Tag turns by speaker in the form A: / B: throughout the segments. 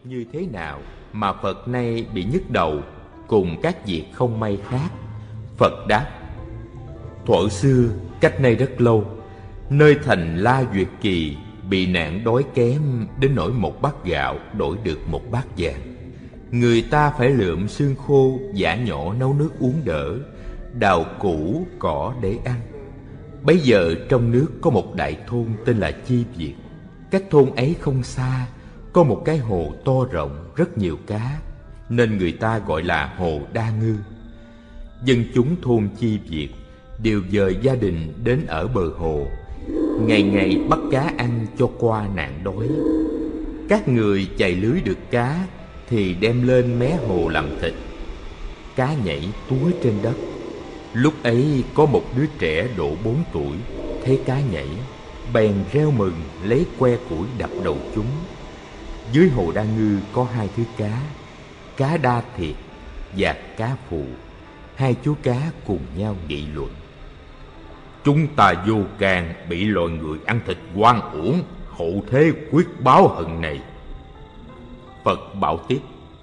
A: như thế nào mà Phật nay bị nhức đầu cùng các việc không may khác? Phật đáp: thuở xưa, cách nay rất lâu, nơi thành La Duyệt Kỳ bị nạn đói kém đến nỗi một bát gạo đổi được một bát vàng. Người ta phải lượm xương khô, giã nhỏ nấu nước uống đỡ, đào củ cỏ để ăn. Bấy giờ trong nước có một đại thôn tên là Chi Việt. Cách thôn ấy không xa có một cái hồ to rộng, rất nhiều cá, nên người ta gọi là hồ Đa Ngư. Dân chúng thôn Chi Việt đều dời gia đình đến ở bờ hồ, ngày ngày bắt cá ăn cho qua nạn đói. Các người chài lưới được cá thì đem lên mé hồ làm thịt. Cá nhảy túa trên đất. Lúc ấy có một đứa trẻ độ 4 tuổi thấy cá nhảy, bèn reo mừng lấy que củi đập đầu chúng. Dưới hồ Đa Ngư có hai thứ cá, cá đa thiệt và cá phụ. Hai chú cá cùng nhau nghị luận: chúng ta vô can bị loài người ăn thịt oan uổng, hậu thế quyết báo hận này. Phật bảo tiếp: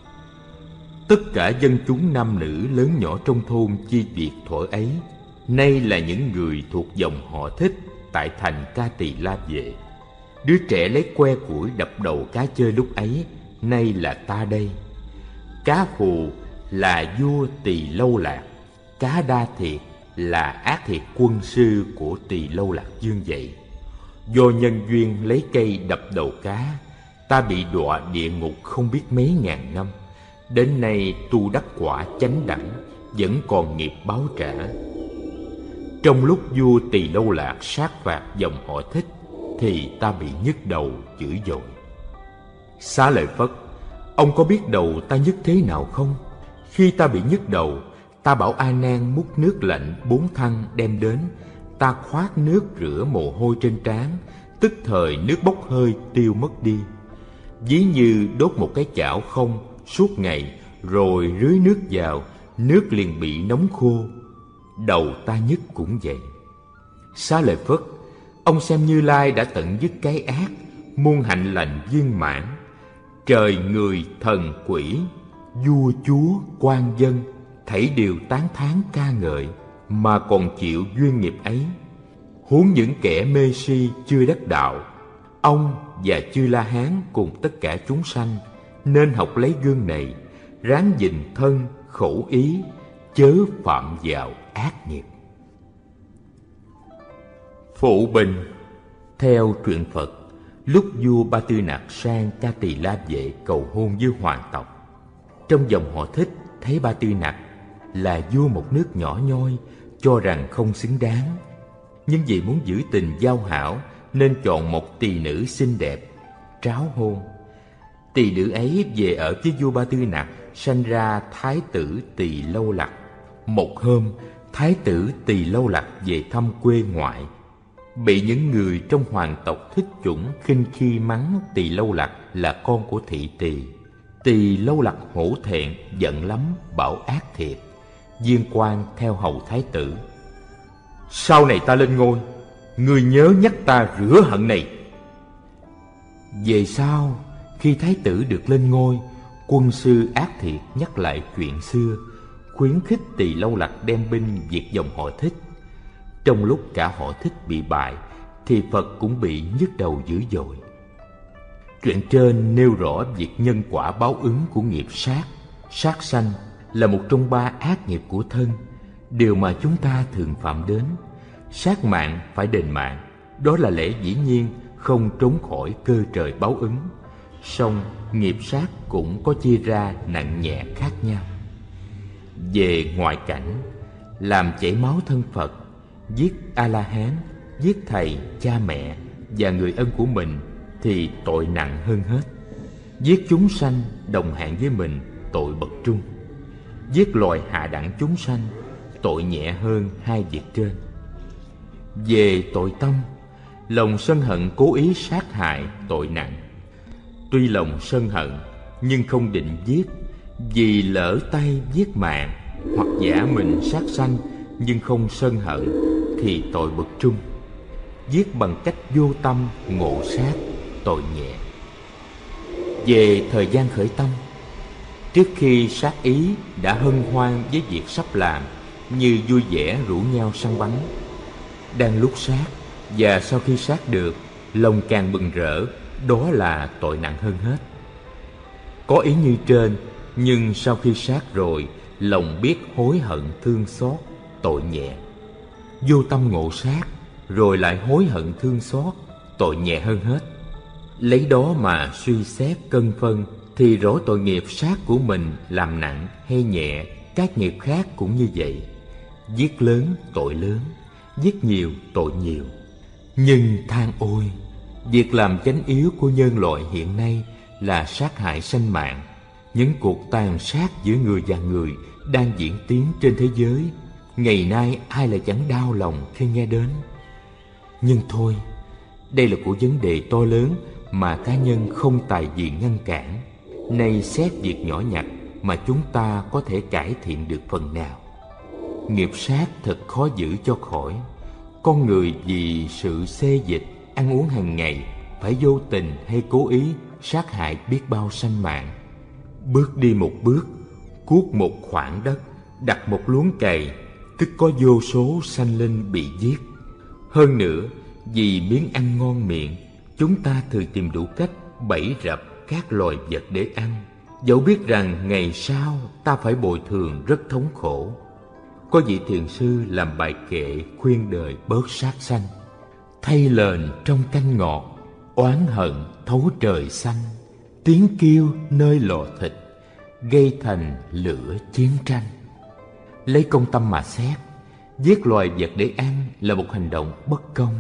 A: tất cả dân chúng nam nữ lớn nhỏ trong thôn Chi Việt thuở ấy nay là những người thuộc dòng họ Thích tại thành Ca Tỳ La Vệ. Đứa trẻ lấy que củi đập đầu cá chơi lúc ấy nay là ta đây. Cá phù là vua Tỳ Lâu Lạc, cá đa thiệt là ác thiệt quân sư của Tỳ Lâu Lạc Dương vậy. Do nhân duyên lấy cây đập đầu cá, ta bị đọa địa ngục không biết mấy ngàn năm. Đến nay tu đắc quả chánh đẳng, vẫn còn nghiệp báo trả. Trong lúc vua Tỳ Lâu Lạc sát phạt dòng họ Thích thì ta bị nhức đầu dữ dội. Xá Lợi Phất, ông có biết đầu ta nhức thế nào không? Khi ta bị nhức đầu, ta bảo A Nan múc nước lạnh 4 thăng đem đến. Ta khoát nước rửa mồ hôi trên trán, tức thời nước bốc hơi tiêu mất đi. Ví như đốt một cái chảo không suốt ngày, rồi rưới nước vào, nước liền bị nóng khô. Đầu ta nhức cũng vậy. Xá Lợi Phất, ông xem Như Lai đã tận dứt cái ác, muôn hạnh lành viên mãn. Trời người thần quỷ, vua chúa quan dân thảy đều tán thán ca ngợi, mà còn chịu duyên nghiệp ấy. Huống những kẻ mê si chưa đắc đạo, ông và Chư La Hán cùng tất cả chúng sanh nên học lấy gương này, ráng gìn thân khẩu ý, chớ phạm vào ác nghiệp. Phụ bình. Theo truyện Phật, lúc vua Ba Tư Nặc sang Ca Tỳ La Vệ cầu hôn với hoàng tộc, trong dòng họ Thích thấy Ba Tư Nặc là vua một nước nhỏ nhoi, cho rằng không xứng đáng. Nhưng vì muốn giữ tình giao hảo nên chọn một tỳ nữ xinh đẹp tráo hôn. Tỳ nữ ấy về ở với vua Ba Tư Nặc, sanh ra Thái tử Tỳ Lâu Lạc. Một hôm, Thái tử Tỳ Lâu Lạc về thăm quê ngoại, bị những người trong hoàng tộc Thích chủng khinh khi mắng Tỳ Lâu Lạc là con của thị tỳ. Tỳ Lâu Lạc hổ thẹn giận lắm, bảo ác thiệt, viên quan theo hầu thái tử: sau này ta lên ngôi, ngươi nhớ nhắc ta rửa hận này. Về sau, khi thái tử được lên ngôi, quân sư ác thiệt nhắc lại chuyện xưa, khuyến khích Tỳ Lâu Lạc đem binh diệt dòng họ Thích. Trong lúc cả họ Thích bị bại, thì Phật cũng bị nhức đầu dữ dội. Chuyện trên nêu rõ việc nhân quả báo ứng của nghiệp sát. Sát sanh là một trong 3 ác nghiệp của thân, điều mà chúng ta thường phạm đến. Sát mạng phải đền mạng, đó là lẽ dĩ nhiên, không trốn khỏi cơ trời báo ứng. Song nghiệp sát cũng có chia ra nặng nhẹ khác nhau. Về ngoại cảnh, làm chảy máu thân Phật, giết A-la-hán, giết thầy, cha mẹ và người ân của mình thì tội nặng hơn hết. Giết chúng sanh đồng hạng với mình, tội bậc trung. Giết loài hạ đẳng chúng sanh, tội nhẹ hơn hai việc trên. Về tội tâm, lòng sân hận cố ý sát hại, tội nặng. Tuy lòng sân hận nhưng không định giết, vì lỡ tay giết mạng, hoặc giả mình sát sanh nhưng không sân hận thì tội bậc trung. Giết bằng cách vô tâm ngộ sát, tội nhẹ. Về thời gian khởi tâm, trước khi sát ý đã hân hoan với việc sắp làm, như vui vẻ rủ nhau săn bắn. Đang lúc sát và sau khi sát được, lòng càng mừng rỡ, đó là tội nặng hơn hết. Có ý như trên, nhưng sau khi sát rồi, lòng biết hối hận thương xót, tội nhẹ. Vô tâm ngộ sát, rồi lại hối hận thương xót, tội nhẹ hơn hết. Lấy đó mà suy xét cân phân, thì rõ tội nghiệp sát của mình làm nặng hay nhẹ, các nghiệp khác cũng như vậy. Giết lớn tội lớn, giết nhiều tội nhiều. Nhưng than ôi, việc làm chánh yếu của nhân loại hiện nay là sát hại sanh mạng. Những cuộc tàn sát giữa người và người đang diễn tiến trên thế giới, ngày nay ai lại chẳng đau lòng khi nghe đến. Nhưng thôi, đây là của vấn đề to lớn mà cá nhân không tài gì ngăn cản. Nay xét việc nhỏ nhặt mà chúng ta có thể cải thiện được phần nào. Nghiệp sát thật khó giữ cho khỏi. Con người vì sự xê dịch, ăn uống hàng ngày, phải vô tình hay cố ý sát hại biết bao sanh mạng. Bước đi một bước, cuốc một khoảng đất, đặt một luống cày, tức có vô số sanh linh bị giết. Hơn nữa, vì miếng ăn ngon miệng, chúng ta thường tìm đủ cách bẫy rập các loài vật để ăn, dẫu biết rằng ngày sau ta phải bồi thường rất thống khổ. Có vị thiền sư làm bài kệ khuyên đời bớt sát sanh. Thay lền trong canh ngọt, oán hận thấu trời xanh, tiếng kêu nơi lò thịt, gây thành lửa chiến tranh. Lấy công tâm mà xét, giết loài vật để ăn là một hành động bất công.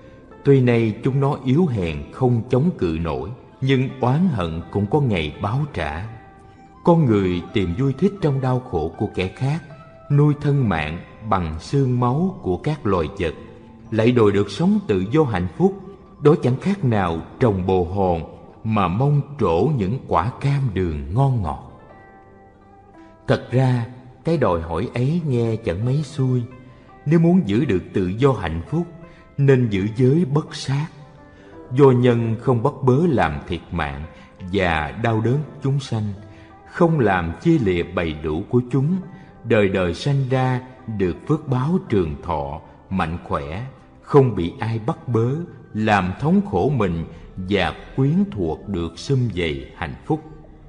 A: Tuy nay chúng nó yếu hèn không chống cự nổi, nhưng oán hận cũng có ngày báo trả. Con người tìm vui thích trong đau khổ của kẻ khác, nuôi thân mạng bằng xương máu của các loài vật, lại đòi được sống tự do hạnh phúc. Đó chẳng khác nào trồng bồ hòn mà mong trổ những quả cam đường ngon ngọt. Thật ra cái đòi hỏi ấy nghe chẳng mấy xuôi. Nếu muốn giữ được tự do hạnh phúc, nên giữ giới bất sát. Do nhân không bắt bớ làm thiệt mạng và đau đớn chúng sanh, không làm chia lìa bầy đủ của chúng, đời đời sanh ra được phước báo trường thọ, mạnh khỏe, không bị ai bắt bớ, làm thống khổ mình và quyến thuộc được sum vầy hạnh phúc.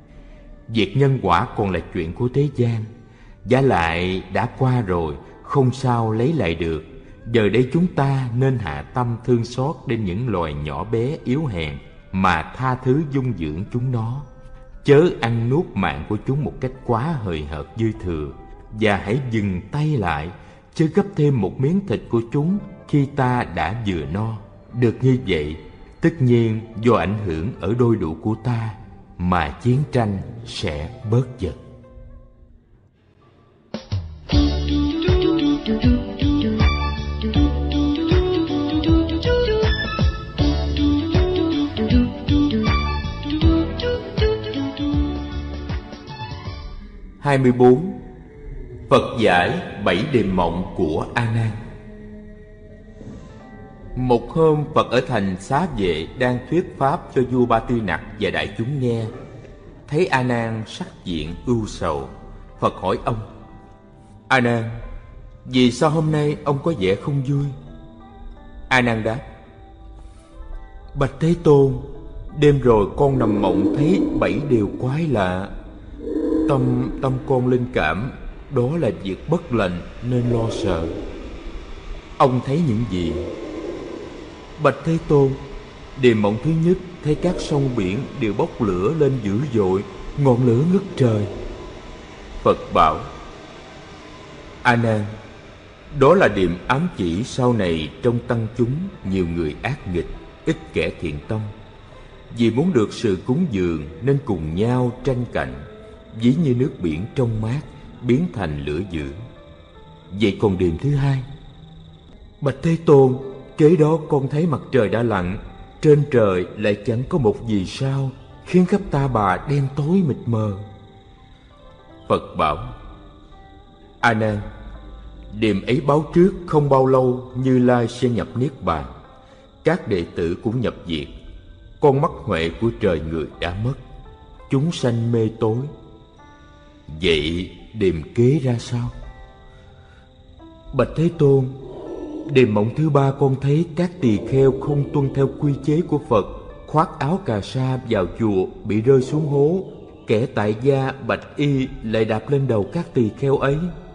A: Việc nhân quả còn là chuyện của thế gian, vả lại đã qua rồi, không sao lấy lại được. Giờ đây chúng ta nên hạ tâm thương xót đến những loài nhỏ bé yếu hèn mà tha thứ dung dưỡng chúng nó. Chớ ăn nuốt mạng của chúng một cách quá hời hợt dư thừa, và hãy dừng tay lại, chớ gấp thêm một miếng thịt của chúng khi ta đã vừa no. Được như vậy, tất nhiên do ảnh hưởng ở đôi đủ của ta mà chiến tranh sẽ bớt dần. Hai 24. Phật giải 7 đêm mộng của A Nan. Một hôm, Phật ở thành Xá Vệ đang thuyết pháp cho vua Ba Tư Nặc và đại chúng nghe. Thấy A Nan sắc diện ưu sầu, Phật hỏi ông: A Nan, vì sao hôm nay ông có vẻ không vui? A Nan đáp: Bạch Thế Tôn, đêm rồi con nằm mộng thấy 7 điều quái lạ. Tâm con linh cảm đó là việc bất lành nên lo sợ. Ông thấy những gì? Bạch Thế Tôn, đêm mộng thứ nhất thấy các sông biển đều bốc lửa lên dữ dội, ngọn lửa ngất trời. Phật bảo: A Nan, đó là điềm ám chỉ sau này trong tăng chúng nhiều người ác nghịch, ít kẻ thiện tâm. Vì muốn được sự cúng dường nên cùng nhau tranh cạnh, ví như nước biển trong mát biến thành lửa dữ. Vậy còn điềm thứ hai? Bạch Thế Tôn, kế đó con thấy mặt trời đã lặn, trên trời lại chẳng có một vì sao, khiến khắp ta bà đen tối mịt mờ. Phật bảo: A Nan, điềm ấy báo trước không bao lâu Như Lai sẽ nhập niết bàn, các đệ tử cũng nhập diệt, con mắt huệ của trời người đã mất, chúng sanh mê tối. Vậy điềm kế ra sao? Bạch Thế Tôn, đêm mộng thứ ba con thấy các tỳ kheo không tuân theo quy chế của Phật, khoác áo cà sa vào chùa bị rơi xuống hố. Kẻ tại gia bạch y lại đạp lên đầu các tỳ kheo ấy.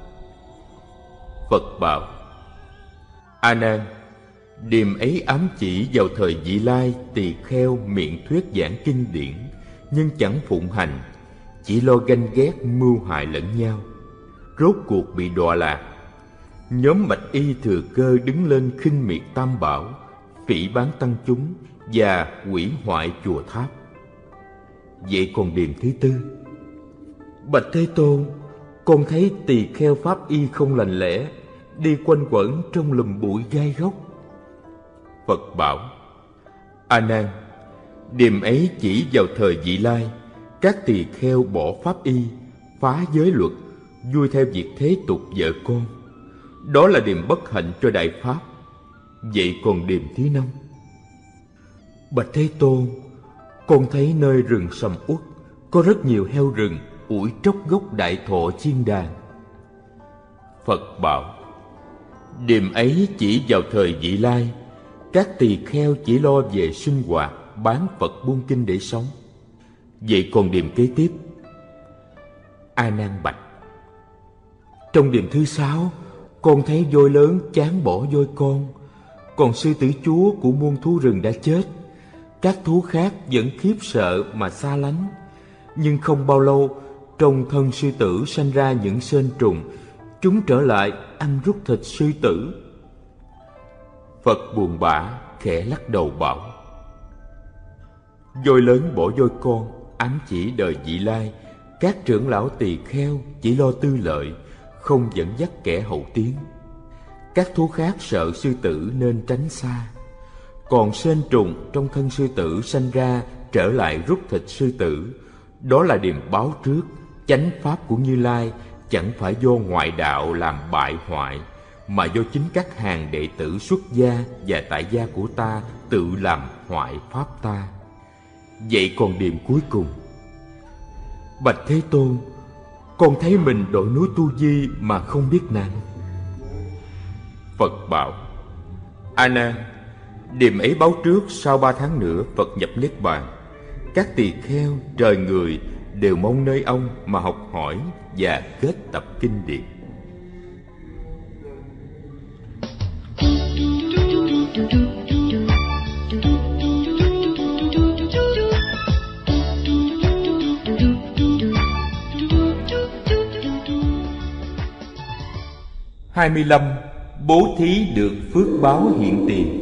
A: Phật bảo: A Nan, điềm ấy ám chỉ vào thời Vị Lai tỳ kheo miệng thuyết giảng kinh điển, nhưng chẳng phụng hành, chỉ lo ganh ghét mưu hại lẫn nhau, rốt cuộc bị đọa lạc. Nhóm bạch y thừa cơ đứng lên khinh miệt Tam Bảo, phỉ báng tăng chúng và hủy hoại chùa tháp. Vậy còn điềm thứ tư? Bạch Thế Tôn, con thấy tỳ kheo pháp y không lành lẽ, đi quanh quẩn trong lùm bụi gai góc. Phật bảo: A Nan, điềm ấy chỉ vào thời Vị Lai, các tỳ kheo bỏ pháp y, phá giới luật, vui theo việc thế tục vợ con. Đó là điềm bất hạnh cho đại pháp. Vậy còn điềm thứ năm? Bạch Thế Tôn, con thấy nơi rừng sầm uất có rất nhiều heo rừng ủi tróc gốc đại thọ chiên đàn. Phật bảo: điềm ấy chỉ vào thời Vị Lai, các tỳ kheo chỉ lo về sinh hoạt, bán Phật buôn kinh để sống. Vậy còn điềm kế tiếp? A Nan bạch: trong điềm thứ sáu, con thấy voi lớn chán bỏ voi con, còn sư tử chúa của muôn thú rừng đã chết. Các thú khác vẫn khiếp sợ mà xa lánh. Nhưng không bao lâu, trong thân sư tử sanh ra những sên trùng, chúng trở lại ăn rút thịt sư tử. Phật buồn bã khẽ lắc đầu bảo: voi lớn bỏ voi con ám chỉ đời Vị Lai, các trưởng lão tỳ kheo chỉ lo tư lợi, không dẫn dắt kẻ hậu tiến. Các thú khác sợ sư tử nên tránh xa, còn sên trùng trong thân sư tử sanh ra trở lại rút thịt sư tử. Đó là điềm báo trước chánh pháp của Như Lai chẳng phải do ngoại đạo làm bại hoại, mà do chính các hàng đệ tử xuất gia và tại gia của ta tự làm hoại pháp ta. Vậy còn điềm cuối cùng? Bạch Thế Tôn, con thấy mình đội núi Tu Di mà không biết nặng. Phật bảo: A Nan, điềm ấy báo trước sau 3 tháng nữa Phật nhập Niết Bàn. Các tỳ kheo, trời người đều mong nơi ông mà học hỏi và kết tập kinh điển. Hai mươi lăm. Bố thí được phước báo hiện tiền.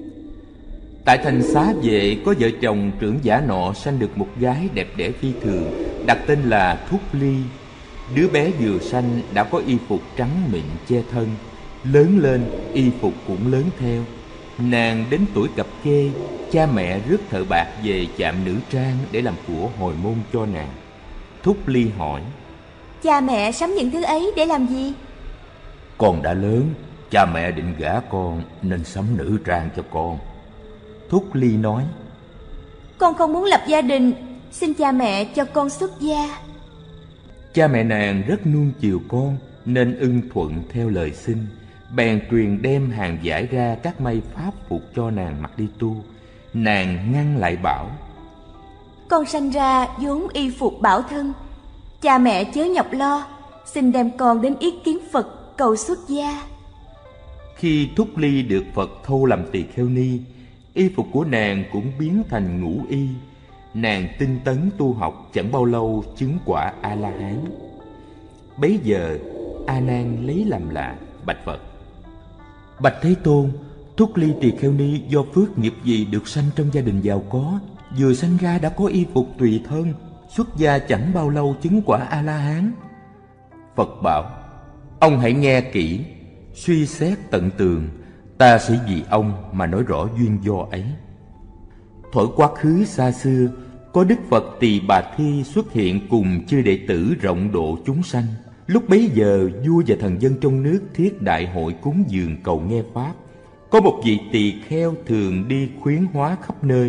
A: Tại thành Xá Vệ có vợ chồng trưởng giả nọ sanh được một gái đẹp đẽ phi thường, đặt tên là Thúc Ly. Đứa bé vừa sanh đã có y phục trắng mịn che thân, lớn lên y phục cũng lớn theo. Nàng đến tuổi cập kê, cha mẹ rước thợ bạc về chạm nữ trang để làm của hồi môn cho nàng. Thúc Ly hỏi:
B: cha mẹ sắm những thứ ấy để làm gì?
A: Con đã lớn, cha mẹ định gả con nên sắm nữ trang cho con. Thúc Ly nói:
B: con không muốn lập gia đình, xin cha mẹ cho con xuất gia.
A: Cha mẹ nàng rất nuông chiều con nên ưng thuận theo lời xin, bèn truyền đem hàng giải ra các may pháp phục cho nàng mặc đi tu. Nàng ngăn lại bảo:
B: con sanh ra vốn y phục bảo thân, cha mẹ chớ nhọc lo, xin đem con đến ý kiến Phật cầu xuất gia.
A: Khi Thúc Ly được Phật thâu làm tỳ kheo ni, y phục của nàng cũng biến thành ngũ y. Nàng tinh tấn tu học chẳng bao lâu chứng quả A-la-hán. Bấy giờ A Nan lấy làm lạ bạch Phật: Bạch Thế Tôn, Thúc Ly tỳ kheo ni do phước nghiệp gì được sanh trong gia đình giàu có, vừa sanh ra đã có y phục tùy thân, xuất gia chẳng bao lâu chứng quả A-la-hán? Phật bảo: ông hãy nghe kỹ, suy xét tận tường, ta sẽ vì ông mà nói rõ duyên do ấy. Thuở quá khứ xa xưa, có Đức Phật Tỳ Bà Thi xuất hiện cùng chư đệ tử rộng độ chúng sanh. Lúc bấy giờ, vua và thần dân trong nước thiết đại hội cúng dường cầu nghe pháp. Có một vị tỳ kheo thường đi khuyến hóa khắp nơi,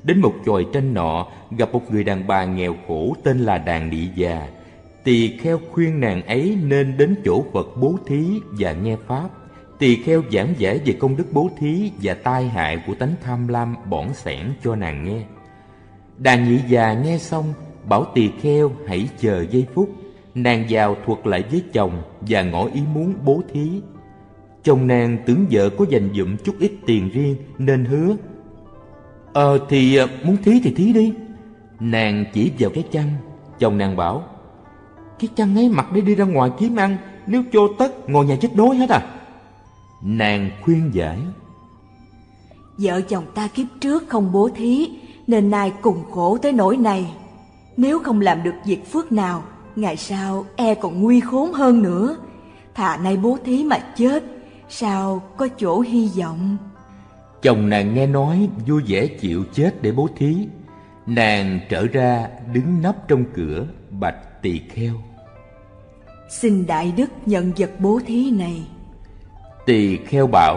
A: đến một chòi tranh nọ gặp một người đàn bà nghèo khổ tên là Đàn Địa Già. Tỳ kheo khuyên nàng ấy nên đến chỗ Phật bố thí và nghe pháp. Tỳ kheo giảng giải về công đức bố thí và tai hại của tánh tham lam bỏn sẻn cho nàng nghe. Đàn Địa Già nghe xong bảo tỳ kheo hãy chờ giây phút. Nàng vào thuật lại với chồng và ngỏ ý muốn bố thí. Chồng nàng tưởng vợ có dành dụm chút ít tiền riêng nên hứa: thì muốn thí thì thí đi. Nàng chỉ vào cái chăn. Chồng nàng bảo: cái chăn ấy mặc để đi ra ngoài kiếm ăn, nếu cho tất ngồi nhà chết đói hết à. Nàng khuyên giải:
B: vợ chồng ta kiếp trước không bố thí nên nay cùng khổ tới nỗi này. Nếu không làm được việc phước nào, ngày sau e còn nguy khốn hơn nữa. Thà nay bố thí mà chết, sao có chỗ hy vọng.
A: Chồng nàng nghe nói vui vẻ chịu chết để bố thí. Nàng trở ra đứng nấp trong cửa bạch tỳ kheo:
B: xin đại đức nhận vật bố thí này.
A: Tỳ kheo bảo: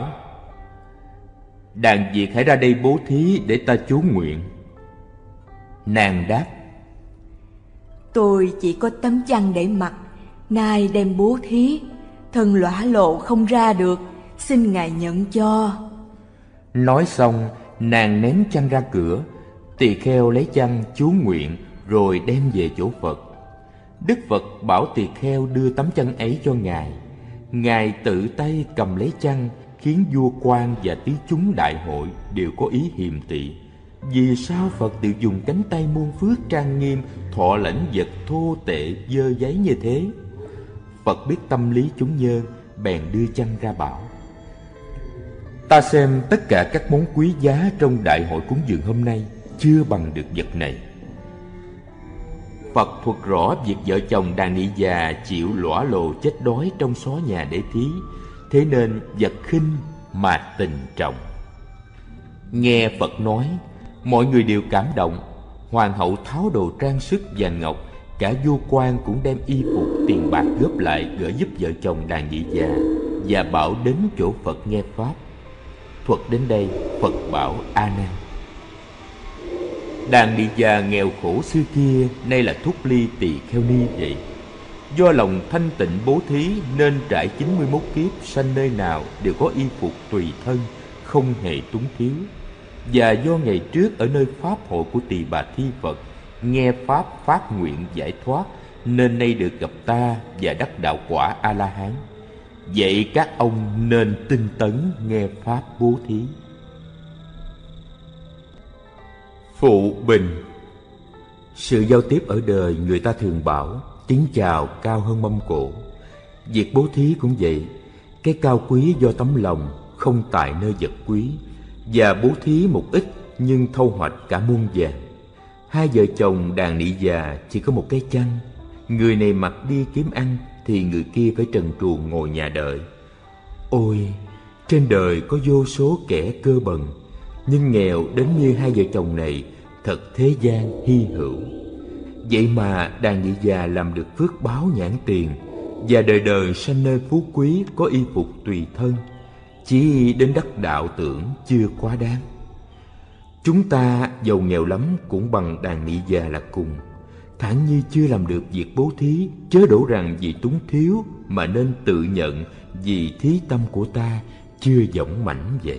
A: đàn Việt hãy ra đây bố thí để ta chú nguyện. Nàng đáp:
B: tôi chỉ có tấm chăn để mặc, nay đem bố thí, thân lõa lộ không ra được, xin ngài nhận cho. Nói xong nàng ném chăn ra cửa. Tỳ kheo lấy chăn chú nguyện rồi đem về chỗ Phật. Đức Phật bảo tỳ kheo đưa tấm chăn ấy cho ngài. Ngài tự tay cầm lấy chăn, khiến vua quan và tứ chúng đại hội đều có ý hiềm tị. Vì sao Phật tự dùng cánh tay muôn phước trang nghiêm thọ lãnh vật thô tệ dơ giấy như thế? Phật biết tâm lý chúng nhân, bèn đưa chăn ra bảo: ta xem tất cả các món quý giá trong đại hội cúng dường hôm nay chưa bằng được vật này. Phật thuật rõ việc vợ chồng Đàn Địa Già chịu lõa lồ chết đói trong xó nhà để thí, thế nên vật khinh mà tình trọng. Nghe Phật nói, mọi người đều cảm động. Hoàng hậu tháo đồ trang sức vàng ngọc, cả vua quan cũng đem y phục tiền bạc góp lại gửi giúp vợ chồng Đàn Địa Già và bảo đến chỗ Phật nghe pháp. Thuật đến đây, Phật bảo A Nan: Đàn Địa Già nghèo khổ xưa kia nay là Thúc Ly Tỳ Kheo Ni vậy. Do lòng thanh tịnh bố thí nên trải 91 kiếp sanh nơi nào đều có y phục tùy thân, không hề túng thiếu. Và do ngày trước ở nơi pháp hội của Tỳ Bà Thi Phật nghe pháp phát nguyện giải thoát, nên nay được gặp ta và đắc đạo quả A La Hán. Vậy các ông nên tinh tấn nghe pháp bố thí. Phụ bình. Sự giao tiếp ở đời người ta thường bảo tiếng chào cao hơn mâm cỗ. Việc bố thí cũng vậy. Cái cao quý do tấm lòng, không tại nơi vật quý. Và bố thí một ít nhưng thâu hoạch cả muôn vàng. Hai vợ chồng Đàn Địa Già chỉ có một cái chăn. Người này mặc đi kiếm ăn thì người kia phải trần truồng ngồi nhà đợi. Ôi, trên đời có vô số kẻ cơ bần, nhưng nghèo đến như hai vợ chồng này thật thế gian hy hữu. Vậy mà Đàn Địa Già làm được phước báo nhãn tiền, và đời đời sanh nơi phú quý có y phục tùy thân. Chỉ đến đắc đạo tưởng chưa quá đáng. Chúng ta giàu nghèo lắm cũng bằng Đàn Địa Già là cùng. Thản như chưa làm được việc bố thí, chớ đổ rằng vì túng thiếu, mà nên tự nhận vì thí tâm của ta chưa dõng mãnh vậy.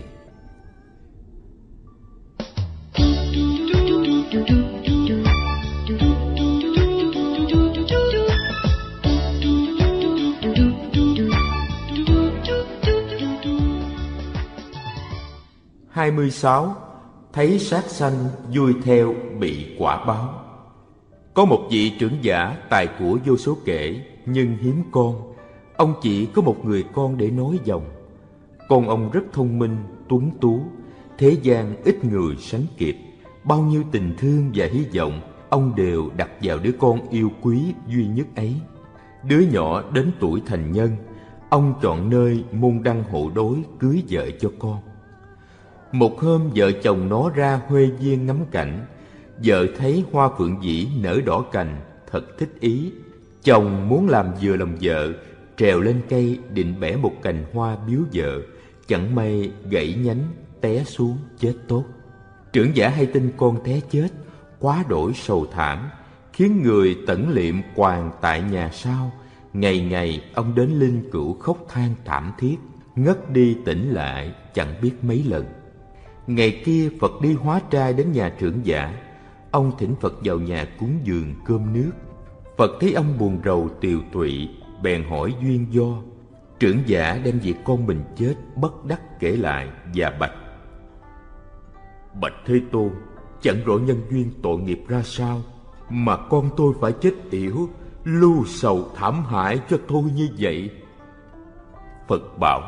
B: Hai mươi sáu. Thấy sát sanh vui theo bị quả báo. Có một vị trưởng giả tài của vô số kể, nhưng hiếm con. Ông chỉ có một người con để nối dòng. Con ông rất thông minh, tuấn tú, thế gian ít người sánh kịp. Bao nhiêu tình thương và hy vọng ông đều đặt vào đứa con yêu quý duy nhất ấy. Đứa nhỏ đến tuổi thành nhân, ông chọn nơi môn đăng hộ đối cưới vợ cho con. Một hôm vợ chồng nó ra huê viên ngắm cảnh. Vợ thấy hoa phượng dĩ nở đỏ cành, thật thích ý. Chồng muốn làm vừa lòng vợ, trèo lên cây định bẻ một cành hoa biếu vợ. Chẳng may gãy nhánh, té xuống chết tốt. Trưởng giả hay tin con té chết, quá đổi sầu thảm, khiến người tẩn liệm quàn tại nhà sau. Ngày ngày ông đến linh cữu khóc than thảm thiết, ngất đi tỉnh lại chẳng biết mấy lần. Ngày kia Phật đi hóa trai đến nhà trưởng giả. Ông thỉnh Phật vào nhà cúng dường cơm nước. Phật thấy ông buồn rầu tiều tụy, bèn hỏi duyên do. Trưởng giả đem việc con mình chết bất đắc kể lại và bạch: Bạch Thế Tôn, chẳng rõ nhân duyên tội nghiệp ra sao mà con tôi phải chết yểu, lưu sầu thảm hại cho tôi như vậy. Phật bảo: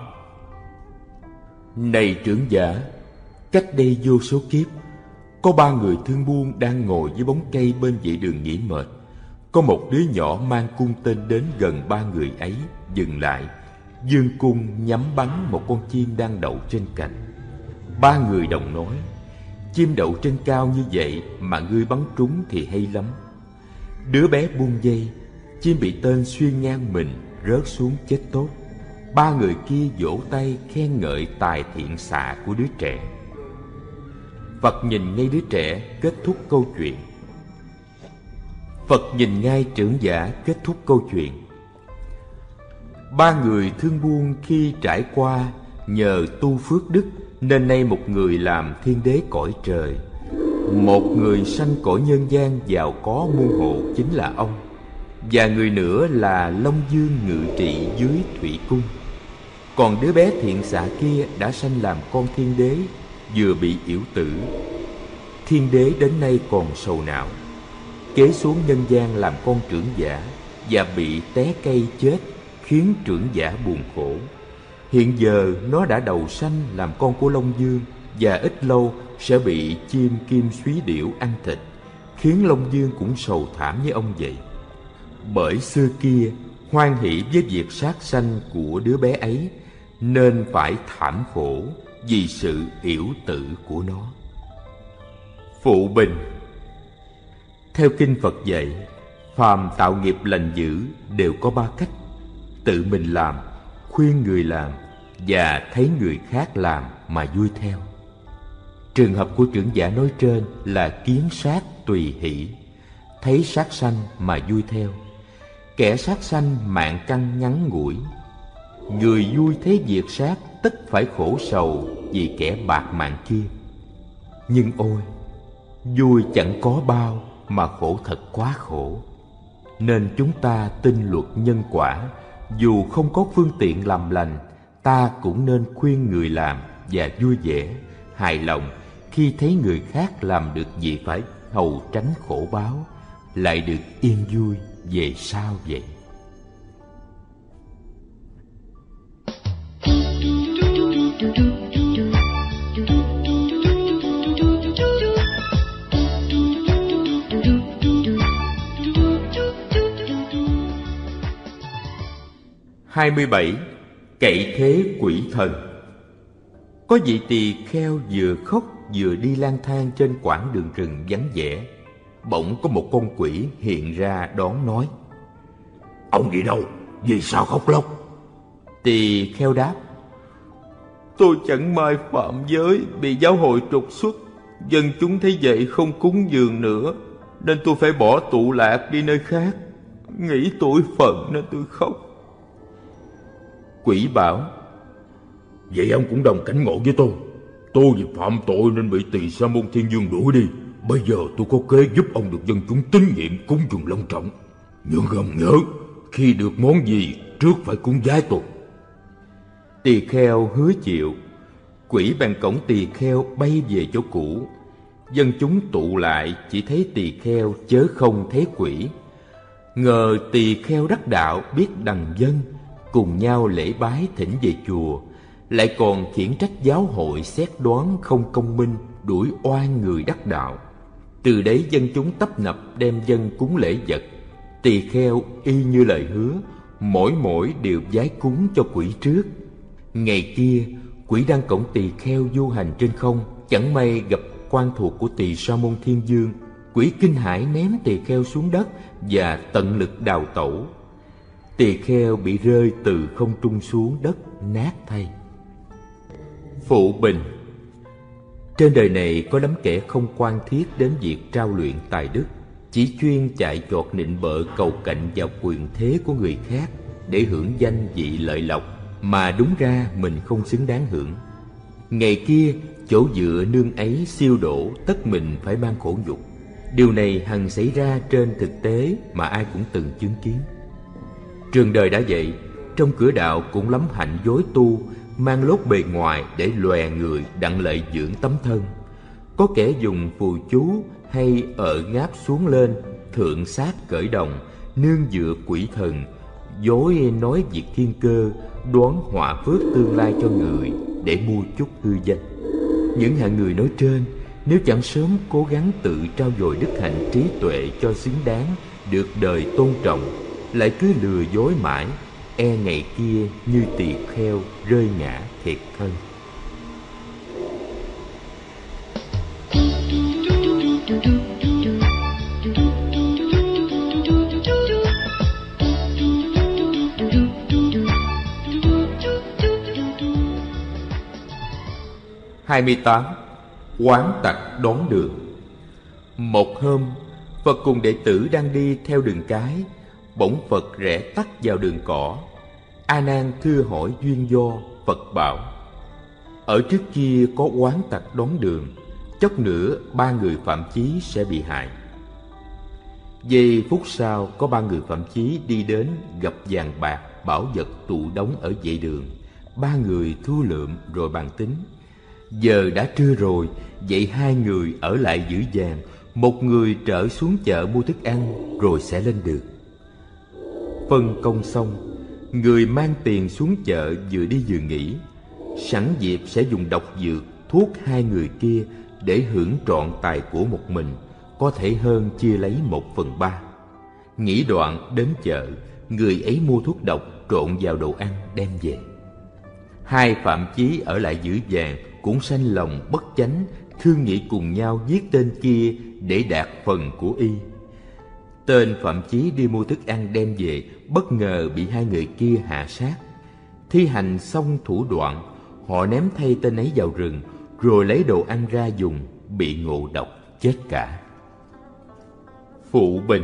B: Này trưởng giả, cách đây vô số kiếp, có 3 người thương buôn đang ngồi dưới bóng cây bên vệ đường nghỉ mệt. Có một đứa nhỏ mang cung tên đến gần 3 người ấy, dừng lại, giương cung nhắm bắn một con chim đang đậu trên cành. 3 người đồng nói: Chim đậu trên cao như vậy mà ngươi bắn trúng thì hay lắm. Đứa bé buông dây, chim bị tên xuyên ngang mình, rớt xuống chết tốt. 3 người kia vỗ tay khen ngợi tài thiện xạ của đứa trẻ. Phật nhìn ngay đứa trẻ, kết thúc câu chuyện. Phật nhìn ngay trưởng giả, kết thúc câu chuyện. 3 người thương buôn khi trải qua, nhờ tu phước đức nên nay một người làm thiên đế cõi trời, một người sanh cõi nhân gian giàu có muôn hộ chính là ông, và người nữa là Long Dương ngự trị dưới thủy cung. Còn đứa bé thiện xạ kia đã sanh làm con thiên đế, vừa bị yểu tử. Thiên đế đến nay còn sầu não, kế xuống nhân gian làm con trưởng giả và bị té cây chết, khiến trưởng giả buồn khổ. Hiện giờ nó đã đầu sanh làm con của Long Dương, và ít lâu sẽ bị chim kim súy điểu ăn thịt, khiến Long Dương cũng sầu thảm như ông vậy. Bởi xưa kia hoan hỷ với việc sát sanh của đứa bé ấy, nên phải thảm khổ vì sự yểu tử của nó. Phụ bình. Theo kinh Phật dạy, phàm tạo nghiệp lành dữ đều có 3 cách: tự mình làm, khuyên người làm, và thấy người khác làm mà vui theo. Trường hợp của trưởng giả nói trên là kiến sát tùy hỷ, thấy sát sanh mà vui theo. Kẻ sát sanh mạng căn ngắn ngủi, người vui thấy việc sát tất phải khổ sầu vì kẻ bạc mạng kia. Nhưng ôi, vui chẳng có bao mà khổ thật quá khổ. Nên chúng ta tin luật nhân quả, dù không có phương tiện làm lành, ta cũng nên khuyên người làm và vui vẻ, hài lòng khi thấy người khác làm được việc phải hầu tránh khổ báo, lại được yên vui về sau vậy.
A: Hai mươi bảy. Cậy thế quỷ thần.
B: Có vị tỳ kheo vừa khóc vừa đi lang thang trên quãng đường rừng vắng vẻ. Bỗng có một con quỷ hiện ra đón nói:
C: Ông đi đâu? Vì sao khóc lóc?
B: Tỳ kheo đáp:
A: Tôi chẳng may phạm giới, bị giáo hội trục xuất. Dân chúng thấy vậy không cúng dường nữa, nên tôi phải bỏ tụ lạc đi nơi khác. Nghĩ tủi phận nên tôi khóc.
B: Quỷ bảo:
C: Vậy ông cũng đồng cảnh ngộ với tôi. Tôi vì phạm tội nên bị Tỳ Sa Môn Thiên Vương đuổi đi. Bây giờ tôi có kế giúp ông được dân chúng tín nhiệm cúng dường long trọng. Nhưng ông nhớ, khi được món gì trước phải cúng vái tôi.
B: Tỳ kheo hứa chịu. Quỷ bèn cõng tỳ kheo bay về chỗ cũ. Dân chúng tụ lại chỉ thấy tỳ kheo chớ không thấy quỷ. Ngờ tỳ kheo đắc đạo biết đằng dân, cùng nhau lễ bái thỉnh về chùa, lại còn khiển trách giáo hội xét đoán không công minh, đuổi oan người đắc đạo. Từ đấy dân chúng tấp nập đem dân cúng lễ vật. Tỳ kheo y như lời hứa, mỗi đều vái cúng cho quỷ trước. Ngày kia, quỷ đang cõng tỳ kheo du hành trên không, chẳng may gặp quan thuộc của Tỳ Sa Môn Thiên Vương. Quỷ kinh hãi ném tỳ kheo xuống đất và tận lực đào tẩu. Tỳ kheo bị rơi từ không trung xuống đất, nát thay.
A: Phụ bình.
B: Trên đời này có lắm kẻ không quan thiết đến việc trao luyện tài đức, chỉ chuyên chạy chọt nịnh bợ cầu cạnh vào quyền thế của người khác để hưởng danh vị lợi lộc mà đúng ra mình không xứng đáng hưởng. Ngày kia chỗ dựa nương ấy siêu đổ, tất mình phải mang khổ nhục. Điều này hằng xảy ra trên thực tế mà ai cũng từng chứng kiến. Trường đời đã vậy, trong cửa đạo cũng lắm hạnh dối tu, mang lốt bề ngoài để lòe người đặng lợi dưỡng tấm thân. Có kẻ dùng phù chú hay ngáp xuống lên, thượng sát cởi đồng, nương dựa quỷ thần, dối nói việc thiên cơ, đoán họa phước tương lai cho người để mua chút hư danh. Những hạng người nói trên, nếu chẳng sớm cố gắng tự trau dồi đức hạnh trí tuệ cho xứng đáng được đời tôn trọng, lại cứ lừa dối mãi, e ngày kia như tỳ kheo rơi ngã thiệt thân.
A: Hai mươi 28. Quán tặc đón đường. Một hôm, Phật cùng đệ tử đang đi theo đường cái, bỗng Phật rẽ tắt vào đường cỏ. A Nan thưa hỏi duyên do. Phật bảo: ở trước kia có oán tặc đón đường, chốc nữa 3 người phạm chí sẽ bị hại. Giây phút sau, có 3 người phạm chí đi đến, gặp vàng bạc bảo vật tụ đóng ở vệ đường. 3 người thu lượm rồi bàn tính. Giờ đã trưa rồi, vậy 2 người ở lại giữ vàng, 1 người trở xuống chợ mua thức ăn rồi sẽ lên được. Phân công xong, người mang tiền xuống chợ vừa đi vừa nghĩ, sẵn dịp sẽ dùng độc dược thuốc 2 người kia để hưởng trọn tài của một mình, có thể hơn chia lấy 1/3. Nghĩ đoạn đến chợ, người ấy mua thuốc độc trộn vào đồ ăn đem về. 2 phạm chí ở lại giữ vàng cũng sanh lòng bất chánh, thương nghị cùng nhau giết tên kia để đạt phần của y. Tên phạm chí đi mua thức ăn đem về, bất ngờ bị 2 người kia hạ sát. Thi hành xong thủ đoạn, họ ném thay tên ấy vào rừng, rồi lấy đồ ăn ra dùng, bị ngộ độc chết cả. Phụ bình.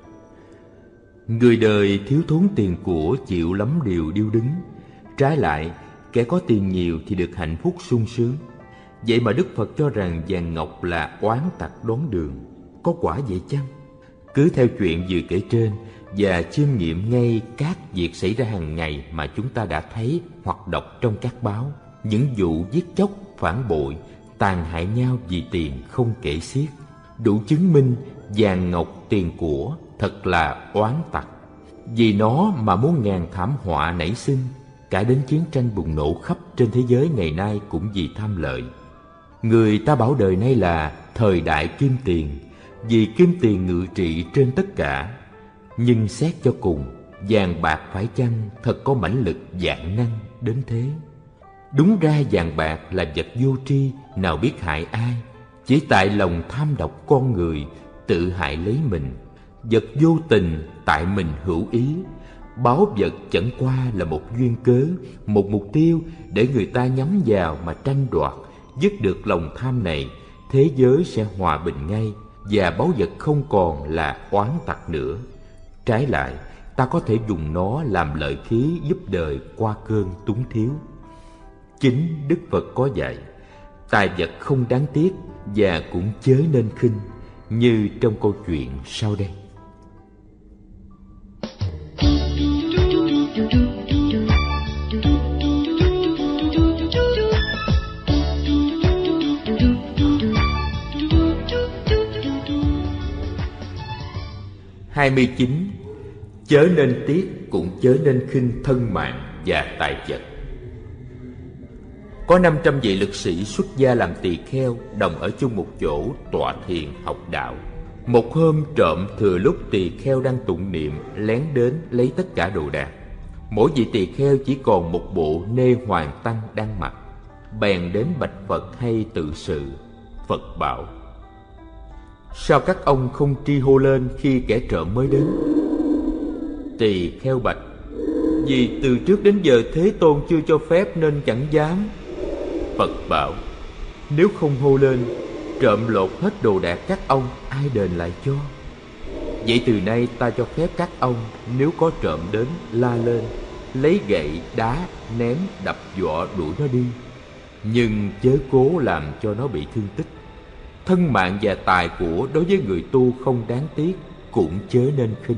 A: Người đời thiếu thốn tiền của chịu lắm điều điêu đứng. Trái lại, kẻ có tiền nhiều thì được hạnh phúc sung sướng. Vậy mà Đức Phật cho rằng vàng ngọc là oán tặc đón đường. Có quả vậy chăng? Cứ theo chuyện vừa kể trên và chiêm nghiệm ngay các việc xảy ra hàng ngày mà chúng ta đã thấy hoặc đọc trong các báo, những vụ giết chóc, phản bội, tàn hại nhau vì tiền không kể xiết, đủ chứng minh vàng ngọc tiền của thật là oán tặc. Vì nó mà muôn ngàn thảm họa nảy sinh, cả đến chiến tranh bùng nổ khắp trên thế giới ngày nay cũng vì tham lợi. Người ta bảo đời nay là thời đại kim tiền, vì kim tiền ngự trị trên tất cả. Nhưng xét cho cùng, vàng bạc phải chăng thật có mãnh lực vạn năng đến thế? Đúng ra vàng bạc là vật vô tri, nào biết hại ai, chỉ tại lòng tham độc con người tự hại lấy mình. Vật vô tình tại mình hữu ý, báu vật chẳng qua là một duyên cớ, một mục tiêu để người ta nhắm vào mà tranh đoạt. Dứt được lòng tham này, thế giới sẽ hòa bình ngay, và báu vật không còn là oán tặc nữa. Trái lại, ta có thể dùng nó làm lợi khí giúp đời qua cơn túng thiếu. Chính Đức Phật có dạy, tài vật không đáng tiếc và cũng chớ nên khinh, như trong câu chuyện sau đây.
B: Hai 29. Chớ nên tiếc cũng chớ nên khinh thân mạng và tài vật. Có 500 vị lực sĩ xuất gia làm tỳ kheo, đồng ở chung một chỗ tọa thiền học đạo. Một hôm trộm thừa lúc tỳ kheo đang tụng niệm lén đến lấy tất cả đồ đạc. Mỗi vị tỳ kheo chỉ còn một bộ nê hoàng tăng đang mặc. Bèn đến bạch Phật hay tự sự. Phật bảo: sao các ông không tri hô lên khi kẻ trộm mới đến? Tỳ kheo bạch: vì từ trước đến giờ Thế Tôn chưa cho phép nên chẳng dám. Phật bảo: Nếu không hô lên, trộm lột hết đồ đạc các ông, ai đền lại cho? Vậy từ nay ta cho phép các ông, nếu có trộm đến, la lên, lấy gậy, đá, ném, đập dọa đuổi nó đi. Nhưng chớ cố làm cho nó bị thương tích. Thân mạng và tài của đối với người tu không đáng tiếc, cũng chớ nên khinh.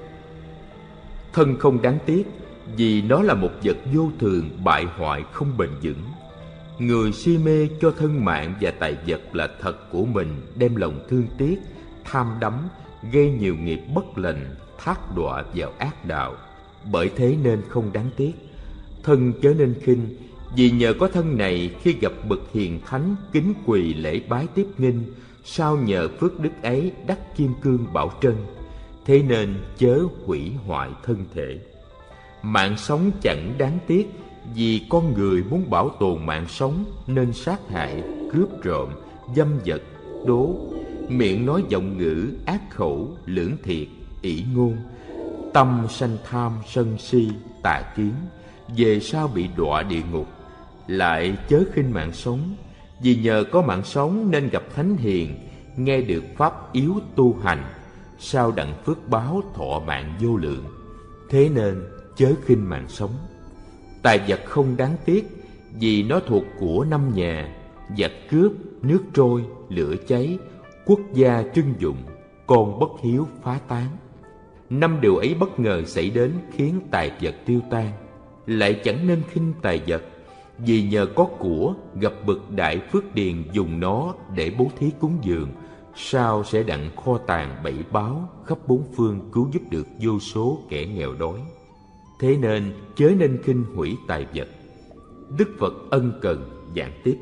B: Thân không đáng tiếc vì nó là một vật vô thường, bại hoại, không bền vững. Người si mê cho thân mạng và tài vật là thật của mình, đem lòng thương tiếc, tham đắm, gây nhiều nghiệp bất lành, thác đọa vào ác đạo. Bởi thế nên không đáng tiếc. Thân chớ nên khinh, vì nhờ có thân này, khi gặp bậc hiền thánh, kính quỳ lễ bái tiếp nghinh, sao nhờ phước đức ấy đắc kim cương bảo trân. Thế nên chớ hủy hoại thân thể. Mạng sống chẳng đáng tiếc, vì con người muốn bảo tồn mạng sống nên sát hại, cướp trộm, dâm vật, đố, miệng nói vọng ngữ, ác khẩu, lưỡng thiệt, ỷ ngôn, tâm sanh tham sân si, tà kiến, về sau bị đọa địa ngục. Lại chớ khinh mạng sống, vì nhờ có mạng sống nên gặp thánh hiền, nghe được pháp yếu tu hành, sao đặng phước báo thọ mạng vô lượng. Thế nên chớ khinh mạng sống. Tài vật không đáng tiếc, vì nó thuộc của năm nhà: giặc cướp, nước trôi, lửa cháy, quốc gia trưng dụng, con bất hiếu phá tán. Năm điều ấy bất ngờ xảy đến khiến tài vật tiêu tan. Lại chẳng nên khinh tài vật, vì nhờ có của, gặp bậc đại phước điền dùng nó để bố thí cúng dường, sao sẽ đặng kho tàng bảy báo khắp bốn phương, cứu giúp được vô số kẻ nghèo đói. Thế nên chớ nên khinh hủy tài vật. Đức Phật ân cần giảng tiếp: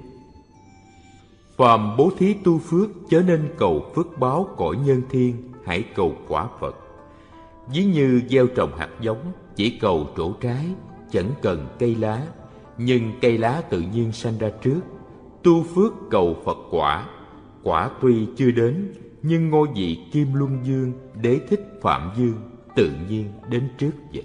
B: phàm bố thí tu phước, chớ nên cầu phước báo cõi nhân thiên, hãy cầu quả Phật. Ví như gieo trồng hạt giống, chỉ cầu trổ trái, chẳng cần cây lá, nhưng cây lá tự nhiên sanh ra trước. Tu phước cầu Phật quả, quả tuy chưa đến, nhưng ngôi vị Kim Luân Dương, Đế thích Phạm Dương tự nhiên đến trước vậy.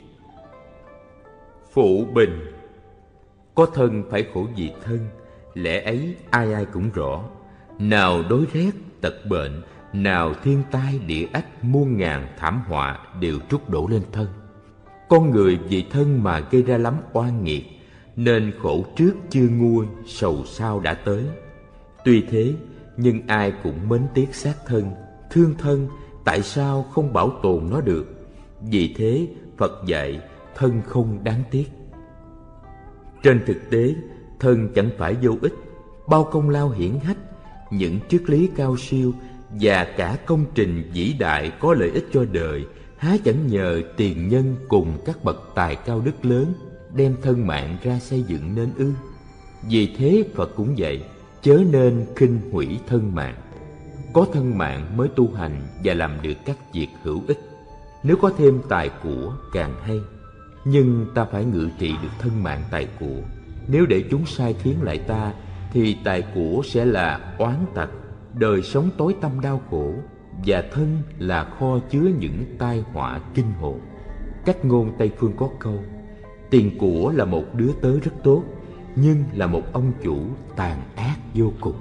B: Phụ bình: có thân phải khổ vì thân, lẽ ấy ai ai cũng rõ. Nào đói rét, tật bệnh, nào thiên tai địa ách, muôn ngàn thảm họa đều trút đổ lên thân. Con người vì thân mà gây ra lắm oan nghiệt, nên khổ trước chưa nguôi, sầu sau đã tới. Tuy thế, nhưng ai cũng mến tiếc xác thân, thương thân, tại sao không bảo tồn nó được? Vì thế, Phật dạy thân không đáng tiếc. Trên thực tế, thân chẳng phải vô ích. Bao công lao hiển hách, những triết lý cao siêu và cả công trình vĩ đại có lợi ích cho đời, há chẳng nhờ tiền nhân cùng các bậc tài cao đức lớn đem thân mạng ra xây dựng nên ư? Vì thế Phật cũng vậy, chớ nên khinh hủy thân mạng. Có thân mạng mới tu hành và làm được các việc hữu ích. Nếu có thêm tài của càng hay. Nhưng ta phải ngự trị được thân mạng tài của. Nếu để chúng sai khiến lại ta, thì tài của sẽ là oán tặc, đời sống tối tăm đau khổ, và thân là kho chứa những tai họa kinh hồn. Cách ngôn Tây phương có câu: tiền của là một đứa tớ rất tốt, nhưng là một ông chủ tàn ác vô cùng.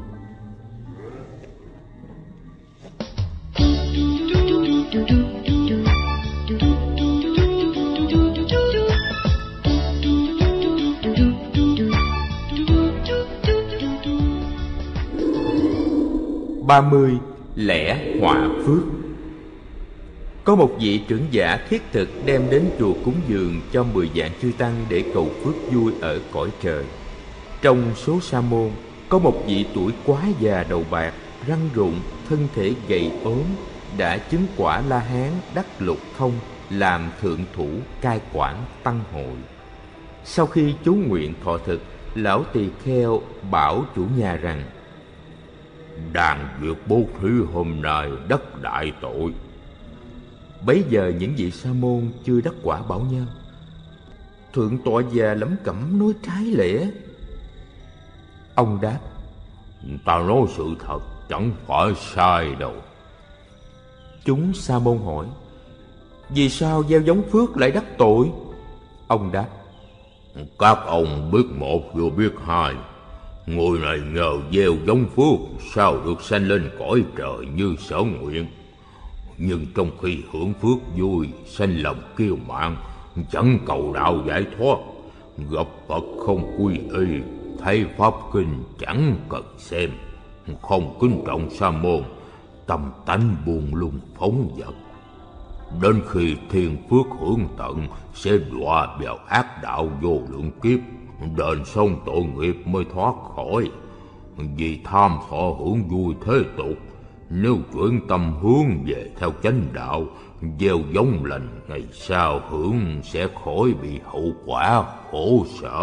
B: Ba mươi lẽ họa phước. Có một vị trưởng giả thiết thực đem đến chùa cúng dường cho 10 vạn chư tăng để cầu phước vui ở cõi trời. Trong số sa môn, có một vị tuổi quá già đầu bạc, răng rụng, thân thể gầy ốm, đã chứng quả La Hán đắc lục thông, làm thượng thủ cai quản tăng hội. Sau khi chú nguyện thọ thực, lão tỳ kheo bảo chủ nhà rằng: đàn việc bố thí hôm nay đắc đại tội. Bấy giờ những vị sa môn chưa đắc quả bảo nhau: thượng tọa già lẩm cẩm nói trái lẽ. Ông đáp: ta nói sự thật, chẳng phải sai đâu. Chúng sa môn hỏi: vì sao gieo giống phước lại đắc tội? Ông đáp: các ông biết một vừa biết hai.
C: Người này nhờ gieo giống phước, sao được sanh lên cõi trời như sở nguyện. Nhưng trong khi hưởng phước vui, sanh lòng kiêu mạn, chẳng cầu đạo giải thoát. Gặp Phật không quy y, thấy pháp kinh chẳng cần xem. Không kính trọng sa môn, tâm tánh buông lung phóng dật. Đến khi thiên phước hưởng tận, sẽ đọa vào ác đạo vô lượng kiếp, đền xong tội nghiệp mới thoát khỏi. Vì tham thọ hưởng vui thế tục, nếu chuyển tâm hướng về theo chánh đạo, gieo giống lành, ngày sau hưởng sẽ khỏi bị hậu quả khổ sở.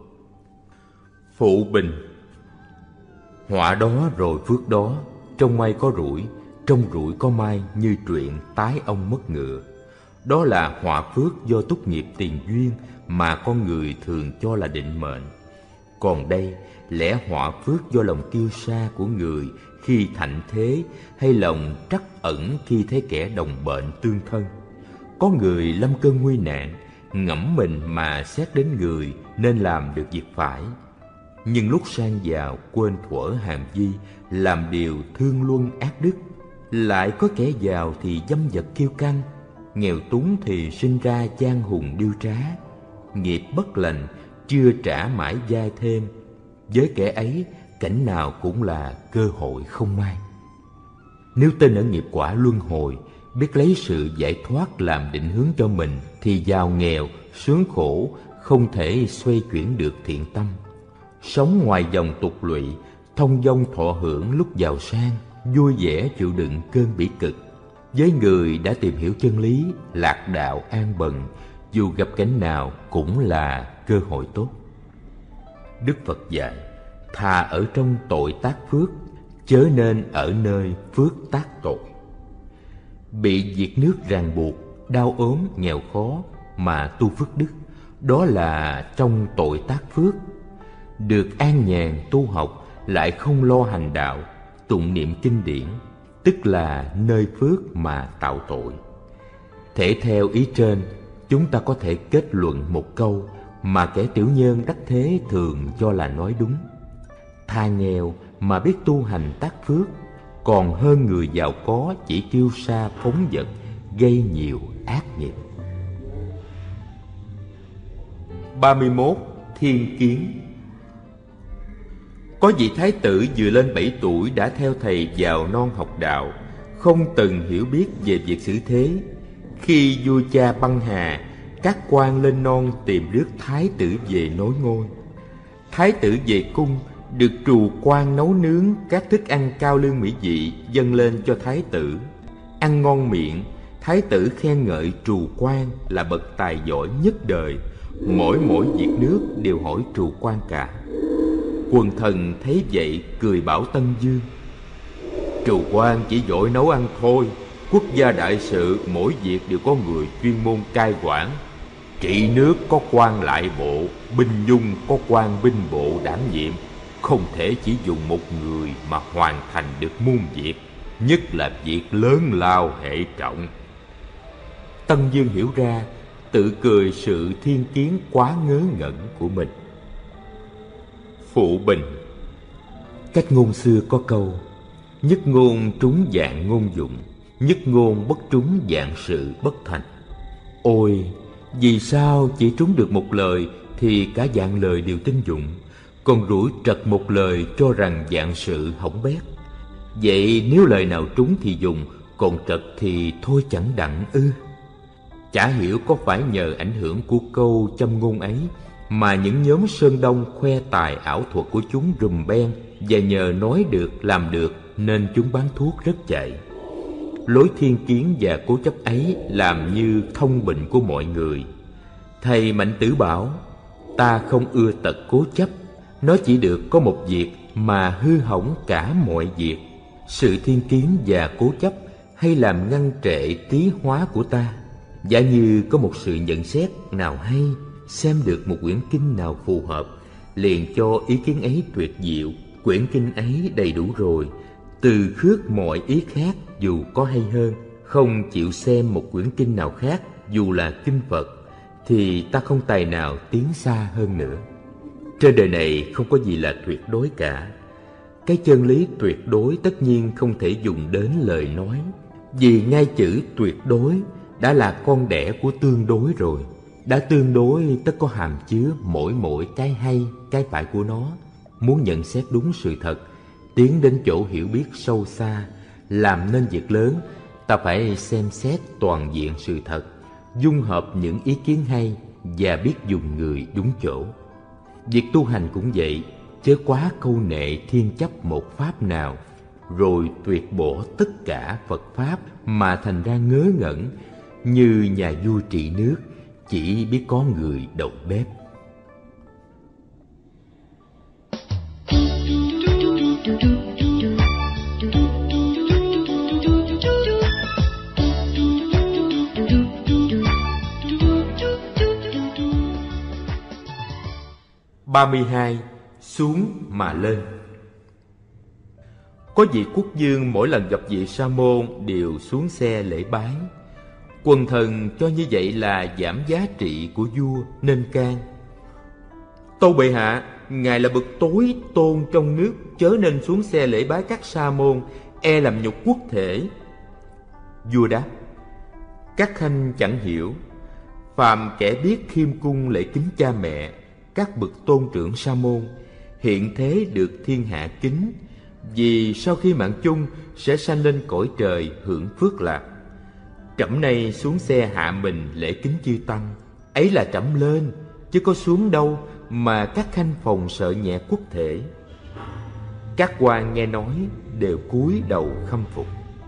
B: Phụ bình: họa đó rồi phước đó, trong may có rủi, trong rủi có may, như truyện tái ông mất ngựa. Đó là họa phước do túc nghiệp tiền duyên mà con người thường cho là định mệnh. Còn đây, lẽ họa phước do lòng kiêu sa của người khi thạnh thế, hay lòng trắc ẩn khi thấy kẻ đồng bệnh tương thân. Có người lâm cơn nguy nạn, ngẫm mình mà xét đến người nên làm được việc phải, nhưng lúc sang giàu quên thuở hàm vi, làm điều thương luân ác đức. Lại có kẻ giàu thì dâm dật kiêu căng, nghèo túng thì sinh ra gian hùng điêu trá. Nghiệp bất lành chưa trả mãi dai thêm, với kẻ ấy cảnh nào cũng là cơ hội không may. Nếu tin ở nghiệp quả luân hồi, biết lấy sự giải thoát làm định hướng cho mình, thì giàu nghèo, sướng khổ không thể xoay chuyển được thiện tâm. Sống ngoài dòng tục lụy, thông dong thọ hưởng lúc giàu sang, vui vẻ chịu đựng cơn bỉ cực. Với người đã tìm hiểu chân lý, lạc đạo an bần, dù gặp cảnh nào cũng là cơ hội tốt. Đức Phật dạy, thà ở trong tội tác phước, chớ nên ở nơi phước tác tội. Bị diệt nước ràng buộc, đau ốm, nghèo khó mà tu phước đức, đó là trong tội tác phước. Được an nhàn tu học, lại không lo hành đạo, tụng niệm kinh điển, tức là nơi phước mà tạo tội. Thể theo ý trên, chúng ta có thể kết luận một câu mà kẻ tiểu nhân đắc thế thường cho là nói đúng: thà nghèo mà biết tu hành tác phước, còn hơn người giàu có chỉ kiêu sa phóng dật, gây nhiều ác nghiệp. 31. Thiên kiến. Có vị thái tử vừa lên 7 tuổi đã theo thầy vào non học đạo, không từng hiểu biết về việc xử thế. Khi vua cha băng hà, các quan lên non tìm rước thái tử về nối ngôi. Thái tử về cung, được trù quan nấu nướng các thức ăn cao lương mỹ vị dâng lên cho thái tử. Ăn ngon miệng, thái tử khen ngợi trù quan là bậc tài giỏi nhất đời, mỗi việc nước đều hỏi trù quan cả. Quần thần thấy vậy cười bảo Tân Dương: trù quan chỉ giỏi nấu ăn thôi, quốc gia đại sự mỗi việc đều có người chuyên môn cai quản. Trị nước có quan lại bộ, binh dung có quan binh bộ đảm nhiệm, không thể chỉ dùng một người mà hoàn thành được muôn việc, nhất là việc lớn lao hệ trọng. Tân Dương hiểu ra, tự cười sự thiên kiến quá ngớ ngẩn của mình. Phụ bình: cách ngôn xưa có câu: nhất ngôn trúng dạng ngôn dụng, nhất ngôn bất trúng dạng sự bất thành. Ôi, vì sao chỉ trúng được một lời thì cả dạng lời đều tin dụng, còn rủi trật một lời cho rằng dạng sự hỏng bét? Vậy nếu lời nào trúng thì dùng, còn trật thì thôi chẳng đặng ư? Chả hiểu có phải nhờ ảnh hưởng của câu châm ngôn ấy mà những nhóm Sơn Đông khoe tài ảo thuật của chúng rùm beng, và nhờ nói được làm được nên chúng bán thuốc rất chạy. Lối thiên kiến và cố chấp ấy làm như thông bệnh của mọi người. Thầy Mạnh Tử bảo, ta không ưa tật cố chấp, nó chỉ được có một việc mà hư hỏng cả mọi việc. Sự thiên kiến và cố chấp hay làm ngăn trệ trí hóa của ta. Giả như có một sự nhận xét nào hay, xem được một quyển kinh nào phù hợp, liền cho ý kiến ấy tuyệt diệu, quyển kinh ấy đầy đủ rồi, từ khước mọi ý khác dù có hay hơn, không chịu xem một quyển kinh nào khác dù là kinh Phật, thì ta không tài nào tiến xa hơn nữa. Trên đời này không có gì là tuyệt đối cả. Cái chân lý tuyệt đối tất nhiên không thể dùng đến lời nói, vì ngay chữ tuyệt đối đã là con đẻ của tương đối rồi. Đã tương đối tất có hàm chứa mỗi cái hay, cái phải của nó. Muốn nhận xét đúng sự thật, tiến đến chỗ hiểu biết sâu xa, làm nên việc lớn, ta phải xem xét toàn diện sự thật, dung hợp những ý kiến hay và biết dùng người đúng chỗ. Việc tu hành cũng vậy, chớ quá câu nệ thiên chấp một pháp nào, rồi tuyệt bỏ tất cả Phật pháp mà thành ra ngớ ngẩn, như nhà vua trị nước, chỉ biết có người đầu bếp.
A: Ba mươi hai. Xuống mà lên. Có vị quốc vương mỗi lần gặp vị sa môn đều xuống xe lễ bái. Quần thần cho như vậy là giảm giá trị của vua nên can: Tâu bệ hạ, ngài là bậc tối tôn trong nước, chớ nên xuống xe lễ bái các sa môn, e làm nhục quốc thể. Vua đáp: Các khanh chẳng hiểu, phàm kẻ biết khiêm cung lễ kính cha mẹ, các bậc tôn trưởng sa môn, hiện thế được thiên hạ kính, vì sau khi mạng chung sẽ sanh lên cõi trời hưởng phước lạc. Trẫm nay xuống xe hạ mình lễ kính chư tăng, ấy là trẫm lên, chứ có xuống đâu mà các khanh phòng sợ nhẹ quốc thể. Các quan nghe nói đều cúi đầu khâm phục.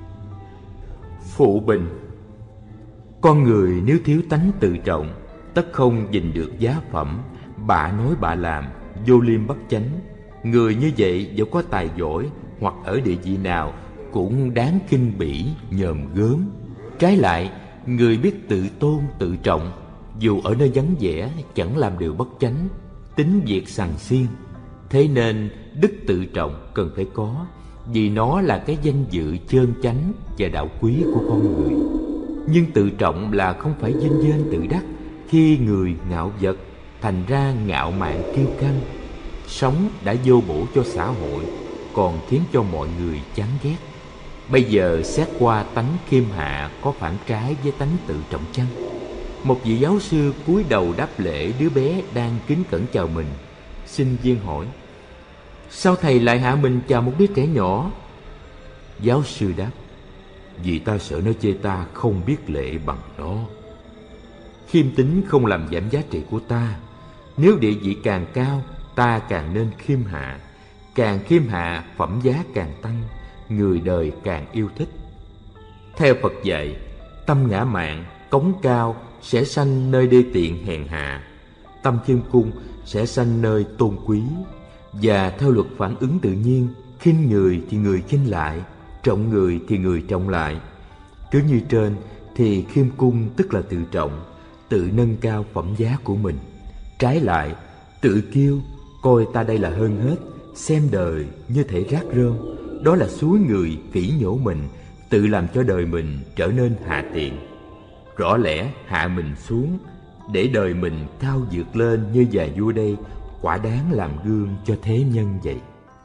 A: Phụ bình: Con người nếu thiếu tánh tự trọng, tất không gìn được giá phẩm, bạ nói bạ làm, vô liêm bất chánh. Người như vậy dẫu có tài giỏi hoặc ở địa vị nào cũng đáng khinh bỉ nhòm gớm. Trái lại, người biết tự tôn tự trọng, dù ở nơi vắng vẻ chẳng làm điều bất chánh, tính việc sằng xiên. Thế nên đức tự trọng cần phải có, vì nó là cái danh dự chơn chánh và đạo quý của con người. Nhưng tự trọng là không phải vinh vên tự đắc. Khi người ngạo vật, thành ra ngạo mạn kiêu căng, sống đã vô bổ cho xã hội, còn khiến cho mọi người chán ghét. Bây giờ xét qua tánh khiêm hạ có phản trái với tánh tự trọng chăng? Một vị giáo sư cúi đầu đáp lễ đứa bé đang kính cẩn chào mình. Sinh viên hỏi: Sao thầy lại hạ mình chào một đứa trẻ nhỏ? Giáo sư đáp: Vì ta sợ nó chê ta không biết lễ bằng nó. Khiêm tính không làm giảm giá trị của ta. Nếu địa vị càng cao, ta càng nên khiêm hạ. Càng khiêm hạ, phẩm giá càng tăng, người đời càng yêu thích. Theo Phật dạy, tâm ngã mạn, cống cao sẽ sanh nơi đê tiện hèn hạ, tâm khiêm cung sẽ sanh nơi tôn quý. Và theo luật phản ứng tự nhiên, khinh người thì người khinh lại, trọng người thì người trọng lại. Cứ như trên thì khiêm cung tức là tự trọng, tự nâng cao phẩm giá của mình. Trái lại, tự kiêu, coi ta đây là hơn hết, xem đời như thể rác rơm, đó là xúi người phỉ nhổ mình, tự làm cho đời mình trở nên hạ tiện. Rõ lẽ hạ mình xuống để đời mình cao vượt lên như nhà vua đây, quả đáng làm gương cho thế nhân vậy.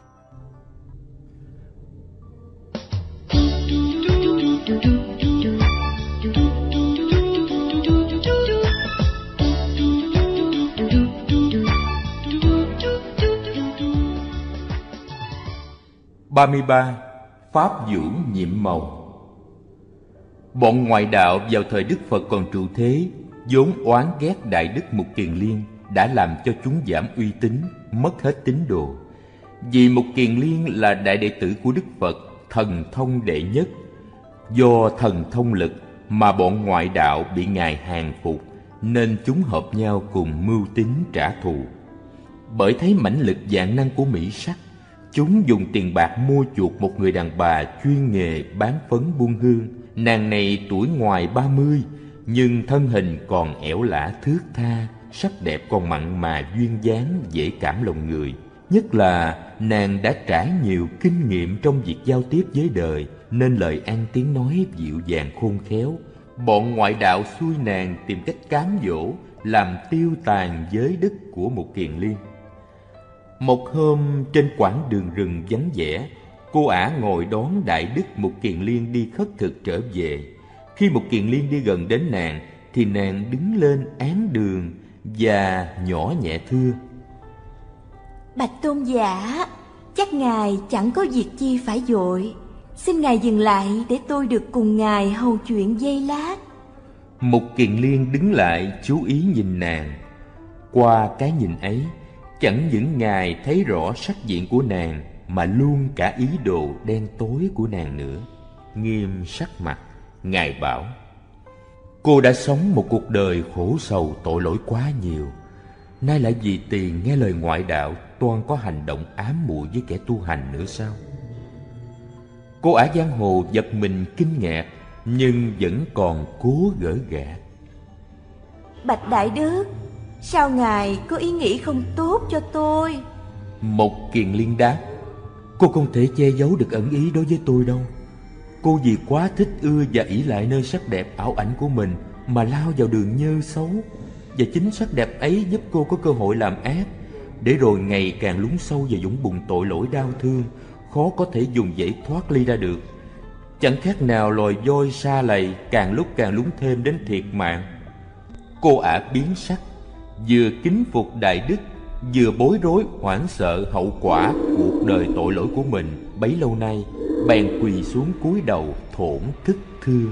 A: Ba mươi ba. Pháp dưỡng nhiệm màu. Bọn ngoại đạo vào thời Đức Phật còn trụ thế, vốn oán ghét Đại Đức Mục Kiền Liên, đã làm cho chúng giảm uy tín, mất hết tín đồ. Vì Mục Kiền Liên là đại đệ tử của Đức Phật, thần thông đệ nhất. Do thần thông lực mà bọn ngoại đạo bị Ngài hàng phục, nên chúng hợp nhau cùng mưu tính trả thù. Bởi thấy mãnh lực vạn năng của Mỹ sắc, chúng dùng tiền bạc mua chuộc một người đàn bà chuyên nghề bán phấn buôn hương. Nàng này tuổi ngoài 30, nhưng thân hình còn ẻo lả thướt tha, sắc đẹp còn mặn mà duyên dáng dễ cảm lòng người. Nhất là nàng đã trải nhiều kinh nghiệm trong việc giao tiếp với đời, nên lời ăn tiếng nói dịu dàng khôn khéo. Bọn ngoại đạo xui nàng tìm cách cám dỗ, làm tiêu tàn giới đức của Mục Kiền Liên.
B: Một hôm trên quãng đường rừng vắng vẻ, cô ả ngồi đón Đại Đức Mục Kiền Liên đi khất thực trở về. Khi Mục Kiền Liên đi gần đến nàng thì nàng đứng lên án đường và nhỏ nhẹ thưa:
D: Bạch tôn giả, chắc ngài chẳng có việc chi phải vội, xin ngài dừng lại để tôi được cùng ngài hầu chuyện giây lát.
B: Mục Kiền Liên đứng lại chú ý nhìn nàng. Qua cái nhìn ấy, chẳng những ngài thấy rõ sắc diện của nàng mà luôn cả ý đồ đen tối của nàng nữa. Nghiêm sắc mặt, ngài bảo: Cô đã sống một cuộc đời khổ sầu tội lỗi quá nhiều, nay lại vì tiền nghe lời ngoại đạo toan có hành động ám muội với kẻ tu hành nữa sao? Cô ả giang hồ giật mình kinh ngạc, nhưng vẫn còn cố gỡ gạc.
D: Bạch Đại Đức, sao ngài có ý nghĩ không tốt cho tôi?
B: Mục Kiền Liên đáp: Cô không thể che giấu được ẩn ý đối với tôi đâu. Cô vì quá thích ưa và ỷ lại nơi sắc đẹp ảo ảnh của mình mà lao vào đường nhơ xấu. Và chính sắc đẹp ấy giúp cô có cơ hội làm ác, để rồi ngày càng lún sâu vào vũng bùn tội lỗi đau thương, khó có thể dùng dãy thoát ly ra được. Chẳng khác nào loài voi sa lầy càng lúc càng lún thêm đến thiệt mạng. Cô ả biến sắc, vừa kính phục Đại Đức, vừa bối rối hoảng sợ hậu quả cuộc đời tội lỗi của mình bấy lâu nay, bèn quỳ xuống cúi đầu thổn thức thưa: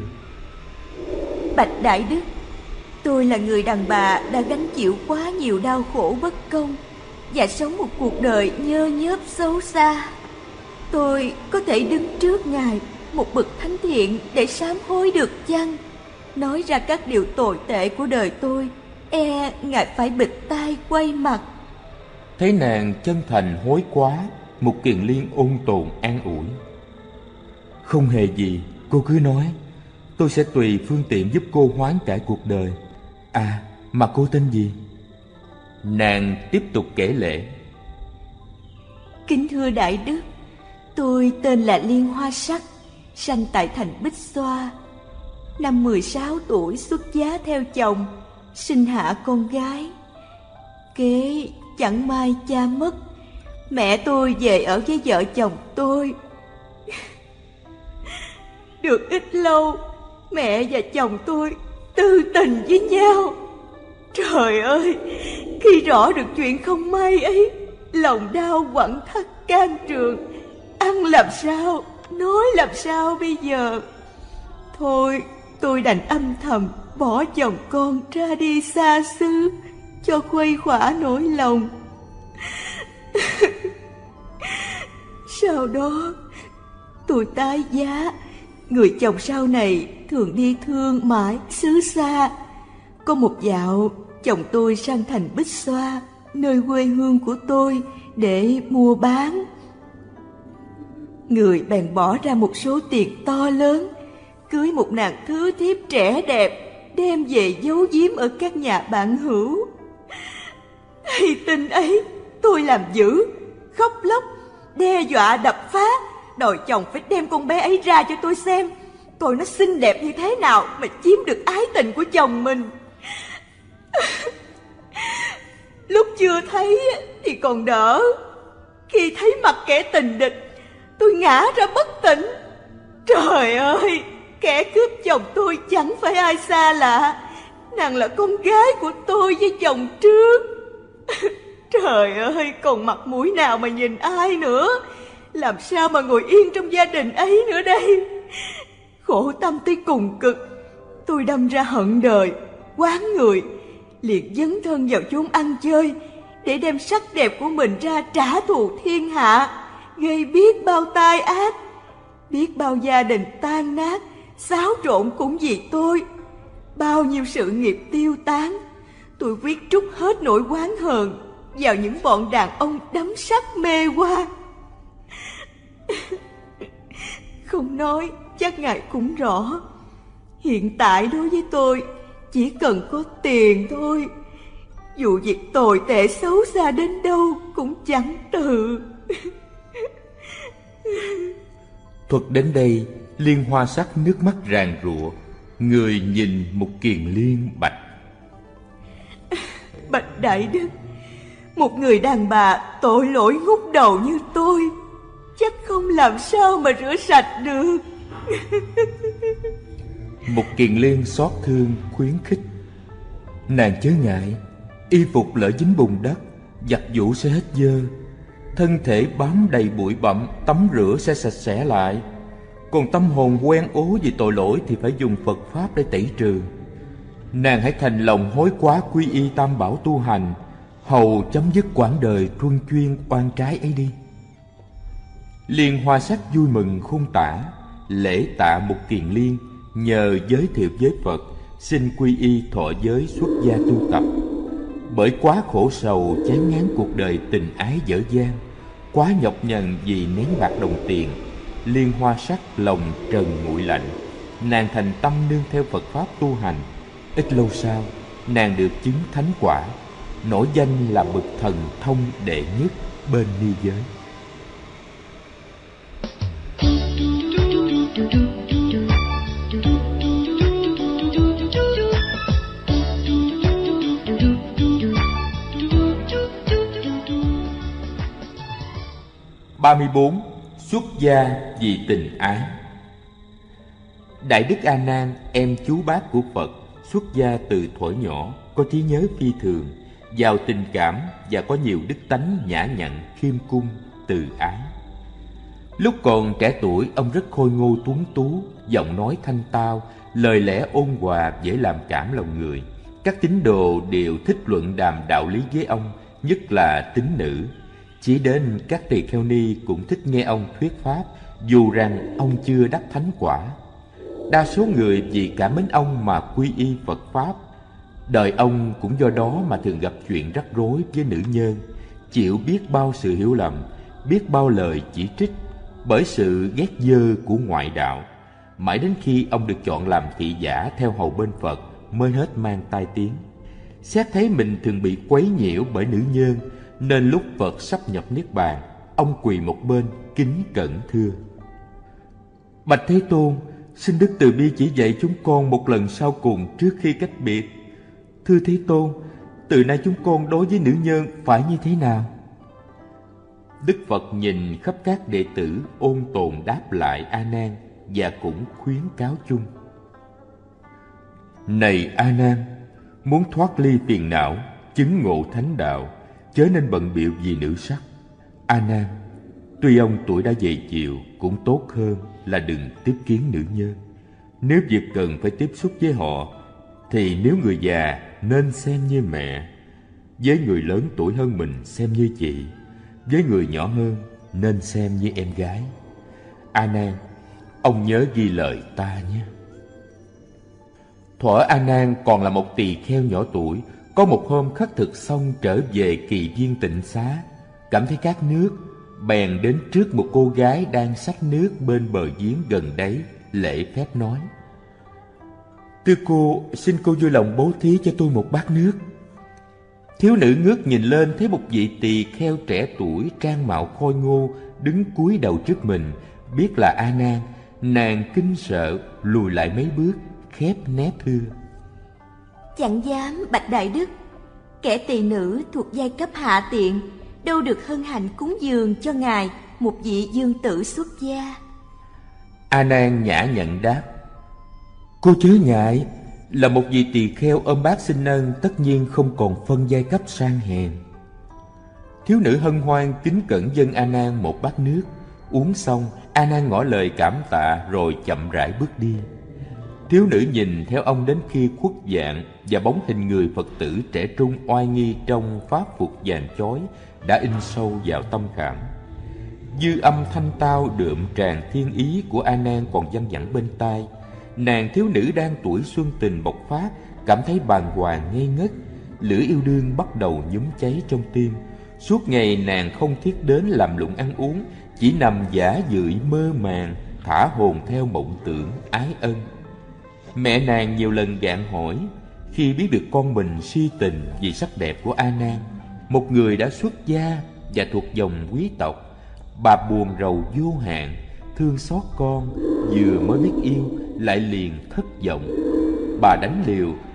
D: Bạch Đại Đức, tôi là người đàn bà đã gánh chịu quá nhiều đau khổ bất công và sống một cuộc đời nhơ nhớp xấu xa. Tôi có thể đứng trước ngài, một bậc thánh thiện, để sám hối được chăng? Nói ra các điều tồi tệ của đời tôi, e ngài phải bịt tai quay mặt.
B: Thấy nàng chân thành hối quá, Mục Kiền Liên ôn tồn an ủi: Không hề gì, cô cứ nói, tôi sẽ tùy phương tiện giúp cô hoán cải cuộc đời. À, mà cô tên gì? Nàng tiếp tục kể lễ:
D: Kính thưa Đại Đức, tôi tên là Liên Hoa Sắc, sanh tại thành Bích Xoa. Năm 16 tuổi xuất giá theo chồng, sinh hạ con gái. Kế chẳng may cha mất, mẹ tôi về ở với vợ chồng tôi. Được ít lâu, mẹ và chồng tôi tư tình với nhau. Trời ơi, khi rõ được chuyện không may ấy, lòng đau quặn thắt can trường. Ăn làm sao, nói làm sao bây giờ? Thôi, tôi đành âm thầm bỏ chồng con ra đi xa xứ, cho khuây khỏa nỗi lòng. Sau đó tôi tái giá, người chồng sau này thường đi thương mãi xứ xa. Có một dạo, chồng tôi sang thành Bích Xoa, nơi quê hương của tôi, để mua bán. Người bèn bỏ ra một số tiền to lớn, cưới một nàng thứ thiếp trẻ đẹp, đem về giấu giếm ở các nhà bạn hữu. Hay tin ấy, tôi làm dữ, khóc lóc, đe dọa đập phá, đòi chồng phải đem con bé ấy ra cho tôi xem, coi nó xinh đẹp như thế nào mà chiếm được ái tình của chồng mình. Lúc chưa thấy thì còn đỡ, khi thấy mặt kẻ tình địch, tôi ngã ra bất tỉnh. Trời ơi, kẻ cướp chồng tôi chẳng phải ai xa lạ, nàng là con gái của tôi với chồng trước. Trời ơi, còn mặt mũi nào mà nhìn ai nữa? Làm sao mà ngồi yên trong gia đình ấy nữa đây? Khổ tâm tới cùng cực, tôi đâm ra hận đời, oán người, liền dấn thân vào chốn ăn chơi để đem sắc đẹp của mình ra trả thù thiên hạ, gây biết bao tai ác. Biết bao gia đình tan nát, xáo trộn cũng vì tôi. Bao nhiêu sự nghiệp tiêu tán. Tôi quyết trút hết nỗi oán hờn vào những bọn đàn ông đắm sắc mê hoa. Không nói chắc ngài cũng rõ, hiện tại đối với tôi chỉ cần có tiền thôi. Dù việc tồi tệ xấu xa đến đâu cũng chẳng từ.
B: Thuật đến đây, Liên Hoa Sắc nước mắt ràn rụa, người nhìn Mục Kiền Liên bạch:
D: Bạch Đại Đức, Một người đàn bà tội lỗi ngút đầu như tôi chắc không làm sao mà rửa sạch được.
B: Mục Kiền Liên xót thương khuyến khích: Nàng chớ ngại, y phục lỡ dính bùn đất, giặt giũ sẽ hết dơ. Thân thể bám đầy bụi bặm, tắm rửa sẽ sạch sẽ lại. Còn tâm hồn quen ố vì tội lỗi thì phải dùng Phật Pháp để tẩy trừ. Nàng hãy thành lòng hối quá quy y Tam Bảo tu hành, hầu chấm dứt quãng đời truân chuyên oan trái ấy đi. Liên Hoa Sắc vui mừng khôn tả, lễ tạ Mục Kiền Liên, nhờ giới thiệu với Phật, xin quy y thọ giới xuất gia tu tập. Bởi quá khổ sầu chán ngán cuộc đời tình ái dở dang, quá nhọc nhằn vì nén bạc đồng tiền, Liên Hoa Sắc lòng trần nguội lạnh. Nàng thành tâm nương theo Phật Pháp tu hành. Ít lâu sau, nàng được chứng thánh quả, nổi danh là bậc thần thông đệ nhất bên ni giới. Xuất gia vì tình ái. Đại Đức A Nan, em chú bác của Phật, xuất gia từ thuở nhỏ, có trí nhớ phi thường, giàu tình cảm và có nhiều đức tánh nhã nhặn, khiêm cung, từ ái. Lúc còn trẻ tuổi, ông rất khôi ngô tuấn tú, giọng nói thanh tao, lời lẽ ôn hòa, dễ làm cảm lòng người. Các tín đồ đều thích luận đàm đạo lý với ông, nhất là tín nữ. Chỉ đến các tỳ kheo ni cũng thích nghe ông thuyết pháp, dù rằng ông chưa đắc thánh quả. Đa số người vì cảm mến ông mà quy y Phật Pháp. Đời ông cũng do đó mà thường gặp chuyện rắc rối với nữ nhân, chịu biết bao sự hiểu lầm, biết bao lời chỉ trích, bởi sự ghét dơ của ngoại đạo. Mãi đến khi ông được chọn làm thị giả theo hầu bên Phật mới hết mang tai tiếng. Xét thấy mình thường bị quấy nhiễu bởi nữ nhân, nên lúc Phật sắp nhập Niết Bàn, ông quỳ một bên kính cẩn thưa: Bạch Thế Tôn, xin Đức từ bi chỉ dạy chúng con một lần sau cùng trước khi cách biệt. Thưa Thế Tôn, từ nay chúng con đối với nữ nhân phải như thế nào? Đức Phật nhìn khắp các đệ tử, ôn tồn đáp lại A Nan và cũng khuyến cáo chung: Này A Nan, muốn thoát ly phiền não, chứng ngộ thánh đạo, chớ nên bận bịu vì nữ sắc. A Nan, tuy ông tuổi đã dày chịu, cũng tốt hơn là đừng tiếp kiến nữ nhân. Nếu việc cần phải tiếp xúc với họ, thì nếu người già nên xem như mẹ, với người lớn tuổi hơn mình xem như chị, với người nhỏ hơn nên xem như em gái. A Nan, ông nhớ ghi lời ta nhé. Thuở A Nan còn là một tỳ kheo nhỏ tuổi, có một hôm khất thực xong trở về Kỳ Viên Tịnh Xá, cảm thấy khát nước, bèn đến trước một cô gái đang xách nước bên bờ giếng gần đấy, lễ phép nói: Thưa cô, xin cô vui lòng bố thí cho tôi một bát nước. Thiếu nữ ngước nhìn lên, thấy một vị tỳ kheo trẻ tuổi trang mạo khôi ngô đứng cúi đầu trước mình, biết là A Nan. Nàng kinh sợ lùi lại mấy bước, khép nép thưa:
D: Chẳng dám bạch đại đức, kẻ tỳ nữ thuộc giai cấp hạ tiện, đâu được hân hạnh cúng dường cho ngài một vị dương tử xuất gia.
B: A Nan nhã nhặn đáp: Cô chớ ngại, là một vị tỳ kheo ôm bát xin ân, tất nhiên không còn phân giai cấp sang hèn. Thiếu nữ hân hoan kính cẩn dâng A Nan một bát nước. Uống xong, A Nan ngỏ lời cảm tạ rồi chậm rãi bước đi. Thiếu nữ nhìn theo ông đến khi khuất dạng, và bóng hình người Phật tử trẻ trung oai nghi trong pháp phục vàng chói đã in sâu vào tâm khảm. Dư âm thanh tao đượm tràn thiên ý của A Nan còn văng vẳng bên tai. Nàng thiếu nữ đang tuổi xuân tình bộc phát, cảm thấy bàng hoàng ngây ngất, lửa yêu đương bắt đầu nhúm cháy trong tim. Suốt ngày nàng không thiết đến làm lụng ăn uống, chỉ nằm giả dưỡi mơ màng, thả hồn theo mộng tưởng ái ân. Mẹ nàng nhiều lần gạn hỏi, khi biết được con mình si tình vì sắc đẹp của A Nan, một người đã xuất gia và thuộc dòng quý tộc, bà buồn rầu vô hạn, thương xót con vừa mới biết yêu lại liền thất vọng. Bà đánh liều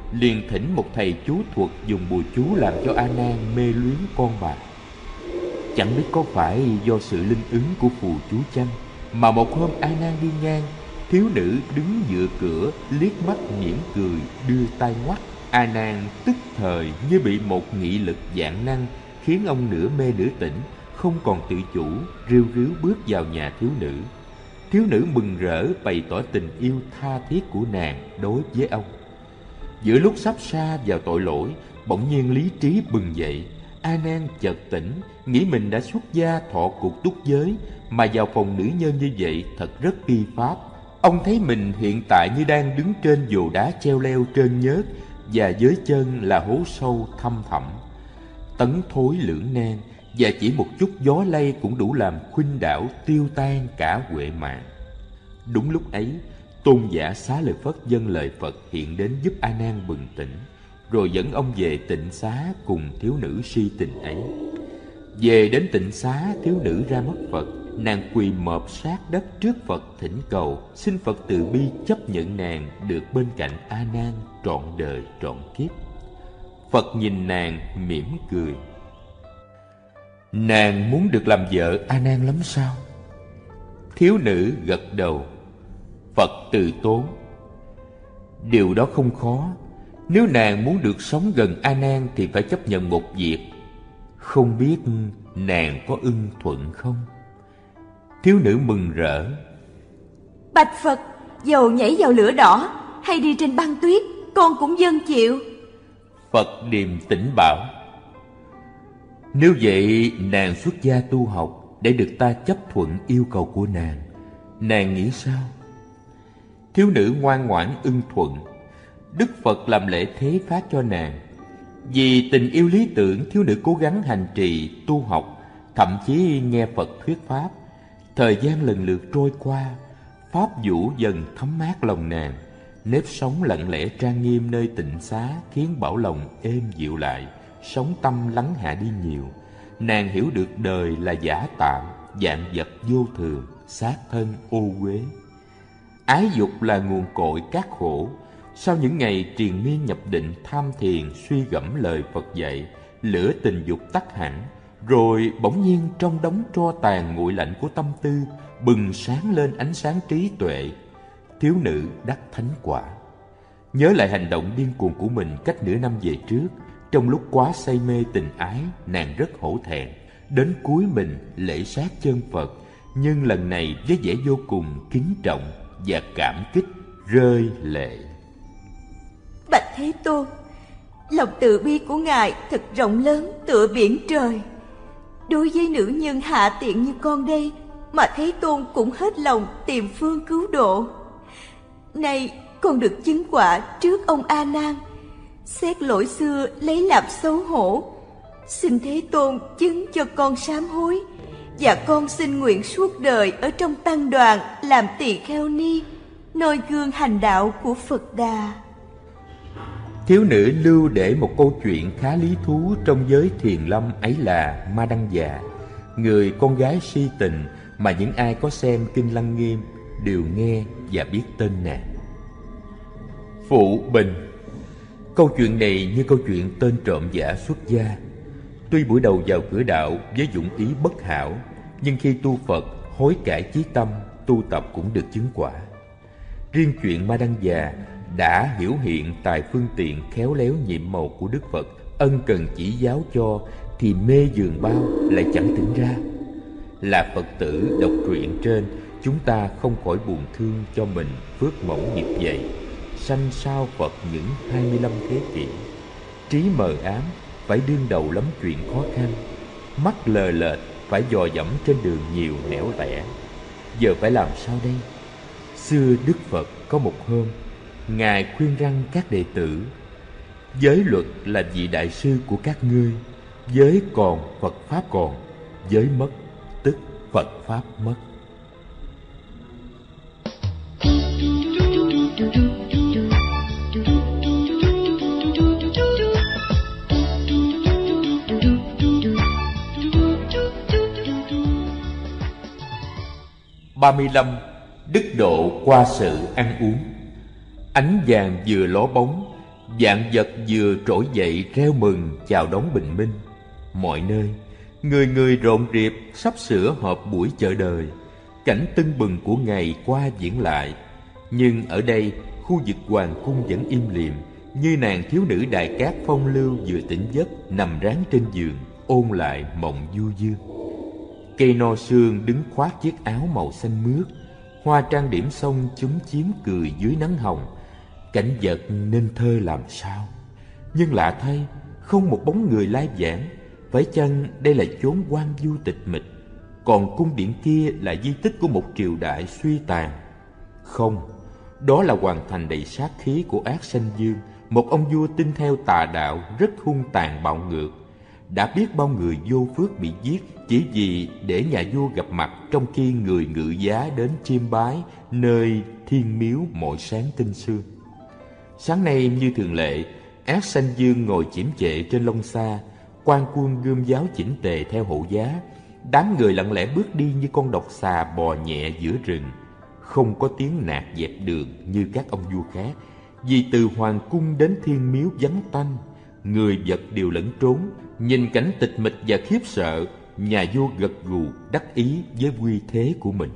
B: liền thỉnh một thầy chú thuật dùng bùa chú làm cho A Nan mê luyến con bạc. Chẳng biết có phải do sự linh ứng của phù chú chăng, mà một hôm A Nan đi ngang, thiếu nữ đứng dựa cửa liếc mắt mỉm cười đưa tay ngoắt. A Nan tức thời như bị một nghị lực vạn năng khiến ông nửa mê nửa tỉnh, không còn tự chủ, ríu ríu bước vào nhà thiếu nữ. Thiếu nữ mừng rỡ bày tỏ tình yêu tha thiết của nàng đối với ông. Giữa lúc sắp sa vào tội lỗi, bỗng nhiên lý trí bừng dậy. A Nan chợt tỉnh, nghĩ mình đã xuất gia thọ cuộc túc giới, mà vào phòng nữ nhân như vậy thật rất phi pháp. Ông thấy mình hiện tại như đang đứng trên vồ đá treo leo trơn nhớt, và dưới chân là hố sâu thăm thẳm, tấn thối lưỡng nan, và chỉ một chút gió lay cũng đủ làm khuynh đảo tiêu tan cả huệ mạng. Đúng lúc ấy, tôn giả Xá Lợi Phất dâng lời Phật hiện đến giúp A Nan bừng tỉnh, rồi dẫn ông về tịnh xá cùng thiếu nữ si tình ấy. Về đến tịnh xá, thiếu nữ ra mắt Phật, nàng quỳ mọp sát đất trước Phật thỉnh cầu xin Phật từ bi chấp nhận nàng được bên cạnh A Nan trọn đời trọn kiếp. Phật nhìn nàng mỉm cười: nàng muốn được làm vợ A Nan lắm sao? Thiếu nữ gật đầu. Phật từ tốn: điều đó không khó. Nếu nàng muốn được sống gần A Nan thì phải chấp nhận một việc. Không biết nàng có ưng thuận không? Thiếu nữ mừng rỡ:
D: Bạch Phật, dầu nhảy vào lửa đỏ hay đi trên băng tuyết, con cũng dâng chịu.
B: Phật điềm tĩnh bảo: nếu vậy nàng xuất gia tu học để được ta chấp thuận yêu cầu của nàng nghĩ sao? Thiếu nữ ngoan ngoãn ưng thuận. Đức Phật làm lễ thế phát cho nàng. Vì tình yêu lý tưởng, thiếu nữ cố gắng hành trì tu học, thậm chí nghe Phật thuyết pháp. Thời gian lần lượt trôi qua, pháp vũ dần thấm mát lòng nàng. Nếp sống lặng lẽ trang nghiêm nơi tịnh xá khiến bảo lòng êm dịu lại, sống tâm lắng hạ đi nhiều. Nàng hiểu được đời là giả tạm, vạn vật vô thường, xác thân ô uế. Ái dục là nguồn cội các khổ. Sau những ngày triền miên nhập định tham thiền suy gẫm lời Phật dạy, lửa tình dục tắt hẳn, rồi bỗng nhiên trong đống tro tàn nguội lạnh của tâm tư bừng sáng lên ánh sáng trí tuệ. Thiếu nữ đắc thánh quả. Nhớ lại hành động điên cuồng của mình cách nửa năm về trước, trong lúc quá say mê tình ái, nàng rất hổ thẹn, đến cúi mình lễ sát chân Phật, nhưng lần này với vẻ vô cùng kính trọng và cảm kích rơi lệ.
D: Bạch Thế Tôn, lòng từ bi của ngài thật rộng lớn tựa biển trời. Đối với nữ nhân hạ tiện như con đây mà Thế Tôn cũng hết lòng tìm phương cứu độ. Nay con được chứng quả trước ông A Nan, xét lỗi xưa lấy làm xấu hổ. Xin Thế Tôn chứng cho con sám hối, và con xin nguyện suốt đời ở trong tăng đoàn làm tỳ kheo ni, noi gương hành đạo của Phật Đà.
B: Thiếu nữ lưu để một câu chuyện khá lý thú trong giới thiền lâm ấy là Ma Đăng Già, người con gái si tình mà những ai có xem Kinh Lăng Nghiêm đều nghe và biết tên nàng. Phụ Bình. Câu chuyện này như câu chuyện tên trộm giả xuất gia. Tuy buổi đầu vào cửa đạo với dụng ý bất hảo, nhưng khi tu Phật hối cải chí tâm, tu tập cũng được chứng quả. Riêng chuyện Ma Đăng Già đã hiểu hiện tài phương tiện khéo léo nhiệm màu của Đức Phật, ân cần chỉ giáo cho thì mê giường bao lại chẳng tỉnh ra. Là Phật tử đọc truyện trên, chúng ta không khỏi buồn thương cho mình phước mẫu nghiệp vậy. Sanh sao Phật những 25 thế kỷ, trí mờ ám phải đương đầu lắm chuyện khó khăn, mắt lờ lệch phải dò dẫm trên đường nhiều nẻo tẻ. Giờ phải làm sao đây? Xưa Đức Phật có một hôm, ngài khuyên răn các đệ tử: giới luật là vị đại sư của các ngươi, giới còn Phật pháp còn, giới mất tức Phật pháp mất. (35) Đức độ qua sự ăn uống. Ánh vàng vừa ló bóng,
A: Vạn vật vừa trỗi dậy reo mừng chào đón bình minh. Mọi nơi, người người rộn rịp sắp sửa họp buổi chợ đời. Cảnh tưng bừng của ngày qua diễn lại. Nhưng ở đây, khu vực hoàng cung vẫn im lìm, như nàng thiếu nữ Đại Cát phong lưu vừa tỉnh giấc nằm ráng trên giường, ôn lại mộng du dương. Cây no sương đứng khoác chiếc áo màu xanh mướt, hoa trang điểm xong chúm chím cười dưới nắng hồng. Cảnh vật nên thơ làm sao. Nhưng lạ thay, không một bóng người lai vãng. Phải chăng đây là chốn hoang vu tịch mịch, còn cung điện kia là di tích của một triều đại suy tàn? Không, đó là hoàng thành đầy sát khí của Ác Sanh Dương, một ông vua tin theo tà đạo rất hung tàn bạo ngược. Đã biết bao người vô phước bị giết chỉ vì để nhà vua gặp mặt trong khi người ngự giá đến chiêm bái nơi thiên miếu mỗi sáng tinh sương. Sáng nay như thường lệ, Ác Sanh Dương ngồi chiếm trệ trên lông xa, quan quân gươm giáo chỉnh tề theo hộ giá. Đám người lặng lẽ bước đi như con độc xà bò nhẹ giữa rừng, không có tiếng nạt dẹp đường như các ông vua khác. Vì từ hoàng cung đến thiên miếu vắng tanh, người vật đều lẫn trốn. Nhìn cảnh tịch mịch và khiếp sợ, nhà vua gật gù đắc ý với uy thế của mình.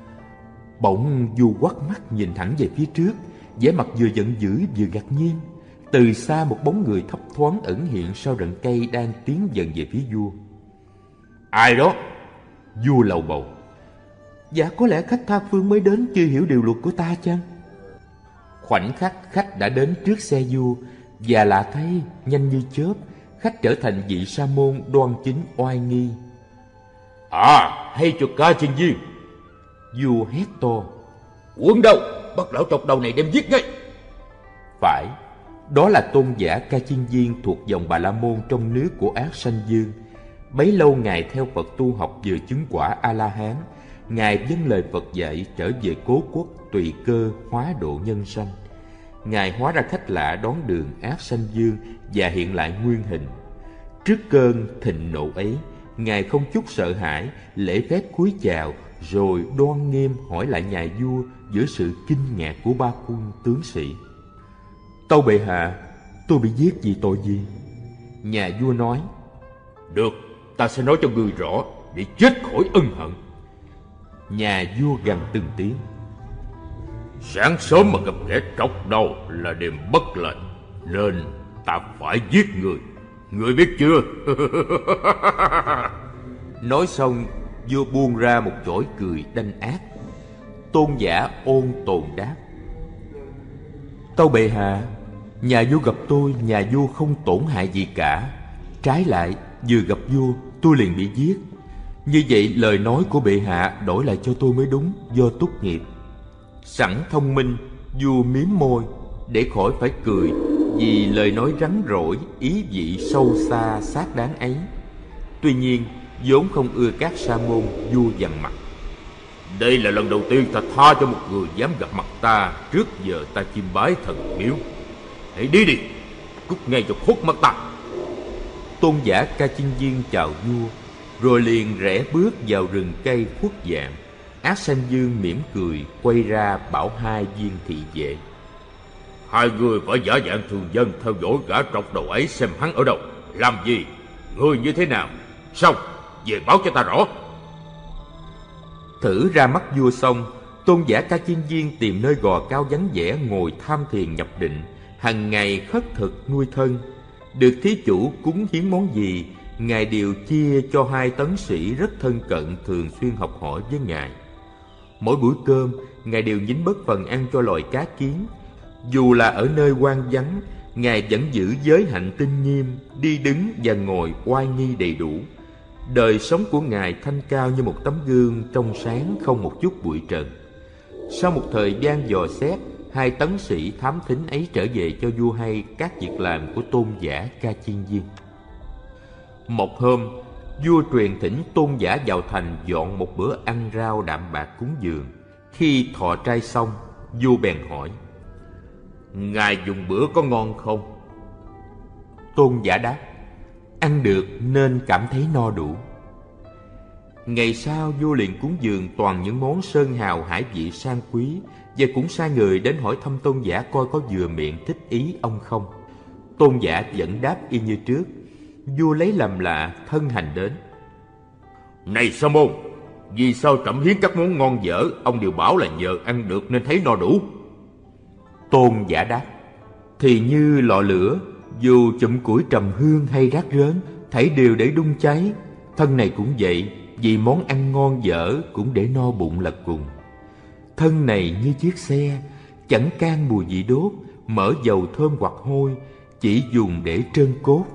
A: Bỗng vua quắt mắt nhìn thẳng về phía trước, vẻ mặt vừa giận dữ vừa ngạc nhiên. Từ xa một bóng người thấp thoáng ẩn hiện sau rặng cây đang tiến dần về phía vua.
C: Ai đó?
A: Vua lầu bầu. Dạ có lẽ khách tha phương mới đến chưa hiểu điều luật của ta chăng? Khoảnh khắc khách đã đến trước xe vua, và lạ thay, nhanh như chớp, khách trở thành vị sa môn đoan chính oai nghi.
C: Hay cho Ca Chiên Viên.
A: Vua hét to.
C: Quân đâu? Bắt lão chọc đầu này đem giết ngay.
A: Phải, đó là tôn giả Ca Chiên Viên thuộc dòng Bà La Môn trong nước của Ác Sanh Dương. Bấy lâu Ngài theo Phật tu học vừa chứng quả A-la-hán. Ngài vâng lời Phật dạy trở về cố quốc tùy cơ hóa độ nhân sanh. Ngài hóa ra khách lạ đón đường Ác Sanh Dương và hiện lại nguyên hình. Trước cơn thịnh nộ ấy, Ngài không chút sợ hãi, lễ phép cúi chào, rồi đoan nghiêm hỏi lại nhà vua giữa sự kinh ngạc của ba quân tướng sĩ. Tâu bệ hạ, tôi bị giết vì tội gì? Nhà vua nói.
C: Được, ta sẽ nói cho người rõ để chết khỏi ân hận.
A: Nhà vua gầm từng tiếng.
C: Sáng sớm mà gặp kẻ trọc đầu là đêm bất lệnh, nên ta phải giết người. Người biết chưa?
A: Nói xong, vua buông ra một chổi cười đanh ác. Tôn giả ôn tồn đáp. Tâu bệ hạ, nhà vua gặp tôi, nhà vua không tổn hại gì cả. Trái lại, vừa gặp vua, tôi liền bị giết. Như vậy lời nói của bệ hạ đổi lại cho tôi mới đúng, do túc nghiệp. Sẵn thông minh, vua miếm môi để khỏi phải cười vì lời nói rắn rỏi, ý vị sâu xa xác đáng ấy. Tuy nhiên, vốn không ưa các sa môn, vua dằn mặt.
C: Đây là lần đầu tiên ta tha cho một người dám gặp mặt ta trước giờ ta chiêm bái thần miếu. Hãy đi đi, cút ngay cho khuất mắt ta.
A: Tôn giả Ca Chiên Viên chào vua, rồi liền rẽ bước vào rừng cây khuất dạng. Ác Sanh Dương mỉm cười quay ra bảo hai viên thị vệ.
C: Hai người phải giả dạng thường dân theo dõi gã trọc đầu ấy xem hắn ở đâu, làm gì, người như thế nào. Xong, về báo cho ta rõ.
A: Thử ra mắt vua xong, tôn giả Ca Chiên Viên tìm nơi gò cao vắng vẻ ngồi tham thiền nhập định, hằng ngày khất thực nuôi thân. Được thí chủ cúng hiến món gì, Ngài đều chia cho hai tấn sĩ rất thân cận thường xuyên học hỏi với Ngài. Mỗi buổi cơm, Ngài đều nhín bớt phần ăn cho loài cá kiến. Dù là ở nơi hoang vắng, Ngài vẫn giữ giới hạnh tinh nghiêm, đi đứng và ngồi oai nghi đầy đủ. Đời sống của Ngài thanh cao như một tấm gương trong sáng không một chút bụi trần. Sau một thời gian dò xét, hai tấn sĩ thám thính ấy trở về cho vua hay các việc làm của tôn giả Ca Chiên Viên. Một hôm, vua truyền thỉnh tôn giả vào thành dọn một bữa ăn rau đạm bạc cúng dường. Khi thọ trai xong, vua bèn hỏi:
C: Ngài dùng bữa có ngon không?
A: Tôn giả đáp: Ăn được nên cảm thấy no đủ. Ngày sau, vua liền cúng dường toàn những món sơn hào hải vị sang quý, và cũng sai người đến hỏi thăm tôn giả coi có vừa miệng thích ý ông không.
B: Tôn giả vẫn đáp y như trước. Vua lấy làm lạ, thân hành đến.
C: Này Sa môn, vì sao trẫm hiến các món ngon dở, ông đều bảo là nhờ ăn được nên thấy no đủ?
B: Tôn giả đáp: thì như lò lửa, dù chụm củi trầm hương hay rác rến, thảy đều để đun cháy. Thân này cũng vậy, vì món ăn ngon dở cũng để no bụng là cùng. Thân này như chiếc xe, chẳng can mùi vị đốt, mỡ dầu thơm hoặc hôi, chỉ dùng để trơn cốt.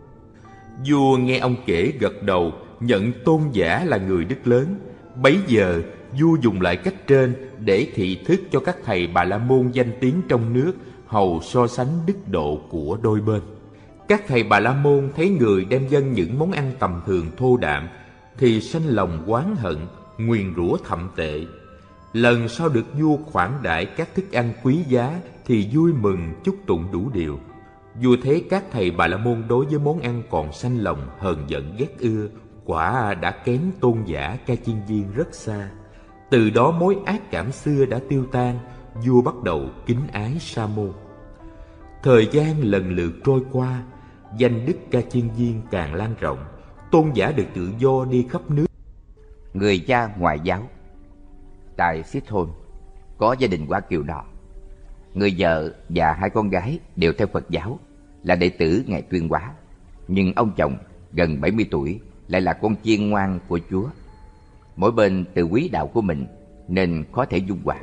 B: Vua nghe ông kể gật đầu, nhận Tôn giả là người đức lớn. Bấy giờ vua dùng lại cách trên để thị thức cho các thầy Bà La Môn danh tiếng trong nước, hầu so sánh đức độ của đôi bên. Các thầy Bà La Môn thấy người đem dâng những món ăn tầm thường thô đạm thì sanh lòng oán hận, nguyền rủa thậm tệ. Lần sau được vua khoản đãi các thức ăn quý giá thì vui mừng chúc tụng đủ điều. Vua thấy các thầy Bà La Môn đối với món ăn còn sanh lòng hờn giận ghét ưa, quả đã kém Tôn giả Ca Chiên Viên rất xa. Từ đó mối ác cảm xưa đã tiêu tan, vua bắt đầu kính ái Sa môn. Thời gian lần lượt trôi qua, danh đức Ca Chiên Viên càng lan rộng. Tôn giả được tự do đi khắp nước.
E: Người cha ngoại giáo. Tại Xích Thôn có gia đình Hoa Kiều nọ, người vợ và hai con gái đều theo Phật giáo, là đệ tử Ngài Tuyên Hóa. Nhưng ông chồng gần 70 tuổi lại là con chiên ngoan của Chúa. Mỗi bên từ quý đạo của mình nên khó thể dung hòa.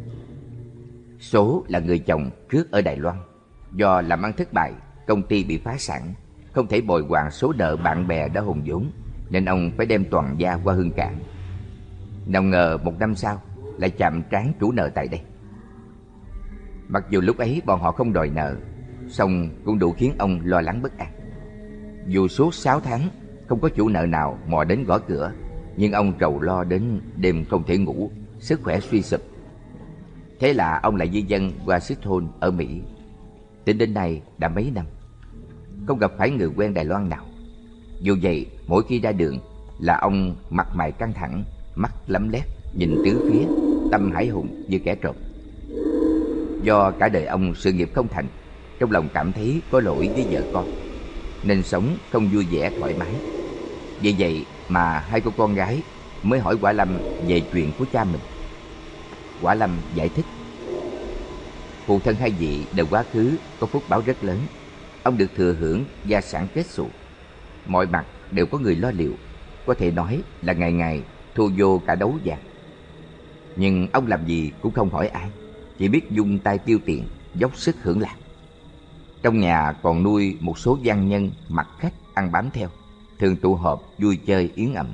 E: Số là người chồng trước ở Đài Loan, do làm ăn thất bại, công ty bị phá sản, không thể bồi hoàn số nợ bạn bè đã hùn vốn, nên ông phải đem toàn gia qua Hương Cảng. Nào ngờ một năm sau lại chạm trán chủ nợ tại đây. Mặc dù lúc ấy bọn họ không đòi nợ, song cũng đủ khiến ông lo lắng bất an. Dù suốt 6 tháng không có chủ nợ nào mò đến gõ cửa, nhưng ông rầu lo đến đêm không thể ngủ, sức khỏe suy sụp. Thế là ông lại di dân qua Xích Thôn ở Mỹ. Tính đến nay đã mấy năm, không gặp phải người quen Đài Loan nào. Dù vậy, mỗi khi ra đường là ông mặt mày căng thẳng, mắt lấm lét, nhìn tứ phía, tâm hải hùng như kẻ trộm. Do cả đời ông sự nghiệp không thành, trong lòng cảm thấy có lỗi với vợ con, nên sống không vui vẻ thoải mái. Vì vậy mà hai cô con gái mới hỏi Quả Lâm về chuyện của cha mình. Quả Lâm giải thích: phụ thân hai vị đều quá khứ có phúc báo rất lớn. Ông được thừa hưởng gia sản kết xù, mọi mặt đều có người lo liệu, có thể nói là ngày ngày thu vô cả đấu vàng. Nhưng ông làm gì cũng không hỏi ai, chỉ biết dung tay tiêu tiền, dốc sức hưởng lạc. Trong nhà còn nuôi một số văn nhân mặc khách ăn bám theo, thường tụ họp vui chơi yến ẩm.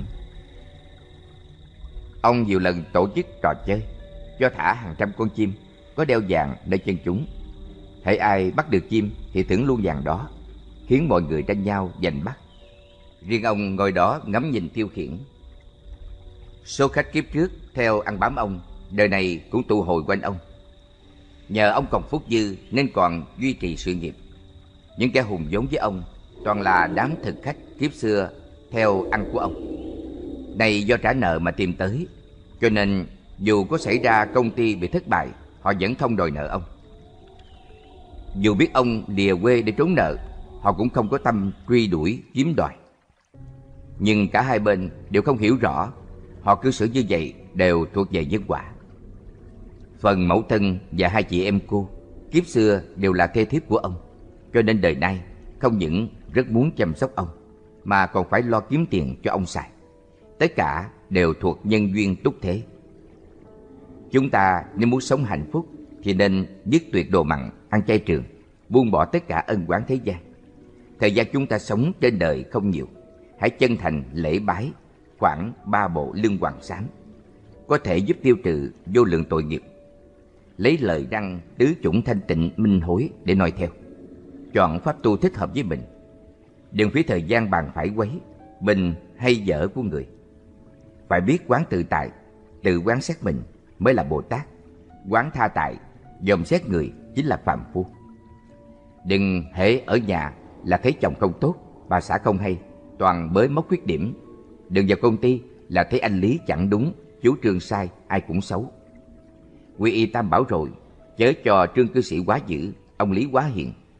E: Ông nhiều lần tổ chức trò chơi, cho thả hàng trăm con chim, có đeo vàng nơi chân chúng. hễ ai bắt được chim thì thưởng luôn vàng đó, khiến mọi người tranh nhau giành bắt. Riêng ông ngồi đó ngắm nhìn tiêu khiển. Số khách kiếp trước theo ăn bám ông, đời này cũng tụ hồi quanh ông. Nhờ ông còn phúc dư nên còn duy trì sự nghiệp. Những kẻ hùng vốn với ông toàn là đám thực khách kiếp xưa theo ăn của ông. Này do trả nợ mà tìm tới, cho nên dù có xảy ra công ty bị thất bại, họ vẫn không đòi nợ ông. Dù biết ông lìa quê để trốn nợ, họ cũng không có tâm truy đuổi chiếm đoạt. Nhưng cả hai bên đều không hiểu rõ, họ cư xử như vậy đều thuộc về nhân quả. Phần mẫu thân và hai chị em cô kiếp xưa đều là thê thiếp của ông, cho nên đời nay không những rất muốn chăm sóc ông, mà còn phải lo kiếm tiền cho ông xài. Tất cả đều thuộc nhân duyên túc thế. Chúng ta nếu muốn sống hạnh phúc thì nên dứt tuyệt đồ mặn, ăn chay trường, buông bỏ tất cả ân oán thế gian. Thời gian chúng ta sống trên đời không nhiều, hãy chân thành lễ bái khoảng 3 bộ lưng hoàng xám, có thể giúp tiêu trừ vô lượng tội nghiệp. Lấy lời răng tứ chủng thanh tịnh minh hối để noi theo. Chọn pháp tu thích hợp với mình. Đừng phí thời gian bàn phải quấy bình hay dở của người. Phải biết quán tự tại, tự quán xét mình mới là Bồ Tát. Quán tha tại, dòm xét người chính là phàm phu. Đừng hễ ở nhà là thấy chồng không tốt, bà xã không hay, toàn bới móc khuyết điểm. Đừng vào công ty là thấy anh Lý chẳng đúng, chú Trương sai, ai cũng xấu. Quy y Tam Bảo rồi, chớ cho Trương cư sĩ quá dữ, ông Lý quá hiền,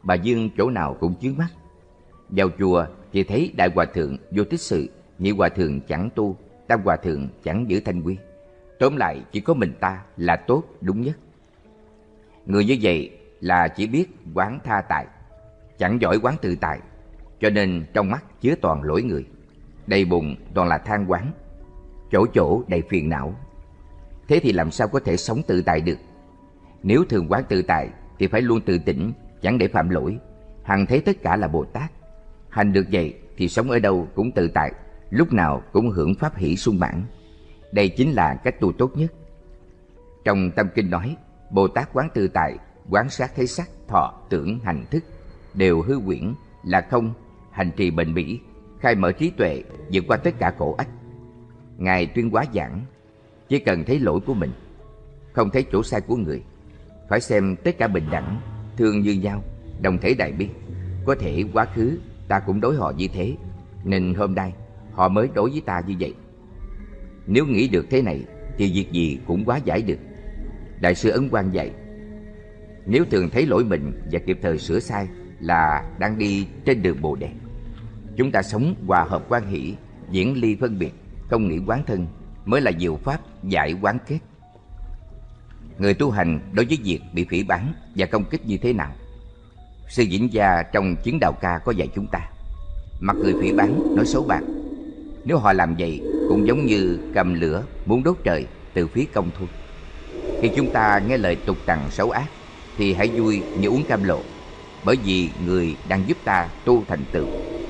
E: bà Dương chỗ nào cũng chướng mắt. Vào chùa thì thấy Đại Hòa Thượng vô tích sự, Nhị Hòa Thượng chẳng tu, Tam Hòa Thượng chẳng giữ thanh quy. Tóm lại chỉ có mình ta là tốt đúng nhất. Người như vậy là chỉ biết quán tha tài, chẳng giỏi quán tự tại, cho nên trong mắt chứa toàn lỗi người, đầy bụng toàn là than oán, chỗ chỗ đầy phiền não. Thế thì làm sao có thể sống tự tại được? Nếu thường quán tự tại thì phải luôn tự tỉnh, chẳng để phạm lỗi, hằng thấy tất cả là Bồ Tát. Hành được vậy thì sống ở đâu cũng tự tại, lúc nào cũng hưởng pháp hỷ sung mãn. Đây chính là cách tu tốt nhất. Trong Tâm Kinh nói, Bồ Tát quán tự tại, quán sát thấy sắc, thọ, tưởng, hành, thức đều hư huyễn, là không, hành trì bền bỉ, khai mở trí tuệ, vượt qua tất cả khổ ách. Ngài tuyên hóa giảng, chỉ cần thấy lỗi của mình, không thấy chỗ sai của người, phải xem tất cả bình đẳng, thương như nhau, đồng thể đại bi. Có thể quá khứ ta cũng đối họ như thế, nên hôm nay họ mới đối với ta như vậy. Nếu nghĩ được thế này thì việc gì cũng hóa giải được. Đại sư Ấn Quang dạy, nếu thường thấy lỗi mình và kịp thời sửa sai là đang đi trên đường Bồ Đề. Chúng ta sống hòa hợp quan hỷ, diễn ly phân biệt, không nghĩ quán thân, mới là diệu pháp giải quán kết. Người tu hành đối với việc bị phỉ báng và công kích như thế nào? Sư Vĩnh Gia trong Chiến Đạo Ca có dạy chúng ta, mặc người phỉ báng nói xấu bạn, nếu họ làm vậy cũng giống như cầm lửa muốn đốt trời, từ phí công thôi. Khi chúng ta nghe lời tục tằn xấu ác thì hãy vui như uống cam lộ, bởi vì người đang giúp ta tu thành tựu.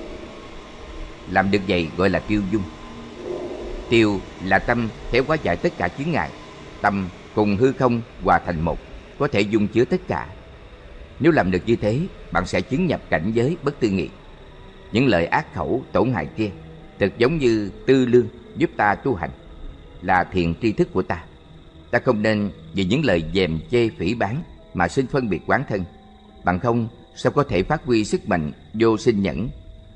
E: Làm được vậy gọi là tiêu dung. Tiêu là tâm thể hóa giải tất cả chướng ngại, tâm cùng hư không hòa thành một, có thể dung chứa tất cả. Nếu làm được như thế, bạn sẽ chứng nhập cảnh giới bất tư nghị. Những lời ác khẩu tổn hại kia thực giống như tư lương giúp ta tu hành, là thiền tri thức của ta. Ta không nên vì những lời dèm chê phỉ báng mà sinh phân biệt quán thân, bằng không sao có thể phát huy sức mạnh vô sinh nhẫn.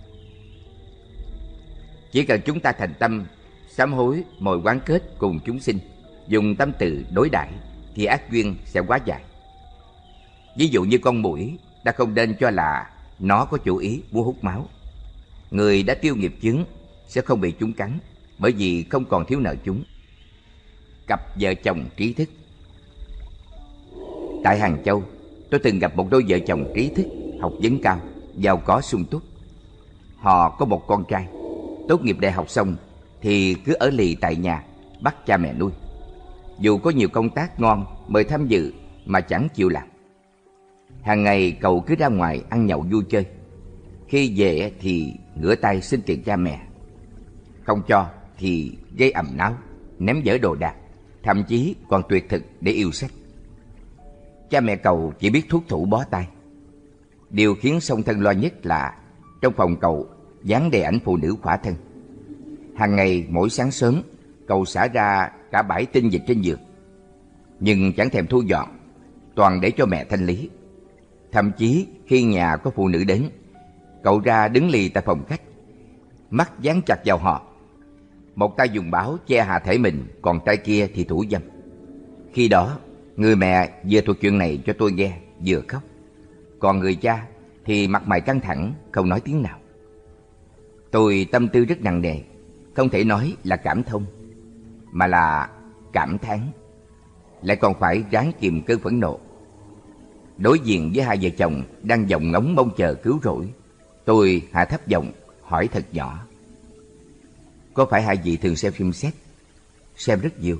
E: Chỉ cần chúng ta thành tâm sám hối, mồi quán kết cùng chúng sinh, dùng tâm từ đối đãi thì ác duyên sẽ hóa giải. Ví dụ như con muỗi, ta không nên cho là nó có chủ ý muốn hút máu. Người đã tiêu nghiệp chướng sẽ không bị chúng cắn, bởi vì không còn thiếu nợ chúng. Cặp vợ chồng trí thức. Tại Hàng Châu, tôi từng gặp một đôi vợ chồng trí thức, học vấn cao, giàu có sung túc. Họ có một con trai, tốt nghiệp đại học xong thì cứ ở lì tại nhà, bắt cha mẹ nuôi. Dù có nhiều công tác ngon mời tham dự mà chẳng chịu làm. Hàng ngày cậu cứ ra ngoài ăn nhậu vui chơi, khi về thì ngửa tay xin tiền cha mẹ, không cho thì gây ầm náo, ném dở đồ đạc, thậm chí còn tuyệt thực để yêu sách. Cha mẹ cậu chỉ biết thuốc thủ bó tay. Điều khiến song thân lo nhất là trong phòng cậu dán đầy ảnh phụ nữ khỏa thân. Hàng ngày mỗi sáng sớm cậu xả ra cả bãi tinh dịch trên giường, nhưng chẳng thèm thu dọn, toàn để cho mẹ thanh lý. Thậm chí khi nhà có phụ nữ đến, cậu ra đứng lì tại phòng khách, mắt dán chặt vào họ, một tay dùng báo che hạ thể mình, còn tay kia thì thủ dâm. Khi đó người mẹ vừa thuật chuyện này cho tôi nghe, vừa khóc, còn người cha thì mặt mày căng thẳng, không nói tiếng nào. Tôi tâm tư rất nặng nề, không thể nói là cảm thông, mà là cảm thán, lại còn phải ráng kìm cơn phẫn nộ. Đối diện với hai vợ chồng đang giọng ngóng mong chờ cứu rỗi, tôi hạ thấp giọng hỏi thật nhỏ: có phải hai vị thường xem phim sex? Xem rất nhiều.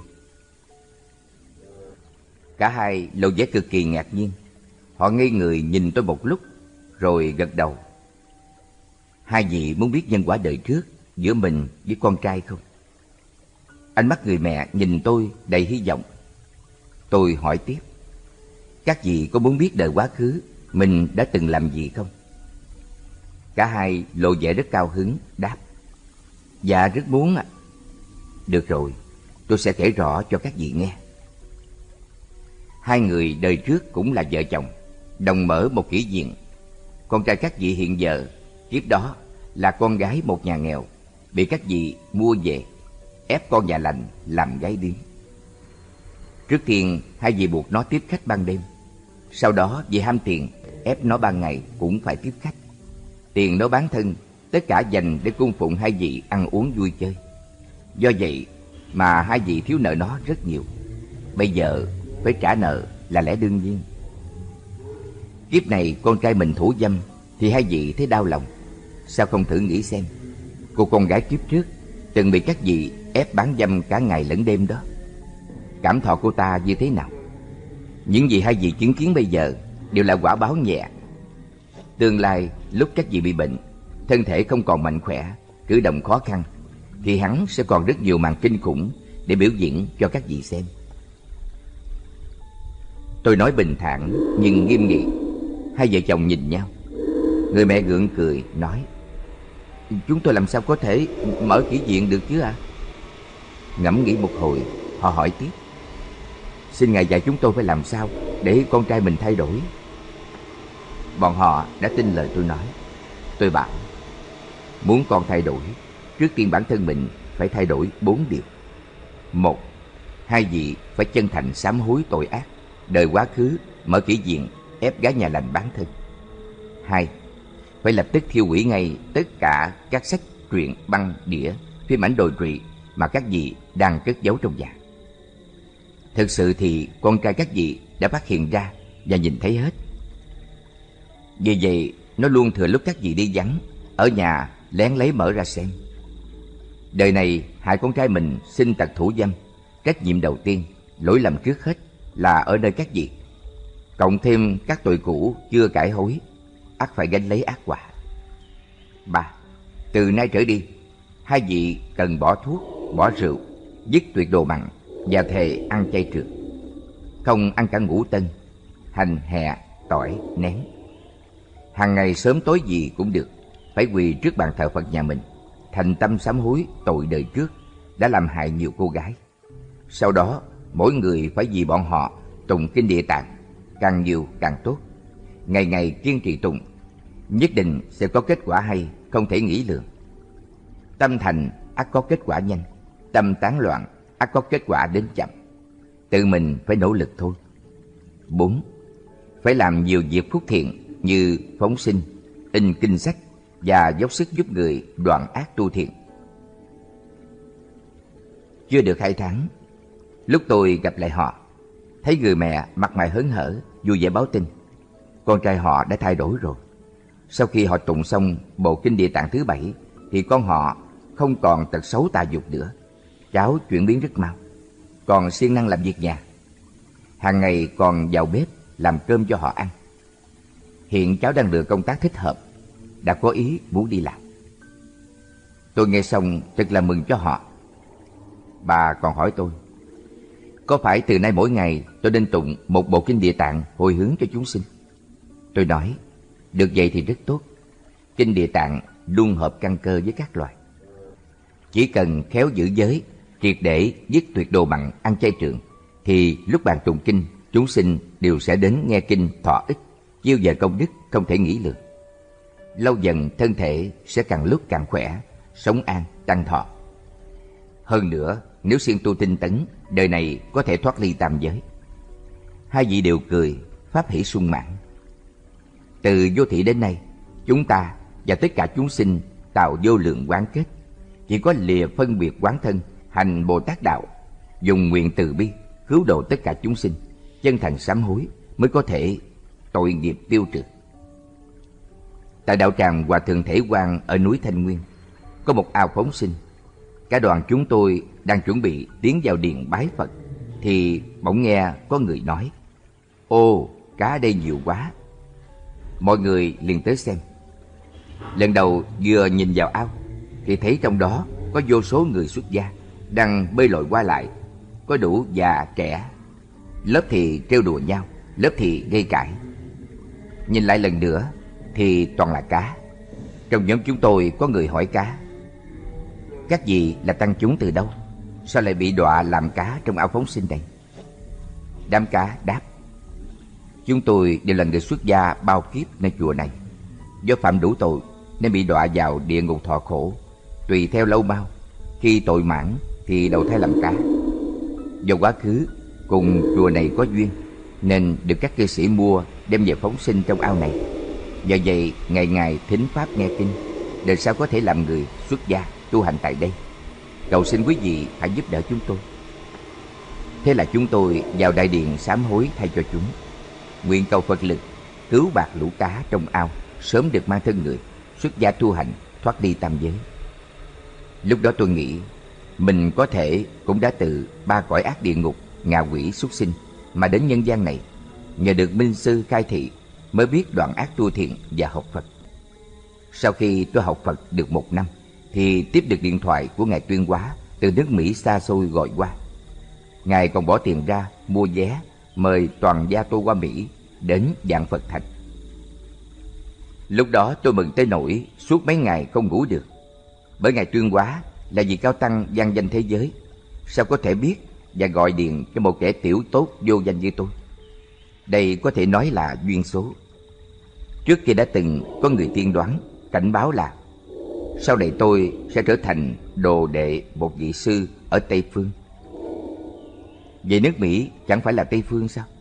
E: Cả hai lộ vẻ cực kỳ ngạc nhiên. Họ ngây người nhìn tôi một lúc rồi gật đầu. Hai vị muốn biết nhân quả đời trước giữa mình với con trai không? Ánh mắt người mẹ nhìn tôi đầy hy vọng. Tôi hỏi tiếp: các vị có muốn biết đời quá khứ mình đã từng làm gì không? Cả hai lộ vẻ rất cao hứng đáp: dạ rất muốn ạ. Được rồi, tôi sẽ kể rõ cho các vị nghe. Hai người đời trước cũng là vợ chồng, đồng mở một kỷ viện. Con trai các vị hiện giờ, kiếp đó là con gái một nhà nghèo, bị các vị mua về, ép con nhà lành làm gái điếm. Trước tiên hai vị buộc nó tiếp khách ban đêm. Sau đó vì ham tiền ép nó ban ngày cũng phải tiếp khách. Tiền nó bán thân tất cả dành để cung phụng hai vị ăn uống vui chơi. Do vậy mà hai vị thiếu nợ nó rất nhiều. Bây giờ phải trả nợ là lẽ đương nhiên. Kiếp này con trai mình thủ dâm thì hai vị thấy đau lòng. Sao không thử nghĩ xem, cô con gái kiếp trước từng bị các vị ép bán dâm cả ngày lẫn đêm đó, cảm thọ cô ta như thế nào? Những gì hai vị chứng kiến bây giờ đều là quả báo nhẹ. Tương lai lúc các vị bị bệnh, thân thể không còn mạnh khỏe, cử động khó khăn, thì hắn sẽ còn rất nhiều màn kinh khủng để biểu diễn cho các vị xem. Tôi nói bình thản nhưng nghiêm nghị. Hai vợ chồng nhìn nhau. Người mẹ gượng cười nói: chúng tôi làm sao có thể mở kỹ viện được chứ ạ? Ngẫm nghĩ một hồi, họ hỏi tiếp: xin ngài dạy chúng tôi phải làm sao để con trai mình thay đổi? Bọn họ đã tin lời tôi nói. Tôi bảo: muốn con thay đổi, trước tiên bản thân mình phải thay đổi 4 điều. 1. Hai vị phải chân thành sám hối tội ác, đời quá khứ, mở kỹ viện, ép gái nhà lành bán thân. 2. Phải lập tức thiêu hủy ngay tất cả các sách truyện, băng, đĩa, phim ảnh đồi trụy mà các vị đang cất giấu trong nhà. Thực sự thì con trai các vị đã phát hiện ra và nhìn thấy hết. Vì vậy nó luôn thừa lúc các vị đi vắng, ở nhà lén lấy mở ra xem. Đời này hại con trai mình sinh tật thủ dâm, trách nhiệm đầu tiên, lỗi lầm trước hết là ở nơi các vị. Cộng thêm các tội cũ chưa cải hối, ắt phải gánh lấy ác quả. 3. Từ nay trở đi, hai vị cần bỏ thuốc, bỏ rượu, dứt tuyệt đồ mặn và thề ăn chay trường. Không ăn cả ngũ tân, hành, hè, tỏi, nén. Hàng ngày sớm tối gì cũng được, phải quỳ trước bàn thờ Phật nhà mình, thành tâm sám hối tội đời trước đã làm hại nhiều cô gái. Sau đó mỗi người phải vì bọn họ tụng kinh Địa Tạng, càng nhiều càng tốt. Ngày ngày kiên trì tụng, nhất định sẽ có kết quả hay không thể nghĩ lường. Tâm thành ắt có kết quả nhanh, tâm tán loạn ắt có kết quả đến chậm. Tự mình phải nỗ lực thôi. 4. Phải làm nhiều việc phúc thiện như phóng sinh, in kinh sách và dốc sức giúp người đoạn ác tu thiện. Chưa được 2 tháng, lúc tôi gặp lại họ, thấy người mẹ mặt mày hớn hở, vui vẻ báo tin con trai họ đã thay đổi rồi. Sau khi họ tụng xong bộ kinh Địa Tạng thứ 7 thì con họ không còn tật xấu tà dục nữa. Cháu chuyển biến rất mau, còn siêng năng làm việc nhà. Hàng ngày còn vào bếp làm cơm cho họ ăn. Hiện cháu đang được công tác thích hợp, đã có ý muốn đi làm. Tôi nghe xong thật là mừng cho họ. Bà còn hỏi tôi: có phải từ nay mỗi ngày tôi nên tụng một bộ kinh Địa Tạng hồi hướng cho chúng sinh? Tôi nói: được vậy thì rất tốt. Kinh Địa Tạng luôn hợp căn cơ với các loài. Chỉ cần khéo giữ giới, triệt để dứt tuyệt đồ mặn, ăn chay trường, thì lúc bạn tụng kinh, chúng sinh đều sẽ đến nghe kinh thọ ích, chiêu về công đức không thể nghĩ lường. Lâu dần thân thể sẽ càng lúc càng khỏe, sống an, tăng thọ. Hơn nữa, nếu siêng tu tinh tấn, đời này có thể thoát ly tam giới. Hai vị đều cười, pháp hỷ sung mãn. Từ vô thị đến nay, chúng ta và tất cả chúng sinh tạo vô lượng quán kết, chỉ có lìa phân biệt quán thân, hành Bồ Tát đạo, dùng nguyện từ bi cứu độ tất cả chúng sinh, chân thành sám hối mới có thể tội nghiệp tiêu trừ. Tại đạo tràng Hòa Thượng Thể Quang ở núi Thanh Nguyên có một ao phóng sinh. Cả đoàn chúng tôi đang chuẩn bị tiến vào điện bái Phật thì bỗng nghe có người nói: ô, cá ở đây nhiều quá. Mọi người liền tới xem. Lần đầu vừa nhìn vào ao thì thấy trong đó có vô số người xuất gia đang bơi lội qua lại, có đủ già trẻ, lớp thì trêu đùa nhau, lớp thì gây cãi. Nhìn lại lần nữa thì toàn là cá. Trong nhóm chúng tôi có người hỏi cá: các vị là tăng chúng từ đâu, sao lại bị đọa làm cá trong ao phóng sinh này? Đám cá đáp: chúng tôi đều là người xuất gia bao kiếp nơi chùa này, do phạm đủ tội nên bị đọa vào địa ngục thọ khổ. Tùy theo lâu mau, khi tội mãn thì đầu thai làm cá. Do quá khứ cùng chùa này có duyên nên được các cư sĩ mua đem về phóng sinh trong ao này. Nhờ vậy ngày ngày thính pháp nghe kinh, đời sau có thể làm người xuất gia tu hành tại đây. Cầu xin quý vị hãy giúp đỡ chúng tôi. Thế là chúng tôi vào đại điện sám hối thay cho chúng, nguyện cầu Phật lực cứu bạc lũ cá trong ao sớm được mang thân người, xuất gia tu hành, thoát đi tam giới. Lúc đó tôi nghĩ mình có thể cũng đã từ 3 cõi ác địa ngục, ngạ quỷ, súc sinh mà đến nhân gian này, nhờ được minh sư khai thị mới biết đoạn ác tu thiện và học Phật. Sau khi tôi học Phật được 1 năm thì tiếp được điện thoại của Ngài Tuyên Hóa từ nước Mỹ xa xôi gọi qua. Ngài còn bỏ tiền ra mua vé mời toàn gia tôi qua Mỹ đến Vạn Phật Thành. Lúc đó tôi mừng tới nỗi suốt mấy ngày không ngủ được. Bởi Ngài Tuyên Hóa là vị cao tăng vang danh thế giới, sao có thể biết và gọi điện cho một kẻ tiểu tốt vô danh như tôi. Đây có thể nói là duyên số. Trước kia đã từng có người tiên đoán, cảnh báo là sau này tôi sẽ trở thành đồ đệ một vị sư ở Tây Phương. Vậy nước Mỹ chẳng phải là Tây Phương sao?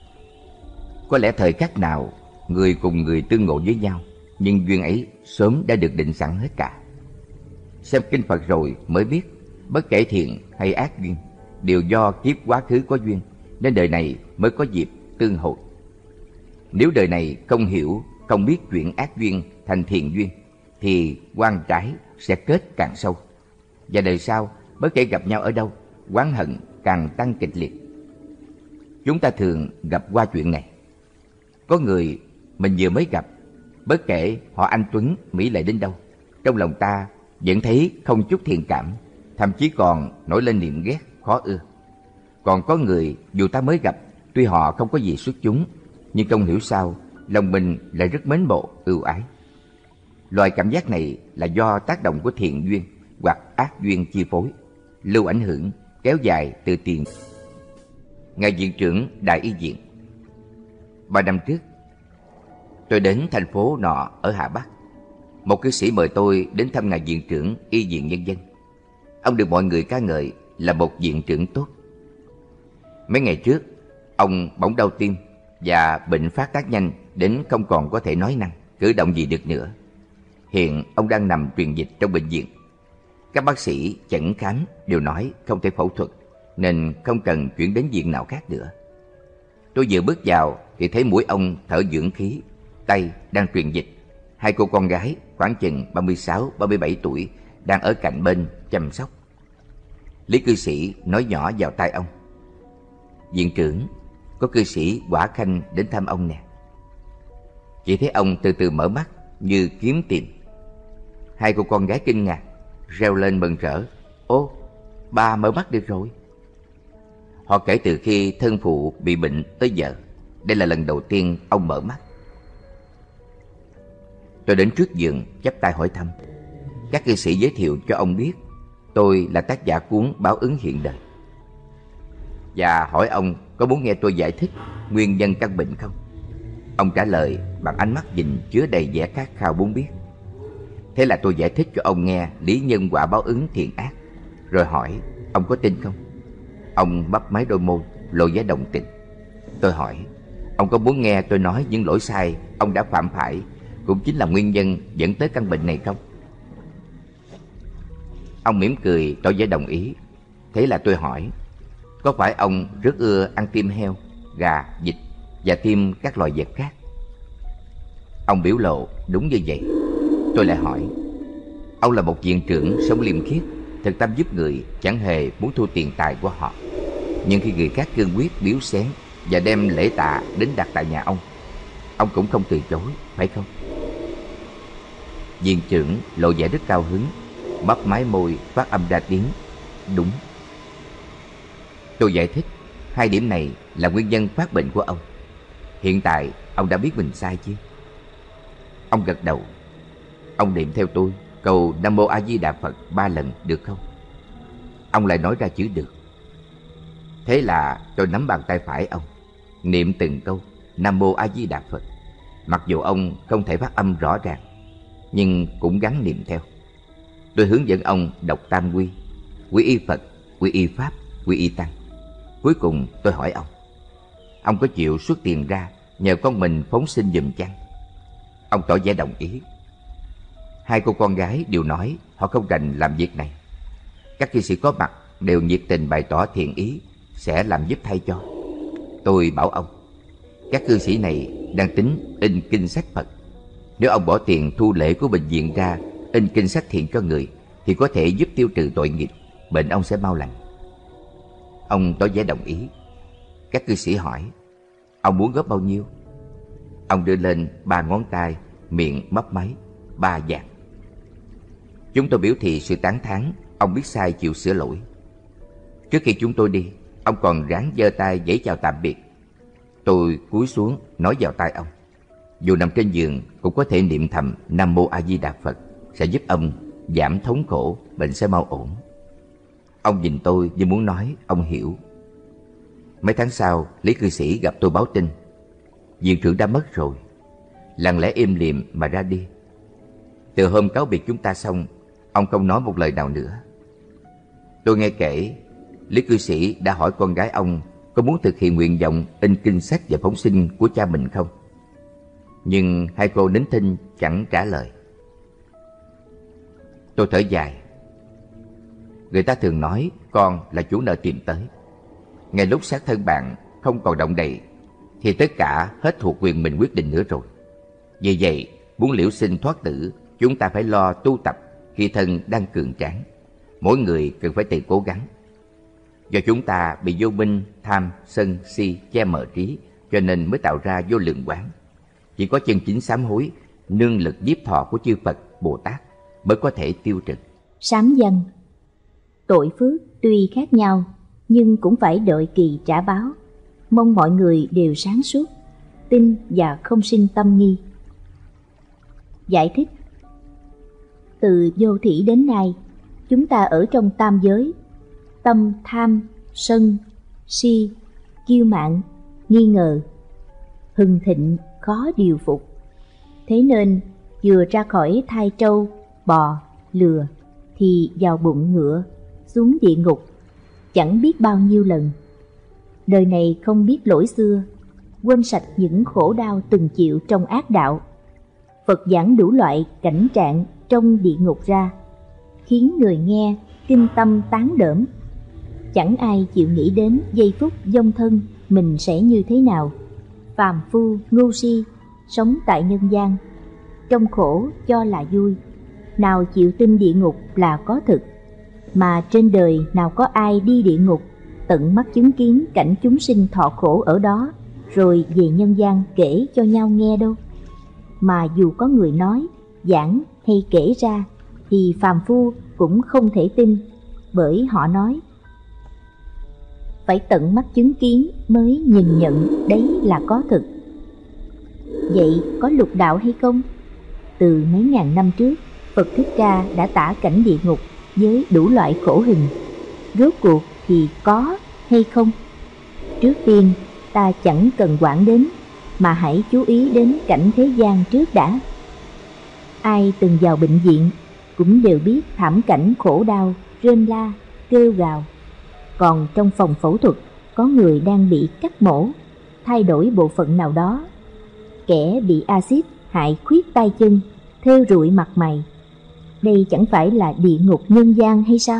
E: Có lẽ thời khắc nào người cùng người tương ngộ với nhau, nhưng duyên ấy sớm đã được định sẵn hết cả. Xem kinh Phật rồi mới biết, bất kể thiện hay ác duyên đều do kiếp quá khứ có duyên, nên đời này mới có dịp tương hội. Nếu đời này không hiểu, không biết chuyển ác duyên thành thiện duyên, thì oan trái sẽ kết càng sâu. Và đời sau, bất kể gặp nhau ở đâu, oán hận càng tăng kịch liệt. Chúng ta thường gặp qua chuyện này. Có người mình vừa mới gặp, bất kể họ anh tuấn, mỹ lệ đến đâu, trong lòng ta vẫn thấy không chút thiện cảm, thậm chí còn nổi lên niệm ghét, khó ưa. Còn có người dù ta mới gặp, tuy họ không có gì xuất chúng, nhưng không hiểu sao lòng mình lại rất mến mộ, ưu ái. Loại cảm giác này là do tác động của thiện duyên hoặc ác duyên chi phối, lưu ảnh hưởng kéo dài từ tiền. Ngài viện trưởng Đại Y viện. 3 năm trước, tôi đến thành phố nọ ở Hà Bắc. Một cư sĩ mời tôi đến thăm ngài viện trưởng Y viện Nhân dân. Ông được mọi người ca ngợi là một viện trưởng tốt. Mấy ngày trước, ông bỗng đau tim và bệnh phát tác nhanh đến không còn có thể nói năng, cử động gì được nữa. Hiện ông đang nằm truyền dịch trong bệnh viện. Các bác sĩ chẩn khám đều nói không thể phẫu thuật, nên không cần chuyển đến viện nào khác nữa. Tôi vừa bước vào thì thấy mũi ông thở dưỡng khí, tay đang truyền dịch. 2 cô con gái khoảng chừng 36-37 tuổi đang ở cạnh bên chăm sóc. Lý cư sĩ nói nhỏ vào tai ông: "Viện trưởng, có cư sĩ Quả Khanh đến thăm ông nè." Chỉ thấy ông từ từ mở mắt như kiếm tìm. 2 cô con gái kinh ngạc, reo lên mừng rỡ: "Ô, ba mở mắt được rồi." Họ kể từ khi thân phụ bị bệnh tới giờ, đây là lần đầu tiên ông mở mắt. Tôi đến trước giường chắp tay hỏi thăm. Các cư sĩ giới thiệu cho ông biết tôi là tác giả cuốn Báo ứng hiện đời, và hỏi ông có muốn nghe tôi giải thích nguyên nhân căn bệnh không. Ông trả lời bằng ánh mắt nhìn chứa đầy vẻ khát khao muốn biết. Thế là tôi giải thích cho ông nghe lý nhân quả báo ứng thiện ác, rồi hỏi ông có tin không. Ông mấp máy đôi môi lộ vẻ đồng tình. Tôi hỏi ông có muốn nghe tôi nói những lỗi sai ông đã phạm phải cũng chính là nguyên nhân dẫn tới căn bệnh này không. Ông mỉm cười tỏ vẻ đồng ý. Thế là tôi hỏi có phải ông rất ưa ăn tim heo, gà, vịt và tim các loài vật khác. Ông biểu lộ đúng như vậy. Tôi lại hỏi ông là một viện trưởng sống liêm khiết, thực tâm giúp người, chẳng hề muốn thu tiền tài của họ. Nhưng khi người khác cương quyết biếu xén và đem lễ tạ đến đặt tại nhà ông cũng không từ chối, phải không? Viện trưởng lộ vẻ rất cao hứng, mấp máy môi phát âm ra tiếng đúng. Tôi giải thích 2 điểm này là nguyên nhân phát bệnh của ông. Hiện tại ông đã biết mình sai chứ? Ông gật đầu. Ông niệm theo tôi câu Nam Mô A Di Đà Phật 3 lần được không? Ông lại nói ra chữ được. Thế là tôi nắm bàn tay phải ông, niệm từng câu Nam Mô A Di Đà Phật. Mặc dù ông không thể phát âm rõ ràng, nhưng cũng gắng niệm theo. Tôi hướng dẫn ông đọc tam quy: quy y Phật, quy y Pháp, quy y Tăng. Cuối cùng tôi hỏi ông có chịu xuất tiền ra nhờ con mình phóng sinh giùm chăng? Ông tỏ vẻ đồng ý. Hai cô con gái đều nói họ không rành làm việc này. Các cư sĩ có mặt đều nhiệt tình bày tỏ thiện ý sẽ làm giúp thay cho. Tôi bảo ông, các cư sĩ này đang tính in kinh sách Phật. Nếu ông bỏ tiền thu lễ của bệnh viện ra in kinh sách thiện cho người thì có thể giúp tiêu trừ tội nghiệp, bệnh ông sẽ mau lành. Ông tỏ vẻ đồng ý. Các cư sĩ hỏi, ông muốn góp bao nhiêu? Ông đưa lên 3 ngón tay, miệng mấp máy, 3 vàng. Chúng tôi biểu thị sự tán thán. Ông biết sai chịu sửa lỗi. Trước khi chúng tôi đi, ông còn ráng giơ tay vẫy chào tạm biệt. Tôi cúi xuống nói vào tai ông, dù nằm trên giường cũng có thể niệm thầm Nam Mô A Di Đà Phật, sẽ giúp ông giảm thống khổ, bệnh sẽ mau ổn. Ông nhìn tôi như muốn nói ông hiểu. Mấy tháng sau, Lý cư sĩ gặp tôi báo tin viện trưởng đã mất rồi, lặng lẽ im lìm mà ra đi. Từ hôm cáo biệt chúng ta xong, ông không nói một lời nào nữa. Tôi nghe kể Lý cư sĩ đã hỏi con gái ông có muốn thực hiện nguyện vọng in kinh sách và phóng sinh của cha mình không, nhưng hai cô nín thinh chẳng trả lời. Tôi thở dài. Người ta thường nói con là chủ nợ tìm tới. Ngay lúc xác thân bạn không còn động đậy thì tất cả hết thuộc quyền mình quyết định nữa rồi. Vì vậy, muốn liễu sinh thoát tử, chúng ta phải lo tu tập khi thân đang cường tráng. Mỗi người cần phải tự cố gắng. Do chúng ta bị vô minh, tham, sân, si che mờ trí, cho nên mới tạo ra vô lượng quán. Chỉ có chân chính sám hối, nương lực nhiếp thọ của chư Phật, Bồ Tát mới có thể tiêu trừ.
F: Sám danh. Tội phước tuy khác nhau, nhưng cũng phải đợi kỳ trả báo. Mong mọi người đều sáng suốt, tin và không sinh tâm nghi. Giải thích. Từ vô thủy đến nay, chúng ta ở trong tam giới. Tâm tham, sân, si, kiêu mạn, nghi ngờ, hưng thịnh khó điều phục. Thế nên vừa ra khỏi thai trâu, bò, lừa thì vào bụng ngựa, xuống địa ngục chẳng biết bao nhiêu lần. Đời này không biết lỗi xưa, quên sạch những khổ đau từng chịu trong ác đạo. Phật giảng đủ loại cảnh trạng trong địa ngục ra, khiến người nghe kinh tâm tán đỡm. Chẳng ai chịu nghĩ đến giây phút vong thân mình sẽ như thế nào. Phàm phu, ngu si, sống tại nhân gian, trong khổ cho là vui, nào chịu tin địa ngục là có thực. Mà trên đời nào có ai đi địa ngục, tận mắt chứng kiến cảnh chúng sinh thọ khổ ở đó, rồi về nhân gian kể cho nhau nghe đâu. Mà dù có người nói, giảng hay kể ra, thì phàm phu cũng không thể tin, bởi họ nói phải tận mắt chứng kiến mới nhìn nhận đấy là có thực. Vậy có lục đạo hay không? Từ mấy ngàn năm trước, Phật Thích Ca đã tả cảnh địa ngục với đủ loại khổ hình. Rốt cuộc thì có hay không? Trước tiên ta chẳng cần quản đến, mà hãy chú ý đến cảnh thế gian trước đã. Ai từng vào bệnh viện cũng đều biết thảm cảnh khổ đau, rên la, kêu gào. Còn trong phòng phẫu thuật có người đang bị cắt mổ, thay đổi bộ phận nào đó. Kẻ bị axit hại khuyết tay chân, thêu rụi mặt mày. Đây chẳng phải là địa ngục nhân gian hay sao?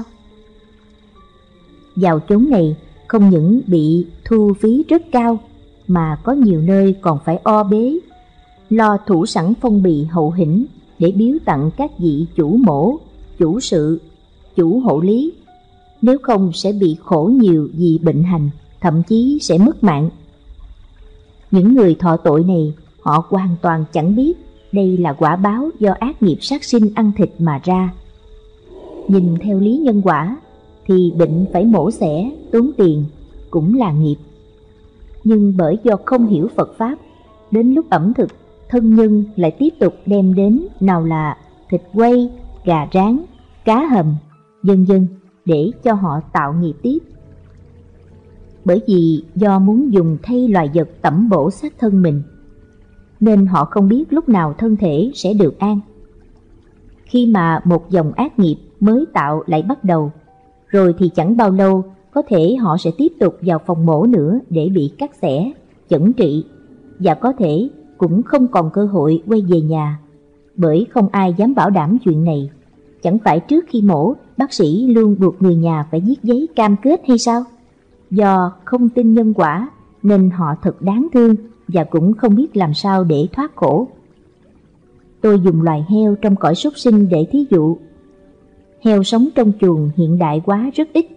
F: Vào chốn này không những bị thu phí rất cao, mà có nhiều nơi còn phải o bế, lo thủ sẵn phong bì hậu hĩnh để biếu tặng các vị chủ mổ, chủ sự, chủ hộ lý. Nếu không sẽ bị khổ nhiều vì bệnh hành, thậm chí sẽ mất mạng. Những người thọ tội này, họ hoàn toàn chẳng biết đây là quả báo do ác nghiệp sát sinh ăn thịt mà ra. Nhìn theo lý nhân quả thì bệnh phải mổ xẻ, tốn tiền, cũng là nghiệp. Nhưng bởi do không hiểu Phật Pháp, đến lúc ẩm thực, thân nhân lại tiếp tục đem đến nào là thịt quay, gà rán, cá hầm, vân vân, để cho họ tạo nghiệp tiếp. Bởi vì do muốn dùng thay loài vật tẩm bổ xác thân mình, nên họ không biết lúc nào thân thể sẽ được an. Khi mà một dòng ác nghiệp mới tạo lại bắt đầu, rồi thì chẳng bao lâu có thể họ sẽ tiếp tục vào phòng mổ nữa để bị cắt xẻ, chẩn trị. và có thể cũng không còn cơ hội quay về nhà, bởi không ai dám bảo đảm chuyện này. Chẳng phải trước khi mổ, bác sĩ luôn buộc người nhà phải viết giấy cam kết hay sao? Do không tin nhân quả nên họ thật đáng thương và cũng không biết làm sao để thoát khổ. Tôi dùng loài heo trong cõi súc sinh để thí dụ. Heo sống trong chuồng hiện đại quá rất ít.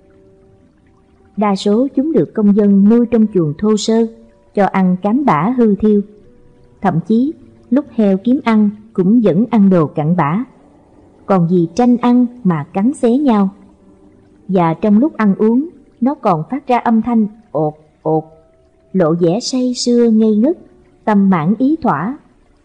F: Đa số chúng được công dân nuôi trong chuồng thô sơ, cho ăn cám bã hư thiêu. Thậm chí lúc heo kiếm ăn cũng vẫn ăn đồ cặn bã, còn vì tranh ăn mà cắn xé nhau. Và trong lúc ăn uống, nó còn phát ra âm thanh ột ột, lộ vẻ say sưa ngây ngất, tâm mãn ý thỏa.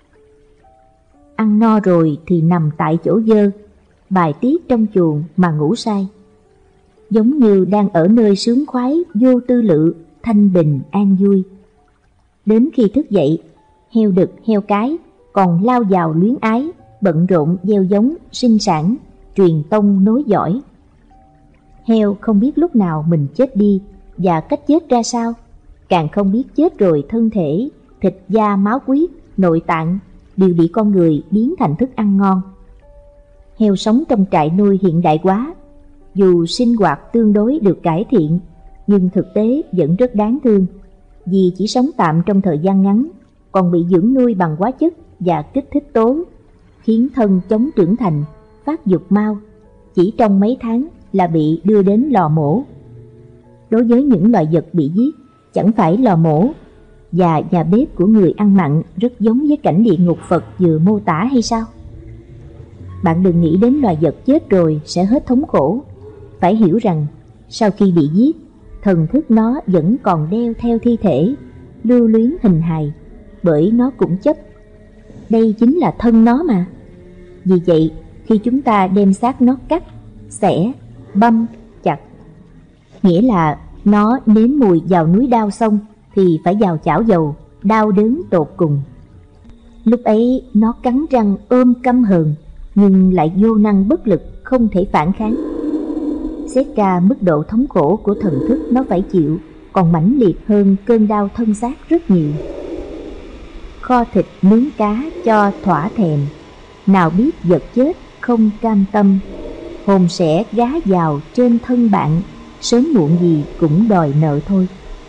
F: Ăn no rồi thì nằm tại chỗ dơ, bài tiết trong chuồng mà ngủ say, giống như đang ở nơi sướng khoái vô tư lự, thanh bình an vui. Đến khi thức dậy, heo đực heo cái còn lao vào luyến ái, bận rộn gieo giống, sinh sản, truyền tông nối dõi. Heo không biết lúc nào mình chết đi và cách chết ra sao, càng không biết chết rồi thân thể, thịt da máu huyết, nội tạng đều bị con người biến thành thức ăn ngon. Heo sống trong trại nuôi hiện đại quá, dù sinh hoạt tương đối được cải thiện, nhưng thực tế vẫn rất đáng thương, vì chỉ sống tạm trong thời gian ngắn, còn bị dưỡng nuôi bằng hóa chất và kích thích tố, khiến thân chống trưởng thành, phát dục mau, chỉ trong mấy tháng là bị đưa đến lò mổ. Đối với những loài vật bị giết, chẳng phải lò mổ và nhà bếp của người ăn mặn rất giống với cảnh địa ngục Phật vừa mô tả hay sao? Bạn đừng nghĩ đến loài vật chết rồi sẽ hết thống khổ. Phải hiểu rằng sau khi bị giết, thần thức nó vẫn còn đeo theo thi thể, lưu luyến hình hài, bởi nó cũng chấp. Đây chính là thân nó mà. Vì vậy, khi chúng ta đem xác nó cắt, xẻ, băm, chặt, nghĩa là nó nếm mùi vào núi đao xong thì phải vào chảo dầu, đau đớn tột cùng. Lúc ấy nó cắn răng ôm căm hờn, nhưng lại vô năng bất lực, không thể phản kháng. Xét ra mức độ thống khổ của thần thức nó phải chịu còn mãnh liệt hơn cơn đau thân xác rất nhiều. Kho thịt nướng cá cho thỏa thèm, nào biết vật chết không cam tâm. Hồn sẽ gá vào trên thân bạn, sớm muộn gì cũng đòi nợ thôi.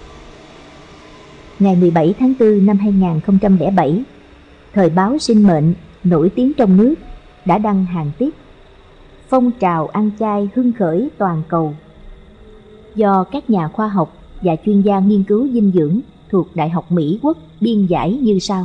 F: Ngày 17 tháng 4 năm 2007, thời báo Sinh Mệnh nổi tiếng trong nước đã đăng hàng tiết: phong trào ăn chay hưng khởi toàn cầu, do các nhà khoa học và chuyên gia nghiên cứu dinh dưỡng thuộc Đại học Mỹ Quốc biên giải như sau.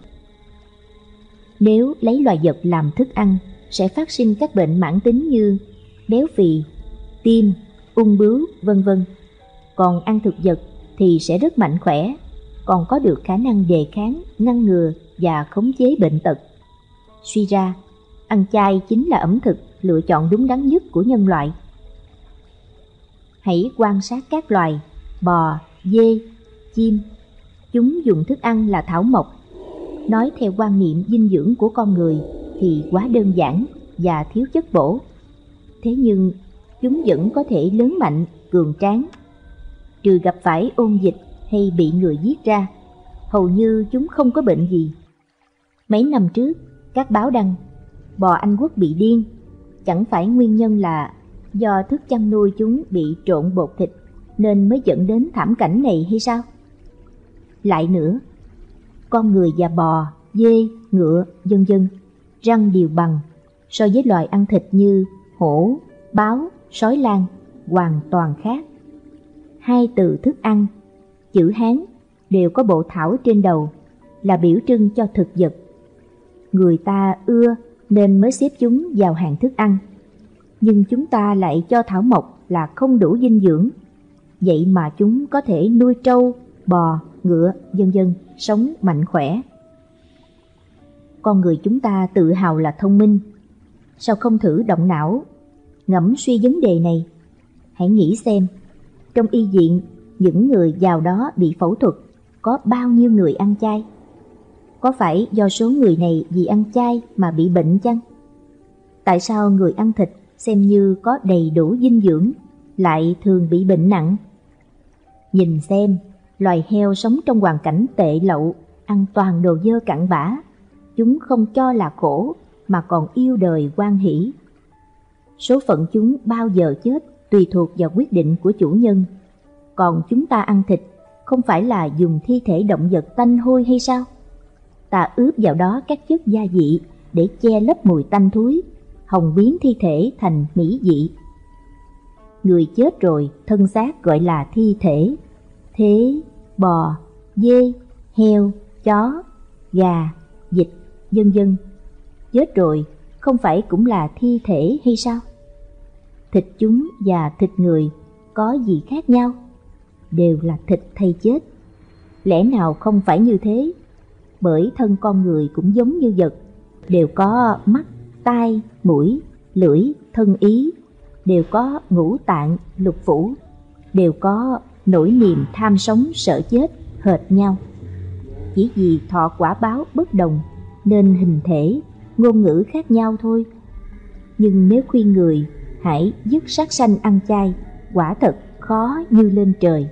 F: Nếu lấy loài vật làm thức ăn, sẽ phát sinh các bệnh mãn tính như béo phì, tim, ung bướu, vân vân. Còn ăn thực vật thì sẽ rất mạnh khỏe, còn có được khả năng đề kháng, ngăn ngừa và khống chế bệnh tật. Suy ra, ăn chay chính là ẩm thực lựa chọn đúng đắn nhất của nhân loại. Hãy quan sát các loài bò, dê, chim. Chúng dùng thức ăn là thảo mộc. Nói theo quan niệm dinh dưỡng của con người thì quá đơn giản và thiếu chất bổ. Thế nhưng chúng vẫn có thể lớn mạnh, cường tráng. Trừ gặp phải ôn dịch hay bị người giết ra, hầu như chúng không có bệnh gì. Mấy năm trước, các báo đăng bò Anh Quốc bị điên. Chẳng phải nguyên nhân là do thức chăn nuôi chúng bị trộn bột thịt nên mới dẫn đến thảm cảnh này hay sao? Lại nữa, con người và bò, dê, ngựa, vân vân, răng đều bằng, so với loài ăn thịt như hổ, báo, sói lang hoàn toàn khác. Hai từ thức ăn, chữ Hán đều có bộ thảo trên đầu, là biểu trưng cho thực vật. Người ta ưa nên mới xếp chúng vào hàng thức ăn, nhưng chúng ta lại cho thảo mộc là không đủ dinh dưỡng. Vậy mà chúng có thể nuôi trâu, bò, ngựa, vân vân, sống mạnh khỏe. Con người chúng ta tự hào là thông minh, sao không thử động não, ngẫm suy vấn đề này? Hãy nghĩ xem, trong y viện, những người giàu đó bị phẫu thuật, có bao nhiêu người ăn chay? Có phải do số người này vì ăn chay mà bị bệnh chăng? Tại sao người ăn thịt xem như có đầy đủ dinh dưỡng lại thường bị bệnh nặng? Nhìn xem, Loài heo sống trong hoàn cảnh tệ lậu, ăn toàn đồ dơ cặn bã. Chúng không cho là khổ mà còn yêu đời hoan hỷ. Số phận chúng bao giờ chết tùy thuộc vào quyết định của chủ nhân. Còn chúng ta ăn thịt không phải là dùng thi thể động vật tanh hôi hay sao? Ta ướp vào đó các chất gia vị để che lấp mùi tanh thúi, hòng biến thi thể thành mỹ vị. Người chết rồi, thân xác gọi là thi thể. Thế bò, dê, heo, chó, gà, vịt, vân vân, chết rồi không phải cũng là thi thể hay sao? Thịt chúng và thịt người có gì khác nhau? Đều là thịt thây chết. Lẽ nào không phải như thế? Bởi thân con người cũng giống như vật, đều có mắt, tai, mũi, lưỡi, thân ý, đều có ngũ tạng, lục phủ, đều có nỗi niềm tham sống sợ chết hệt nhau. Chỉ vì thọ quả báo bất đồng nên hình thể, ngôn ngữ khác nhau thôi. Nhưng nếu khuyên người hãy dứt sát sanh ăn chay, quả thật khó như lên trời.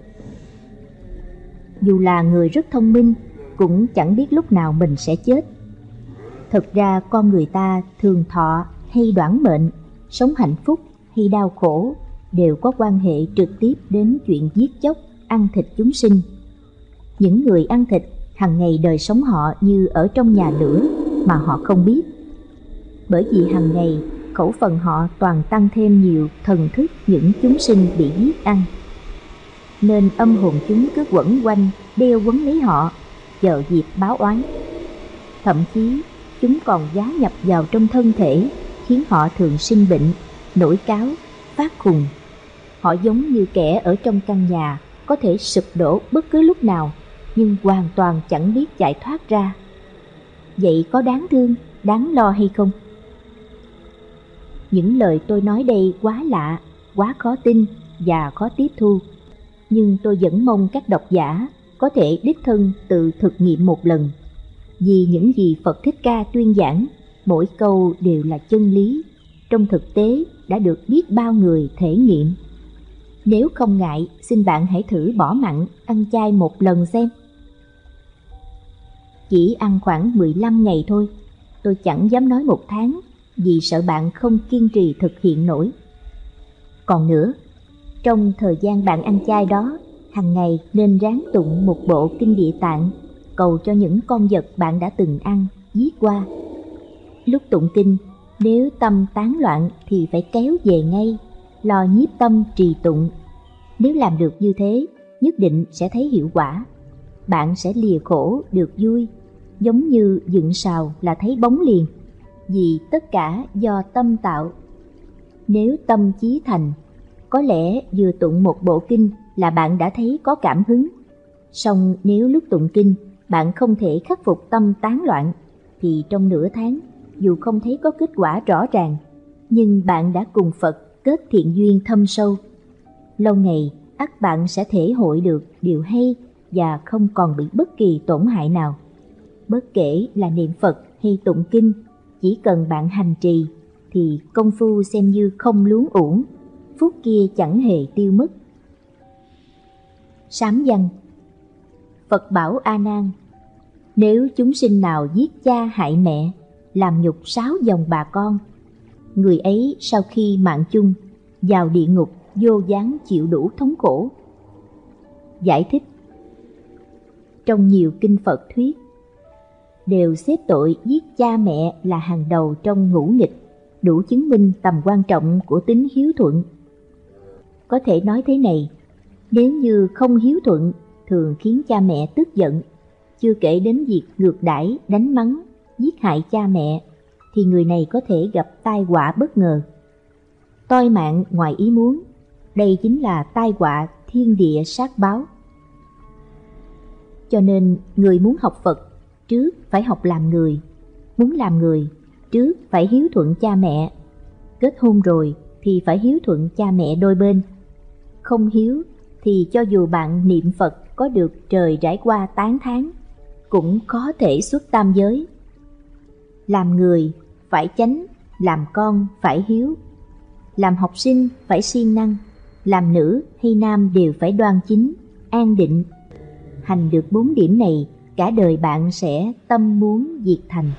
F: Dù là người rất thông minh, cũng chẳng biết lúc nào mình sẽ chết. Thực ra con người ta thường thọ hay đoản mệnh, sống hạnh phúc hay đau khổ đều có quan hệ trực tiếp đến chuyện giết chóc, ăn thịt chúng sinh. Những người ăn thịt hàng ngày đời sống họ như ở trong nhà lửa mà họ không biết. Bởi vì hàng ngày khẩu phần họ toàn tăng thêm nhiều thần thức những chúng sinh bị giết ăn, nên âm hồn chúng cứ quẩn quanh đeo quấn lấy họ, chờ dịp báo oán. Thậm chí chúng còn giá nhập vào trong thân thể, khiến họ thường sinh bệnh, nổi cáu, phát khùng. Họ giống như kẻ ở trong căn nhà có thể sụp đổ bất cứ lúc nào, nhưng hoàn toàn chẳng biết chạy thoát ra. Vậy có đáng thương, đáng lo hay không? Những lời tôi nói đây quá lạ, quá khó tin và khó tiếp thu, nhưng tôi vẫn mong các độc giả có thể đích thân tự thực nghiệm một lần. Vì những gì Phật Thích Ca tuyên giảng, mỗi câu đều là chân lý, trong thực tế đã được biết bao người thể nghiệm. Nếu không ngại, xin bạn hãy thử bỏ mặn, ăn chay một lần xem. Chỉ ăn khoảng 15 ngày thôi, tôi chẳng dám nói 1 tháng, vì sợ bạn không kiên trì thực hiện nổi. Còn nữa, trong thời gian bạn ăn chay đó, hàng ngày nên ráng tụng một bộ kinh Địa Tạng, cầu cho những con vật bạn đã từng ăn, giết qua. Lúc tụng kinh, nếu tâm tán loạn thì phải kéo về ngay, lo nhiếp tâm trì tụng. Nếu làm được như thế, nhất định sẽ thấy hiệu quả. Bạn sẽ lìa khổ được vui, giống như dựng sào là thấy bóng liền, vì tất cả do tâm tạo. Nếu tâm chí thành, có lẽ vừa tụng một bộ kinh là bạn đã thấy có cảm hứng. Song nếu lúc tụng kinh bạn không thể khắc phục tâm tán loạn, thì trong nửa tháng, dù không thấy có kết quả rõ ràng, nhưng bạn đã cùng Phật kết thiện duyên thâm sâu. Lâu ngày, ắt bạn sẽ thể hội được điều hay và không còn bị bất kỳ tổn hại nào. Bất kể là niệm Phật hay tụng kinh, chỉ cần bạn hành trì, thì công phu xem như không luống uổng, phút kia chẳng hề tiêu mất. Sám văn. Phật bảo A Nan: nếu chúng sinh nào giết cha hại mẹ, làm nhục 6 dòng bà con, người ấy sau khi mạng chung vào địa ngục vô gián chịu đủ thống khổ. Giải thích. Trong nhiều kinh Phật thuyết đều xếp tội giết cha mẹ là hàng đầu trong ngũ nghịch, đủ chứng minh tầm quan trọng của tính hiếu thuận. Có thể nói thế này: nếu như không hiếu thuận thường khiến cha mẹ tức giận, chưa kể đến việc ngược đãi, đánh mắng, giết hại cha mẹ, thì người này có thể gặp tai họa bất ngờ, toi mạng ngoài ý muốn. Đây chính là tai họa thiên địa sát báo. Cho nên người muốn học Phật, trước phải học làm người. Muốn làm người, trước phải hiếu thuận cha mẹ. Kết hôn rồi thì phải hiếu thuận cha mẹ đôi bên. Không hiếu thì cho dù bạn niệm Phật có được trời trải qua tán thán, cũng có thể xuất tam giới. Làm người phải chánh, làm con phải hiếu, làm học sinh phải siêng năng, làm nữ hay nam đều phải đoan chính, an định. hành được 4 điểm này, cả đời bạn sẽ tâm muốn diệt thành.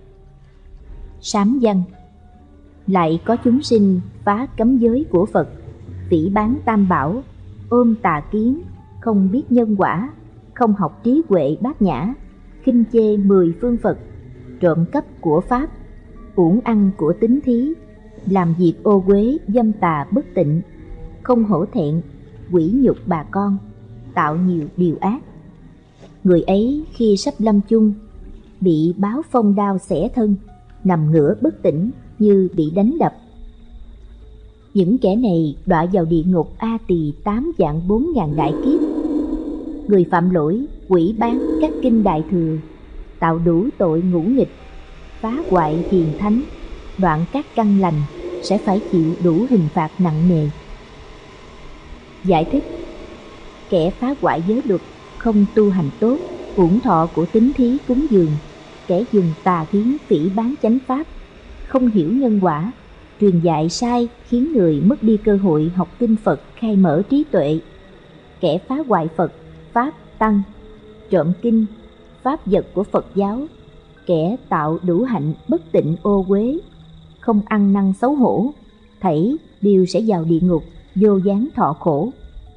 F: Sám văn. Lại có chúng sinh phá cấm giới của Phật, phỉ báng tam bảo, ôm tà kiến, không biết nhân quả, không học trí huệ bát nhã, khinh chê 10 phương Phật, trộm cắp của Pháp, uổng ăn của tín thí, làm việc ô uế dâm tà bất tịnh, không hổ thẹn, quỷ nhục bà con, tạo nhiều điều ác. Người ấy khi sắp lâm chung, bị báo phong đao xẻ thân, nằm ngửa bất tỉnh như bị đánh đập. Những kẻ này đọa vào địa ngục A Tỳ 8 vạn 4 ngàn đại kiếp. Người phạm lỗi quỷ bán các kinh đại thừa, tạo đủ tội ngũ nghịch, phá hoại hiền thánh, đoạn các căn lành, sẽ phải chịu đủ hình phạt nặng nề. Giải thích: kẻ phá hoại giới luật, không tu hành tốt, uổng thọ của tín thí cúng dường, kẻ dùng tà kiến phỉ báng chánh pháp, không hiểu nhân quả, truyền dạy sai khiến người mất đi cơ hội học kinh Phật khai mở trí tuệ, kẻ phá hoại Phật, Pháp, Tăng, trộm kinh, pháp vật của Phật giáo, kẻ tạo đủ hạnh bất tịnh ô uế, không ăn năn xấu hổ, thảy đều sẽ vào địa ngục vô gián thọ khổ.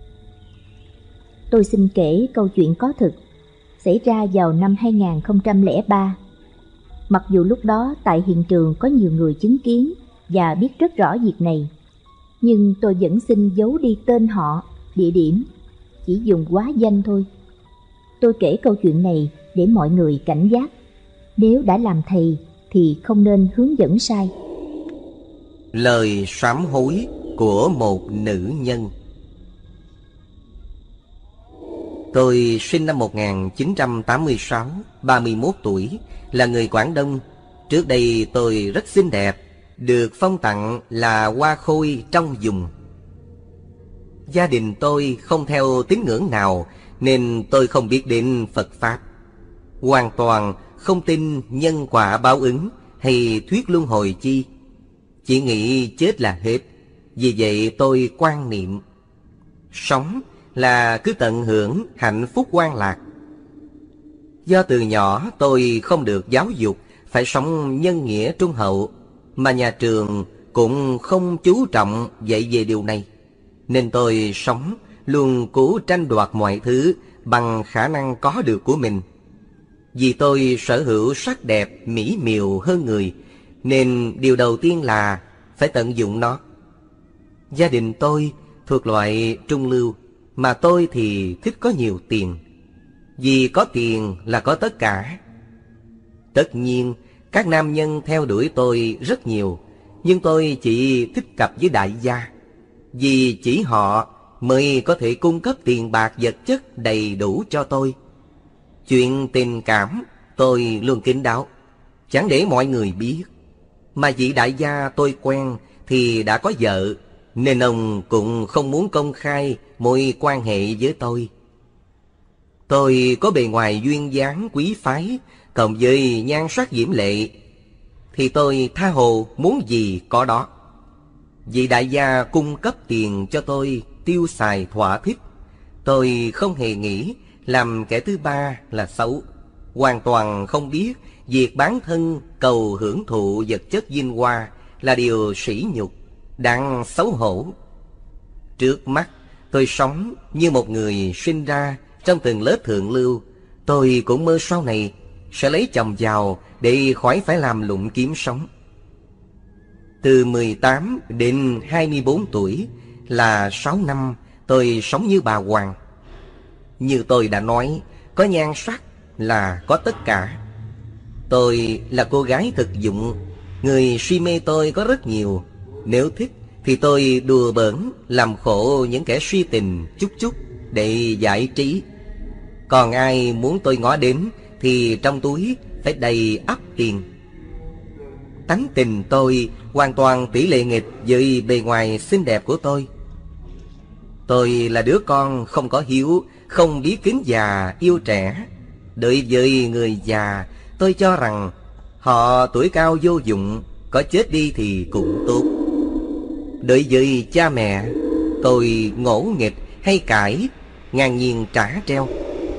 F: Tôi xin kể câu chuyện có thực, xảy ra vào năm 2003. Mặc dù lúc đó tại hiện trường có nhiều người chứng kiến và biết rất rõ việc này, nhưng tôi vẫn xin giấu đi tên họ, địa điểm, chỉ dùng hóa danh thôi. Tôi kể câu chuyện này để mọi người cảnh giác, nếu đã làm thầy thì không nên hướng dẫn sai.
G: Lời sám hối của một nữ nhân. Tôi sinh năm 1986, 31 tuổi, là người Quảng Đông. Trước đây tôi rất xinh đẹp, được phong tặng là hoa khôi trong vùng. Gia đình tôi không theo tín ngưỡng nào nên tôi không biết đến Phật Pháp, hoàn toàn không tin nhân quả báo ứng hay thuyết luân hồi chi. Chỉ nghĩ chết là hết. Vì vậy tôi quan niệm sống là cứ tận hưởng hạnh phúc hoan lạc. Do từ nhỏ tôi không được giáo dục phải sống nhân nghĩa trung hậu, mà nhà trường cũng không chú trọng dạy về điều này, nên tôi sống luôn cố tranh đoạt mọi thứ bằng khả năng có được của mình. Vì tôi sở hữu sắc đẹp mỹ miều hơn người, nên điều đầu tiên là phải tận dụng nó. Gia đình tôi thuộc loại trung lưu, mà tôi thì thích có nhiều tiền. Vì có tiền là có tất cả. Tất nhiên, các nam nhân theo đuổi tôi rất nhiều, nhưng tôi chỉ thích cặp với đại gia. Vì chỉ họ mới có thể cung cấp tiền bạc vật chất đầy đủ cho tôi. Chuyện tình cảm tôi luôn kín đáo, chẳng để mọi người biết. Mà vị đại gia tôi quen thì đã có vợ, nên ông cũng không muốn công khai mối quan hệ với tôi. Tôi có bề ngoài duyên dáng quý phái, cộng với nhan sắc diễm lệ, thì tôi tha hồ muốn gì có đó. Vị đại gia cung cấp tiền cho tôi tiêu xài thỏa thích. Tôi không hề nghĩ làm kẻ thứ ba là xấu, hoàn toàn không biết việc bán thân cầu hưởng thụ vật chất vinh hoa là điều sỉ nhục, đáng xấu hổ. Trước mắt tôi sống như một người sinh ra trong tầng lớp thượng lưu. Tôi cũng mơ sau này sẽ lấy chồng giàu để khỏi phải làm lụng kiếm sống. Từ 18 đến 24 tuổi là 6 năm tôi sống như bà hoàng. Như tôi đã nói, có nhan sắc là có tất cả. Tôi là cô gái thực dụng, người si mê tôi có rất nhiều. Nếu thích thì tôi đùa bỡn làm khổ những kẻ si tình chút chút để giải trí. Còn ai muốn tôi ngó đến thì trong túi phải đầy ắp tiền. Tánh tình tôi hoàn toàn tỷ lệ nghịch với bề ngoài xinh đẹp của tôi. Tôi là đứa con không có hiếu, không biết kính già yêu trẻ. Đối với người già, tôi cho rằng họ tuổi cao vô dụng, có chết đi thì cũng tốt. Đối với cha mẹ, tôi ngỗ nghịch hay cãi, ngang nhiên trả treo.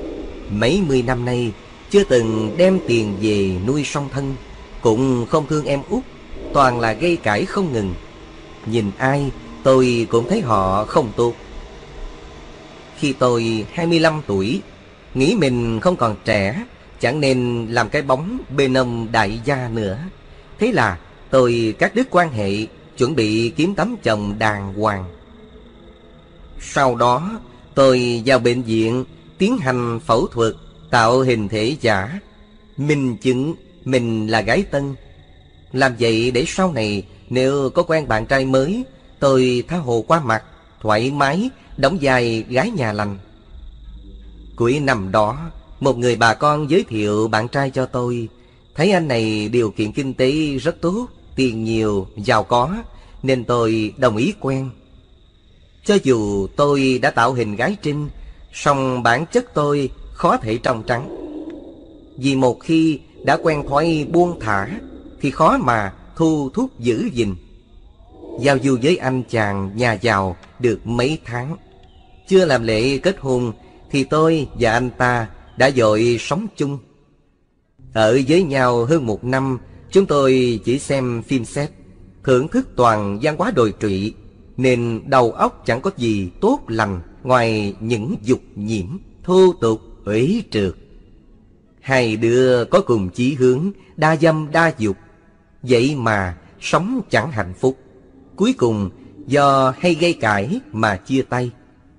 G: Mấy mươi năm nay chưa từng đem tiền về nuôi song thân, cũng không thương em út, toàn là gây cãi không ngừng. Nhìn ai tôi cũng thấy họ không tốt. Khi tôi 25 tuổi, nghĩ mình không còn trẻ, chẳng nên làm cái bóng bên ông đại gia nữa. Thế là tôi cắt đứt quan hệ, chuẩn bị kiếm tấm chồng đàng hoàng. Sau đó tôi vào bệnh viện tiến hành phẫu thuật tạo hình thể giả, minh chứng mình là gái tân. Làm vậy để sau này nếu có quen bạn trai mới, tôi tha hồ qua mặt, thoải mái đóng vai gái nhà lành. Cuối năm đó, một người bà con giới thiệu bạn trai cho tôi. Thấy anh này điều kiện kinh tế rất tốt, tiền nhiều, giàu có, nên tôi đồng ý quen. Cho dù tôi đã tạo hình gái trinh, song bản chất tôi khó thể trong trắng. Vì một khi đã quen thói buông thả thì khó mà thu thúc giữ gìn. Giao du với anh chàng nhà giàu được mấy tháng, chưa làm lễ kết hôn thì tôi và anh ta đã vội sống chung. Ở với nhau hơn một năm, chúng tôi chỉ xem phim xét, thưởng thức toàn văn hóa đồi trụy, nên đầu óc chẳng có gì tốt lành ngoài những dục nhiễm, thô tục, uế trượt. Hai đứa có cùng chí hướng, đa dâm đa dục, vậy mà sống chẳng hạnh phúc. Cuối cùng do hay gây cãi mà chia tay.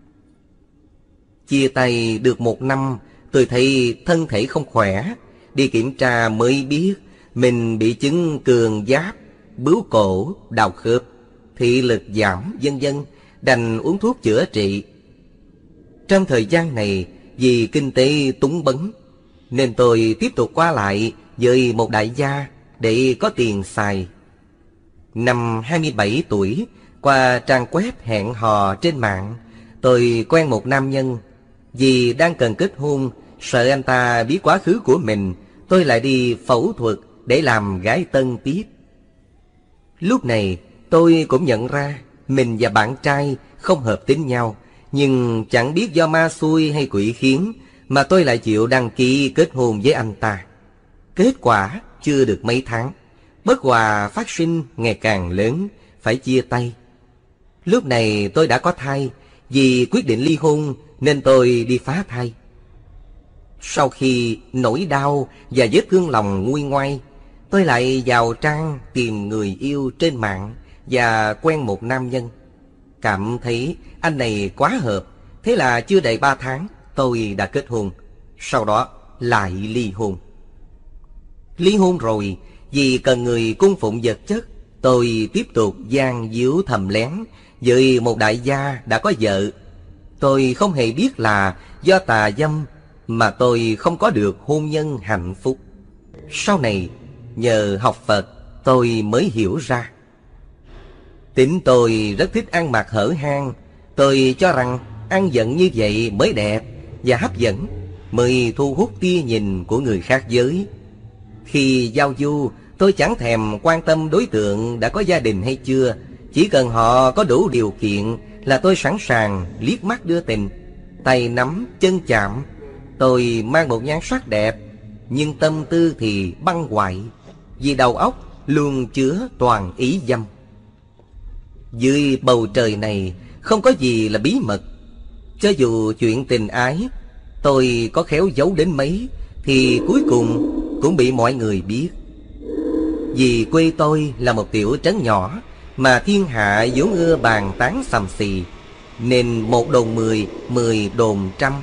G: Chia tay được một năm, tôi thấy thân thể không khỏe. Đi kiểm tra mới biết mình bị chứng cường giáp, bướu cổ, đau khớp, thị lực giảm, vân vân, đành uống thuốc chữa trị. Trong thời gian này, vì kinh tế túng bấn, nên tôi tiếp tục qua lại với một đại gia để có tiền xài. Năm 27 tuổi, qua trang web hẹn hò trên mạng, tôi quen một nam nhân. Vì đang cần kết hôn, sợ anh ta biết quá khứ của mình, tôi lại đi phẫu thuật để làm gái tân tiếp. Lúc này tôi cũng nhận ra mình và bạn trai không hợp tính nhau, nhưng chẳng biết do ma xui hay quỷ khiến mà tôi lại chịu đăng ký kết hôn với anh ta. Kết quả chưa được mấy tháng, bất hòa phát sinh ngày càng lớn, phải chia tay. Lúc này tôi đã có thai, vì quyết định ly hôn nên tôi đi phá thai. Sau khi nỗi đau và vết thương lòng nguôi ngoai, tôi lại vào trang tìm người yêu trên mạng và quen một nam nhân. Cảm thấy anh này quá hợp, thế là chưa đầy 3 tháng tôi đã kết hôn. Sau đó lại ly hôn. Ly hôn rồi, vì cần người cung phụng vật chất, tôi tiếp tục gian díu thầm lén với một đại gia đã có vợ. Tôi không hề biết là do tà dâm mà tôi không có được hôn nhân hạnh phúc. Sau này nhờ học Phật tôi mới hiểu ra. Tính tôi rất thích ăn mặc hở hang. Tôi cho rằng ăn giận như vậy mới đẹp và hấp dẫn, mới thu hút tia nhìn của người khác giới. Khi giao du, tôi chẳng thèm quan tâm đối tượng đã có gia đình hay chưa. Chỉ cần họ có đủ điều kiện là tôi sẵn sàng liếc mắt đưa tình, tay nắm chân chạm. Tôi mang một nhan sắc đẹp, nhưng tâm tư thì băng hoại, vì đầu óc luôn chứa toàn ý dâm. Dưới bầu trời này không có gì là bí mật. Cho dù chuyện tình ái tôi có khéo giấu đến mấy, thì cuối cùng cũng bị mọi người biết. Vì quê tôi là một tiểu trấn nhỏ, mà thiên hạ vốn ưa bàn tán xàm xì, nên một đồn 10, 10 đồn trăm.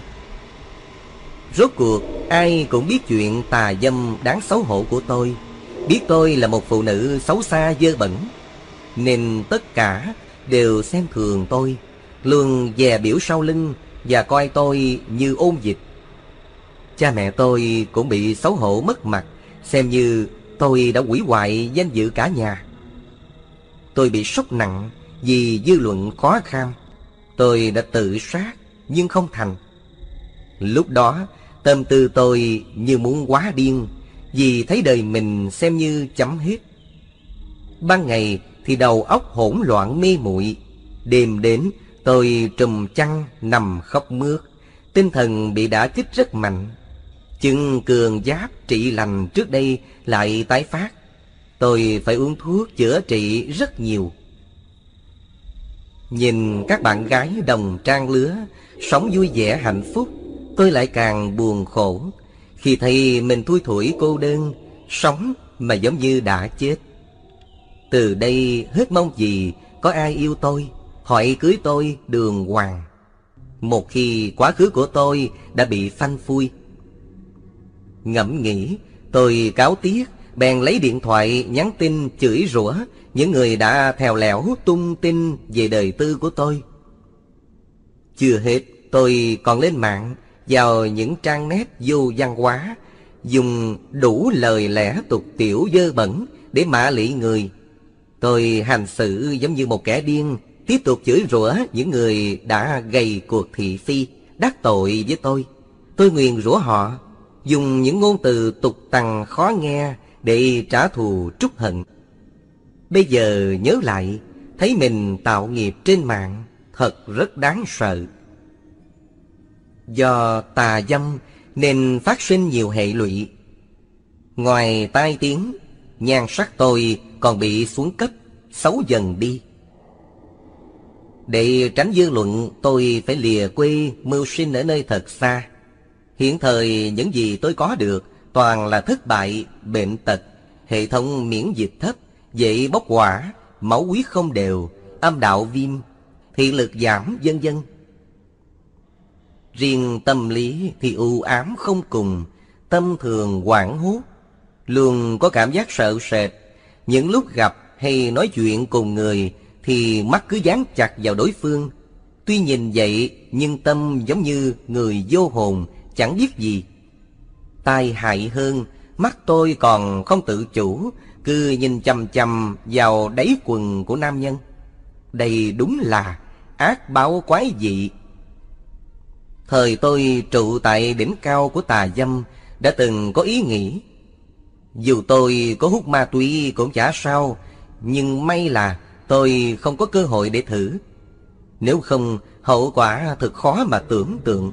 G: Rốt cuộc ai cũng biết chuyện tà dâm đáng xấu hổ của tôi, biết tôi là một phụ nữ xấu xa dơ bẩn, nên tất cả đều xem thường tôi, luôn dè biểu sau lưng và coi tôi như ôn dịch. Cha mẹ tôi cũng bị xấu hổ mất mặt, xem như tôi đã hủy hoại danh dự cả nhà. Tôi bị sốc nặng vì dư luận khó kham. Tôi đã tự sát nhưng không thành. Lúc đó tâm tư tôi như muốn quá điên, vì thấy đời mình xem như chấm hết. Ban ngày thì đầu óc hỗn loạn mê muội, đêm đến tôi trùm chăn nằm khóc mướt, tinh thần bị đả kích rất mạnh. Chứng cường giáp trị lành trước đây lại tái phát. Tôi phải uống thuốc chữa trị rất nhiều. Nhìn các bạn gái đồng trang lứa sống vui vẻ hạnh phúc, tôi lại càng buồn khổ. Khi thấy mình thui thủi cô đơn, sống mà giống như đã chết. Từ đây hết mong gì có ai yêu tôi, hỏi cưới tôi đường hoàng. Một khi quá khứ của tôi đã bị phanh phui. Ngẫm nghĩ, tôi cáo tiếc, bèn lấy điện thoại nhắn tin chửi rủa những người đã thèo lẽo tung tin về đời tư của tôi. Chưa hết, tôi còn lên mạng vào những trang nét vô văn hóa, dùng đủ lời lẽ tục tiểu dơ bẩn để mạ lị người. Tôi hành xử giống như một kẻ điên, tiếp tục chửi rủa những người đã gây cuộc thị phi, đắc tội với tôi. Tôi nguyền rủa họ, dùng những ngôn từ tục tằn khó nghe để trả thù trút hận. Bây giờ nhớ lại, thấy mình tạo nghiệp trên mạng thật rất đáng sợ. Do tà dâm nên phát sinh nhiều hệ lụy. Ngoài tai tiếng, nhan sắc tôi còn bị xuống cấp, xấu dần đi. Để tránh dư luận, tôi phải lìa quê mưu sinh ở nơi thật xa. Hiện thời những gì tôi có được toàn là thất bại, bệnh tật, hệ thống miễn dịch thấp, dễ bốc hỏa, máu huyết không đều, âm đạo viêm, thị lực giảm, vân vân. Riêng tâm lý thì u ám không cùng, tâm thường hoảng hốt, luôn có cảm giác sợ sệt. Những lúc gặp hay nói chuyện cùng người thì mắt cứ dán chặt vào đối phương. Tuy nhìn vậy nhưng tâm giống như người vô hồn, chẳng biết gì. Tai hại hơn, mắt tôi còn không tự chủ, cứ nhìn chằm chằm vào đáy quần của nam nhân. Đây đúng là ác báo quái dị. Thời tôi trụ tại đỉnh cao của tà dâm đã từng có ý nghĩ, dù tôi có hút ma túy cũng chả sao, nhưng may là tôi không có cơ hội để thử. Nếu không, hậu quả thật khó mà tưởng tượng.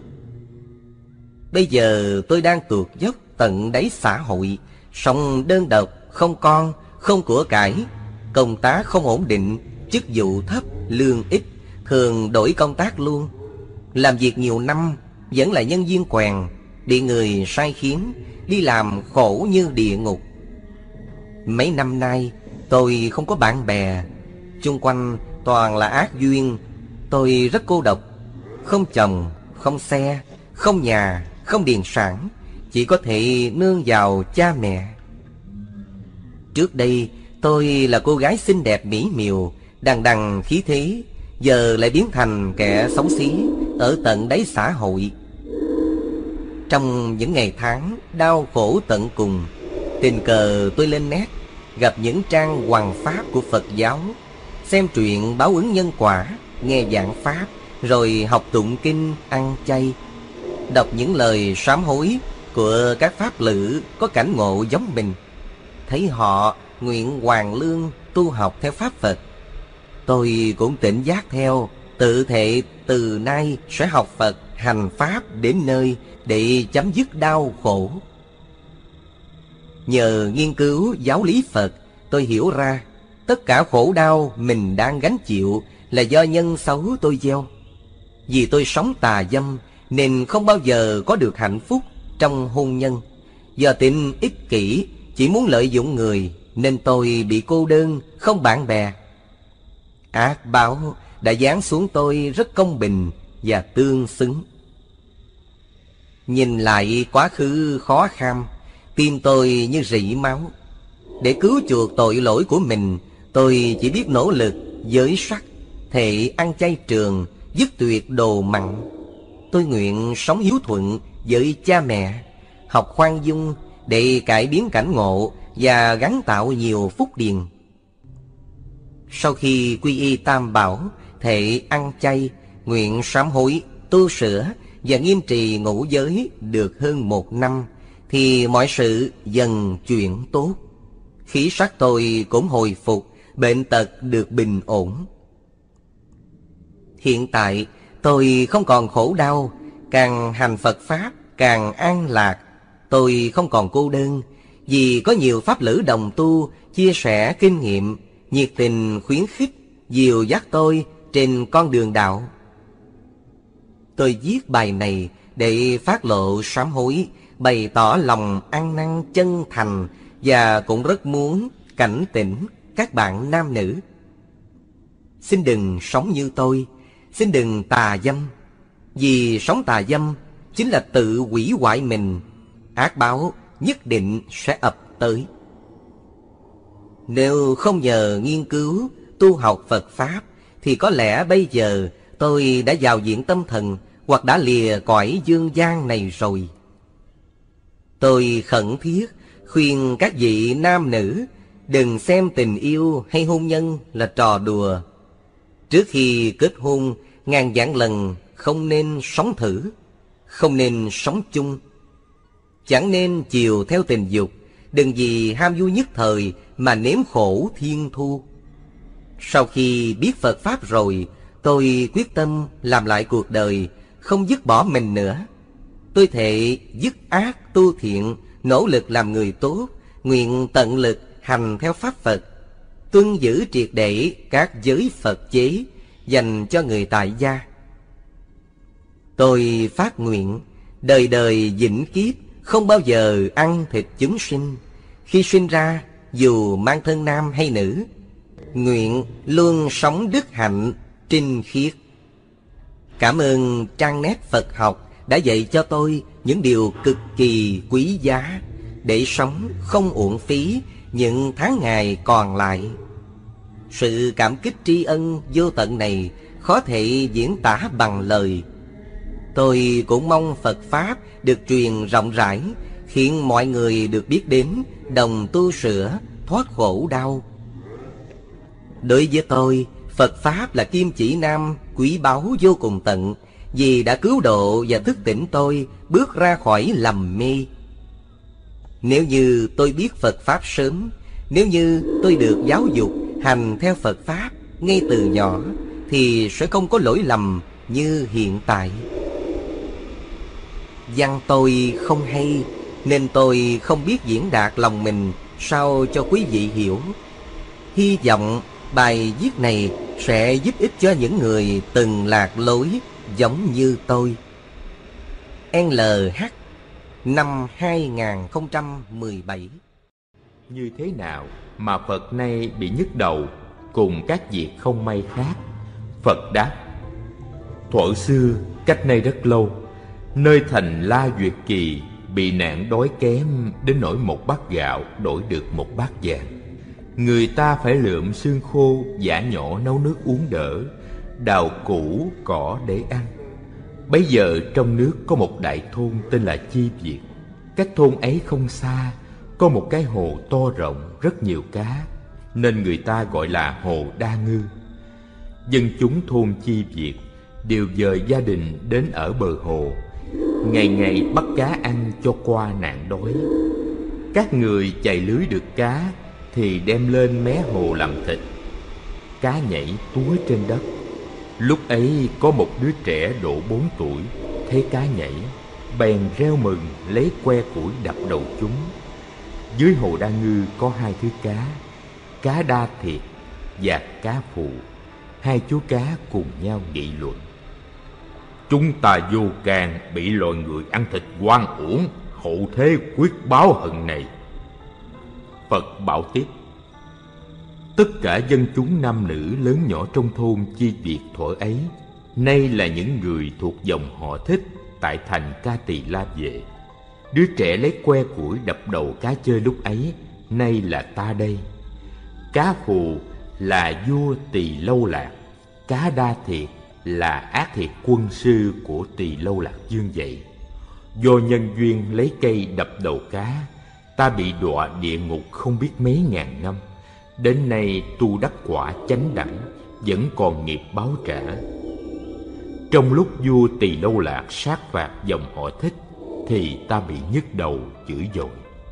G: Bây giờ tôi đang tuột dốc tận đáy xã hội, sống đơn độc, không con, không của cải, công tác không ổn định, chức vụ thấp, lương ít, thường đổi công tác luôn. Làm việc nhiều năm, vẫn là nhân viên quèn, bị người sai khiến, đi làm khổ như địa ngục. Mấy năm nay, tôi không có bạn bè, chung quanh toàn là ác duyên. Tôi rất cô độc, không chồng, không xe, không nhà, không điền sản, chỉ có thể nương vào cha mẹ. Trước đây, tôi là cô gái xinh đẹp mỹ miều, đằng đằng khí thế, giờ lại biến thành kẻ xấu xí ở tận đáy xã hội. Trong những ngày tháng đau khổ tận cùng, tình cờ tôi lên net gặp những trang hoằng pháp của Phật giáo, xem truyện báo ứng nhân quả, nghe giảng pháp, rồi học tụng kinh, ăn chay, đọc những lời sám hối của các pháp lữ có cảnh ngộ giống mình. Thấy họ nguyện hoàn lương tu học theo pháp Phật, tôi cũng tỉnh giác theo, tự thệ từ nay sẽ học Phật hành pháp đến nơi để chấm dứt đau khổ. Nhờ nghiên cứu giáo lý Phật, tôi hiểu ra tất cả khổ đau mình đang gánh chịu là do nhân xấu tôi gieo. Vì tôi sống tà dâm nên không bao giờ có được hạnh phúc trong hôn nhân. Do tính ích kỷ, chỉ muốn lợi dụng người, nên tôi bị cô đơn, không bạn bè. Ác báo đã giáng xuống tôi rất công bình và tương xứng. Nhìn lại quá khứ khó kham, tim tôi như rỉ máu. Để cứu chuộc tội lỗi của mình, tôi chỉ biết nỗ lực giới sắc, thệ ăn chay trường, dứt tuyệt đồ mặn. Tôi nguyện sống hiếu thuận với cha mẹ, học khoan dung để cải biến cảnh ngộ và gắn tạo nhiều phúc điền. Sau khi quy y Tam Bảo, thệ ăn chay, nguyện sám hối, tu sửa và nghiêm trì ngũ giới được hơn 1 năm, thì mọi sự dần chuyển tốt. Khí sắc tôi cũng hồi phục, bệnh tật được bình ổn. Hiện tại tôi không còn khổ đau, càng hành Phật Pháp càng an lạc. tôi không còn cô đơn, vì có nhiều pháp lữ đồng tu chia sẻ kinh nghiệm, nhiệt tình khuyến khích, dìu dắt tôi trên con đường đạo. Tôi viết bài này để phát lộ sám hối, bày tỏ lòng ăn năn chân thành, và cũng rất muốn cảnh tỉnh các bạn nam nữ. Xin đừng sống như tôi, xin đừng tà dâm, vì sống tà dâm chính là tự hủy hoại mình, ác báo nhất định sẽ ập tới. Nếu không nhờ nghiên cứu, tu học Phật Pháp, thì có lẽ bây giờ tôi đã vào viện tâm thần, hoặc đã lìa cõi dương gian này rồi. Tôi khẩn thiết khuyên các vị nam nữ đừng xem tình yêu hay hôn nhân là trò đùa. Trước khi kết hôn, ngàn vạn lần không nên sống thử, không nên sống chung. Chẳng nên chiều theo tình dục, đừng vì ham vui nhất thời mà nếm khổ thiên thu. Sau khi biết Phật Pháp rồi, tôi quyết tâm làm lại cuộc đời, không dứt bỏ mình nữa. Tôi thệ dứt ác tu thiện, nỗ lực làm người tốt, nguyện tận lực hành theo Pháp Phật, tuân giữ triệt để các giới Phật chế dành cho người tại gia. Tôi phát nguyện đời đời vĩnh kiếp không bao giờ ăn thịt chúng sinh. Khi sinh ra, dù mang thân nam hay nữ, nguyện luôn sống đức hạnh trinh khiết. Cảm ơn trang nét Phật học đã dạy cho tôi những điều cực kỳ quý giá để sống không uổng phí những tháng ngày còn lại. Sự cảm kích tri ân vô tận này khó thể diễn tả bằng lời. Tôi cũng mong Phật Pháp được truyền rộng rãi, khiến mọi người được biết đến, đồng tu sửa, thoát khổ đau. Đối với tôi, Phật Pháp là kim chỉ nam quý báu vô cùng tận, vì đã cứu độ và thức tỉnh tôi bước ra khỏi lầm mê. Nếu như tôi biết Phật Pháp sớm, nếu như tôi được giáo dục hành theo Phật Pháp ngay từ nhỏ, thì sẽ không có lỗi lầm như hiện tại. Văn tôi không hay, nên tôi không biết diễn đạt lòng mình sao cho quý vị hiểu. Hy vọng bài viết này sẽ giúp ích cho những người từng lạc lối giống như tôi. LH năm 2017.
A: Như thế nào mà Phật nay bị nhức đầu cùng các việc không may khác? Phật đáp: thuở xưa cách nay rất lâu, nơi thành La Duyệt Kỳ bị nạn đói kém đến nỗi một bát gạo đổi được một bát vàng. Người ta phải lượm xương khô giã nhỏ nấu nước uống đỡ, đào củ cỏ để ăn. Bấy giờ trong nước có một đại thôn tên là Chi Việt. Cách thôn ấy không xa có một cái hồ to rộng rất nhiều cá, nên người ta gọi là Hồ Đa Ngư. Dân chúng thôn Chi Việt đều dời gia đình đến ở bờ hồ, ngày ngày bắt cá ăn cho qua nạn đói. Các người chài lưới được cá thì đem lên mé hồ làm thịt. Cá nhảy túa trên đất. Lúc ấy có một đứa trẻ độ 4 tuổi thấy cá nhảy, bèn reo mừng lấy que củi đập đầu chúng. Dưới hồ Đa Ngư có hai thứ cá, cá đa thiệt và cá phụ. Hai chú cá cùng nhau nghị luận:
C: chúng ta vô can bị loài người ăn thịt oan uổng, hậu thế quyết báo hận này.
A: Phật bảo tiếp: tất cả dân chúng nam nữ lớn nhỏ trong thôn Chi Việt thuở ấy nay là những người thuộc dòng họ Thích tại thành Ca Tỳ La Vệ. Đứa trẻ lấy que củi đập đầu cá chơi lúc ấy nay là ta đây. Cá phù là vua Tỳ Lâu Lạc, cá đa thiệt là ác thiệt quân sư của Tỳ Lâu Lạc Dương vậy. Do nhân duyên lấy cây đập đầu cá, ta bị đọa địa ngục không biết mấy ngàn năm. Đến nay tu đắc quả chánh đẳng, vẫn còn nghiệp báo trả. Trong lúc vua Tỳ Lâu Lạc sát phạt dòng họ Thích, thì ta bị nhức đầu chửi dội.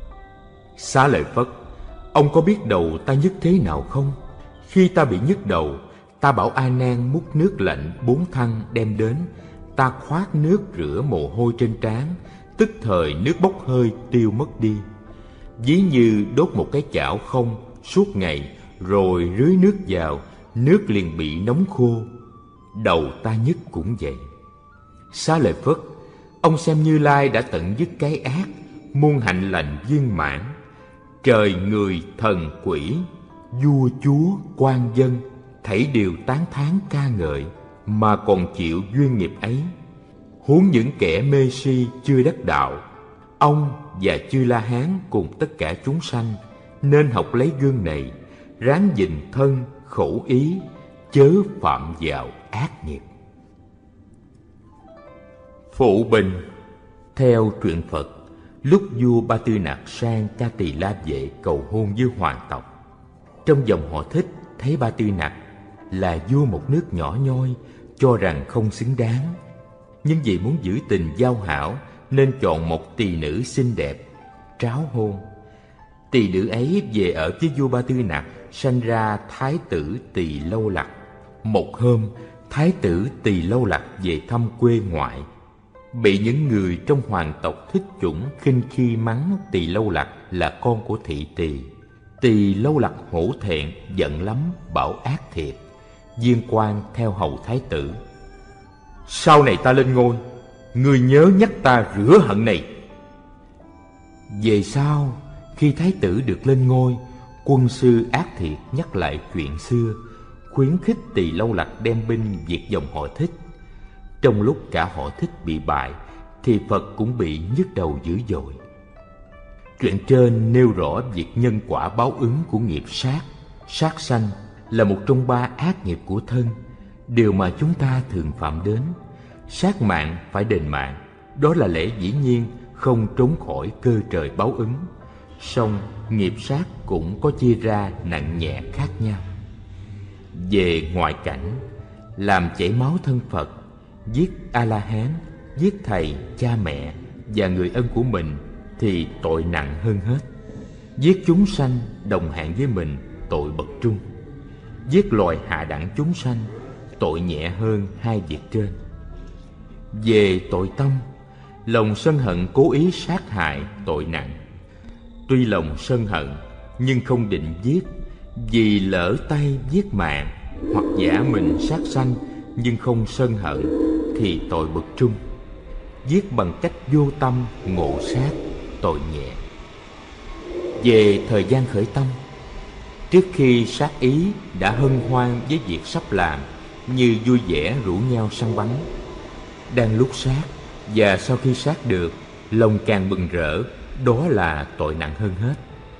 A: Xá Lợi Phất, ông có biết đầu ta nhức thế nào không? Khi ta bị nhức đầu, ta bảo A Nan múc nước lạnh 4 thăng đem đến. Ta khoát nước rửa mồ hôi trên trán,
B: tức thời nước bốc hơi tiêu mất đi. Ví như đốt một cái chảo không suốt ngày, rồi rưới nước vào, nước liền bị nóng khô. Đầu ta nhức cũng vậy. Xá Lợi Phất, ông xem Như Lai đã tận dứt cái ác, muôn hạnh lành viên mãn. Trời người thần quỷ, vua chúa quan dân, thảy đều tán thán ca ngợi, mà còn chịu duyên nghiệp ấy. Huống những kẻ mê si chưa đắc đạo, ông và Chư La Hán cùng tất cả chúng sanh nên học lấy gương này, ráng gìn thân khẩu ý, chớ phạm vào ác nghiệp. Phụ bình. Theo truyện Phật, lúc vua Ba Tư Nặc sang Ca Tỳ La Vệ cầu hôn với hoàng tộc, trong dòng họ Thích thấy Ba Tư Nặc là vua một nước nhỏ nhoi, cho rằng không xứng đáng. Nhưng vì muốn giữ tình giao hảo nên chọn một tỳ nữ xinh đẹp tráo hôn. Tỳ nữ ấy về ở với vua Ba Tư Nặc, sanh ra Thái tử Tỳ Lâu Lặc. Một hôm, Thái tử Tỳ Lâu Lặc về thăm quê ngoại, bị những người trong hoàng tộc Thích chủng khinh khi mắng Tỳ Lâu Lặc là con của thị tỳ. Tỳ Lâu Lặc hổ thẹn, giận lắm, bảo ác thiệt, viên quan theo hầu thái tử: sau này ta lên ngôi, ngươi nhớ nhắc ta rửa hận này. Về sau, khi thái tử được lên ngôi, quân sư ác thiệt nhắc lại chuyện xưa, khuyến khích Tỳ Lâu Lặc đem binh diệt dòng họ Thích. Trong lúc cả họ Thích bị bại, thì Phật cũng bị nhức đầu dữ dội. Chuyện trên nêu rõ việc nhân quả báo ứng của nghiệp sát. Sát sanh là một trong 3 ác nghiệp của thân, điều mà chúng ta thường phạm đến. Sát mạng phải đền mạng, đó là lẽ dĩ nhiên, không trốn khỏi cơ trời báo ứng. Song nghiệp sát cũng có chia ra nặng nhẹ khác nhau. Về ngoại cảnh, làm chảy máu thân Phật, giết A-la-hán, giết thầy, cha mẹ và người ân của mình thì tội nặng hơn hết. Giết chúng sanh đồng hạng với mình, tội bậc trung. Giết loài hạ đẳng chúng sanh, tội nhẹ hơn hai việc trên. Về tội tâm, lòng sân hận cố ý sát hại, tội nặng. Tuy lòng sân hận nhưng không định giết, vì lỡ tay giết mạng, hoặc giả mình sát sanh nhưng không sân hận thì tội bậc trung. Giết bằng cách vô tâm ngộ sát, tội nhẹ. Về thời gian khởi tâm, trước khi sát ý đã hân hoan với việc sắp làm, như vui vẻ rủ nhau săn bắn. Đang lúc sát và sau khi sát được, lòng càng mừng rỡ, đó là tội nặng hơn hết.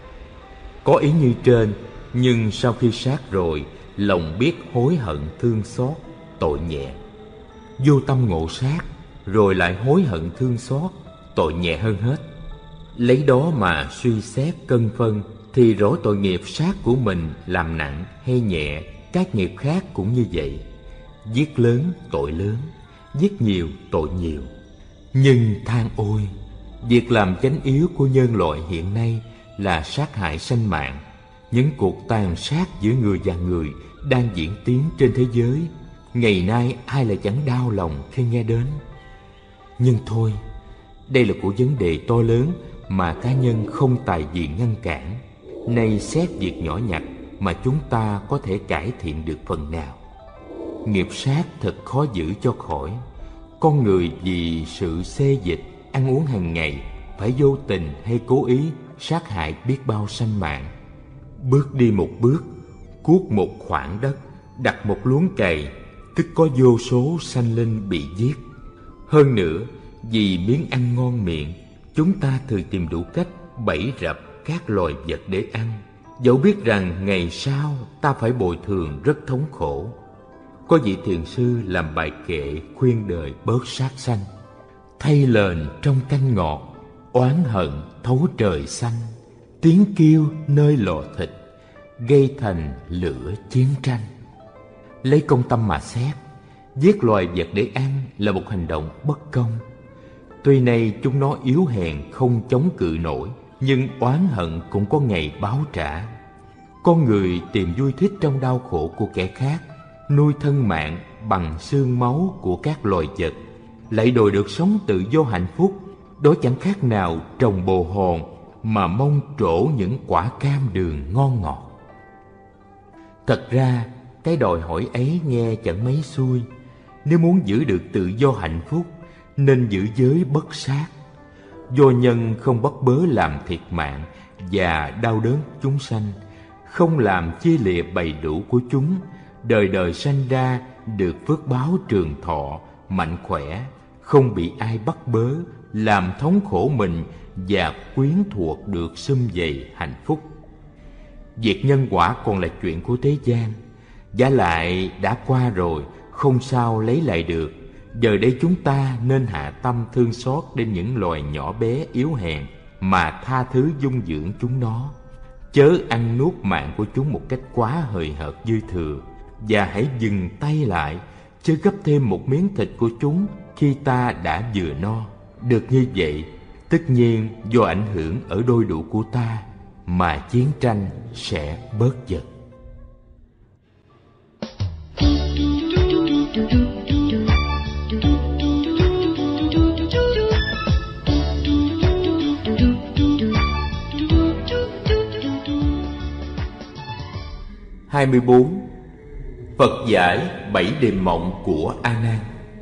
B: Có ý như trên, nhưng sau khi sát rồi, lòng biết hối hận thương xót, tội nhẹ. Vô tâm ngộ sát, rồi lại hối hận thương xót, tội nhẹ hơn hết. Lấy đó mà suy xét cân phân, thì rõ tội nghiệp sát của mình làm nặng hay nhẹ, các nghiệp khác cũng như vậy. Giết lớn tội lớn, giết nhiều tội nhiều. Nhưng than ôi, việc làm chánh yếu của nhân loại hiện nay là sát hại sanh mạng. Những cuộc tàn sát giữa người và người đang diễn tiến trên thế giới, ngày nay ai lại chẳng đau lòng khi nghe đến. Nhưng thôi, đây là của vấn đề to lớn mà cá nhân không tài gì ngăn cản. Nay xét việc nhỏ nhặt mà chúng ta có thể cải thiện được phần nào. Nghiệp sát thật khó giữ cho khỏi. Con người vì sự xê dịch, ăn uống hàng ngày, phải vô tình hay cố ý sát hại biết bao sanh mạng. Bước đi một bước, cuốc một khoảng đất, đặt một luống cày, tức có vô số sanh linh bị giết. Hơn nữa, vì miếng ăn ngon miệng, chúng ta thường tìm đủ cách bẫy rập các loài vật để ăn, dẫu biết rằng ngày sau ta phải bồi thường rất thống khổ. Có vị thiền sư làm bài kệ khuyên đời bớt sát sanh: thay lền trong canh ngọt, oán hận thấu trời xanh, tiếng kêu nơi lò thịt, gây thành lửa chiến tranh. Lấy công tâm mà xét, giết loài vật để ăn là một hành động bất công. Tuy nay chúng nó yếu hèn không chống cự nổi, nhưng oán hận cũng có ngày báo trả. Con người tìm vui thích trong đau khổ của kẻ khác, nuôi thân mạng bằng xương máu của các loài vật, lại đòi được sống tự do hạnh phúc, đó chẳng khác nào trồng bồ hòn mà mong trổ những quả cam đường ngon ngọt. Thật ra, cái đòi hỏi ấy nghe chẳng mấy xuôi. Nếu muốn giữ được tự do hạnh phúc, nên giữ giới bất sát. Do nhân không bắt bớ làm thiệt mạng và đau đớn chúng sanh, không làm chia lìa bầy đủ của chúng, đời đời sanh ra được phước báo trường thọ, mạnh khỏe, không bị ai bắt bớ, làm thống khổ mình và quyến thuộc được sum vầy hạnh phúc. Việc nhân quả còn là chuyện của thế gian, vả lại đã qua rồi, không sao lấy lại được. Giờ đây chúng ta nên hạ tâm thương xót đến những loài nhỏ bé yếu hèn mà tha thứ dung dưỡng chúng nó, chớ ăn nuốt mạng của chúng một cách quá hời hợt dư thừa, và hãy dừng tay lại, chớ gấp thêm một miếng thịt của chúng khi ta đã vừa no. Được như vậy, tất nhiên do ảnh hưởng ở đôi đủ của ta mà chiến tranh sẽ bớt dần.
A: Hai mươi 24. Phật giải 7 đêm mộng của A Nan.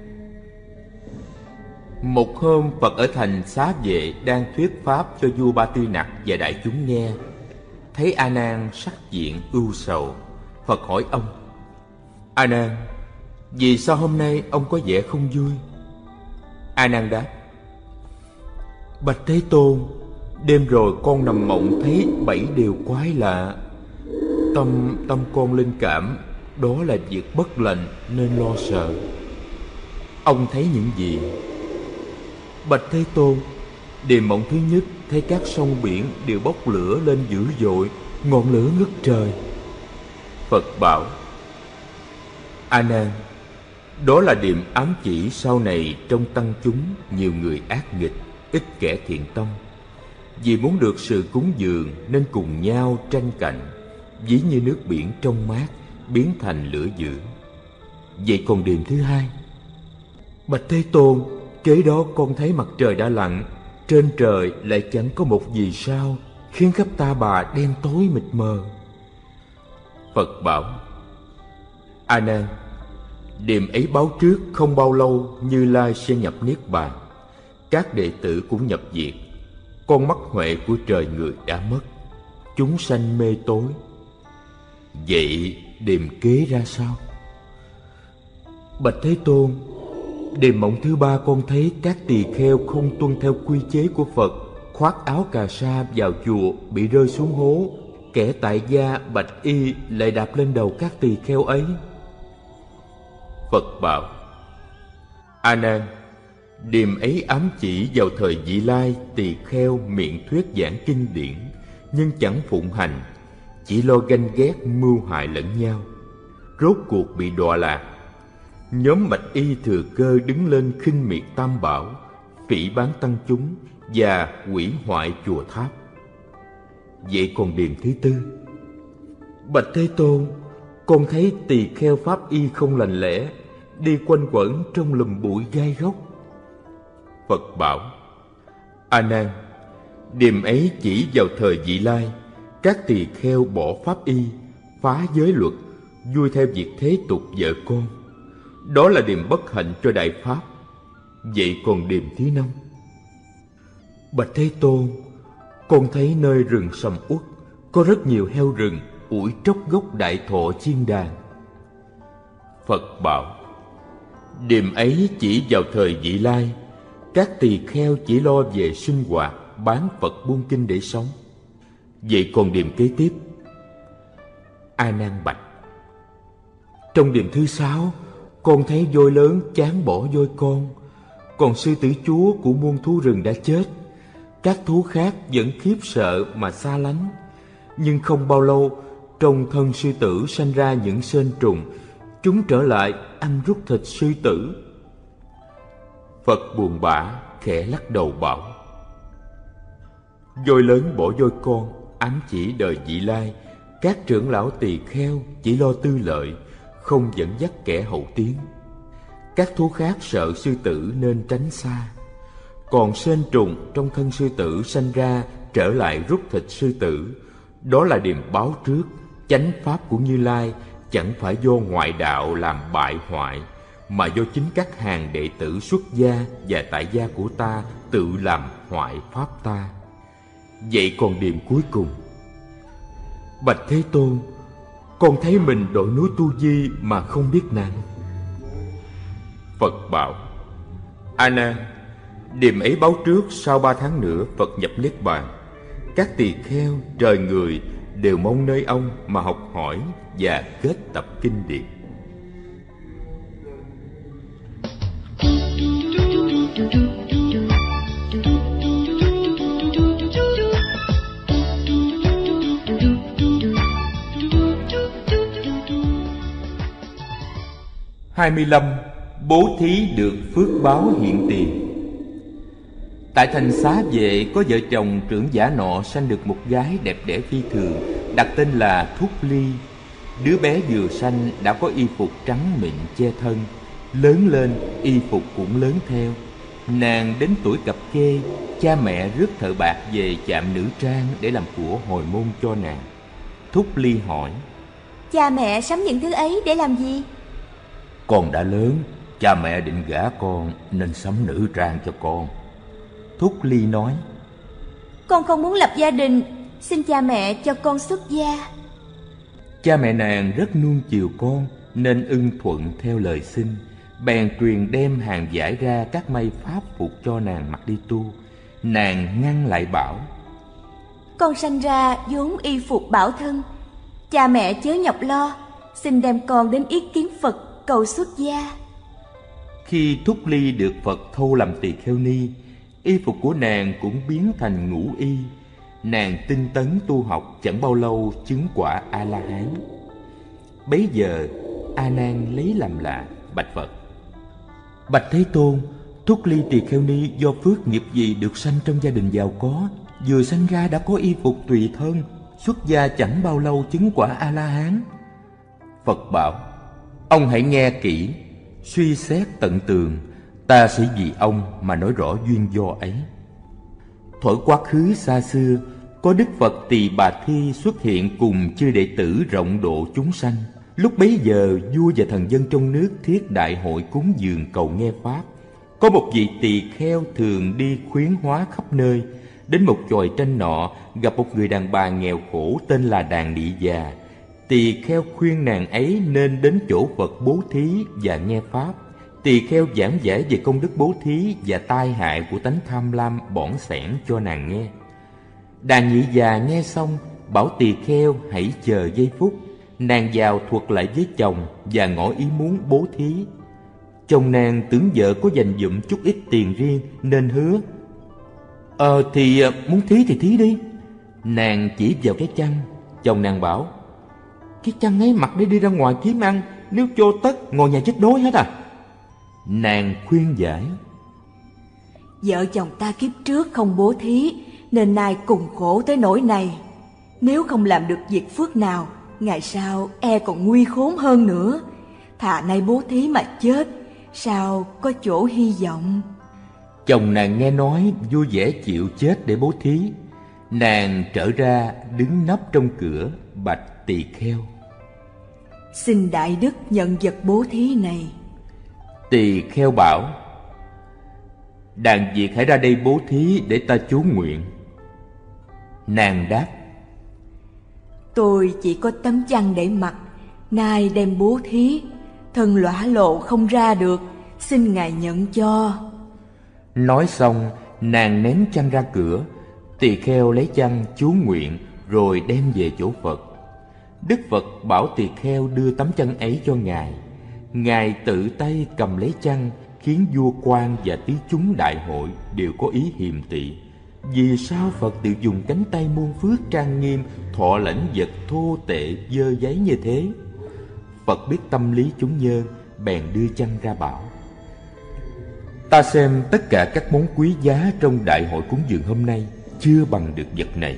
A: Một hôm, Phật ở thành Xá Vệ đang thuyết pháp cho vua Ba Tư Nặc và đại chúng nghe. Thấy A Nan sắc diện ưu sầu, Phật hỏi ông: A Nan, vì sao hôm nay ông có vẻ không vui? A Nan đáp: Bạch Thế Tôn, đêm rồi con nằm mộng thấy 7 điều quái lạ. Tâm con linh cảm đó là việc bất lành nên lo sợ. Ông thấy những gì? Bạch Thế Tôn, đêm mộng thứ nhất thấy các sông biển đều bốc lửa lên dữ dội, ngọn lửa ngất trời. Phật bảo: A Nan, đó là điềm ám chỉ sau này trong tăng chúng nhiều người ác nghịch, ít kẻ thiện tâm. Vì muốn được sự cúng dường nên cùng nhau tranh cạnh, ví như nước biển trong mát biến thành lửa dữ. Vậy còn điềm thứ hai? Bạch Thế Tôn, kế đó con thấy mặt trời đã lặn, trên trời lại chẳng có một vì sao, khiến khắp ta bà đen tối mịt mờ. Phật bảo: A Nan, điềm ấy báo trước không bao lâu Như Lai sẽ nhập niết bàn, các đệ tử cũng nhập diệt, con mắt huệ của trời người đã mất, chúng sanh mê tối. Vậy điềm kế ra sao? Bạch Thế Tôn, đêm mộng thứ ba con thấy các tỳ kheo không tuân theo quy chế của Phật, khoác áo cà sa vào chùa bị rơi xuống hố, kẻ tại gia bạch y lại đạp lên đầu các tỳ kheo ấy. Phật bảo: A Nan, điềm ấy ám chỉ vào thời Vị Lai tỳ kheo miệng thuyết giảng kinh điển, nhưng chẳng phụng hành, chỉ lo ganh ghét mưu hại lẫn nhau, rốt cuộc bị đọa lạc. Nhóm bạch y thừa cơ đứng lên khinh miệt tam bảo, phỉ báng tăng chúng và hủy hoại chùa tháp. Vậy còn điềm thứ tư? Bạch Thế Tôn, con thấy tỳ kheo pháp y không lành lẽ, đi quanh quẩn trong lùm bụi gai góc. Phật bảo: A Nan, điềm ấy chỉ vào thời Vị Lai, các tỳ kheo bỏ pháp y, phá giới luật, vui theo việc thế tục vợ con. Đó là điềm bất hạnh cho đại pháp. Vậy còn điềm thứ năm? Bạch Thế Tôn, con thấy nơi rừng sầm uất có rất nhiều heo rừng ủi tróc gốc đại thọ chiên đàn. Phật bảo: điềm ấy chỉ vào thời Vị Lai, các tỳ kheo chỉ lo về sinh hoạt, bán Phật buôn kinh để sống. Vậy còn điềm kế tiếp? A Nan bạch: trong điềm thứ 6, con thấy voi lớn chán bỏ voi con, còn sư tử chúa của muôn thú rừng đã chết. Các thú khác vẫn khiếp sợ mà xa lánh, nhưng không bao lâu trong thân sư tử sanh ra những sên trùng, chúng trở lại ăn rút thịt sư tử. Phật buồn bã khẽ lắc đầu bảo: voi lớn bỏ voi con ám chỉ đời Vị Lai, các trưởng lão tỳ kheo chỉ lo tư lợi, không dẫn dắt kẻ hậu tiến. Các thú khác sợ sư tử nên tránh xa,
B: còn sên trùng trong thân sư tử sanh ra trở lại rút thịt sư tử. Đó là điềm báo trước, chánh pháp của Như Lai chẳng phải do ngoại đạo làm bại hoại, mà do chính các hàng đệ tử xuất gia và tại gia của ta tự làm hoại pháp ta. Vậy còn điềm cuối cùng: Bạch Thế Tôn, con thấy mình đội núi Tu Di mà không biết nặng. Phật bảo: A Nan, điềm ấy báo trước sau 3 tháng nữa Phật nhập Niết Bàn. Các tỳ kheo, trời người đều mong nơi ông mà học hỏi và kết tập kinh điển. Bố thí được phước báo hiện tiền. Tại thành Xá Vệ có vợ chồng trưởng giả nọ sanh được một gái đẹp đẽ phi thường, đặt tên là Thúc Ly. Đứa bé vừa sanh đã có y phục trắng mịn che thân, lớn lên y phục cũng lớn theo. Nàng đến tuổi cập kê, cha mẹ rước thợ bạc về chạm nữ trang để làm của hồi môn cho nàng. Thúc Ly hỏi:
D: Cha mẹ sắm những thứ ấy để làm gì?
B: Con đã lớn, cha mẹ định gả con nên sắm nữ trang cho con. Thúc Ly nói:
D: Con không muốn lập gia đình, xin cha mẹ cho con xuất gia.
B: Cha mẹ nàng rất nuông chiều con nên ưng thuận theo lời xin, bèn truyền đem hàng giải ra các may pháp phục cho nàng mặc đi tu. Nàng ngăn lại bảo:
D: Con sanh ra vốn y phục bảo thân, cha mẹ chớ nhọc lo, xin đem con đến yết kiến Phật cầu xuất gia.
B: Khi Thúc Ly được Phật thâu làm tỳ kheo ni, y phục của nàng cũng biến thành ngũ y. Nàng tinh tấn tu học chẳng bao lâu chứng quả A-la-hán. Bấy giờ A Nan lấy làm lạ, bạch Phật: Bạch Thế Tôn, Thúc Ly tỳ kheo ni do phước nghiệp gì được sanh trong gia đình giàu có, vừa sanh ra đã có y phục tùy thân, xuất gia chẳng bao lâu chứng quả A-la-hán? Phật bảo: Ông hãy nghe kỹ, suy xét tận tường, ta sẽ vì ông mà nói rõ duyên do ấy. Thuở quá khứ xa xưa, có Đức Phật Tỳ Bà Thi xuất hiện cùng chư đệ tử rộng độ chúng sanh. Lúc bấy giờ, vua và thần dân trong nước thiết đại hội cúng dường cầu nghe pháp. Có một vị tỳ kheo thường đi khuyến hóa khắp nơi. Đến một chòi tranh nọ, gặp một người đàn bà nghèo khổ tên là Đàn Địa Già. Tỳ kheo khuyên nàng ấy nên đến chỗ Phật bố thí và nghe pháp. Tỳ kheo giảng giải về công đức bố thí và tai hại của tánh tham lam bỏn sẻn cho nàng nghe. Đàn Nhị Già nghe xong, bảo tỳ kheo hãy chờ giây phút. Nàng vào thuật lại với chồng và ngỏ ý muốn bố thí. Chồng nàng tưởng vợ có dành dụm chút ít tiền riêng nên hứa: Thì muốn thí thì thí đi. Nàng chỉ vào cái chăn. Chồng nàng bảo: Cái chăn ấy mặc để đi ra ngoài kiếm ăn, nếu cho tất ngồi nhà chết đói hết à. Nàng khuyên giải:
D: Vợ chồng ta kiếp trước không bố thí nên nay cùng khổ tới nỗi này. Nếu không làm được việc phước nào, ngày sau e còn nguy khốn hơn nữa. Thà nay bố thí mà chết, sao có chỗ hy vọng.
B: Chồng nàng nghe nói vui vẻ chịu chết để bố thí. Nàng trở ra đứng nấp trong cửa, bạch tỳ kheo:
D: Xin đại đức nhận vật bố thí này.
B: Tỳ kheo bảo: Đàn Việt hãy ra đây bố thí để ta chú nguyện. Nàng đáp:
D: Tôi chỉ có tấm chăn để mặc, nay đem bố thí, thân lõa lộ không ra được, xin ngài nhận cho.
B: Nói xong, nàng ném chăn ra cửa. Tỳ kheo lấy chăn chú nguyện rồi đem về chỗ Phật. Đức Phật bảo tỳ kheo đưa tấm chăn ấy cho ngài. Ngài tự tay cầm lấy chăn, khiến vua quan và tứ chúng đại hội đều có ý hiềm tị. Vì sao Phật tự dùng cánh tay muôn phước trang nghiêm thọ lãnh vật thô tệ dơ giấy như thế? Phật biết tâm lý chúng nhân, bèn đưa chăn ra bảo: Ta xem tất cả các món quý giá trong đại hội cúng dường hôm nay chưa bằng được vật này.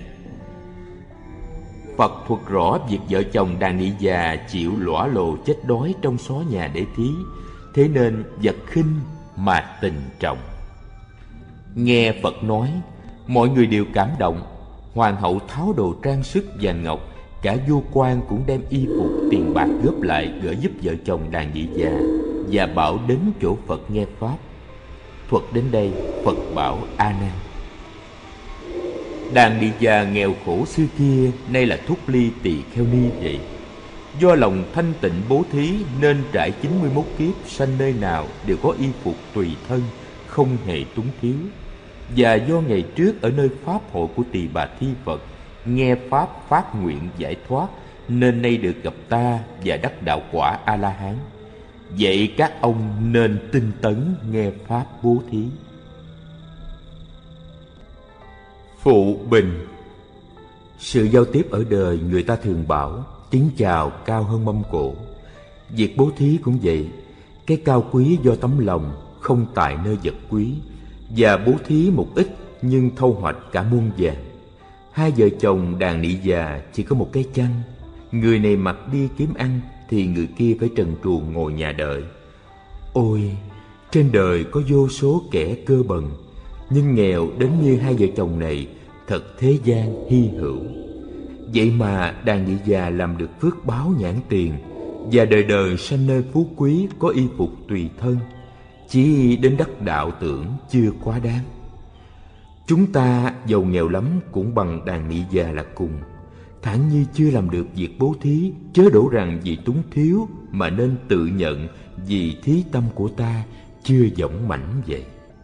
B: Phật thuật rõ việc vợ chồng Đàn Địa Già chịu lõa lồ chết đói trong xó nhà để thí, thế nên vật khinh mà tình trọng. Nghe Phật nói, mọi người đều cảm động. Hoàng hậu tháo đồ trang sức vàng ngọc, cả vua quan cũng đem y phục tiền bạc góp lại gửi giúp vợ chồng Đàn Địa Già, và bảo đến chỗ Phật nghe pháp. Thuật đến đây, Phật bảo A Nan: Đàn Địa Già nghèo khổ xưa kia nay là Thúc Ly Tỳ Kheo Ni vậy. Do lòng thanh tịnh bố thí nên trải 91 kiếp sanh nơi nào đều có y phục tùy thân, không hề túng thiếu. Và do ngày trước ở nơi pháp hội của Tỳ Bà Thi Phật nghe pháp phát nguyện giải thoát, nên nay được gặp ta và đắc đạo quả A-la-hán. Vậy các ông nên tinh tấn nghe pháp bố thí. Phụ bình. Sự giao tiếp ở đời người ta thường bảo tiếng chào cao hơn mâm cổ. Việc bố thí cũng vậy. Cái cao quý do tấm lòng, không tại nơi vật quý. Và bố thí một ít nhưng thâu hoạch cả muôn vàng. Hai vợ chồng Đàn Địa Già chỉ có một cái chăn. Người này mặc đi kiếm ăn thì người kia phải trần truồng ngồi nhà đợi. Ôi, trên đời có vô số kẻ cơ bần, nhưng nghèo đến như hai vợ chồng này thật thế gian hy hữu. Vậy mà Đàn Địa Già làm được phước báo nhãn tiền, và đời đời sanh nơi phú quý, có y phục tùy thân. Chỉ đến đắc đạo tưởng chưa quá đáng. Chúng ta giàu nghèo lắm cũng bằng Đàn Địa Già là cùng. Thản như chưa làm được việc bố thí, chớ đổ rằng vì túng thiếu, mà nên tự nhận vì thí tâm của ta chưa dũng mãnh vậy.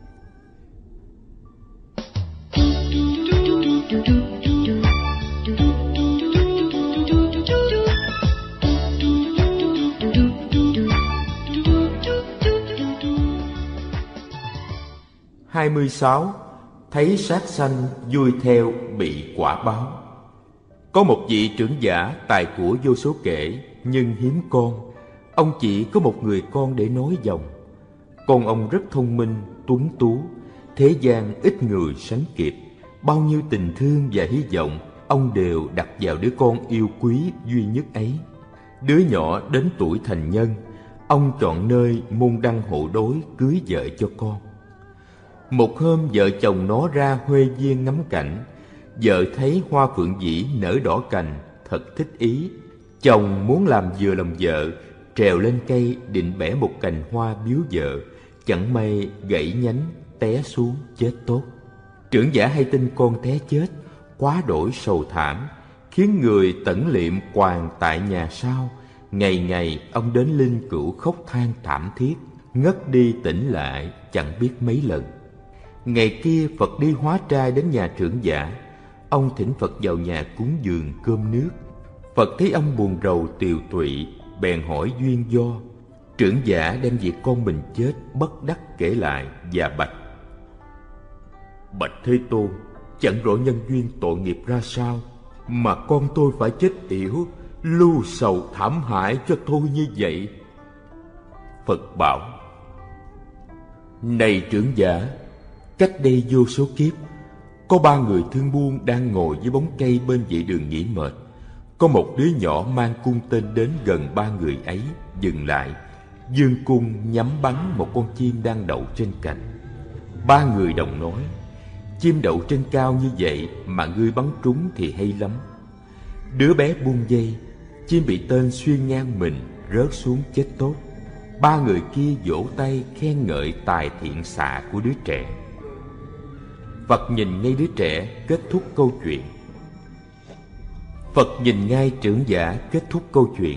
A: Hai 26. Thấy sát sanh vui theo bị quả báo. Có một vị trưởng giả tài của vô số kể, nhưng hiếm con. Ông chỉ có một người con để nối dòng. Con ông rất thông minh, tuấn tú, thế gian ít người sánh kịp. Bao nhiêu tình thương và hy vọng ông đều đặt vào đứa con yêu quý duy nhất ấy. Đứa nhỏ đến tuổi thành nhân, ông chọn nơi môn đăng hộ đối cưới vợ cho con. Một hôm vợ chồng nó ra huê viên ngắm cảnh. Vợ thấy hoa phượng vĩ nở đỏ cành, thật thích ý. Chồng muốn làm vừa lòng vợ, trèo lên cây định bẻ một cành hoa biếu vợ. Chẳng may gãy nhánh, té xuống chết tốt. Trưởng giả hay tin con té chết, quá đổi sầu thảm, khiến người tẩn liệm quàng tại nhà sau. Ngày ngày ông đến linh cữu khóc than thảm thiết, ngất đi tỉnh lại chẳng biết mấy lần. Ngày kia Phật đi hóa trai đến nhà trưởng giả. Ông thỉnh Phật vào nhà cúng dường cơm nước. Phật thấy ông buồn rầu tiều tụy, bèn hỏi duyên do. Trưởng giả đem việc con mình chết bất đắc kể lại và bạch: Bạch Thế Tôn, chẳng rõ nhân duyên tội nghiệp ra sao mà con tôi phải chết yểu, lưu sầu thảm hại cho tôi như vậy. Phật bảo: Này trưởng giả, cách đây vô số kiếp, có 3 người thương buôn đang ngồi dưới bóng cây bên vệ đường nghỉ mệt. Có một đứa nhỏ mang cung tên đến gần 3 người ấy, dừng lại, giương cung nhắm bắn một con chim đang đậu trên cành. 3 người đồng nói: Chim đậu trên cao như vậy mà ngươi bắn trúng thì hay lắm. Đứa bé buông dây, chim bị tên xuyên ngang mình, rớt xuống chết tốt. 3 người kia vỗ tay khen ngợi tài thiện xạ của đứa trẻ. Phật nhìn ngay đứa trẻ, kết thúc câu chuyện. Phật nhìn ngay trưởng giả, kết thúc câu chuyện.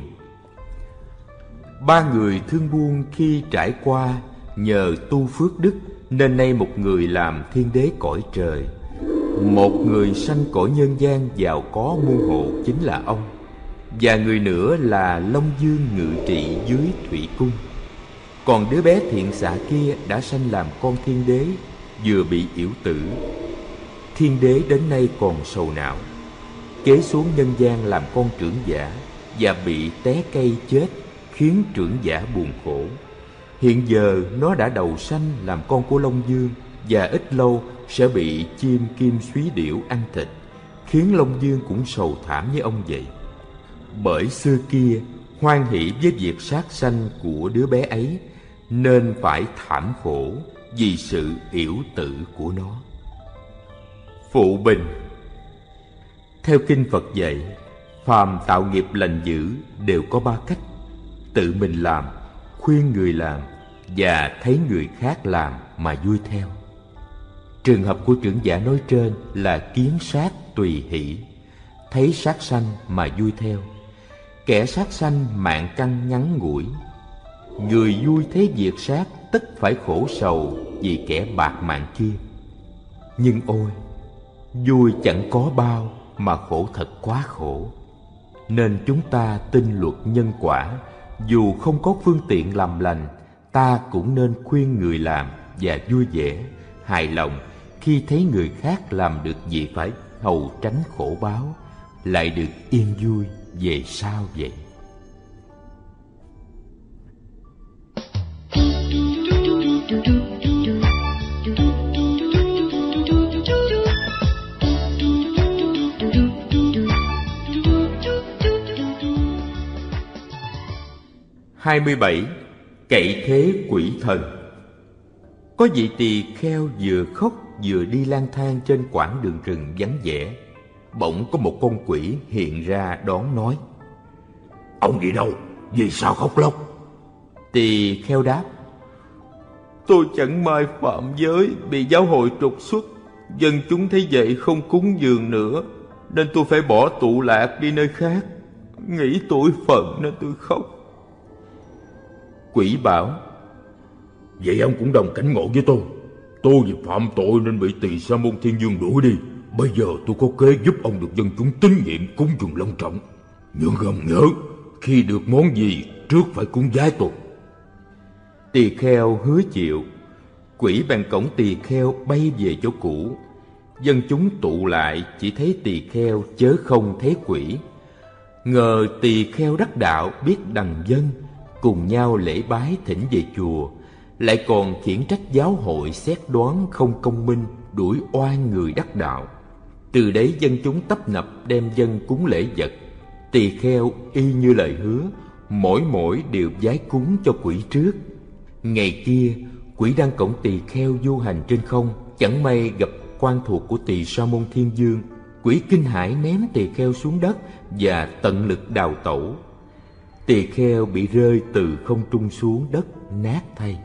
A: 3 người thương buôn khi trải qua nhờ tu phước đức, nên nay một người làm thiên đế cõi trời, một người sanh cõi nhân gian giàu có muôn hộ chính là ông, và người nữa là Long Dương ngự trị dưới thủy cung. Còn đứa bé thiện xạ kia đã sanh làm con thiên đế, vừa bị yểu tử. Thiên đế đến nay còn sầu não, kế xuống nhân gian làm con trưởng giả và bị té cây chết, khiến trưởng giả buồn khổ. Hiện giờ nó đã đầu sanh làm con của Long Dương, và ít lâu sẽ bị chim kim súy điểu ăn thịt, khiến Long Dương cũng sầu thảm như ông vậy. Bởi xưa kia hoan hỷ với việc sát sanh của đứa bé ấy, nên phải thảm khổ,
B: vì sự yểu tử của nó. Phụ bình. Theo kinh Phật dạy, phàm tạo nghiệp lành dữ đều có 3 cách: tự mình làm, khuyên người làm và thấy người khác làm mà vui theo. Trường hợp của trưởng giả nói trên là kiến sát tùy hỷ, thấy sát sanh mà vui theo. Kẻ sát sanh mạng căn ngắn ngủi, người vui thấy việc sát tất phải khổ sầu vì kẻ bạc mạng kia. Nhưng ôi, vui chẳng có bao mà khổ thật quá khổ. Nên chúng ta tin luật nhân quả, dù không có phương tiện làm lành, ta cũng nên khuyên người làm và vui vẻ, hài lòng khi thấy người khác làm được việc phải hầu tránh khổ báo, lại được yên vui về sau vậy.
A: Hai 27. Cậy thế quỷ thần. Có vị tỳ kheo vừa khóc vừa đi lang thang trên quãng đường rừng vắng vẻ. Bỗng có một con quỷ hiện ra đón nói:
C: Ông đi đâu? Vì sao khóc lóc?
A: Tỳ kheo đáp: Tôi chẳng may phạm giới, bị giáo hội trục xuất. Dân chúng thấy vậy không cúng dường nữa, nên tôi phải bỏ tụ lạc đi nơi khác. Nghĩ tủi phận nên tôi khóc.
B: Quỷ bảo:
C: Vậy ông cũng đồng cảnh ngộ với tôi. Tôi vì phạm tội nên bị Tỳ Sa Môn Thiên Vương đuổi đi. Bây giờ tôi có kế giúp ông được dân chúng tín nhiệm cúng dường long trọng. Nhưng ông nhớ, khi được món gì trước phải cúng vái tôi.
B: Tỳ kheo hứa chịu. Quỷ bèn cõng tỳ kheo bay về chỗ cũ. Dân chúng tụ lại chỉ thấy tỳ kheo chớ không thấy quỷ. Ngờ tỳ kheo đắc đạo biết đằng dân, cùng nhau lễ bái thỉnh về chùa, lại còn khiển trách giáo hội xét đoán không công minh, đuổi oan người đắc đạo. Từ đấy dân chúng tấp nập đem dân cúng lễ vật. Tỳ kheo y như lời hứa, mỗi đều vái cúng cho quỷ trước. Ngày kia, quỷ đang cõng tỳ kheo du hành trên không, chẳng may gặp quan thuộc của Tỳ Sa Môn Thiên Vương. Quỷ kinh hãi ném tỳ kheo xuống đất và tận lực đào tẩu. Tỳ kheo bị rơi từ không trung xuống đất nát thay.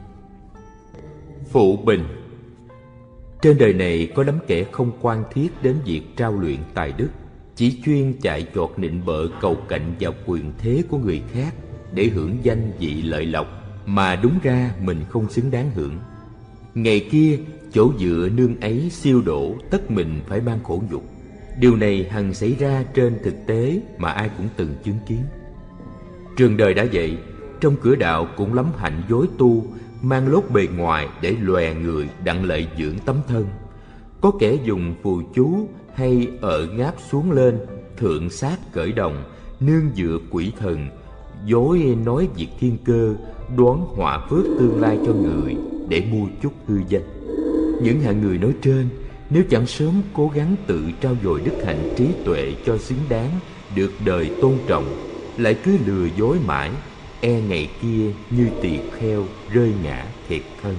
B: Phụ bình. Trên đời này có lắm kẻ không quan thiết đến việc trao luyện tài đức, chỉ chuyên chạy chọt nịnh bợ cầu cạnh vào quyền thế của người khác để hưởng danh vị lợi lộc, mà đúng ra mình không xứng đáng hưởng. Ngày kia, chỗ dựa nương ấy siêu đổ, tất mình phải mang khổ nhục. Điều này hằng xảy ra trên thực tế mà ai cũng từng chứng kiến. Trường đời đã vậy, trong cửa đạo cũng lắm hạnh dối tu, mang lốt bề ngoài để lòe người đặng lợi dưỡng tấm thân. Có kẻ dùng phù chú hay ngáp xuống lên, thượng sát cởi đồng, nương dựa quỷ thần, dối nói việc thiên cơ, đoán họa phước tương lai cho người để mua chút hư danh. Những hạng người nói trên, nếu chẳng sớm cố gắng tự trau dồi đức hạnh trí tuệ cho xứng đáng được đời tôn trọng, lại cứ lừa dối mãi, e ngày kia như tỳ kheo rơi ngã thiệt thân.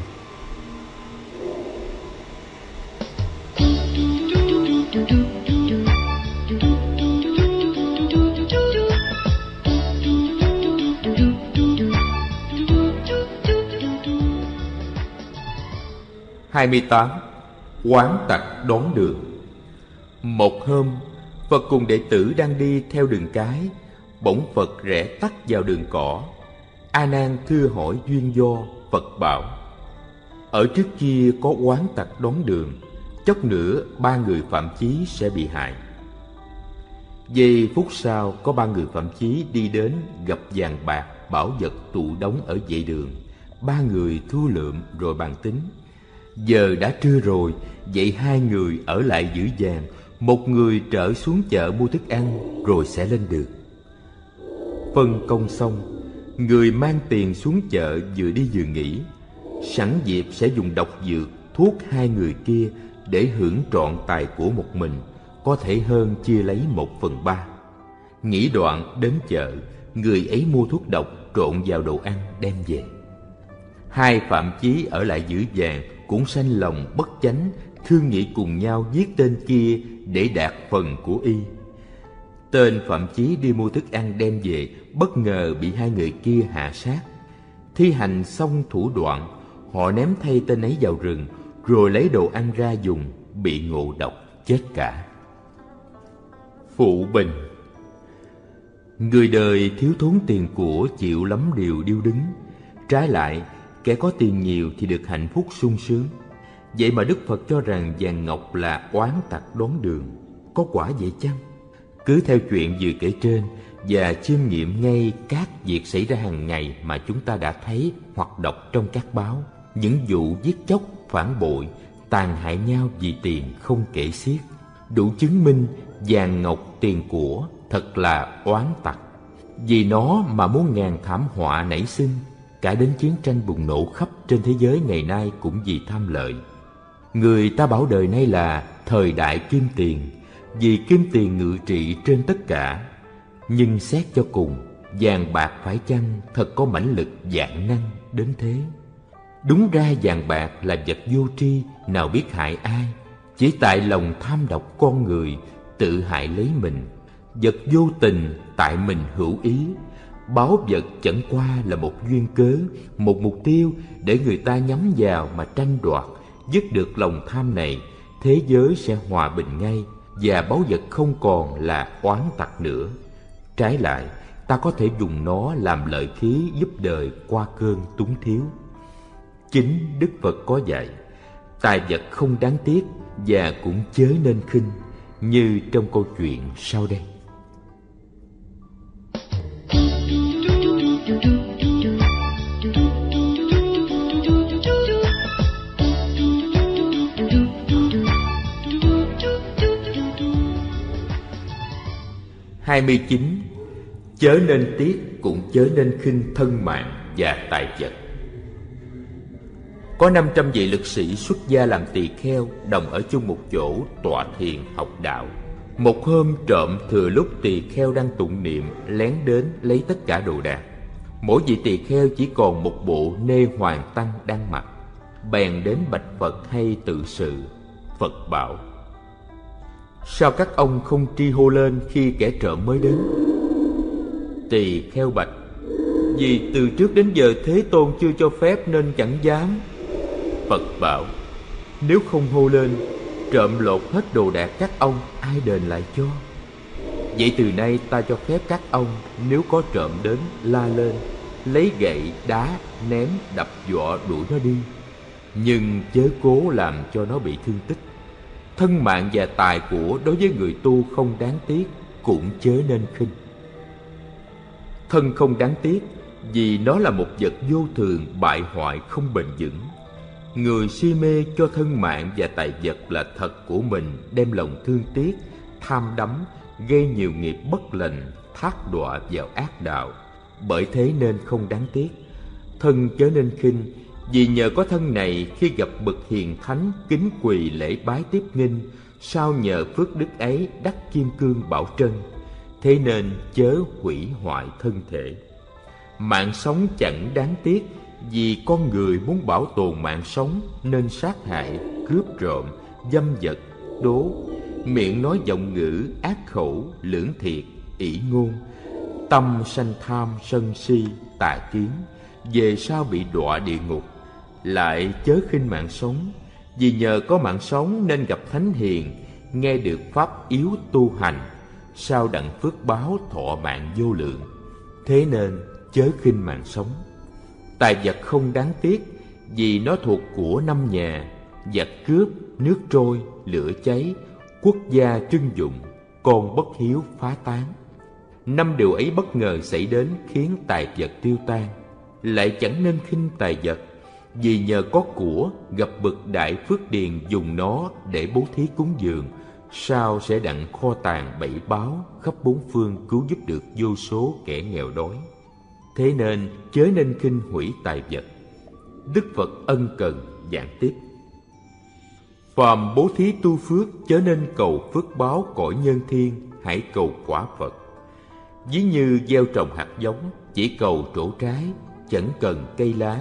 A: Hai 28. Quán tặc đón đường. Một hôm, Phật cùng đệ tử đang đi theo đường cái, bỗng Phật rẽ tắt vào đường cỏ. A Nan thưa hỏi duyên do. Phật bảo: Ở trước kia có oán tặc đón đường, chốc nữa 3 người phạm chí sẽ bị hại. Giây phút sau, có 3 người phạm chí đi đến, gặp vàng bạc bảo vật tụ đống ở vệ đường. 3 người thu lượm rồi bàn tính. Giờ đã trưa rồi, vậy 2 người ở lại giữ vàng, 1 người trở xuống chợ mua thức ăn rồi sẽ lên được. Phân công xong, người mang tiền xuống chợ vừa đi vừa nghĩ, sẵn dịp sẽ dùng độc dược thuốc 2 người kia để hưởng trọn tài của một mình, có thể hơn chia lấy 1/3. Nghĩ đoạn đến chợ, người ấy mua thuốc độc trộn vào đồ ăn đem về.
B: Hai phạm chí ở lại giữ vàng cũng sanh lòng bất chánh, thương nghị cùng nhau giết tên kia để đạt phần của y. Tên phạm chí đi mua thức ăn đem về, bất ngờ bị hai người kia hạ sát. Thi hành xong thủ đoạn, họ ném thay tên ấy vào rừng, rồi lấy đồ ăn ra dùng, bị ngộ độc chết cả. Phụ bình. Người đời thiếu thốn tiền của chịu lắm điều điêu đứng. Trái lại, kẻ có tiền nhiều thì được hạnh phúc sung sướng. Vậy mà Đức Phật cho rằng vàng ngọc là oán tặc đón đường. Có quả vậy chăng? Cứ theo chuyện vừa kể trên và chiêm nghiệm ngay các việc xảy ra hàng ngày mà chúng ta đã thấy hoặc đọc trong các báo, những vụ giết chóc, phản bội, tàn hại nhau vì tiền không kể xiết, đủ chứng minh vàng ngọc tiền của thật là oán tặc. Vì nó mà muôn ngàn thảm họa nảy sinh, cả đến chiến tranh bùng nổ khắp trên thế giới ngày nay cũng vì tham lợi. Người ta bảo đời nay là thời đại kim tiền, vì kim tiền ngự trị trên tất cả. Nhưng xét cho cùng, vàng bạc phải chăng thật có mãnh lực vạn năng đến thế? Đúng ra vàng bạc là vật vô tri, nào biết hại ai. Chỉ tại lòng tham độc con người, tự hại lấy mình. Vật vô tình, tại mình hữu ý. Báu vật chẳng qua là một duyên cớ, một mục tiêu để người ta nhắm vào mà tranh đoạt. Dứt được lòng tham này, thế giới sẽ hòa bình ngay, và báu vật không còn là oán tặc nữa. Trái lại, ta có thể dùng nó làm lợi khí giúp đời qua cơn túng thiếu. Chính Đức Phật có dạy, tài vật không đáng tiếc và cũng chớ nên khinh, như trong câu chuyện sau đây. Hai mươi 29. Chớ nên tiếc cũng chớ nên khinh thân mạng và tài vật. Có 500 vị lực sĩ xuất gia làm tỳ kheo, đồng ở chung một chỗ tọa thiền học đạo. Một hôm trộm thừa lúc tỳ kheo đang tụng niệm, lén đến lấy tất cả đồ đạc. Mỗi vị tỳ kheo chỉ còn một bộ nê hoàng tăng đang mặc. Bèn đến bạch Phật hay tự sự. Phật bảo: sao các ông không tri hô lên khi kẻ trộm mới đến? Tỳ kheo bạch: vì từ trước đến giờ Thế Tôn chưa cho phép nên chẳng dám. Phật bảo: nếu không hô lên, trộm lột hết đồ đạc các ông, ai đền lại cho? Vậy từ nay ta cho phép các ông, nếu có trộm đến, la lên, lấy gậy, đá, ném, đập dọa đuổi nó đi, nhưng chớ cố làm cho nó bị thương tích. Thân mạng và tài của đối với người tu không đáng tiếc, cũng chớ nên khinh. Thân không đáng tiếc vì nó là một vật vô thường, bại hoại, không bền vững. Người si mê cho thân mạng và tài vật là thật của mình, đem lòng thương tiếc, tham đắm, gây nhiều nghiệp bất lành, thác đọa vào ác đạo. Bởi thế nên không đáng tiếc. Thân chớ nên khinh, vì nhờ có thân này, khi gặp bậc hiền thánh, kính quỳ lễ bái tiếp nghinh, sao nhờ phước đức ấy đắc kim cương bảo trân. Thế nên chớ hủy hoại thân thể. Mạng sống chẳng đáng tiếc, vì con người muốn bảo tồn mạng sống nên sát hại, cướp trộm, dâm vật, đố, miệng nói vọng ngữ, ác khẩu, lưỡng thiệt, ỷ ngôn, tâm sanh tham, sân si, tà kiến, về sau bị đọa địa ngục. Lại chớ khinh mạng sống, vì nhờ có mạng sống nên gặp thánh hiền, nghe được pháp yếu tu hành, sao đặng phước báo thọ mạng vô lượng. Thế nên chớ khinh mạng sống. Tài vật không đáng tiếc, vì nó thuộc của năm nhà: giặc cướp, nước trôi, lửa cháy, quốc gia trưng dụng, con bất hiếu phá tán. 5 điều ấy bất ngờ xảy đến khiến tài vật tiêu tan. Lại chẳng nên khinh tài vật, vì nhờ có của, gặp bậc đại phước điền dùng nó để bố thí cúng dường, sao sẽ đặng kho tàng bảy báo khắp bốn phương, cứu giúp được vô số kẻ nghèo đói. Thế nên chớ nên khinh hủy tài vật. Đức Phật ân cần giảng tiếp: phàm bố thí tu phước, chớ nên cầu phước báo cõi nhân thiên, hãy cầu quả Phật. Ví như gieo trồng hạt giống, chỉ cầu trổ trái, chẳng cần cây lá.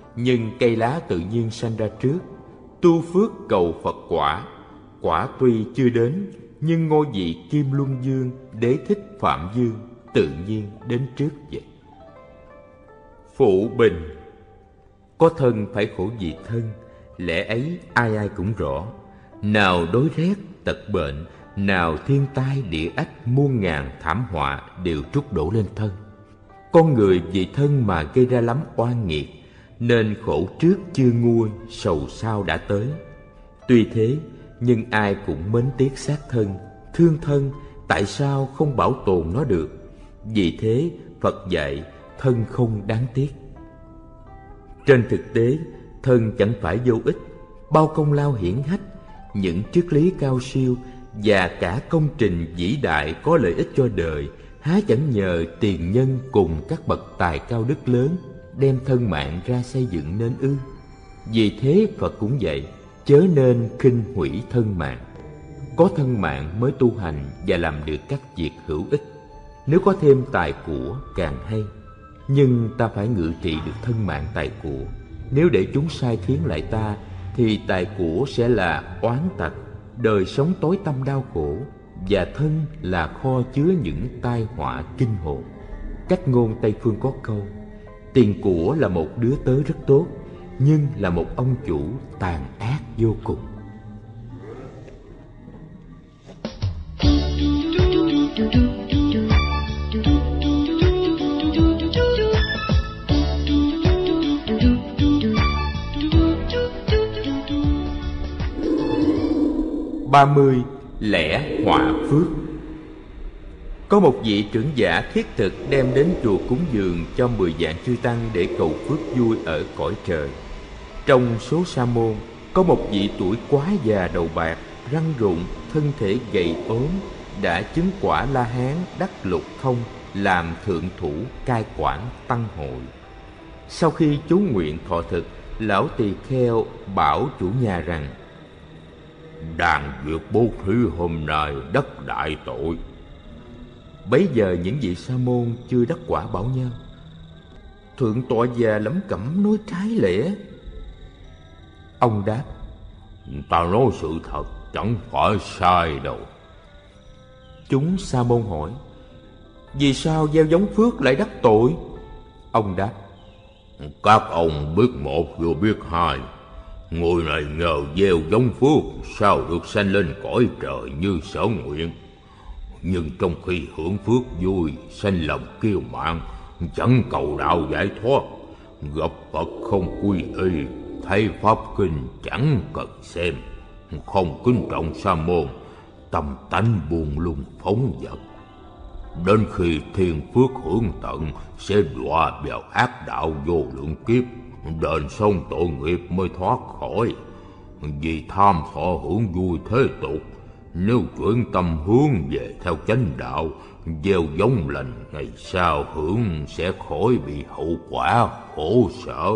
A: nhưng cây lá tự nhiên sanh ra trước. Tu phước cầu Phật quả, quả tuy chưa đến, nhưng ngôi vị Kim Luân Dương, Đế thích Phạm Dương tự nhiên đến trước vậy. Phụ bình, có thân phải khổ vì thân, lẽ ấy ai ai cũng rõ. Nào đói rét, tật bệnh, nào thiên tai địa ách, muôn ngàn thảm họa đều trút đổ lên thân. Con người vì thân mà gây ra lắm oan nghiệt, nên khổ trước chưa nguôi, sầu sau đã tới. Tuy thế, nhưng ai cũng mến tiếc xác thân, thương thân, tại sao không bảo tồn nó được? Vì thế, Phật dạy thân không đáng tiếc. Trên thực tế, thân chẳng phải vô ích, bao công lao hiển hách, những triết lý cao siêu và cả công trình vĩ đại có lợi ích cho đời, há chẳng nhờ tiền nhân cùng các bậc tài cao đức lớn đem thân mạng ra xây dựng nên ư? Vì thế Phật cũng dạy, chớ nên khinh hủy thân mạng. Có thân mạng mới tu hành và làm được các việc hữu ích. Nếu có thêm tài của càng hay, nhưng ta phải ngự trị được thân mạng tài của. Nếu để chúng sai khiến lại ta, thì tài của sẽ là oán tặc, đời sống tối tăm đau khổ, và thân là kho chứa những tai họa kinh hồn. Cách ngôn Tây phương có câu, tiền của là một đứa tớ rất tốt, nhưng là một ông chủ tàn ác vô cùng. Ba mươi. Lẽ họa phước. Có một vị trưởng giả thiết thực đem đến chùa cúng dường cho 10 vạn chư tăng để cầu phước vui ở cõi trời. Trong số sa môn, có một vị tuổi quá già đầu bạc, răng rụng, thân thể gầy ốm, đã chứng quả La Hán đắc lục thông, làm thượng thủ cai quản tăng hội. Sau khi chú nguyện thọ thực, lão tỳ kheo bảo chủ nhà rằng: đàn việc bố thí hôm nay đắc đại tội. Bấy giờ những vị sa môn chưa đắc quả bảo nhau: thượng tọa già lẩm cẩm nói trái lẽ. Ông đáp: ta nói sự thật, chẳng phải sai đâu. Chúng sa môn hỏi: vì sao gieo giống phước lại đắc tội? Ông đáp: các ông biết một vừa biết hai. Người này nhờ gieo giống phước, sao được sanh lên cõi trời như sở nguyện. Nhưng trong khi hưởng phước vui, sanh lòng kiêu mạn, chẳng cầu đạo giải thoát, gặp Phật không quy y, thấy pháp kinh chẳng cần xem, không kính trọng sa môn, tâm tánh buông lung phóng dật. Đến khi thiên phước hưởng tận, sẽ đọa vào ác đạo vô lượng kiếp, đền xong tội nghiệp mới thoát khỏi. Vì tham thọ hưởng vui thế tục, nếu chuyển tâm hướng về theo chánh đạo, gieo giống lành, ngày sau hưởng sẽ khỏi bị hậu quả khổ sở.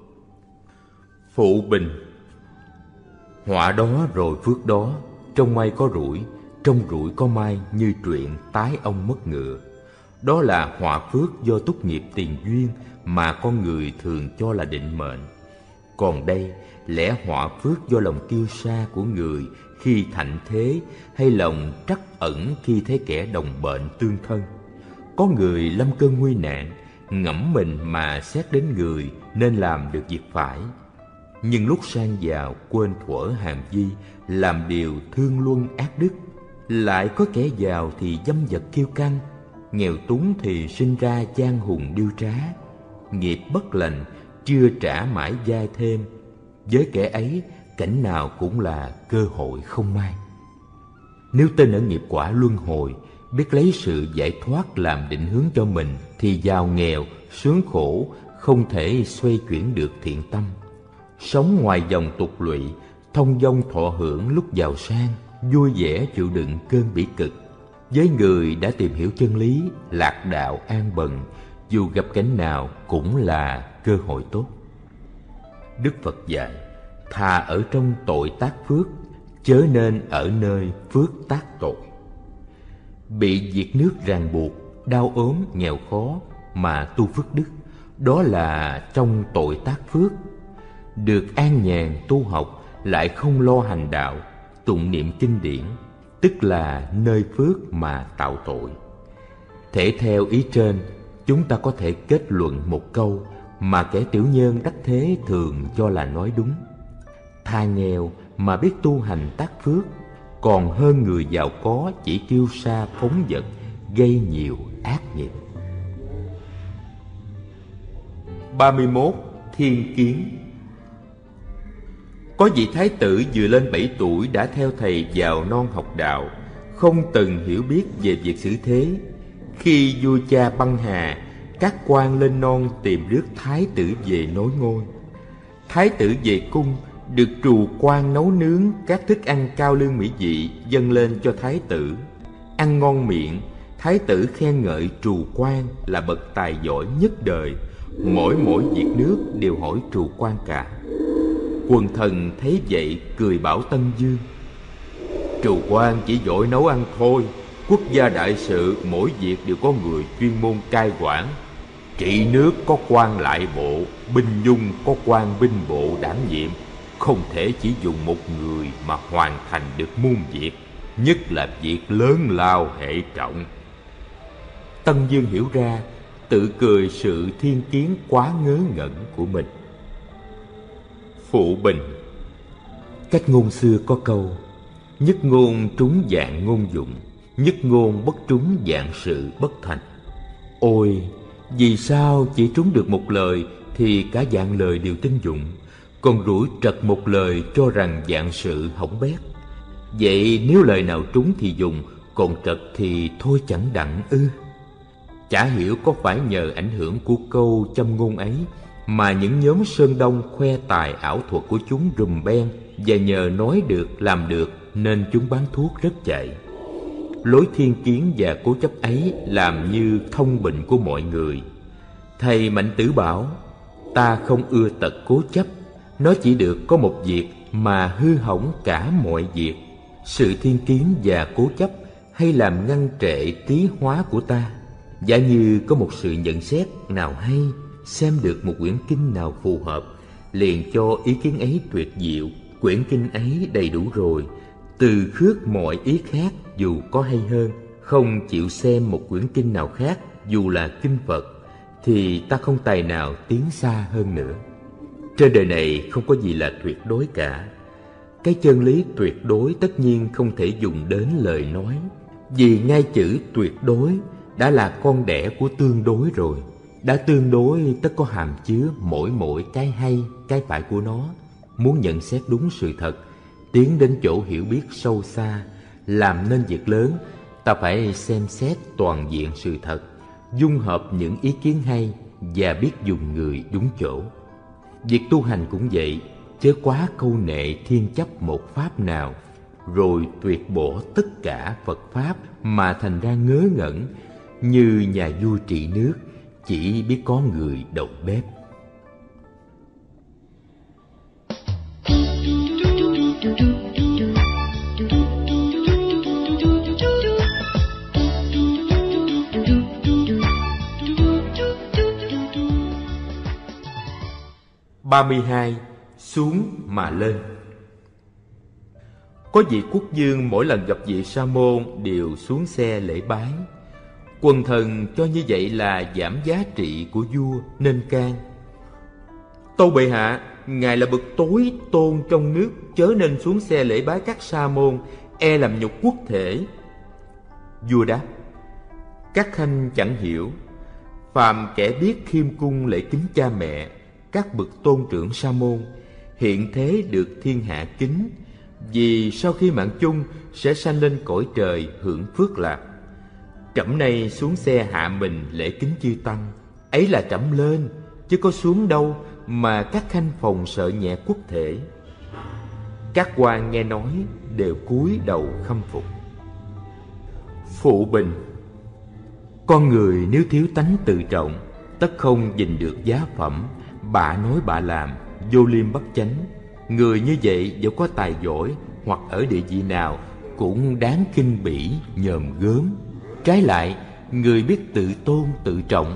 A: Phụ bình, họa đó rồi phước đó, trong may có rủi, trong rủi có may, như truyện tái ông mất ngựa. Đó là họa phước do túc nghiệp tiền duyên mà con người thường cho là định mệnh. Còn đây, lẽ họa phước do lòng kiêu sa của người khi thạnh thế, hay lòng trắc ẩn khi thấy kẻ đồng bệnh tương thân. Có người lâm cơn nguy nạn, ngẫm mình mà xét đến người nên làm được việc phải, nhưng lúc sang giàu quên thuở hàm vi, làm điều thương luân ác đức. Lại có kẻ giàu thì dâm vật kiêu căng, nghèo túng thì sinh ra gian hùng điêu trá. Nghiệp bất lành, chưa trả mãi dai thêm. Với kẻ ấy, cảnh nào cũng là cơ hội không may. Nếu tin ở nghiệp quả luân hồi, biết lấy sự giải thoát làm định hướng cho mình, thì giàu nghèo, sướng khổ không thể xoay chuyển được thiện tâm. Sống ngoài dòng tục lụy, thông dong thọ hưởng lúc giàu sang, vui vẻ chịu đựng cơn bỉ cực. Với người đã tìm hiểu chân lý, lạc đạo an bần, dù gặp cảnh nào cũng là cơ hội tốt. Đức Phật dạy, thà ở trong tội tác phước, chớ nên ở nơi phước tác tội. Bị diệt nước ràng buộc, đau ốm, nghèo khó mà tu phước đức,
B: Đó là trong tội tác phước, được an nhàn tu học lại không lo hành đạo, tụng niệm kinh điển, tức là nơi phước mà tạo tội. Thể theo ý trên, chúng ta có thể kết luận một câu mà kẻ tiểu nhân đắc thế thường cho là nói đúng: thà nghèo mà biết tu hành tác phước, còn hơn người giàu có chỉ kiêu sa phóng dật, gây nhiều ác nghiệp.
A: 31. Thiên kiến. Có vị thái tử vừa lên 7 tuổi đã theo thầy vào non học đạo, không từng hiểu biết về việc xử thế. Khi vua cha băng hà, các quan lên non tìm rước thái tử về nối ngôi. Thái tử về cung, được trù quan nấu nướng các thức ăn cao lương mỹ vị dâng lên cho thái tử. Ăn ngon miệng, thái tử khen ngợi trù quan là bậc tài giỏi nhất đời, mỗi việc nước đều hỏi trù quan cả. Quần thần thấy vậy cười bảo Tân Dương: trù quan chỉ giỏi nấu ăn thôi, quốc gia đại sự mỗi việc đều có người chuyên môn cai quản. Trị nước có quan lại bộ, binh nhung có quan binh bộ đảm nhiệm, không thể chỉ dùng một người mà hoàn thành được muôn việc, nhất là việc lớn lao hệ trọng.
B: Tân Dương hiểu ra, tự cười sự thiên kiến quá ngớ ngẩn của mình.
A: Phụ bình.
B: Cách ngôn xưa có câu: nhất ngôn trúng dạng ngôn dụng, nhất ngôn bất trúng dạng sự bất thành. Ôi, vì sao chỉ trúng được một lời thì cả dạng lời đều tin dụng, còn rủi trật một lời cho rằng dạng sự hỏng bét? Vậy nếu lời nào trúng thì dùng, còn trật thì thôi chẳng đặng ư? Chả hiểu có phải nhờ ảnh hưởng của câu châm ngôn ấy mà những nhóm Sơn Đông khoe tài ảo thuật của chúng rùm beng, và nhờ nói được làm được nên chúng bán thuốc rất chạy. Lối thiên kiến và cố chấp ấy làm như thông bệnh của mọi người. Thầy Mạnh Tử bảo: ta không ưa tật cố chấp, nó chỉ được có một việc mà hư hỏng cả mọi việc. Sự thiên kiến và cố chấp hay làm ngăn trệ trí hóa của ta. Giả như có một sự nhận xét nào hay, xem được một quyển kinh nào phù hợp, liền cho ý kiến ấy tuyệt diệu, quyển kinh ấy đầy đủ rồi, từ khước mọi ý khác dù có hay hơn, không chịu xem một quyển kinh nào khác dù là kinh Phật, thì ta không tài nào tiến xa hơn nữa. Trên đời này không có gì là tuyệt đối cả. Cái chân lý tuyệt đối tất nhiên không thể dùng đến lời nói, vì ngay chữ tuyệt đối đã là con đẻ của tương đối rồi. Đã tương đối tất có hàm chứa mỗi cái hay, cái phải của nó. Muốn nhận xét đúng sự thật, tiến đến chỗ hiểu biết sâu xa, làm nên việc lớn, ta phải xem xét toàn diện sự thật, dung hợp những ý kiến hay và biết dùng người đúng chỗ. Việc tu hành cũng vậy, chớ quá câu nệ thiên chấp một pháp nào, rồi tuyệt bỏ tất cả Phật pháp mà thành ra ngớ ngẩn, như nhà vua trị nước chỉ biết có người đầu bếp.
A: Ba mươi hai. Xuống mà lên. Có vị quốc vương mỗi lần gặp vị sa môn đều xuống xe lễ bái. Quần thần cho như vậy là giảm giá trị của vua nên can: tâu bệ hạ, ngài là bậc tối tôn trong nước, chớ nên xuống xe lễ bái các sa môn, e làm nhục quốc thể. Vua đáp: các khanh chẳng hiểu, phàm kẻ biết khiêm cung lễ kính cha mẹ, các bậc tôn trưởng sa môn, hiện thế được thiên hạ kính, vì sau khi mạng chung sẽ sanh lên cõi trời hưởng phước lạc. Trẫm nay xuống xe hạ mình lễ kính chư tăng, ấy là trẫm lên, chứ có xuống đâu mà các khanh phòng sợ nhẹ quốc thể. Các quan nghe nói đều cúi đầu khâm phục. Phụ bình.
B: Con người nếu thiếu tánh tự trọng, tất không gìn được giá phẩm, bạ nói bạ làm, vô liêm bất chánh. Người như vậy dẫu có tài giỏi hoặc ở địa vị nào cũng đáng khinh bỉ, nhòm gớm. Trái lại, người biết tự tôn tự trọng,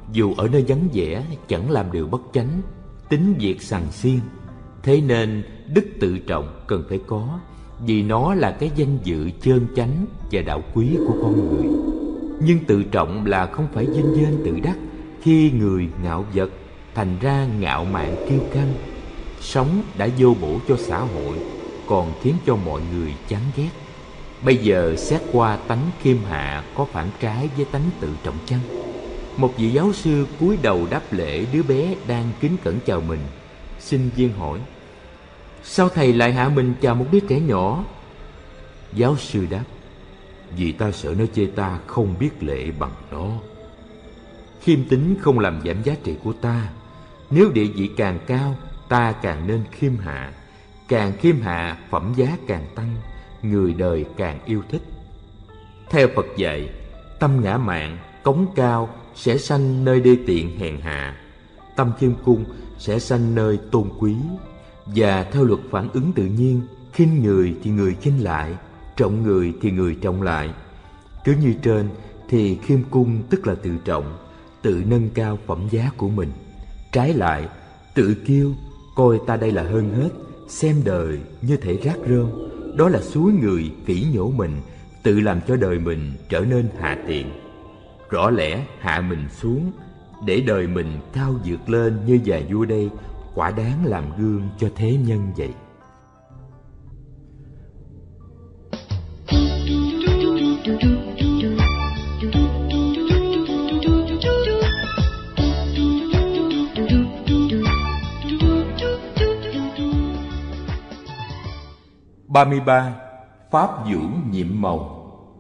B: dù ở nơi vắng vẻ chẳng làm điều bất chánh, tính việc sằng xiên. Thế nên đức tự trọng cần phải có, vì nó là cái danh dự chơn chánh và đạo quý của con người. Nhưng tự trọng là không phải vinh vên tự đắc. Khi người ngạo vật, thành ra ngạo mạn kiêu căng, sống đã vô bổ cho xã hội, còn khiến cho mọi người chán ghét. Bây giờ xét qua tánh khiêm hạ có phản trái với tánh tự trọng chăng? Một vị giáo sư cúi đầu đáp lễ đứa bé đang kính cẩn chào mình. Sinh viên hỏi: sao thầy lại hạ mình chào một đứa trẻ nhỏ? Giáo sư đáp: vì ta sợ nó chê ta không biết lễ bằng nó. Khiêm tính không làm giảm giá trị của ta. Nếu địa vị càng cao, ta càng nên khiêm hạ. Càng khiêm hạ, phẩm giá càng tăng, người đời càng yêu thích. Theo Phật dạy, tâm ngã mạn, cống cao sẽ sanh nơi đê tiện hèn hạ, tâm khiêm cung sẽ sanh nơi tôn quý. Và theo luật phản ứng tự nhiên, khinh người thì người khinh lại, trọng người thì người trọng lại. Cứ như trên thì khiêm cung tức là tự trọng, tự nâng cao phẩm giá của mình. Trái lại, tự kiêu, coi ta đây là hơn hết, xem đời như thể rác rơm, đó là xúi người phỉ nhổ mình, tự làm cho đời mình trở nên hạ tiện. Rõ lẽ hạ mình xuống để đời mình cao vượt lên như nhà vua đây, quả đáng làm gương cho thế nhân vậy.
A: Ba mươi ba. Pháp vũ nhiệm màu.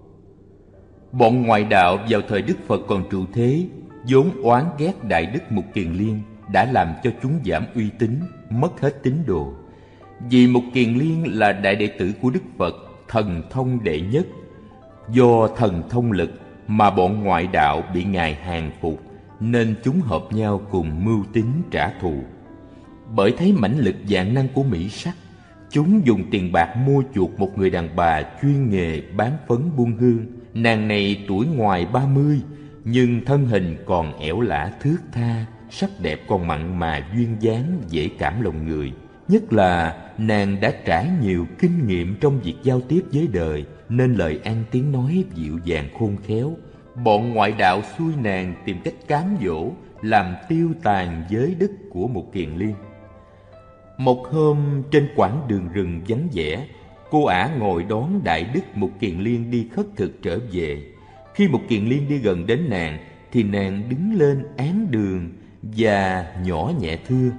A: Bọn ngoại đạo vào thời Đức Phật còn trụ thế, vốn oán ghét Đại Đức Mục Kiền Liên, đã làm cho chúng giảm uy tín, mất hết tín đồ. Vì Mục Kiền Liên là đại đệ tử của Đức Phật, thần thông đệ nhất. Do thần thông lực mà bọn ngoại đạo bị Ngài hàng phục, nên chúng hợp nhau cùng mưu tính trả thù. Bởi thấy mãnh lực vạn năng của mỹ sắc, chúng dùng tiền bạc mua chuộc một người đàn bà chuyên nghề bán phấn buôn hương. Nàng này tuổi ngoài 30, nhưng thân hình còn ẻo lả thướt tha, sắc đẹp còn mặn mà duyên dáng dễ cảm lòng người. Nhất là nàng đã trải nhiều kinh nghiệm trong việc giao tiếp với đời, nên lời ăn tiếng nói dịu dàng khôn khéo. Bọn ngoại đạo xui nàng tìm cách cám dỗ, làm tiêu tàn giới đức của Mục Kiền Liên. Một hôm trên quãng đường rừng vắng vẻ, cô ả ngồi đón Đại Đức Mục Kiền Liên đi khất thực trở về. Khi Mục Kiền Liên đi gần đến nàng, thì nàng đứng lên án đường và nhỏ nhẹ thưa: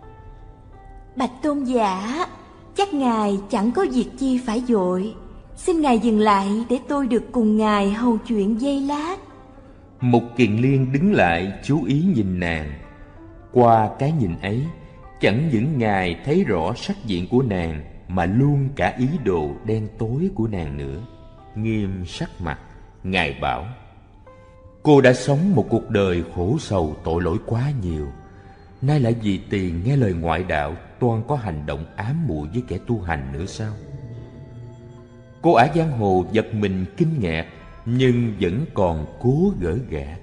D: Bạch tôn giả, chắc ngài chẳng có việc chi phải vội, xin ngài dừng lại để tôi được cùng ngài hầu chuyện giây lát.
A: Mục Kiền Liên đứng lại chú ý nhìn nàng. Qua cái nhìn ấy, chẳng những ngài thấy rõ sắc diện của nàng, mà luôn cả ý đồ đen tối của nàng nữa. Nghiêm sắc mặt, ngài bảo: cô đã sống một cuộc đời khổ sầu tội lỗi quá nhiều, nay lại vì tiền nghe lời ngoại đạo toan có hành động ám muội với kẻ tu hành nữa sao? Cô ả giang hồ giật mình kinh ngạc, nhưng vẫn còn cố gỡ gạc.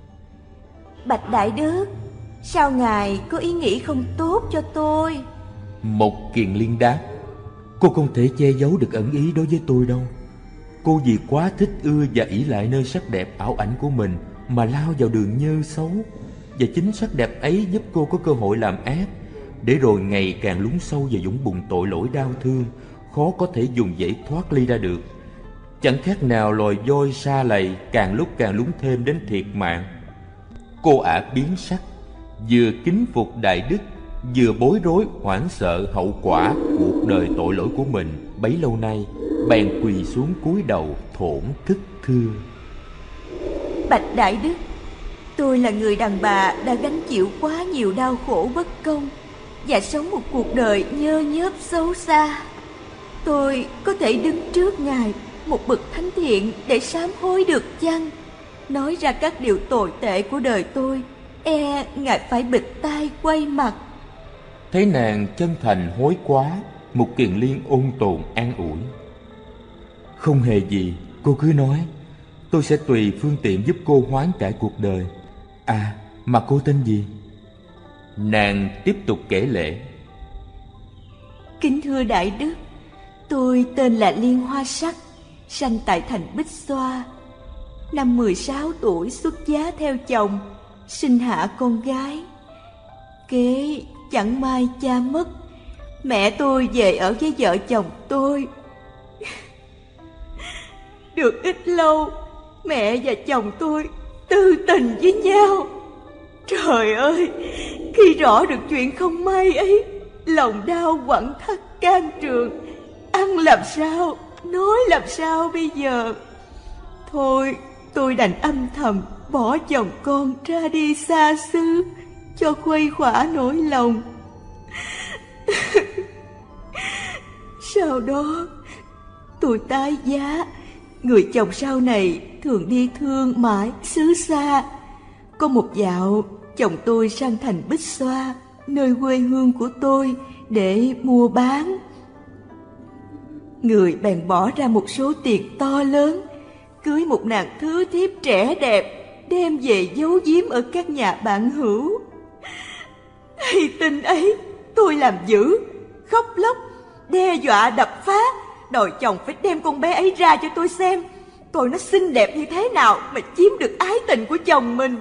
D: Bạch Đại Đức, sao ngài có ý nghĩ không tốt cho tôi?
A: Mục Kiền Liên đáp: cô không thể che giấu được ẩn ý đối với tôi đâu. Cô vì quá thích ưa và ỷ lại nơi sắc đẹp ảo ảnh của mình mà lao vào đường nhơ xấu. Và chính sắc đẹp ấy giúp cô có cơ hội làm ác, để rồi ngày càng lún sâu vào vũng bùn tội lỗi đau thương, khó có thể dùng dãy thoát ly ra được. Chẳng khác nào loài voi sa lầy, càng lúc càng lún thêm đến thiệt mạng. Cô ả biến sắc, vừa kính phục Đại Đức, vừa bối rối hoảng sợ hậu quả cuộc đời tội lỗi của mình bấy lâu nay, bèn quỳ xuống cúi đầu thổn thức thưa:
D: Bạch Đại Đức, tôi là người đàn bà đã gánh chịu quá nhiều đau khổ bất công và sống một cuộc đời nhơ nhớp xấu xa. Tôi có thể đứng trước ngài, một bậc thánh thiện, để sám hối được chăng? Nói ra các điều tồi tệ của đời tôi, e ngài phải bịt tai quay mặt.
A: Thấy nàng chân thành hối quá, Mục Kiền Liên ôn tồn an ủi: không hề gì, cô cứ nói, tôi sẽ tùy phương tiện giúp cô hoán cải cuộc đời. À,
B: Mà cô tên gì? Nàng tiếp tục kể lễ.
D: Kính thưa Đại Đức, tôi tên là Liên Hoa Sắc, sanh tại thành Bích Xoa. Năm 16 tuổi xuất giá theo chồng, sinh hạ con gái. Kế chẳng may cha mất, mẹ tôi về ở với vợ chồng tôi. Được ít lâu, mẹ và chồng tôi tư tình với nhau. Trời ơi, khi rõ được chuyện không may ấy, lòng đau quặn thắt can trường. Ăn làm sao, nói làm sao bây giờ? Thôi, tôi đành âm thầm bỏ chồng con ra đi xa xứ, cho khuây khỏa nỗi lòng. Sau đó, tôi tái giá. Người chồng sau này thường đi thương mãi xứ xa. Có một dạo, chồng tôi sang thành Bích Xoa, nơi quê hương của tôi, để mua bán. Người bèn bỏ ra một số tiền to lớn, cưới một nàng thứ thiếp trẻ đẹp, đem về giấu giếm ở các nhà bạn hữu. Hay tin ấy, tôi làm dữ, khóc lóc, đe dọa đập phá, đòi chồng phải đem con bé ấy ra cho tôi xem, coi nó xinh đẹp như thế nào mà chiếm được ái tình của chồng mình.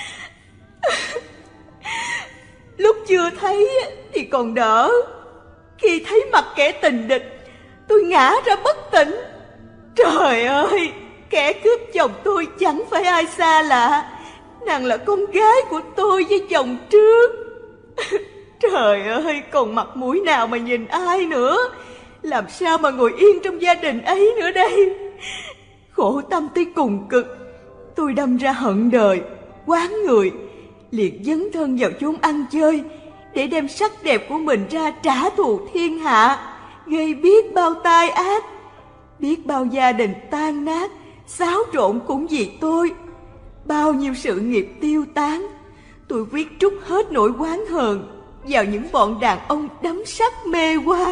D: Lúc chưa thấy thì còn đỡ, khi thấy mặt kẻ tình địch, tôi ngã ra bất tỉnh. Trời ơi, kẻ cướp chồng tôi chẳng phải ai xa lạ, nàng là con gái của tôi với chồng trước. Trời ơi, còn mặt mũi nào mà nhìn ai nữa? Làm sao mà ngồi yên trong gia đình ấy nữa đây? Khổ tâm tới cùng cực, tôi đâm ra hận đời, oán người, liền dấn thân vào chốn ăn chơi để đem sắc đẹp của mình ra trả thù thiên hạ, gây biết bao tai ác, biết bao gia đình tan nát, xáo trộn cũng vì tôi. Bao nhiêu sự nghiệp tiêu tán, tôi quyết trút hết nỗi oán hờn vào những bọn đàn ông đắm sắc mê hoa.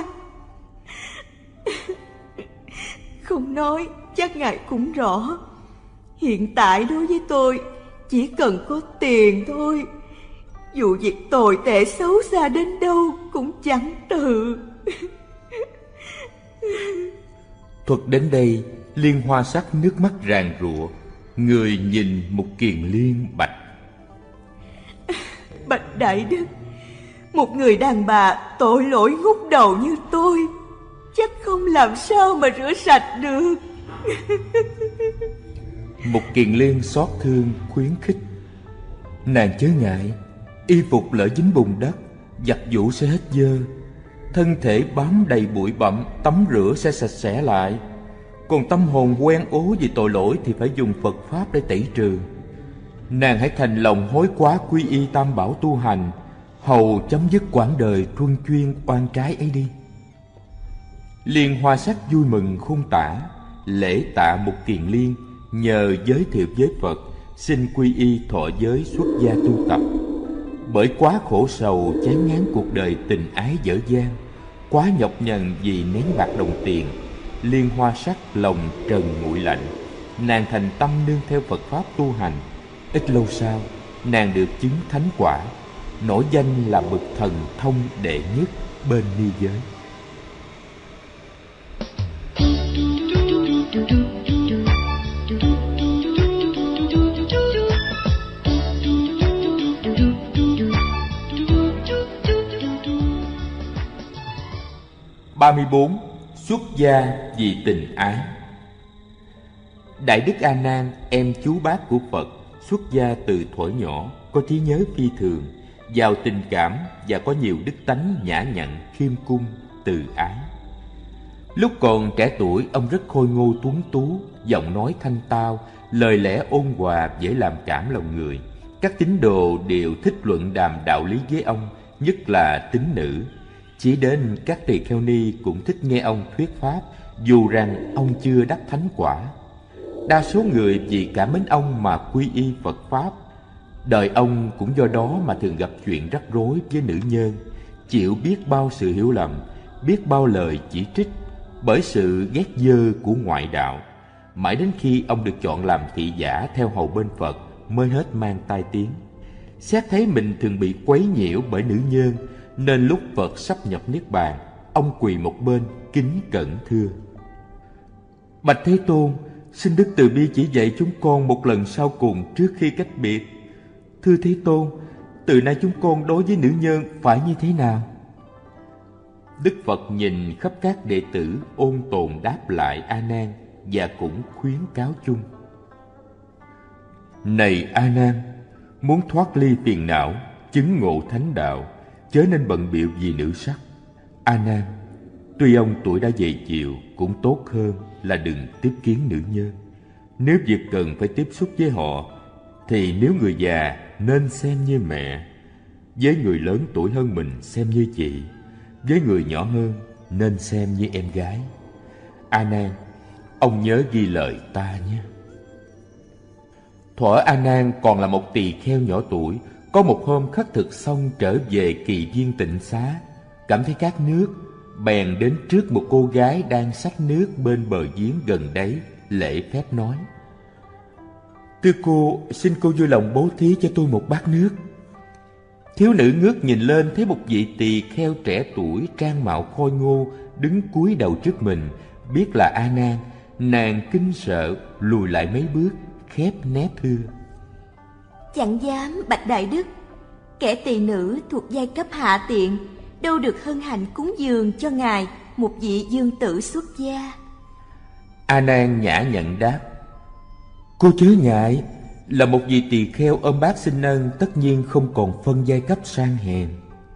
D: Không nói chắc ngài cũng rõ, hiện tại đối với tôi chỉ cần có tiền thôi, dù việc tồi tệ xấu xa đến đâu cũng chẳng từ.
B: Thuật đến đây, Liên Hoa Sắc nước mắt ràn rụa, người nhìn Mục Kiền Liên bạch:
D: Bạch Đại Đức, một người đàn bà tội lỗi ngút đầu như tôi chắc không làm sao mà rửa sạch được.
B: Mục Kiền Liên xót thương khuyến khích: Nàng chớ ngại, y phục lỡ dính bùn đất, giặt giũ sẽ hết dơ, thân thể bám đầy bụi bặm, tắm rửa sẽ sạch sẽ lại. Còn tâm hồn quen ố vì tội lỗi thì phải dùng Phật Pháp để tẩy trừ. Nàng hãy thành lòng hối quá quy y Tam Bảo tu hành, hầu chấm dứt quãng đời truân chuyên oan trái ấy đi. Liên Hoa Sắc vui mừng khôn tả, lễ tạ Mục Kiền Liên, nhờ giới thiệu với Phật, xin quy y thọ giới xuất gia tu tập. Bởi quá khổ sầu chán ngán cuộc đời tình ái dở dang, quá nhọc nhằn vì nén bạc đồng tiền, Liên Hoa Sắc lòng trần nguội lạnh. Nàng thành tâm nương theo Phật Pháp tu hành. Ít lâu sau, nàng được chứng thánh quả, nổi danh là bậc thần thông đệ nhất bên ni giới. Ba mươi 4. Xuất gia vì tình ái. Đại Đức A Nan, em chú bác của Phật, xuất gia từ thuở nhỏ, có trí nhớ phi thường, giàu tình cảm và có nhiều đức tánh nhã nhặn, khiêm cung, từ ái. Lúc còn trẻ tuổi, ông rất khôi ngô tuấn tú, giọng nói thanh tao, lời lẽ ôn hòa, dễ làm cảm lòng người. Các tín đồ đều thích luận đàm đạo lý với ông, nhất là tín nữ. Chỉ đến các tỳ kheo ni cũng thích nghe ông thuyết pháp, dù rằng ông chưa đắc thánh quả. Đa số người vì cảm mến ông mà quy y Phật Pháp. Đời ông cũng do đó mà thường gặp chuyện rắc rối với nữ nhân, chịu biết bao sự hiểu lầm, biết bao lời chỉ trích, bởi sự ghét dơ của ngoại đạo. Mãi đến khi ông được chọn làm thị giả theo hầu bên Phật mới hết mang tai tiếng. Xét thấy mình thường bị quấy nhiễu bởi nữ nhân, nên lúc Phật sắp nhập niết bàn, ông quỳ một bên kính cẩn thưa: Bạch Thế Tôn, xin Đức từ bi chỉ dạy chúng con một lần sau cùng trước khi cách biệt. Thưa Thế Tôn, từ nay chúng con đối với nữ nhân phải như thế nào? Đức Phật nhìn khắp các đệ tử ôn tồn đáp lại A Nan và cũng khuyến cáo chung: Này A Nan, muốn thoát ly phiền não, chứng ngộ thánh đạo, chớ nên bận bịu vì nữ sắc. A Nan, tuy ông tuổi đã dày chịu, cũng tốt hơn là đừng tiếp kiến nữ nhân. Nếu việc cần phải tiếp xúc với họ, thì nếu người già nên xem như mẹ, với người lớn tuổi hơn mình xem như chị, với người nhỏ hơn nên xem như em gái. A Nan, ông nhớ ghi lời ta nhé. Thuở A Nan còn là một tỳ kheo nhỏ tuổi, có một hôm khất thực xong trở về kỳ viên tịnh xá, cảm thấy khát nước, bèn đến trước một cô gái đang xách nước bên bờ giếng gần đấy, lễ phép nói: Thưa cô, xin cô vui lòng bố thí cho tôi một bát nước. Thiếu nữ ngước nhìn lên, thấy một vị tỳ kheo trẻ tuổi trang mạo khôi ngô đứng cúi đầu trước mình, biết là A Nan. Nàng kinh sợ lùi lại mấy bước, khép nép thưa:
D: Chẳng dám bạch đại đức, kẻ tỳ nữ thuộc giai cấp hạ tiện, đâu được hân hạnh cúng dường cho ngài một vị dương tử xuất gia.
B: A Nan nhã nhặn đáp: Cô chớ ngại, là một vị tỳ kheo ôm bát xin ân, tất nhiên không còn phân giai cấp sang hèn.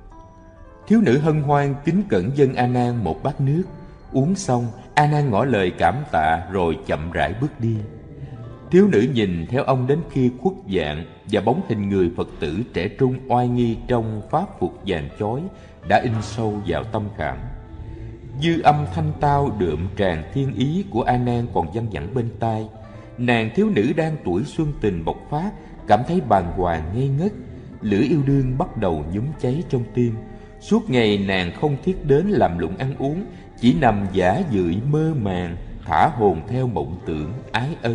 B: Thiếu nữ hân hoan kính cẩn dâng A Nan một bát nước. Uống xong, A Nan ngỏ lời cảm tạ rồi chậm rãi bước đi. Thiếu nữ nhìn theo ông đến khi khuất dạng, và bóng hình người Phật tử trẻ trung oai nghi trong pháp phục vàng chói đã in sâu vào tâm khảm. Dư âm thanh tao đượm tràn thiên ý của A Nan còn văng vẳng bên tai. Nàng thiếu nữ đang tuổi xuân tình bộc phát, cảm thấy bàng hoàng ngây ngất, lửa yêu đương bắt đầu nhúm cháy trong tim. Suốt ngày nàng không thiết đến làm lụng ăn uống, chỉ nằm giả dưỡi mơ màng, thả hồn theo mộng tưởng ái ân.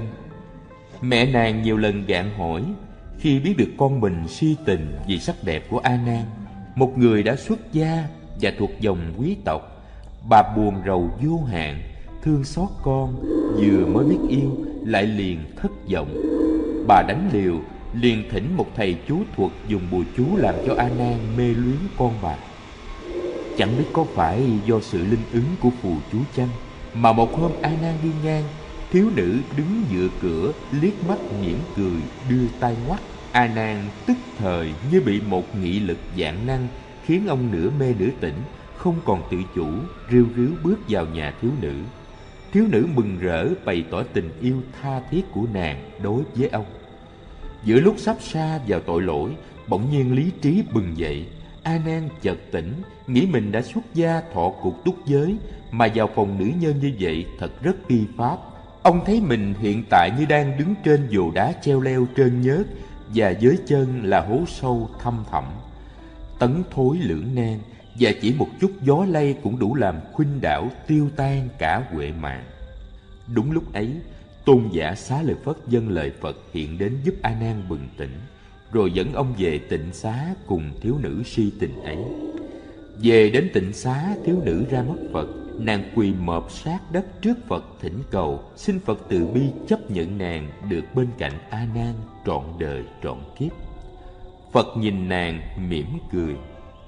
B: Mẹ nàng nhiều lần gạn hỏi, khi biết được con mình si tình vì sắc đẹp của A Nan, một người đã xuất gia và thuộc dòng quý tộc, bà buồn rầu vô hạn, thương xót con, vừa mới biết yêu lại liền thất vọng. Bà đánh liều, liền thỉnh một thầy chú thuật dùng bùa chú làm cho A Nan mê luyến con bà. Chẳng biết có phải do sự linh ứng của phù chú chăng, mà một hôm A Nan đi ngang, thiếu nữ đứng dựa cửa liếc mắt mỉm cười đưa tay ngoắt. A Nan tức thời như bị một nghị lực vạn năng khiến ông nửa mê nửa tỉnh, không còn tự chủ, rêu rứu bước vào nhà thiếu nữ. Thiếu nữ mừng rỡ bày tỏ tình yêu tha thiết của nàng đối với ông. Giữa lúc sắp sa vào tội lỗi, bỗng nhiên lý trí bừng dậy. A Nan chợt tỉnh, nghĩ mình đã xuất gia thọ cuộc túc giới, mà vào phòng nữ nhân như vậy thật rất phi pháp. Ông thấy mình hiện tại như đang đứng trên vồ đá treo leo trơn nhớt, và dưới chân là hố sâu thăm thẳm, tấn thối lưỡng nan, và chỉ một chút gió lay cũng đủ làm khuynh đảo tiêu tan cả huệ mạng. Đúng lúc ấy, tôn giả Xá Lợi Phất dâng lời Phật hiện đến giúp A Nan bừng tỉnh, rồi dẫn ông về tịnh xá cùng thiếu nữ si tình ấy. Về đến tịnh xá, thiếu nữ ra mắt Phật, nàng quỳ mọp sát đất trước Phật thỉnh cầu xin Phật từ bi chấp nhận nàng được bên cạnh A Nan trọn đời trọn kiếp. Phật nhìn nàng mỉm cười: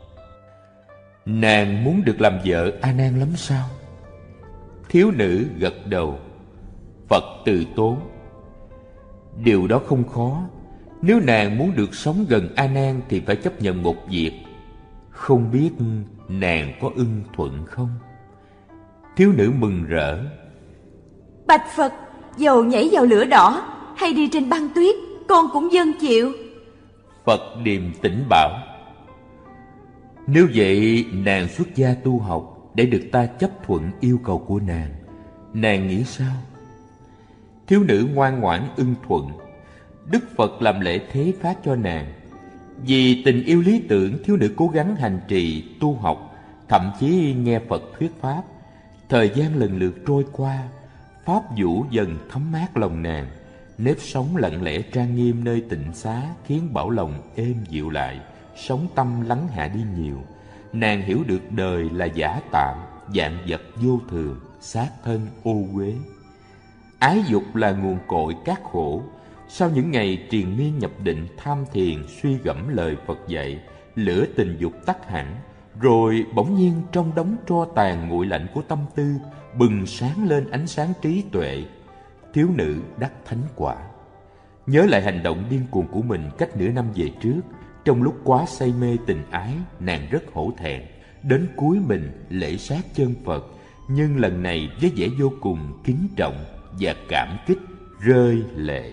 B: Nàng muốn được làm vợ A Nan lắm sao? Thiếu nữ gật đầu. Phật từ tốn: Điều đó không khó. Nếu nàng muốn được sống gần A Nan thì phải chấp nhận một việc. Không biết nàng có ưng thuận không? Thiếu nữ mừng rỡ:
D: Bạch Phật, dầu nhảy vào lửa đỏ hay đi trên băng tuyết, con cũng dâng chịu.
B: Phật điềm tĩnh bảo: Nếu vậy nàng xuất gia tu học để được ta chấp thuận yêu cầu của nàng nghĩ sao? Thiếu nữ ngoan ngoãn ưng thuận. Đức Phật làm lễ thế phát cho nàng. Vì tình yêu lý tưởng, thiếu nữ cố gắng hành trì tu học, thậm chí nghe Phật thuyết pháp. Thời gian lần lượt trôi qua, pháp vũ dần thấm mát lòng nàng. Nếp sống lặng lẽ trang nghiêm nơi tịnh xá khiến Bảo lòng êm dịu lại, sống tâm lắng hạ đi nhiều. Nàng hiểu được đời là giả tạm, vạn vật vô thường, xác thân ô uế. Ái dục là nguồn cội các khổ. Sau những ngày triền miên nhập định tham thiền suy gẫm lời Phật dạy, lửa tình dục tắt hẳn, rồi bỗng nhiên trong đống tro tàn nguội lạnh của tâm tư bừng sáng lên ánh sáng trí tuệ. Thiếu nữ đắc thánh quả. Nhớ lại hành động điên cuồng của mình cách nửa năm về trước, trong lúc quá say mê tình ái, nàng rất hổ thẹn, đến cúi mình lễ sát chân Phật, nhưng lần này với vẻ vô cùng kính trọng và cảm kích, rơi lệ.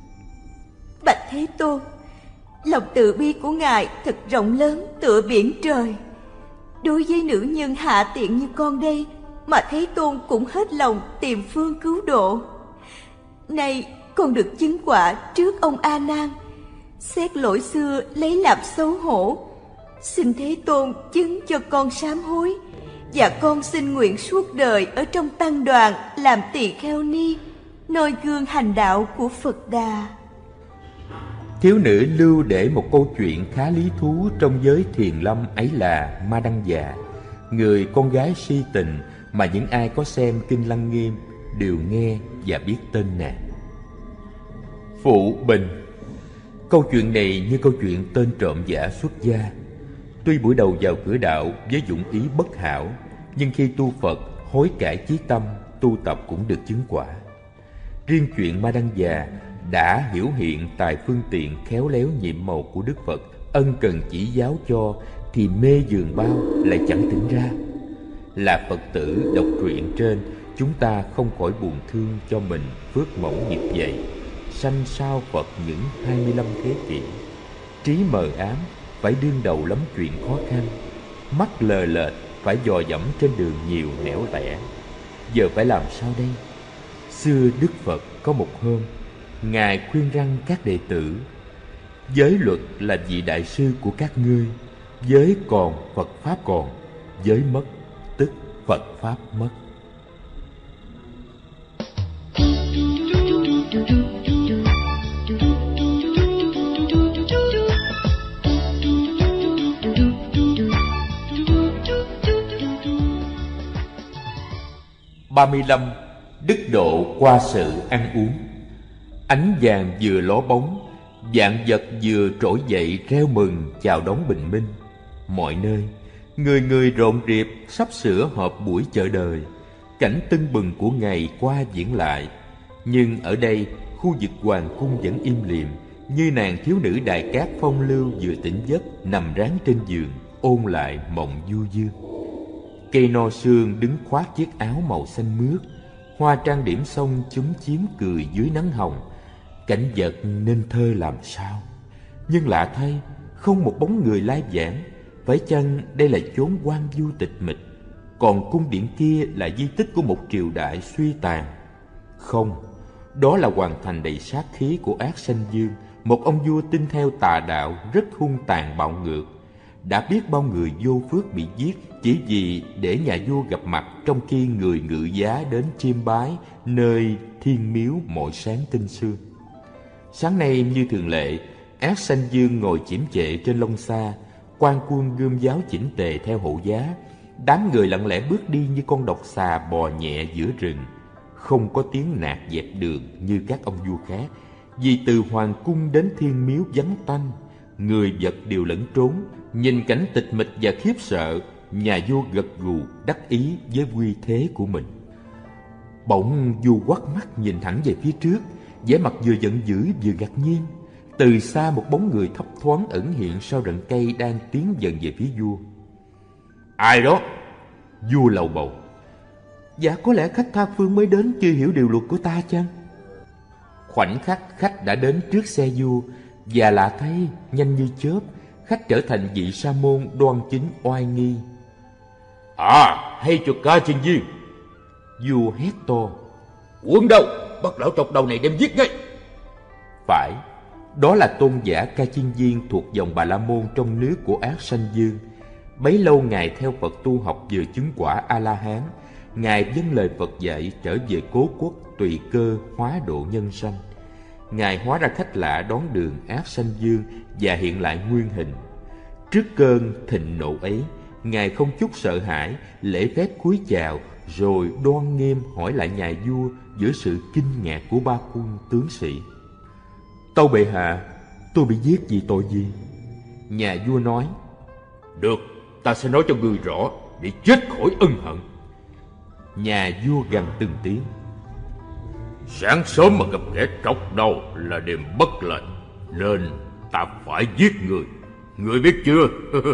D: Bạch Thế Tôn, lòng từ bi của Ngài thật rộng lớn tựa biển trời. Đối với nữ nhân hạ tiện như con đây mà Thế Tôn cũng hết lòng tìm phương cứu độ. Nay con được chứng quả trước ông A Nan, xét lỗi xưa lấy làm xấu hổ. Xin Thế Tôn chứng cho con sám hối, và con xin nguyện suốt đời ở trong tăng đoàn làm tỳ kheo ni, noi gương hành đạo của Phật Đà.
B: Thiếu nữ lưu để một câu chuyện khá lý thú trong giới thiền lâm ấy là Ma Đăng Già, người con gái si tình mà những ai có xem Kinh Lăng Nghiêm đều nghe và biết tên nàng. Phụ Bình. Câu chuyện này như câu chuyện tên trộm giả xuất gia. Tuy buổi đầu vào cửa đạo với dụng ý bất hảo, nhưng khi tu Phật hối cải chí tâm, tu tập cũng được chứng quả. Riêng chuyện Ma Đăng Già đã hiểu hiện tài phương tiện khéo léo nhiệm màu của Đức Phật ân cần chỉ giáo cho, thì mê giường bao lại chẳng tỉnh ra. Là Phật tử đọc truyện trên, chúng ta không khỏi buồn thương cho mình phước mẫu nghiệp vậy, sanh sao Phật những 25 thế kỷ. Trí mờ ám phải đương đầu lắm chuyện khó khăn, mắt lờ lệch phải dò dẫm trên đường nhiều nẻo lẻ. Giờ phải làm sao đây? Xưa Đức Phật có một hôm, Ngài khuyên răn các đệ tử: giới luật là vị đại sư của các ngươi, giới còn Phật Pháp còn, giới mất tức Phật Pháp mất. Ba mươi lăm. Đức độ qua sự ăn uống. Ánh vàng vừa ló bóng, vạn vật vừa trỗi dậy reo mừng chào đón bình minh. Mọi nơi, người người rộn rịp sắp sửa họp buổi chợ đời. Cảnh tưng bừng của ngày qua diễn lại. Nhưng ở đây, khu vực hoàng cung vẫn im lìm, như nàng thiếu nữ Đại Cát phong lưu vừa tỉnh giấc nằm ráng trên giường, ôn lại mộng du dương. Cây no sương đứng khoác chiếc áo màu xanh mướt, hoa trang điểm xong chúm chím cười dưới nắng hồng. Cảnh vật nên thơ làm sao. Nhưng lạ thay, không một bóng người lai vãng. Phải chăng đây là chốn hoang vu tịch mịch, còn cung điện kia là di tích của một triều đại suy tàn? Không, đó là hoàng thành đầy sát khí của Ác Sanh Dương, một ông vua tin theo tà đạo rất hung tàn bạo ngược. Đã biết bao người vô phước bị giết chỉ vì để nhà vua gặp mặt, trong khi người ngự giá đến chiêm bái nơi thiên miếu mỗi sáng tinh sương. Sáng nay như thường lệ, Ác Sanh Dương ngồi chiếm trệ trên lông xa, quan quân gươm giáo chỉnh tề theo hộ giá. Đám người lặng lẽ bước đi như con độc xà bò nhẹ giữa rừng, không có tiếng nạt dẹp đường như các ông vua khác, vì từ hoàng cung đến thiên miếu vắng tanh, người vật đều lẫn trốn. Nhìn cảnh tịch mịch và khiếp sợ, nhà vua gật gù đắc ý với uy thế của mình. Bỗng vua quắt mắt nhìn thẳng về phía trước, vẻ mặt vừa giận dữ vừa ngạc nhiên. Từ xa một bóng người thấp thoáng ẩn hiện sau rặng cây đang tiến dần về phía vua. Ai đó? Vua lầu bầu. Dạ có lẽ khách tha phương mới đến chưa hiểu điều luật của ta chăng? Khoảnh khắc khách đã đến trước xe vua, và lạ thay, nhanh như chớp, khách trở thành vị sa môn đoan chính oai nghi.
C: À, hay cho ca chân viên.
B: Vua hét to.
C: Quân đâu, bắt lão tộc đầu này đem giết ngay.
B: Phải, đó là tôn giả Ca Chiên Viên thuộc dòng Bà La Môn trong nước của Ác Sanh Dương. Bấy lâu Ngài theo Phật tu học vừa chứng quả A-la-hán, Ngài vâng lời Phật dạy trở về cố quốc tùy cơ hóa độ nhân sanh. Ngài hóa ra khách lạ đón đường áp sanh dương và hiện lại nguyên hình. Trước cơn thịnh nộ ấy, Ngài không chút sợ hãi, lễ phép cúi chào, rồi đoan nghiêm hỏi lại nhà vua giữa sự kinh ngạc của ba quân tướng sĩ. Tâu bệ hạ, tôi bị giết vì tội gì? Nhà vua nói,
C: được, ta sẽ nói cho ngươi rõ để chết khỏi ân hận.
B: Nhà vua gằn từng tiếng,
C: sáng sớm mà gặp kẻ trọc đầu là đêm bất lợi, nên ta phải giết người. Ngươi biết chưa?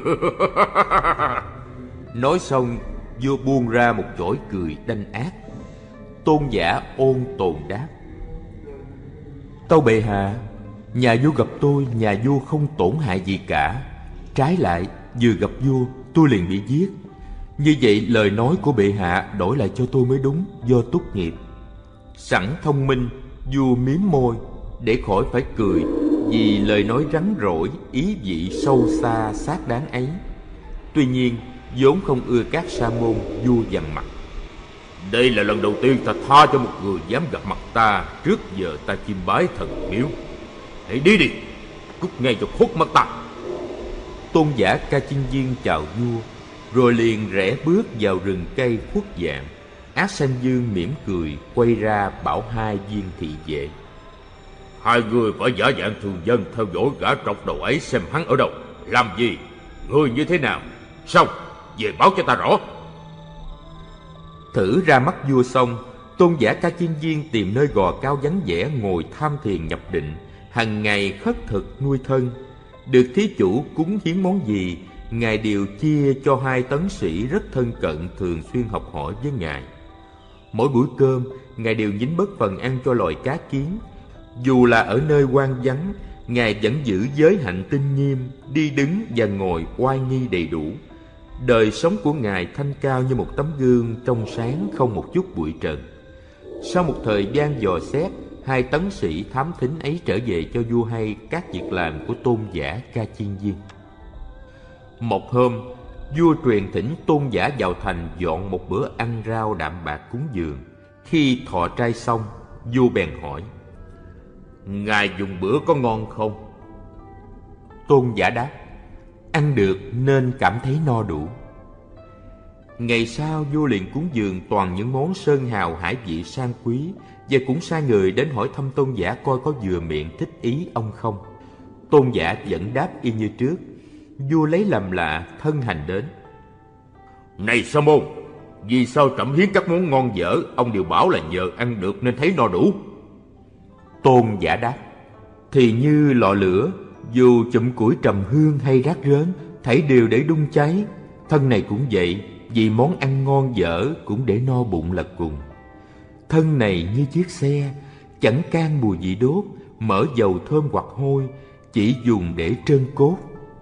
B: Nói xong, vua buông ra một chổi cười đanh ác. Tôn giả ôn tồn đáp, tâu bệ hạ, nhà vua gặp tôi, nhà vua không tổn hại gì cả. Trái lại, vừa gặp vua, tôi liền bị giết. Như vậy lời nói của bệ hạ đổi lại cho tôi mới đúng, do túc nghiệp. Sẵn thông minh, vua miếm môi để khỏi phải cười vì lời nói rắn rỏi, ý vị sâu xa xác đáng ấy. Tuy nhiên, vốn không ưa các sa môn, vua dằn mặt.
C: Đây là lần đầu tiên ta tha cho một người dám gặp mặt ta. Trước giờ ta chiêm bái thần miếu. Hãy đi đi, cút ngay cho khuất mắt ta.
B: Tôn giả Ca Chiên Viên chào vua, rồi liền rẽ bước vào rừng cây khuất dạng. Ác Sanh Dương mỉm cười quay ra bảo hai viên thị vệ,
C: hai người phải giả dạng thường dân theo dõi gã trọc đầu ấy xem hắn ở đâu, làm gì, người như thế nào. Xong, về báo cho ta rõ.
B: Thử ra mắt vua xong, tôn giả Ca Chiên Viên tìm nơi gò cao vắng vẻ ngồi tham thiền nhập định, hằng ngày khất thực nuôi thân. Được thí chủ cúng hiến món gì, Ngài đều chia cho hai tấn sĩ rất thân cận thường xuyên học hỏi với Ngài. Mỗi buổi cơm, Ngài đều nhín bớt phần ăn cho loài cá kiến. Dù là ở nơi hoang vắng, Ngài vẫn giữ giới hạnh tinh nghiêm, đi đứng và ngồi oai nghi đầy đủ. Đời sống của Ngài thanh cao như một tấm gương trong sáng không một chút bụi trần. Sau một thời gian dò xét, hai tấn sĩ thám thính ấy trở về cho vua hay các việc làm của tôn giả Ca Chiên Viên. Một hôm, vua truyền thỉnh tôn giả vào thành dọn một bữa ăn rau đạm bạc cúng dường. Khi thọ trai xong, vua bèn hỏi,
C: Ngài dùng bữa có ngon không?
B: Tôn giả đáp, ăn được nên cảm thấy no đủ. Ngày sau, vua liền cúng dường toàn những món sơn hào hải vị sang quý, và cũng sai người đến hỏi thăm tôn giả coi có vừa miệng thích ý ông không. Tôn giả vẫn đáp y như trước. Vua lấy làm lạ, thân hành đến.
C: Này Sa môn, vì sao trẫm hiến các món ngon dở, ông đều bảo là nhờ ăn được nên thấy no đủ?
B: Tôn giả đáp, thì như lò lửa, dù chụm củi trầm hương hay rác rến, thảy đều để đun cháy. Thân này cũng vậy, vì món ăn ngon dở cũng để no bụng là cùng. Thân này như chiếc xe, chẳng can mùi vị đốt, mỡ dầu thơm hoặc hôi, chỉ dùng để trơn cốt.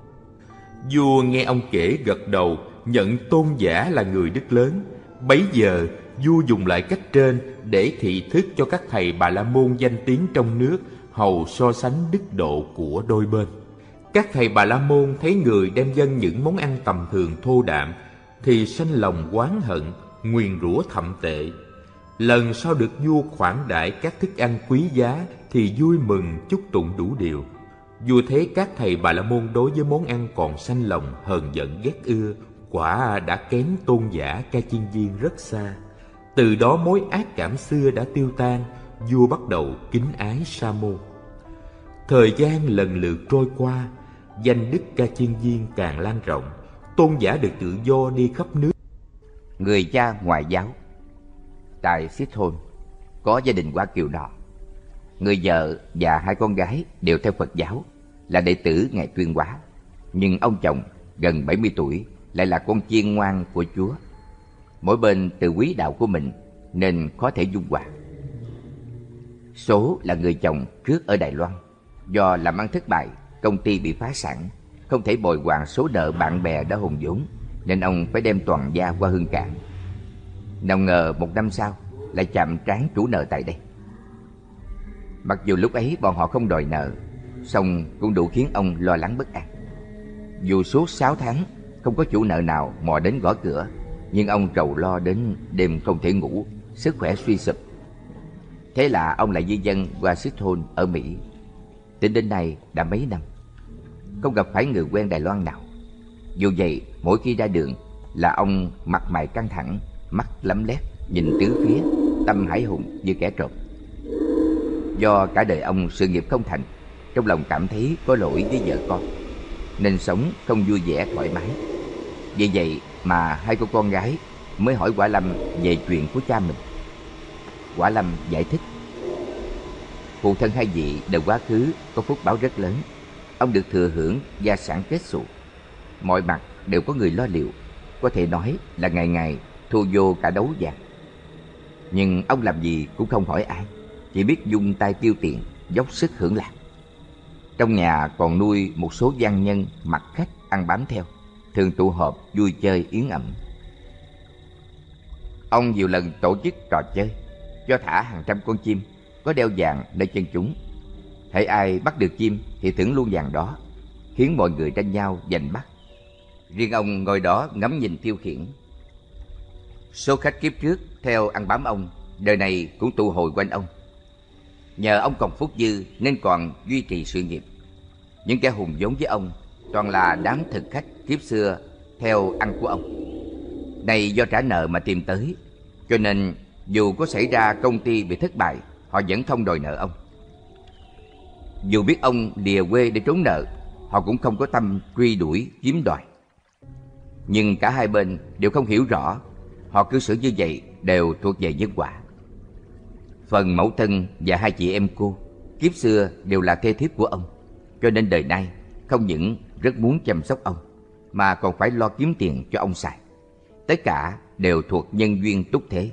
B: Vua nghe ông kể gật đầu, nhận tôn giả là người đức lớn. Bấy giờ vua dùng lại cách trên để thị thức cho các thầy Bà La Môn danh tiếng trong nước, hầu so sánh đức độ của đôi bên. Các thầy Bà La Môn thấy người đem dâng những món ăn tầm thường thô đạm thì sanh lòng oán hận, nguyền rủa thậm tệ. Lần sau được vua khoản đãi các thức ăn quý giá thì vui mừng chúc tụng đủ điều. Vua thấy các thầy Bà La Môn đối với món ăn còn sanh lòng hờn giận ghét ưa, quả đã kém tôn giả Ca Chiên Viên rất xa. Từ đó mối ác cảm xưa đã tiêu tan, vua bắt đầu kính ái Sa môn. Thời gian lần lượt trôi qua, danh đức Ca Chiên Viên càng lan rộng, tôn giả được tự do đi khắp nước.
E: Người cha ngoại giáo. Tại Xích Thôn có gia đình Hoa Kiều nọ, người vợ và hai con gái đều theo Phật giáo, là đệ tử Ngài Tuyên Hóa. Nhưng ông chồng gần 70 tuổi lại là con chiên ngoan của Chúa. Mỗi bên từ quý đạo của mình nên khó thể dung hòa. Số là người chồng trước ở Đài Loan, do làm ăn thất bại, công ty bị phá sản, không thể bồi hoàn số nợ bạn bè đã hùng vốn, nên ông phải đem toàn gia qua Hương Cảng. Nào ngờ một năm sau lại chạm trán chủ nợ tại đây. Mặc dù lúc ấy bọn họ không đòi nợ, song cũng đủ khiến ông lo lắng bất an. Dù suốt 6 tháng không có chủ nợ nào mò đến gõ cửa, nhưng ông rầu lo đến đêm không thể ngủ, sức khỏe suy sụp. Thế là ông lại di dân Washington ở Mỹ. Tính đến nay đã mấy năm, không gặp phải người quen Đài Loan nào. Dù vậy, mỗi khi ra đường là ông mặt mày căng thẳng, mắt lấm lét, nhìn tứ phía, tâm hải hùng như kẻ trộm. Do cả đời ông sự nghiệp không thành, trong lòng cảm thấy có lỗi với vợ con, nên sống không vui vẻ thoải mái. Vì vậy mà hai cô con gái mới hỏi Quả Lâm về chuyện của cha mình. Quả Lâm giải thích: phụ thân hai vị đời quá khứ có phúc báo rất lớn. Ông được thừa hưởng gia sản kết xù, mọi mặt đều có người lo liệu, có thể nói là ngày ngày thu vô cả đấu vàng. Nhưng ông làm gì cũng không hỏi ai, chỉ biết dung tay tiêu tiền, dốc sức hưởng lạc. Trong nhà còn nuôi một số văn nhân mặc khách ăn bám theo, thường tụ họp vui chơi yến ẩm. Ông nhiều lần tổ chức trò chơi, cho thả hàng trăm con chim có đeo vàng nơi chân chúng. Hễ ai bắt được chim thì thưởng luôn vàng đó, khiến mọi người tranh nhau giành bắt. Riêng ông ngồi đó ngắm nhìn tiêu khiển. Số khách kiếp trước theo ăn bám ông, đời này cũng tụ hội quanh ông. Nhờ ông còn phúc dư nên còn duy trì sự nghiệp. Những kẻ hùng giống với ông toàn là đám thực khách kiếp xưa theo ăn của ông. Này do trả nợ mà tìm tới, cho nên dù có xảy ra công ty bị thất bại, họ vẫn không đòi nợ ông. Dù biết ông lìa quê để trốn nợ, họ cũng không có tâm truy đuổi chiếm đoạt. Nhưng cả hai bên đều không hiểu rõ, họ cư xử như vậy đều thuộc về nhân quả. Phần mẫu thân và hai chị em cô kiếp xưa đều là thê thiếp của ông, cho nên đời nay không những rất muốn chăm sóc ông, mà còn phải lo kiếm tiền cho ông xài. Tất cả đều thuộc nhân duyên túc thế.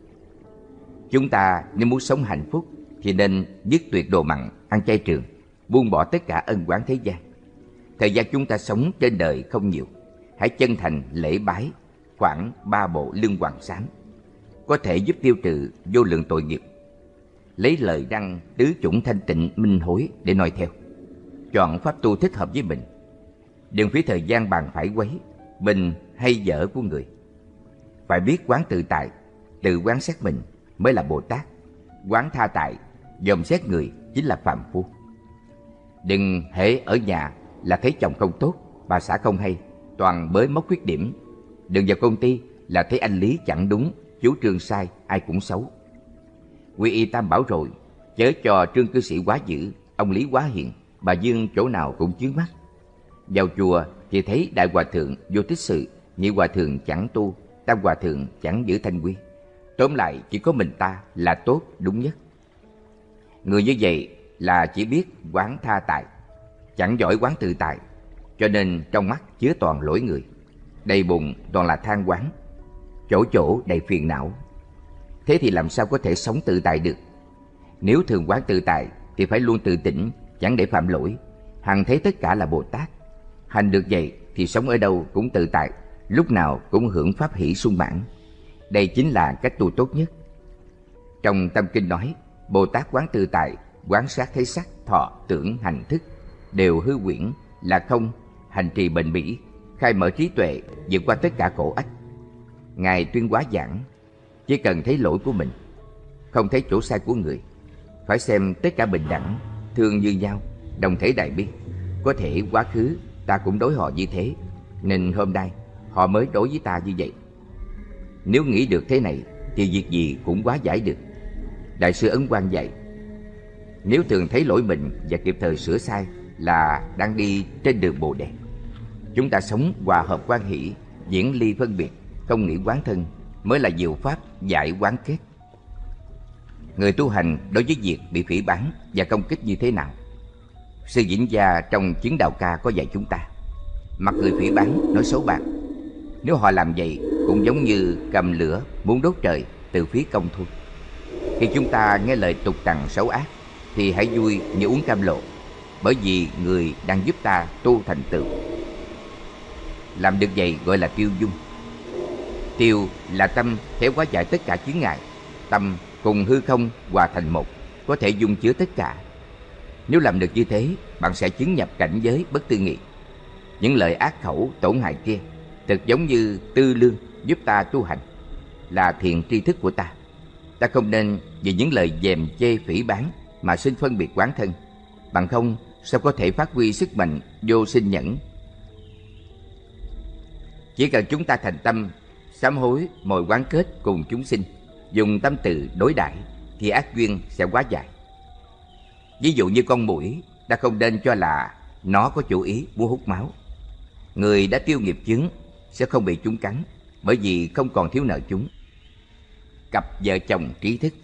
E: Chúng ta nếu muốn sống hạnh phúc thì nên dứt tuyệt đồ mặn, ăn chay trường, buông bỏ tất cả ân oán thế gian. Thời gian chúng ta sống trên đời không nhiều, hãy chân thành lễ bái khoảng 3 bộ lưng hoàng xám, có thể giúp tiêu trừ vô lượng tội nghiệp. Lấy lời răng tứ chủng thanh tịnh minh hối để noi theo. Chọn pháp tu thích hợp với mình. Đừng phí thời gian bàn phải quấy mình hay vợ của người. Phải biết quán tự tại, tự quán xét mình mới là Bồ Tát. Quán tha tại, dòm xét người chính là phàm phu. Đừng hễ ở nhà là thấy chồng không tốt, bà xã không hay, toàn bới móc khuyết điểm. Đừng vào công ty là thấy anh Lý chẳng đúng, chú Trương sai, ai cũng xấu. Quy y Tam bảo rồi, chớ cho Trương cư sĩ quá dữ, ông Lý quá hiền, bà Dương chỗ nào cũng chướng mắt. Vào chùa thì thấy đại hòa thượng vô tích sự, nhị hòa thượng chẳng tu, tam hòa thượng chẳng giữ thanh quy. Tóm lại chỉ có mình ta là tốt đúng nhất. Người như vậy là chỉ biết quán tha tại, chẳng giỏi quán tự tại, cho nên trong mắt chứa toàn lỗi người, đầy bụng toàn là than oán, chỗ chỗ đầy phiền não. Thế thì làm sao có thể sống tự tại được? Nếu thường quán tự tại thì phải luôn tự tỉnh, chẳng để phạm lỗi, hằng thấy tất cả là Bồ Tát. Hành được vậy thì sống ở đâu cũng tự tại, lúc nào cũng hưởng pháp hỷ sung mãn. Đây chính là cách tu tốt nhất. Trong Tâm Kinh nói, Bồ Tát quán tự tại, quán sát thấy sắc, thọ, tưởng, hành, thức đều hư huyễn, là không, hành trì bền bỉ, khai mở trí tuệ, vượt qua tất cả khổ ách. Ngài tuyên hóa giảng, chỉ cần thấy lỗi của mình, không thấy chỗ sai của người, phải xem tất cả bình đẳng, thương như nhau, đồng thể đại bi. Có thể quá khứ ta cũng đối họ như thế, nên hôm nay họ mới đối với ta như vậy. Nếu nghĩ được thế này thì việc gì cũng hóa giải được. Đại sư Ấn Quang dạy, nếu thường thấy lỗi mình và kịp thời sửa sai là đang đi trên đường Bồ Đề. Chúng ta sống hòa hợp quan hỷ, diễn ly phân biệt, không nghĩ quán thân, mới là diệu pháp giải quán kết. Người tu hành đối với việc bị phỉ báng và công kích như thế nào? Sư Vĩnh Gia trong Chứng Đạo Ca có dạy chúng ta, mặc người phỉ báng nói xấu bạn, nếu họ làm vậy cũng giống như cầm lửa muốn đốt trời, tự phí công thôi. Khi chúng ta nghe lời tục tằn xấu ác thì hãy vui như uống cam lộ, bởi vì người đang giúp ta tu thành tựu. Làm được vậy gọi là tiêu dung. Tiêu là tâm thể hóa giải tất cả chướng ngại. Tâm cùng hư không hòa thành một, có thể dung chứa tất cả. Nếu làm được như thế, bạn sẽ chứng nhập cảnh giới bất tư nghị. Những lời ác khẩu tổn hại kia thực giống như tư lương giúp ta tu hành, là thiện tri thức của ta. Ta không nên vì những lời dèm chê phỉ báng mà sinh phân biệt oán thân, bằng không sao có thể phát huy sức mạnh vô sinh nhẫn. Chỉ cần chúng ta thành tâm sám hối mọi oán kết cùng chúng sinh, dùng tâm từ đối đãi, thì ác duyên sẽ hóa giải. Ví dụ như con muỗi, ta không nên cho là nó có chủ ý muốn hút máu. Người đã tiêu nghiệp chướng sẽ không bị chúng cắn, bởi vì không còn thiếu nợ chúng. Cặp vợ chồng trí thức.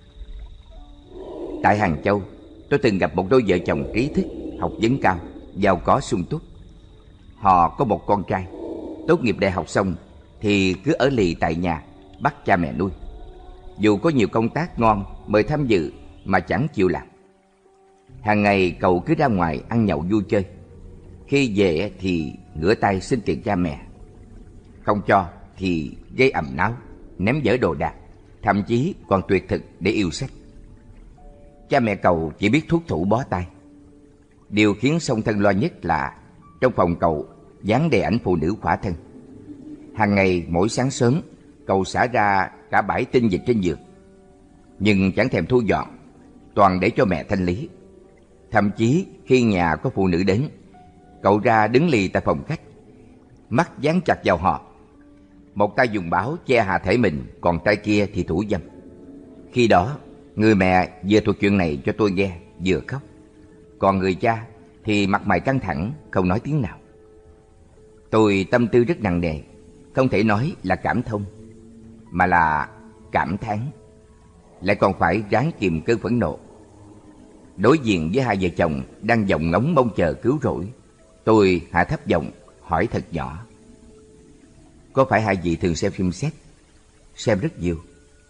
E: Tại Hàng Châu, tôi từng gặp một đôi vợ chồng trí thức, học vấn cao, giàu có sung túc. Họ có một con trai, tốt nghiệp đại học xong thì cứ ở lì tại nhà, bắt cha mẹ nuôi. Dù có nhiều công tác ngon mời tham dự mà chẳng chịu làm. Hàng ngày cậu cứ ra ngoài ăn nhậu vui chơi, khi về thì ngửa tay xin tiền cha mẹ, không cho thì gây ầm náo, ném dở đồ đạc, thậm chí còn tuyệt thực để yêu sách. Cha mẹ cậu chỉ biết thuốc thủ bó tay. Điều khiến song thân lo nhất là trong phòng cậu dán đầy ảnh phụ nữ khỏa thân. Hàng ngày mỗi sáng sớm cậu xả ra cả bãi tinh dịch trên giường, nhưng chẳng thèm thu dọn, toàn để cho mẹ thanh lý. Thậm chí khi nhà có phụ nữ đến, cậu ra đứng lì tại phòng khách, mắt dán chặt vào họ. Một tay dùng báo che hạ thể mình, còn tay kia thì thủ dâm. Khi đó người mẹ vừa thuật chuyện này cho tôi nghe, vừa khóc. Còn người cha thì mặt mày căng thẳng, không nói tiếng nào. Tôi tâm tư rất nặng nề, không thể nói là cảm thông, mà là cảm thán. Lại còn phải ráng kìm cơn phẫn nộ. Đối diện với hai vợ chồng đang vọng ngóng mong chờ cứu rỗi, tôi hạ thấp giọng hỏi thật nhỏ: có phải hai vị thường xem phim sex? Xem rất nhiều.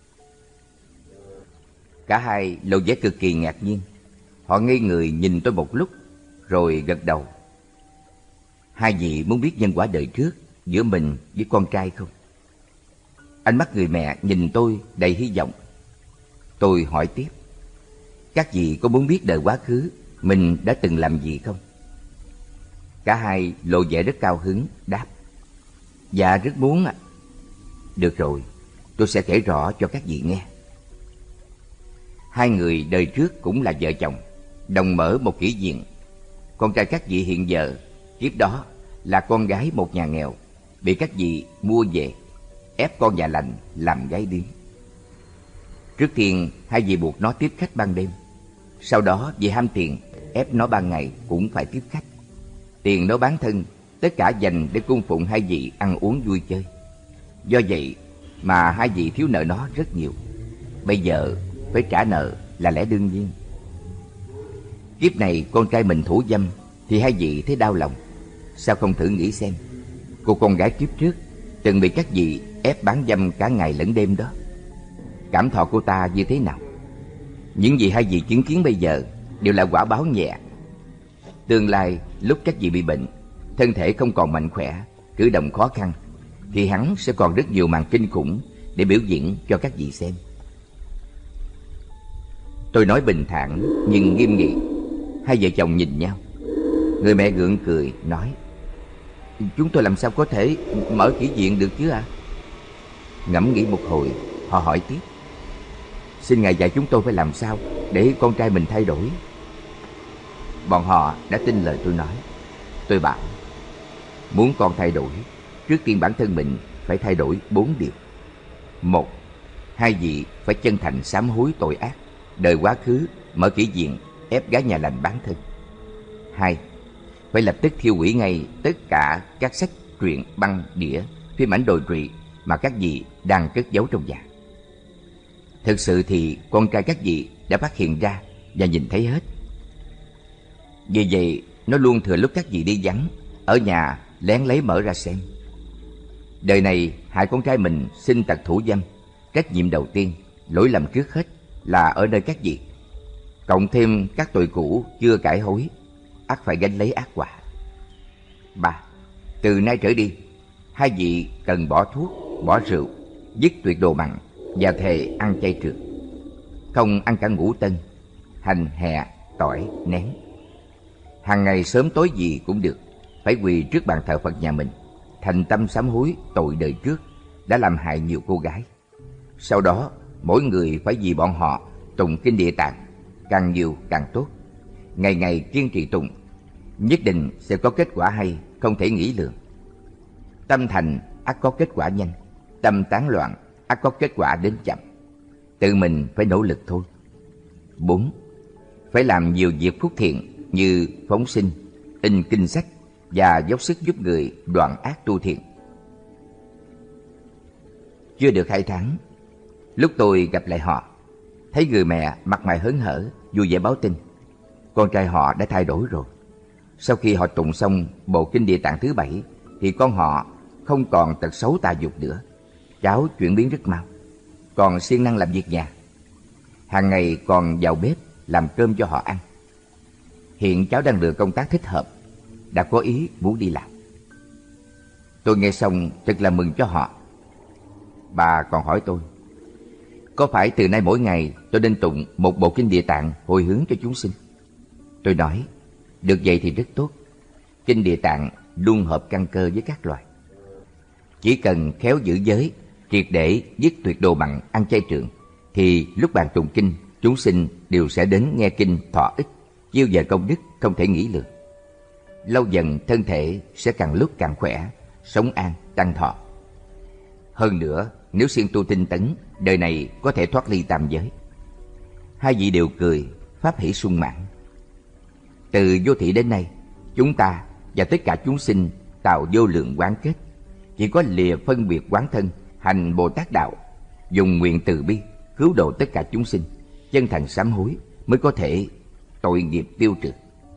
E: Cả hai lộ vẻ cực kỳ ngạc nhiên. Họ ngây người nhìn tôi một lúc rồi gật đầu. Hai vị muốn biết nhân quả đời trước giữa mình với con trai không? Ánh mắt người mẹ nhìn tôi đầy hy vọng. Tôi hỏi tiếp: các vị có muốn biết đời quá khứ mình đã từng làm gì không? Cả hai lộ vẻ rất cao hứng đáp: dạ rất muốn ạ. Được rồi, tôi sẽ kể rõ cho các vị nghe. Hai người đời trước cũng là vợ chồng, đồng mở một kỹ viện. Con trai các vị hiện giờ, kiếp đó là con gái một nhà nghèo, bị các vị mua về, ép con nhà lành làm gái điếm. Trước tiên hai vị buộc nó tiếp khách ban đêm. Sau đó vì ham tiền, ép nó ban ngày cũng phải tiếp khách. Tiền nó bán thân, tất cả dành để cung phụng hai vị ăn uống vui chơi. Do vậy mà hai vị thiếu nợ nó rất nhiều. Bây giờ phải trả nợ là lẽ đương nhiên. Kiếp này con trai mình thủ dâm thì hai vị thấy đau lòng. Sao không thử nghĩ xem, cô con gái kiếp trước từng bị các vị ép bán dâm cả ngày lẫn đêm đó, cảm thọ cô ta như thế nào? Những gì hai vị chứng kiến bây giờ đều là quả báo nhẹ. Tương lai lúc các vị bị bệnh, thân thể không còn mạnh khỏe, cử động khó khăn, thì hắn sẽ còn rất nhiều màn kinh khủng để biểu diễn cho các vị xem. Tôi nói bình thản nhưng nghiêm nghị. Hai vợ chồng nhìn nhau. Người mẹ gượng cười nói: chúng tôi làm sao có thể mở kỹ viện được chứ ạ? Ngẫm nghĩ một hồi, họ hỏi tiếp: xin ngài dạy chúng tôi phải làm sao để con trai mình thay đổi. Bọn họ đã tin lời tôi nói. Tôi bảo: muốn con thay đổi, trước tiên bản thân mình phải thay đổi 4 điều. 1. Hai vị phải chân thành sám hối tội ác, đời quá khứ, mở kỹ viện, ép gái nhà lành bán thân. 2. Phải lập tức thiêu hủy ngay tất cả các sách truyện, băng, đĩa, phim ảnh đồi trụy mà các vị đang cất giấu trong nhà. Thực sự thì con trai các vị đã phát hiện ra và nhìn thấy hết. Vì vậy nó luôn thừa lúc các vị đi vắng, ở nhà lén lấy mở ra xem. Đời này hại con trai mình sinh tật thủ dâm, trách nhiệm đầu tiên, lỗi lầm trước hết là ở nơi các vị. Cộng thêm các tội cũ chưa cải hối, ắt phải gánh lấy ác quả. 3. Từ nay trở đi, hai vị cần bỏ thuốc, bỏ rượu, dứt tuyệt đồ mặn và thề ăn chay trường. Không ăn cả ngũ tân, hành, hẹ, tỏi, nén. Hàng ngày sớm tối gì cũng được, phải quỳ trước bàn thờ Phật nhà mình, thành tâm sám hối tội đời trước đã làm hại nhiều cô gái. Sau đó mỗi người phải vì bọn họ tụng kinh Địa Tạng, càng nhiều càng tốt. Ngày ngày kiên trì tụng, nhất định sẽ có kết quả hay, không thể nghĩ lường. Tâm thành ắt có kết quả nhanh, tâm tán loạn ắt có kết quả đến chậm. Tự mình phải nỗ lực thôi. 4. Phải làm nhiều việc phúc thiện như phóng sinh, in kinh sách và dốc sức giúp người đoạn ác tu thiện. Chưa được 2 tháng, lúc tôi gặp lại họ, thấy người mẹ mặt mày hớn hở, vui vẻ báo tin con trai họ đã thay đổi rồi. Sau khi họ tụng xong bộ kinh Địa Tạng thứ 7 thì con họ không còn tật xấu tà dục nữa. Cháu chuyển biến rất mau, còn siêng năng làm việc nhà. Hàng ngày còn vào bếp làm cơm cho họ ăn. Hiện cháu đang được công tác thích hợp, đã có ý muốn đi làm. Tôi nghe xong thật là mừng cho họ. Bà còn hỏi tôi, có phải từ nay mỗi ngày tôi nên tụng một bộ kinh Địa Tạng hồi hướng cho chúng sinh? Tôi nói, được vậy thì rất tốt. Kinh Địa Tạng luôn hợp căn cơ với các loài. Chỉ cần khéo giữ giới, triệt để dứt tuyệt đồ mặn, ăn chay trường, thì lúc bạn tụng kinh, chúng sinh đều sẽ đến nghe kinh thọ ích, chiêu về công đức không thể nghĩ lường. Lâu dần thân thể sẽ càng lúc càng khỏe, sống an, tăng thọ. Hơn nữa, nếu siêng tu tinh tấn, đời này có thể thoát ly tam giới. Hai vị đều cười, pháp hỷ sung mãn. Từ vô thị đến nay, chúng ta và tất cả chúng sinh tạo vô lượng quán kết. Chỉ có lìa phân biệt quán thân, hành Bồ Tát đạo, dùng nguyện từ bi cứu độ tất cả chúng sinh, chân thành sám hối mới có thể tội nghiệp tiêu trừ.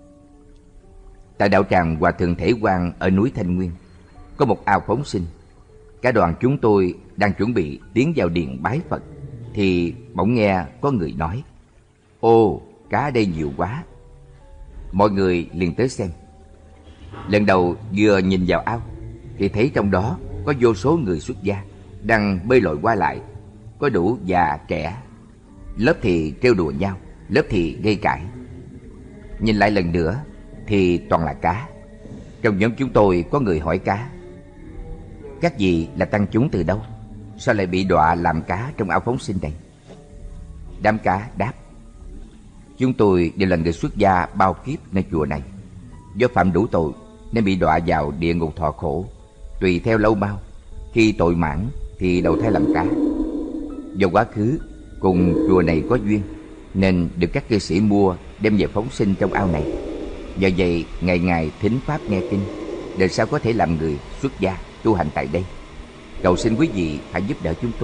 E: Tại đạo tràng Hòa Thượng Thể Quang ở núi Thanh Nguyên có một ao phóng sinh. Cả đoàn chúng tôi đang chuẩn bị tiến vào điện bái Phật thì bỗng nghe có người nói, ô, cá ở đây nhiều quá. Mọi người liền tới xem. Lần đầu vừa nhìn vào ao thì thấy trong đó có vô số người xuất gia đang bơi lội qua lại, có đủ già trẻ. Lớp thì trêu đùa nhau, lớp thì gây cãi. Nhìn lại lần nữa thì toàn là cá. Trong nhóm chúng tôi có người hỏi cá, các vị là tăng chúng từ đâu? Sao lại bị đọa làm cá trong ao phóng sinh này? Đám cá đáp, chúng tôi đều là người xuất gia bao kiếp nơi chùa này. Do phạm đủ tội nên bị đọa vào địa ngục thọ khổ. Tùy theo lâu mau, khi tội mãn thì đầu thai làm cá. Do quá khứ cùng chùa này có duyên nên được các cư sĩ mua đem về phóng sinh trong ao này. Do vậy ngày ngày thính pháp nghe kinh, đời sau có thể làm người xuất gia tu hành tại đây. Cầu xin quý vị hãy giúp đỡ chúng tôi.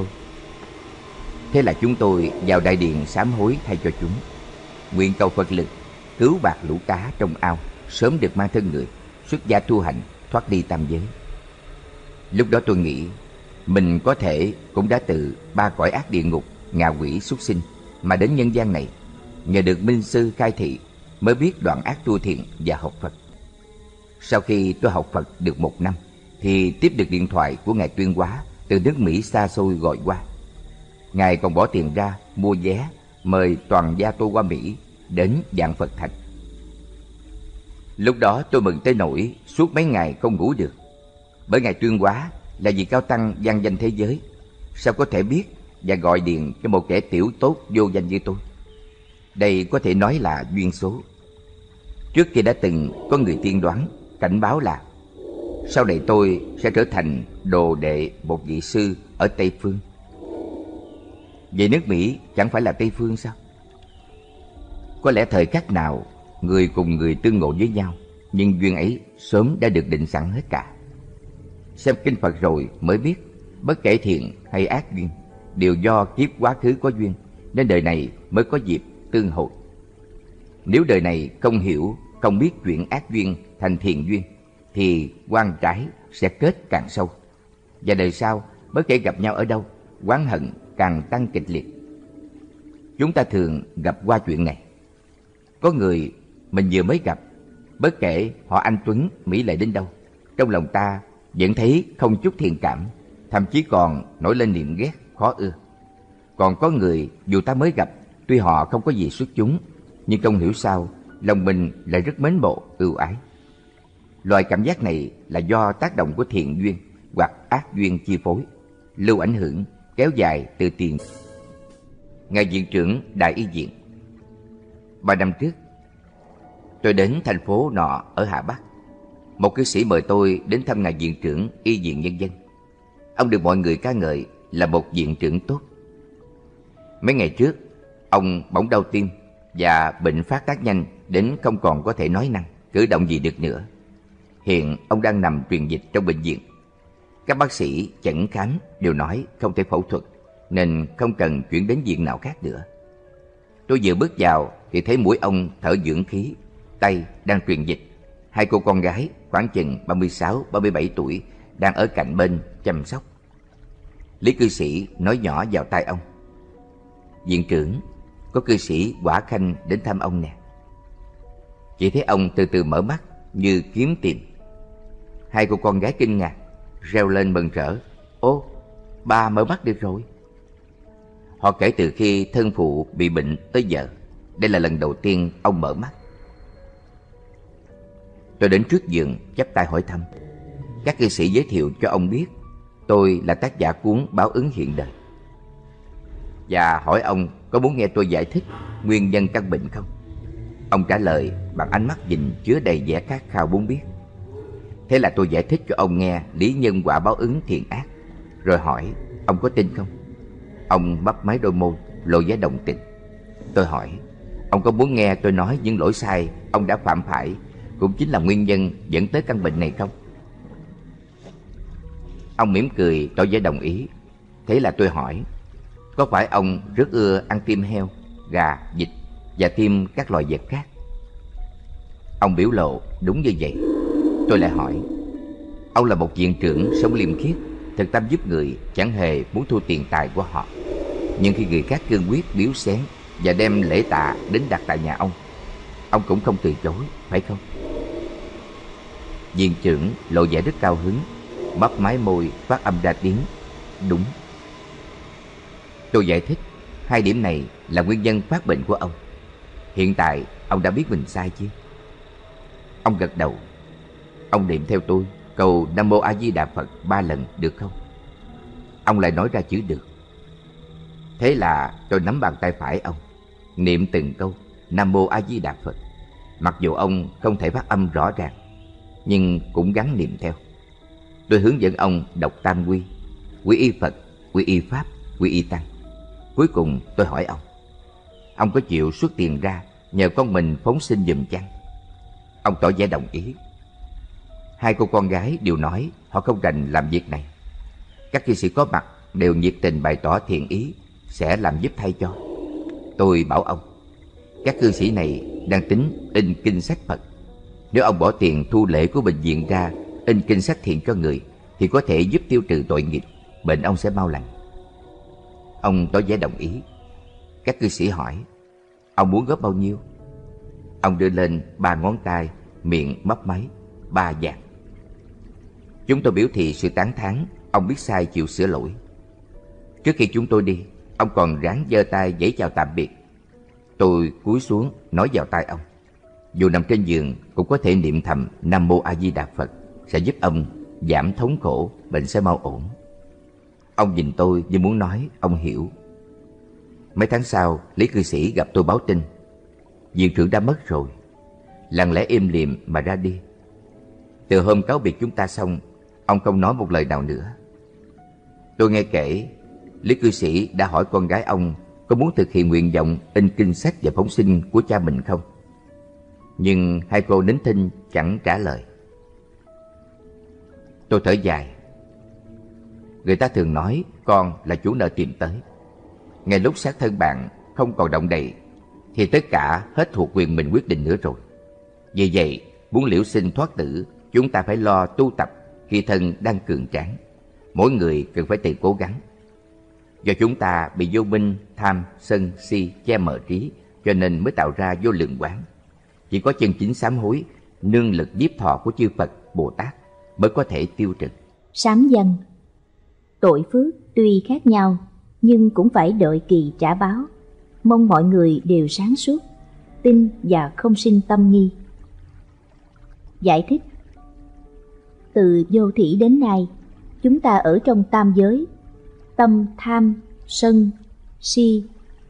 E: Thế là chúng tôi vào đại điện sám hối thay cho chúng, nguyện cầu Phật lực cứu bạc lũ cá trong ao sớm được mang thân người, xuất gia tu hành, thoát đi tam giới. Lúc đó tôi nghĩ mình có thể cũng đã từ 3 cõi ác địa ngục, ngạ quỷ, súc sinh mà đến nhân gian này, nhờ được minh sư khai thị mới biết đoạn ác tu thiện và học Phật. Sau khi tôi học Phật được 1 năm thì tiếp được điện thoại của Ngài Tuyên Hóa từ nước Mỹ xa xôi gọi qua. Ngài còn bỏ tiền ra mua vé mời toàn gia tôi qua Mỹ đến Vạn Phật Thành. Lúc đó tôi mừng tới nỗi suốt mấy ngày không ngủ được. Bởi Ngài Tuyên Hóa là vị cao tăng vang danh thế giới, sao có thể biết và gọi điện cho một kẻ tiểu tốt vô danh như tôi? Đây có thể nói là duyên số. Trước kia đã từng có người tiên đoán, cảnh báo là sau này tôi sẽ trở thành đồ đệ một vị sư ở Tây Phương. Vậy nước Mỹ chẳng phải là Tây Phương sao? Có lẽ thời khắc nào người cùng người tương ngộ với nhau, nhưng duyên ấy sớm đã được định sẵn hết cả. Xem kinh Phật rồi mới biết, bất kể thiện hay ác duyên đều do kiếp quá khứ có duyên, nên đời này mới có dịp tương hội. Nếu đời này không hiểu, không biết chuyển ác duyên thành thiện duyên thì oan trái sẽ kết càng sâu, và đời sau bất kể gặp nhau ở đâu, oán hận càng tăng kịch liệt. Chúng ta thường gặp qua chuyện này. Có người mình vừa mới gặp, bất kể họ anh tuấn mỹ lệ đến đâu, trong lòng ta vẫn thấy không chút thiện cảm, thậm chí còn nổi lên niềm ghét khó ưa. Còn có người dù ta mới gặp, tuy họ không có gì xuất chúng, nhưng không hiểu sao lòng mình lại rất mến mộ, ưu ái. Loại cảm giác này là do tác động của thiện duyên hoặc ác duyên chi phối, lưu ảnh hưởng kéo dài từ tiền. Ngài Viện trưởng Đại Y Viện. 3 năm trước, tôi đến thành phố nọ ở Hà Bắc. Một cư sĩ mời tôi đến thăm ngài Viện trưởng Y Viện Nhân dân. Ông được mọi người ca ngợi là một viện trưởng tốt. Mấy ngày trước, ông bỗng đau tim và bệnh phát tác nhanh đến không còn có thể nói năng, cử động gì được nữa. Hiện ông đang nằm truyền dịch trong bệnh viện. Các bác sĩ chẩn khám đều nói không thể phẫu thuật, nên không cần chuyển đến viện nào khác nữa. Tôi vừa bước vào thì thấy mũi ông thở dưỡng khí, tay đang truyền dịch. 2 cô con gái khoảng chừng 36-37 tuổi đang ở cạnh bên chăm sóc. Lý cư sĩ nói nhỏ vào tai ông: "Viện trưởng, có cư sĩ Quả Khanh đến thăm ông nè." Chỉ thấy ông từ từ mở mắt như kiếm tìm. 2 cô con gái kinh ngạc, reo lên mừng rỡ: "Ô, ba mở mắt được rồi." Họ kể từ khi thân phụ bị bệnh tới giờ, đây là lần đầu tiên ông mở mắt. Tôi đến trước giường chắp tay hỏi thăm. Các cư sĩ giới thiệu cho ông biết tôi là tác giả cuốn Báo ứng hiện đời, và hỏi ông có muốn nghe tôi giải thích nguyên nhân căn bệnh không. Ông trả lời bằng ánh mắt nhìn chứa đầy vẻ khát khao muốn biết. Thế là tôi giải thích cho ông nghe lý nhân quả báo ứng thiện ác, rồi hỏi ông có tin không. Ông mấp máy đôi môi, lộ vẻ đồng tình. Tôi hỏi ông có muốn nghe tôi nói những lỗi sai ông đã phạm phải cũng chính là nguyên nhân dẫn tới căn bệnh này không. Ông mỉm cười tỏ vẻ đồng ý. Thế là tôi hỏi có phải ông rất ưa ăn tim heo, gà, vịt và tim các loài vật khác. Ông biểu lộ đúng như vậy. Tôi lại hỏi ông là một viện trưởng sống liêm khiết, thực tâm giúp người, chẳng hề muốn thu tiền tài của họ. Nhưng khi người khác cương quyết biếu xén và đem lễ tạ đến đặt tại nhà ông cũng không từ chối, phải không? Viện trưởng lộ vẻ rất cao hứng, mấp máy môi phát âm ra tiếng đúng. Tôi giải thích 2 điểm này là nguyên nhân phát bệnh của ông. Hiện tại ông đã biết mình sai chưa? Ông gật đầu. Ông niệm theo tôi câu Nam Mô A Di Đà Phật 3 lần được không? Ông lại nói ra chữ được. Thế là tôi nắm bàn tay phải ông, niệm từng câu Nam Mô A Di Đà Phật. Mặc dù ông không thể phát âm rõ ràng, nhưng cũng gắng niệm theo. Tôi hướng dẫn ông đọc Tam Quy: quy y Phật, quy y Pháp, quy y Tăng. Cuối cùng tôi hỏi ông có chịu xuất tiền ra nhờ con mình phóng sinh giùm chăng? Ông tỏ vẻ đồng ý. 2 cô con gái đều nói họ không rành làm việc này. Các cư sĩ có mặt đều nhiệt tình bày tỏ thiện ý sẽ làm giúp thay cho. Tôi bảo ông, các cư sĩ này đang tính in kinh sách Phật. Nếu ông bỏ tiền thu lễ của bệnh viện ra in kinh sách thiện cho người thì có thể giúp tiêu trừ tội nghiệp, bệnh ông sẽ mau lành. Ông tỏ vẻ đồng ý. Các cư sĩ hỏi ông muốn góp bao nhiêu. Ông đưa lên 3 ngón tay, miệng mấp máy 3 vạn. Chúng tôi biểu thị sự tán thán. Ông biết sai chịu sửa lỗi. Trước khi chúng tôi đi, ông còn ráng giơ tay giãy chào tạm biệt. Tôi cúi xuống nói vào tai ông, dù nằm trên giường cũng có thể niệm thầm Nam Mô A Di Đà Phật, sẽ giúp ông giảm thống khổ, bệnh sẽ mau ổn. Ông nhìn tôi như muốn nói ông hiểu. Mấy tháng sau, Lý cư sĩ gặp tôi báo tin viện trưởng đã mất rồi. Lặng lẽ im lìm mà ra đi. Từ hôm cáo biệt chúng ta xong, ông không nói một lời nào nữa. Tôi nghe kể Lý cư sĩ đã hỏi con gái ông có muốn thực hiện nguyện vọng in kinh sách và phóng sinh của cha mình không. Nhưng 2 cô nín thinh chẳng trả lời. Tôi thở dài. Người ta thường nói con là chủ nợ tìm tới. Ngay lúc xác thân bạn không còn động đậy thì tất cả hết thuộc quyền mình quyết định nữa rồi. Vì vậy, muốn liễu sinh thoát tử, chúng ta phải lo tu tập khi thân đang cường tráng. Mỗi người cần phải tự cố gắng. Do chúng ta bị vô minh, tham, sân, si che mờ trí, cho nên mới tạo ra vô lượng quán. Chỉ có chân chính sám hối, nương lực nhiếp thọ của chư Phật, Bồ Tát mới có thể tiêu trừ.
F: Sám dân. Tội phước tuy khác nhau, nhưng cũng phải đợi kỳ trả báo. Mong mọi người đều sáng suốt, tin và không sinh tâm nghi. Giải thích. Từ vô thủy đến nay, chúng ta ở trong tam giới. Tâm tham, sân, si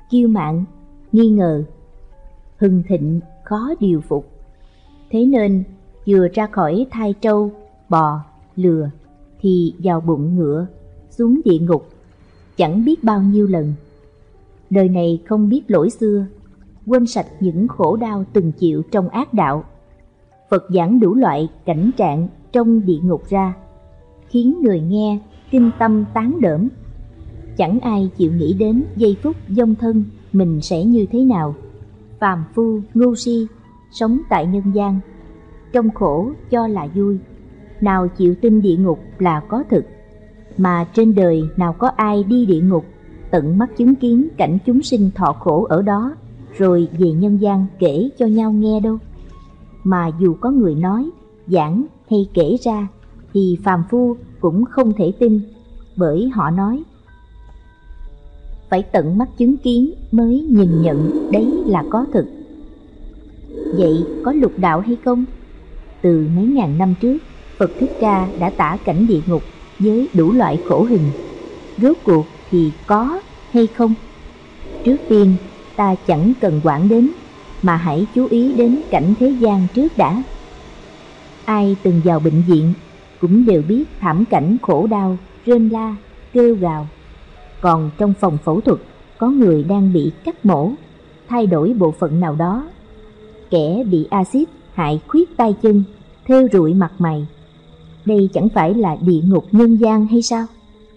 F: kiêu mạn, nghi ngờ, hưng thịnh khó điều phục. Thế nên vừa ra khỏi thai trâu, bò, lừa thì vào bụng ngựa, xuống địa ngục chẳng biết bao nhiêu lần. Đời này không biết lỗi xưa, quên sạch những khổ đau từng chịu trong ác đạo. Phật giảng đủ loại cảnh trạng trong địa ngục ra, khiến người nghe kinh tâm tán đỡm. Chẳng ai chịu nghĩ đến giây phút vong thân mình sẽ như thế nào. Phàm phu ngu si sống tại nhân gian, trong khổ cho là vui, nào chịu tin địa ngục là có thực. Mà trên đời nào có ai đi địa ngục tận mắt chứng kiến cảnh chúng sinh thọ khổ ở đó, rồi về nhân gian kể cho nhau nghe đâu. Mà dù có người nói, giảng hay kể ra thì phàm phu cũng không thể tin, bởi họ nói phải tận mắt chứng kiến mới nhìn nhận đấy là có thực. Vậy có lục đạo hay không? Từ mấy ngàn năm trước, Phật Thích Ca đã tả cảnh địa ngục với đủ loại khổ hình. Rốt cuộc thì có hay không? Trước tiên ta chẳng cần quản đến, mà hãy chú ý đến cảnh thế gian trước đã. Ai từng vào bệnh viện cũng đều biết thảm cảnh khổ đau, rên la, kêu gào. Còn trong phòng phẫu thuật có người đang bị cắt mổ, thay đổi bộ phận nào đó. Kẻ bị axit hại khuyết tay chân, thêu rụi mặt mày. Đây chẳng phải là địa ngục nhân gian hay sao?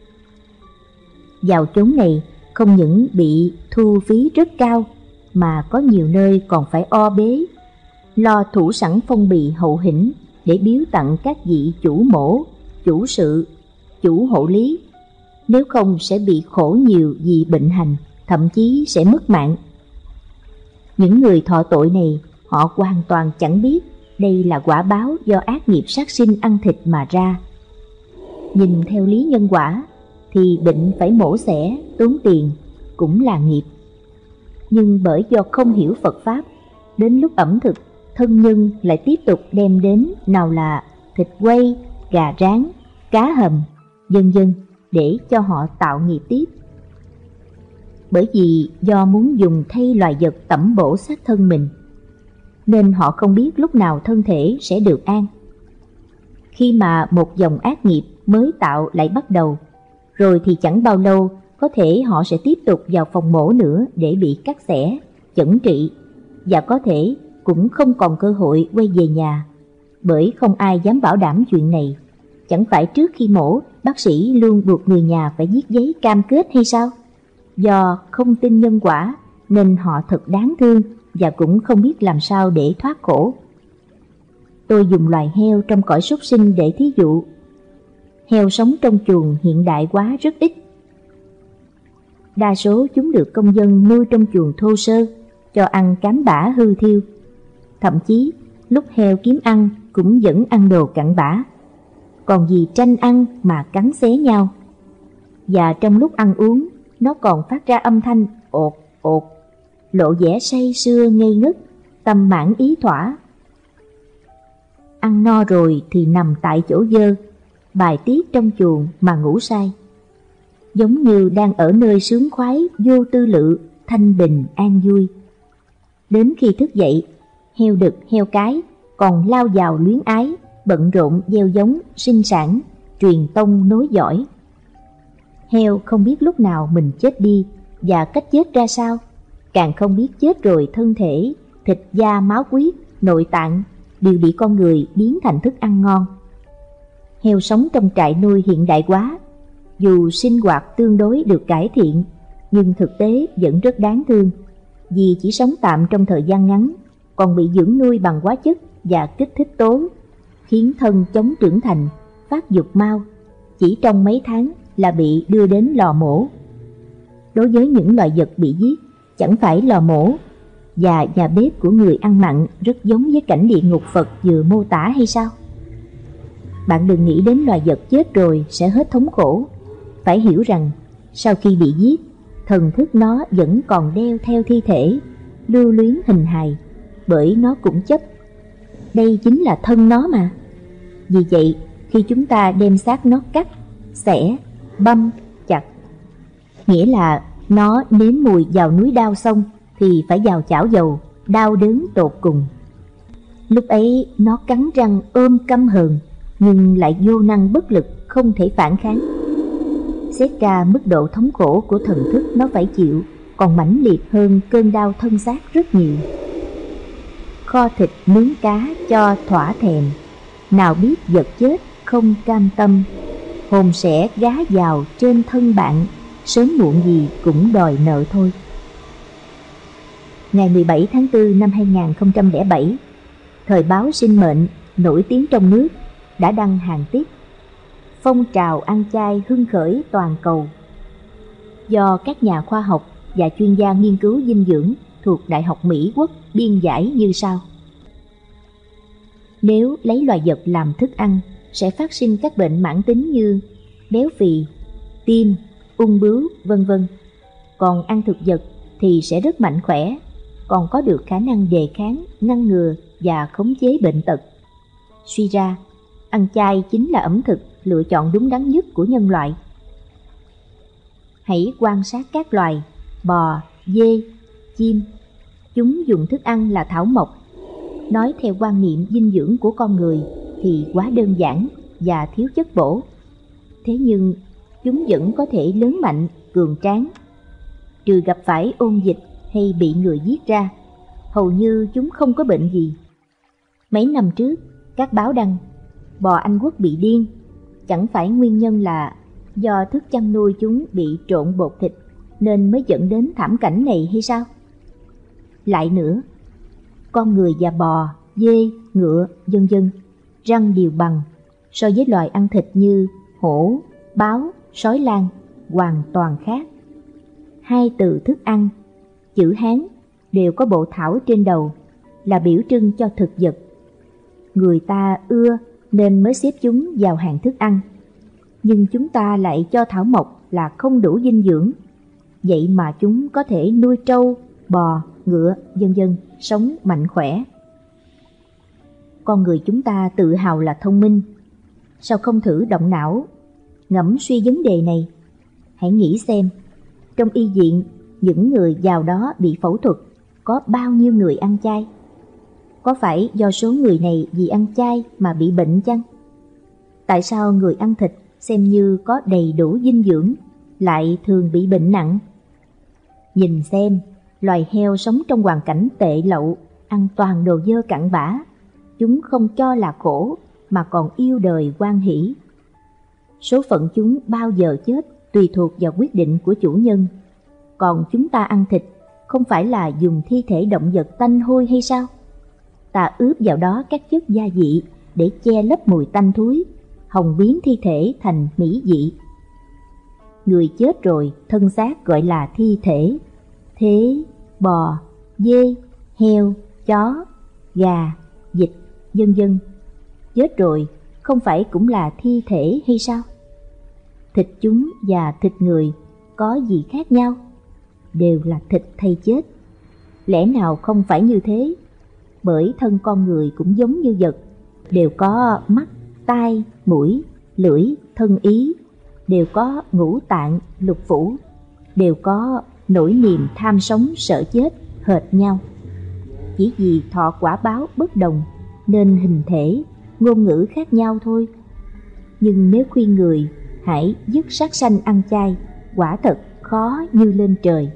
F: Vào chốn này không những bị thu phí rất cao, mà có nhiều nơi còn phải o bế, lo thủ sẵn phong bì hậu hĩnh để biếu tặng các vị chủ mổ, chủ sự, chủ hộ lý. Nếu không sẽ bị khổ nhiều vì bệnh hành, thậm chí sẽ mất mạng. Những người thọ tội này, họ hoàn toàn chẳng biết đây là quả báo do ác nghiệp sát sinh ăn thịt mà ra. Nhìn theo lý nhân quả thì bệnh phải mổ xẻ, tốn tiền, cũng là nghiệp. Nhưng bởi do không hiểu Phật Pháp, đến lúc ẩm thực, thân nhân lại tiếp tục đem đến nào là thịt quay, gà rán, cá hầm, vân vân, để cho họ tạo nghiệp tiếp. Bởi vì do muốn dùng thay loài vật tẩm bổ xác thân mình, nên họ không biết lúc nào thân thể sẽ được an. Khi mà một dòng ác nghiệp mới tạo lại bắt đầu, rồi thì chẳng bao lâu có thể họ sẽ tiếp tục vào phòng mổ nữa để bị cắt xẻ, chẩn trị, và có thể cũng không còn cơ hội quay về nhà, bởi không ai dám bảo đảm chuyện này. Chẳng phải trước khi mổ, bác sĩ luôn buộc người nhà phải viết giấy cam kết hay sao? Do không tin nhân quả nên họ thật đáng thương và cũng không biết làm sao để thoát khổ. Tôi dùng loài heo trong cõi súc sinh để thí dụ. Heo sống trong chuồng hiện đại quá rất ít. Đa số chúng được công dân nuôi trong chuồng thô sơ, cho ăn cám bã hư thiêu. Thậm chí lúc heo kiếm ăn cũng vẫn ăn đồ cặn bã, còn vì tranh ăn mà cắn xé nhau. Và trong lúc ăn uống, nó còn phát ra âm thanh ột ột, lộ vẻ say sưa ngây ngất, tâm mãn ý thỏa. Ăn no rồi thì nằm tại chỗ dơ, bài tiết trong chuồng mà ngủ say, giống như đang ở nơi sướng khoái, vô tư lự, thanh bình an vui. Đến khi thức dậy, heo đực heo cái còn lao vào luyến ái, bận rộn gieo giống, sinh sản, truyền tông nối dõi. Heo không biết lúc nào mình chết đi và cách chết ra sao, càng không biết chết rồi thân thể, thịt da máu huyết, nội tạng đều bị con người biến thành thức ăn ngon. Heo sống trong trại nuôi hiện đại quá, dù sinh hoạt tương đối được cải thiện, nhưng thực tế vẫn rất đáng thương, vì chỉ sống tạm trong thời gian ngắn, còn bị dưỡng nuôi bằng hóa chất và kích thích tố, khiến thân chống trưởng thành, phát dục mau, chỉ trong mấy tháng là bị đưa đến lò mổ. Đối với những loài vật bị giết, chẳng phải lò mổ và nhà bếp của người ăn mặn rất giống với cảnh địa ngục Phật vừa mô tả hay sao? Bạn đừng nghĩ đến loài vật chết rồi sẽ hết thống khổ. Phải hiểu rằng sau khi bị giết, thần thức nó vẫn còn đeo theo thi thể, lưu luyến hình hài, bởi nó cũng chấp. Đây chính là thân nó mà. Vì vậy, khi chúng ta đem xác nó cắt, xẻ, băm, chặt, nghĩa là Nó nếm mùi vào núi đao xong thì phải vào chảo dầu, đau đớn tột cùng. Lúc ấy nó cắn răng ôm căm hờn, nhưng lại vô năng bất lực, không thể phản kháng. Xét ra mức độ thống khổ của thần thức nó phải chịu còn mãnh liệt hơn cơn đau thân xác rất nhiều. Kho thịt nướng cá cho thỏa thèm, nào biết vật chết không cam tâm. Hồn sẽ gá vào trên thân bạn, sớm muộn gì cũng đòi nợ thôi. Ngày 17 tháng 4 năm 2007, thời báo Sinh Mệnh nổi tiếng trong nước đã đăng hàng tiết: phong trào ăn chay hưng khởi toàn cầu. Do các nhà khoa học và chuyên gia nghiên cứu dinh dưỡng thuộc Đại học Mỹ Quốc biên giải như sau: nếu lấy loài vật làm thức ăn sẽ phát sinh các bệnh mãn tính như béo phì, tim, ung bướu, vân vân. Còn ăn thực vật thì sẽ rất mạnh khỏe, còn có được khả năng đề kháng, ngăn ngừa và khống chế bệnh tật. Suy ra, ăn chay chính là ẩm thực lựa chọn đúng đắn nhất của nhân loại. Hãy quan sát các loài bò, dê, chim. Chúng dùng thức ăn là thảo mộc. Nói theo quan niệm dinh dưỡng của con người thì quá đơn giản và thiếu chất bổ. Thế nhưng chúng vẫn có thể lớn mạnh, cường tráng. Trừ gặp phải ôn dịch hay bị người giết ra, hầu như chúng không có bệnh gì. Mấy năm trước, các báo đăng bò Anh Quốc bị điên. Chẳng phải nguyên nhân là do thức chăn nuôi chúng bị trộn bột thịt nên mới dẫn đến thảm cảnh này hay sao? Lại nữa, con người và bò, dê, ngựa, vân vân răng đều bằng, so với loài ăn thịt như hổ, báo, sói lang hoàn toàn khác. Hai từ thức ăn, chữ Hán đều có bộ thảo trên đầu, là biểu trưng cho thực vật. Người ta ưa nên mới xếp chúng vào hàng thức ăn, nhưng chúng ta lại cho thảo mộc là không đủ dinh dưỡng. Vậy mà chúng có thể nuôi trâu, bò, ngựa, vân vân sống mạnh khỏe. Con người chúng ta tự hào là thông minh, sao không thử động não ngẫm suy vấn đề này? Hãy nghĩ xem, trong y viện những người giàu đó bị phẫu thuật, có bao nhiêu người ăn chay? Có phải do số người này vì ăn chay mà bị bệnh chăng? Tại sao người ăn thịt xem như có đầy đủ dinh dưỡng lại thường bị bệnh nặng? Nhìn xem, loài heo sống trong hoàn cảnh tệ lậu, ăn toàn đồ dơ cặn bã. Chúng không cho là khổ mà còn yêu đời hoan hỷ. Số phận chúng bao giờ chết tùy thuộc vào quyết định của chủ nhân. Còn chúng ta ăn thịt không phải là dùng thi thể động vật tanh hôi hay sao? Ta ướp vào đó các chất gia vị để che lấp mùi tanh thúi, hòng biến thi thể thành mỹ vị. Người chết rồi, thân xác gọi là thi thể. Thế bò, dê, heo, chó, gà, vịt, vân vân chết rồi không phải cũng là thi thể hay sao? Thịt chúng và thịt người có gì khác nhau? Đều là thịt thay chết. Lẽ nào không phải như thế? Bởi thân con người cũng giống như vật, đều có mắt, tai, mũi, lưỡi, thân ý, đều có ngũ tạng, lục phủ, đều có nỗi niềm tham sống sợ chết hệt nhau. Chỉ vì thọ quả báo bất đồng nên hình thể, ngôn ngữ khác nhau thôi. Nhưng nếu khuyên người hãy dứt sát sanh ăn chay, quả thật khó như lên trời.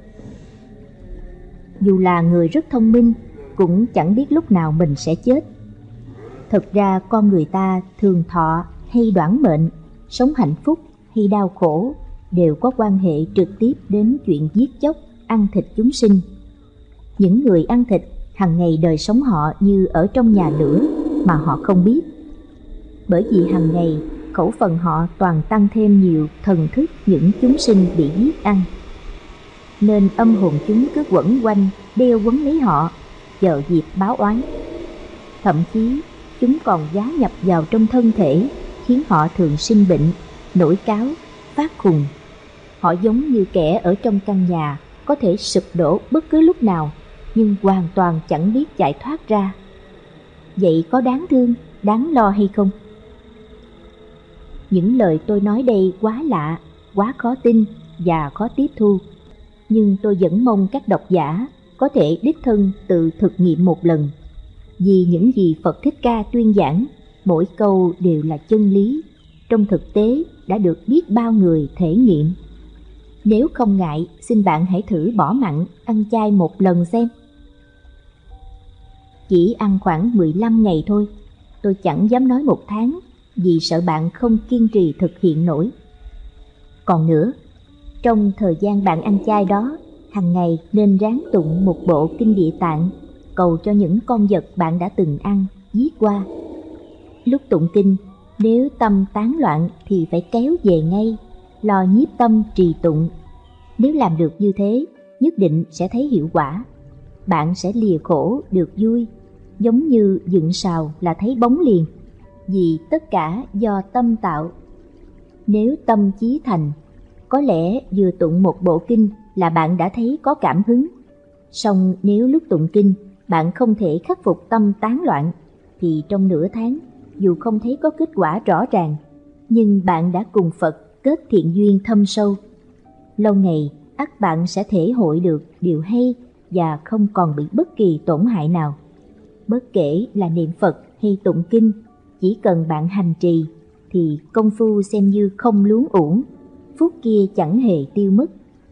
F: Dù là người rất thông minh, cũng chẳng biết lúc nào mình sẽ chết. Thật ra con người ta thường thọ hay đoản mệnh, sống hạnh phúc hay đau khổ đều có quan hệ trực tiếp đến chuyện giết chóc, ăn thịt chúng sinh. Những người ăn thịt hằng ngày đời sống họ như ở trong nhà lửa mà họ không biết. Bởi vì hằng ngày khẩu phần họ toàn tăng thêm nhiều thần thức những chúng sinh bị giết ăn, nên âm hồn chúng cứ quẩn quanh đeo quấn lấy họ, chờ dịp báo oán. Thậm chí chúng còn giá nhập vào trong thân thể, khiến họ thường sinh bệnh, nổi cáu, phát khùng. Họ giống như kẻ ở trong căn nhà có thể sụp đổ bất cứ lúc nào, nhưng hoàn toàn chẳng biết chạy thoát ra. Vậy có đáng thương, đáng lo hay không? Những lời tôi nói đây quá lạ, quá khó tin và khó tiếp thu. nhưng tôi vẫn mong các độc giả có thể đích thân tự thực nghiệm một lần. Vì những gì Phật Thích Ca tuyên giảng, mỗi câu đều là chân lý, trong thực tế đã được biết bao người thể nghiệm. Nếu không ngại, xin bạn hãy thử bỏ mặn, ăn chay một lần xem. Chỉ ăn khoảng 15 ngày thôi, tôi chẳng dám nói 1 tháng, vì sợ bạn không kiên trì thực hiện nổi. Còn nữa, trong thời gian bạn ăn chay đó, hàng ngày nên ráng tụng một bộ kinh Địa Tạng, cầu cho những con vật bạn đã từng ăn, giết qua. Lúc tụng kinh, nếu tâm tán loạn thì phải kéo về ngay, lo nhiếp tâm trì tụng. Nếu làm được như thế, nhất định sẽ thấy hiệu quả. Bạn sẽ lìa khổ được vui, giống như dựng sào là thấy bóng liền, vì tất cả do tâm tạo. Nếu tâm chí thành, có lẽ vừa tụng một bộ kinh là bạn đã thấy có cảm hứng. Song nếu lúc tụng kinh bạn không thể khắc phục tâm tán loạn, thì trong nửa tháng, dù không thấy có kết quả rõ ràng, nhưng bạn đã cùng Phật kết thiện duyên thâm sâu. Lâu ngày, ắt bạn sẽ thể hội được điều hay và không còn bị bất kỳ tổn hại nào. Bất kể là niệm Phật hay tụng kinh, chỉ cần bạn hành trì, thì công phu xem như không luống uổng, phút kia chẳng hề tiêu mất.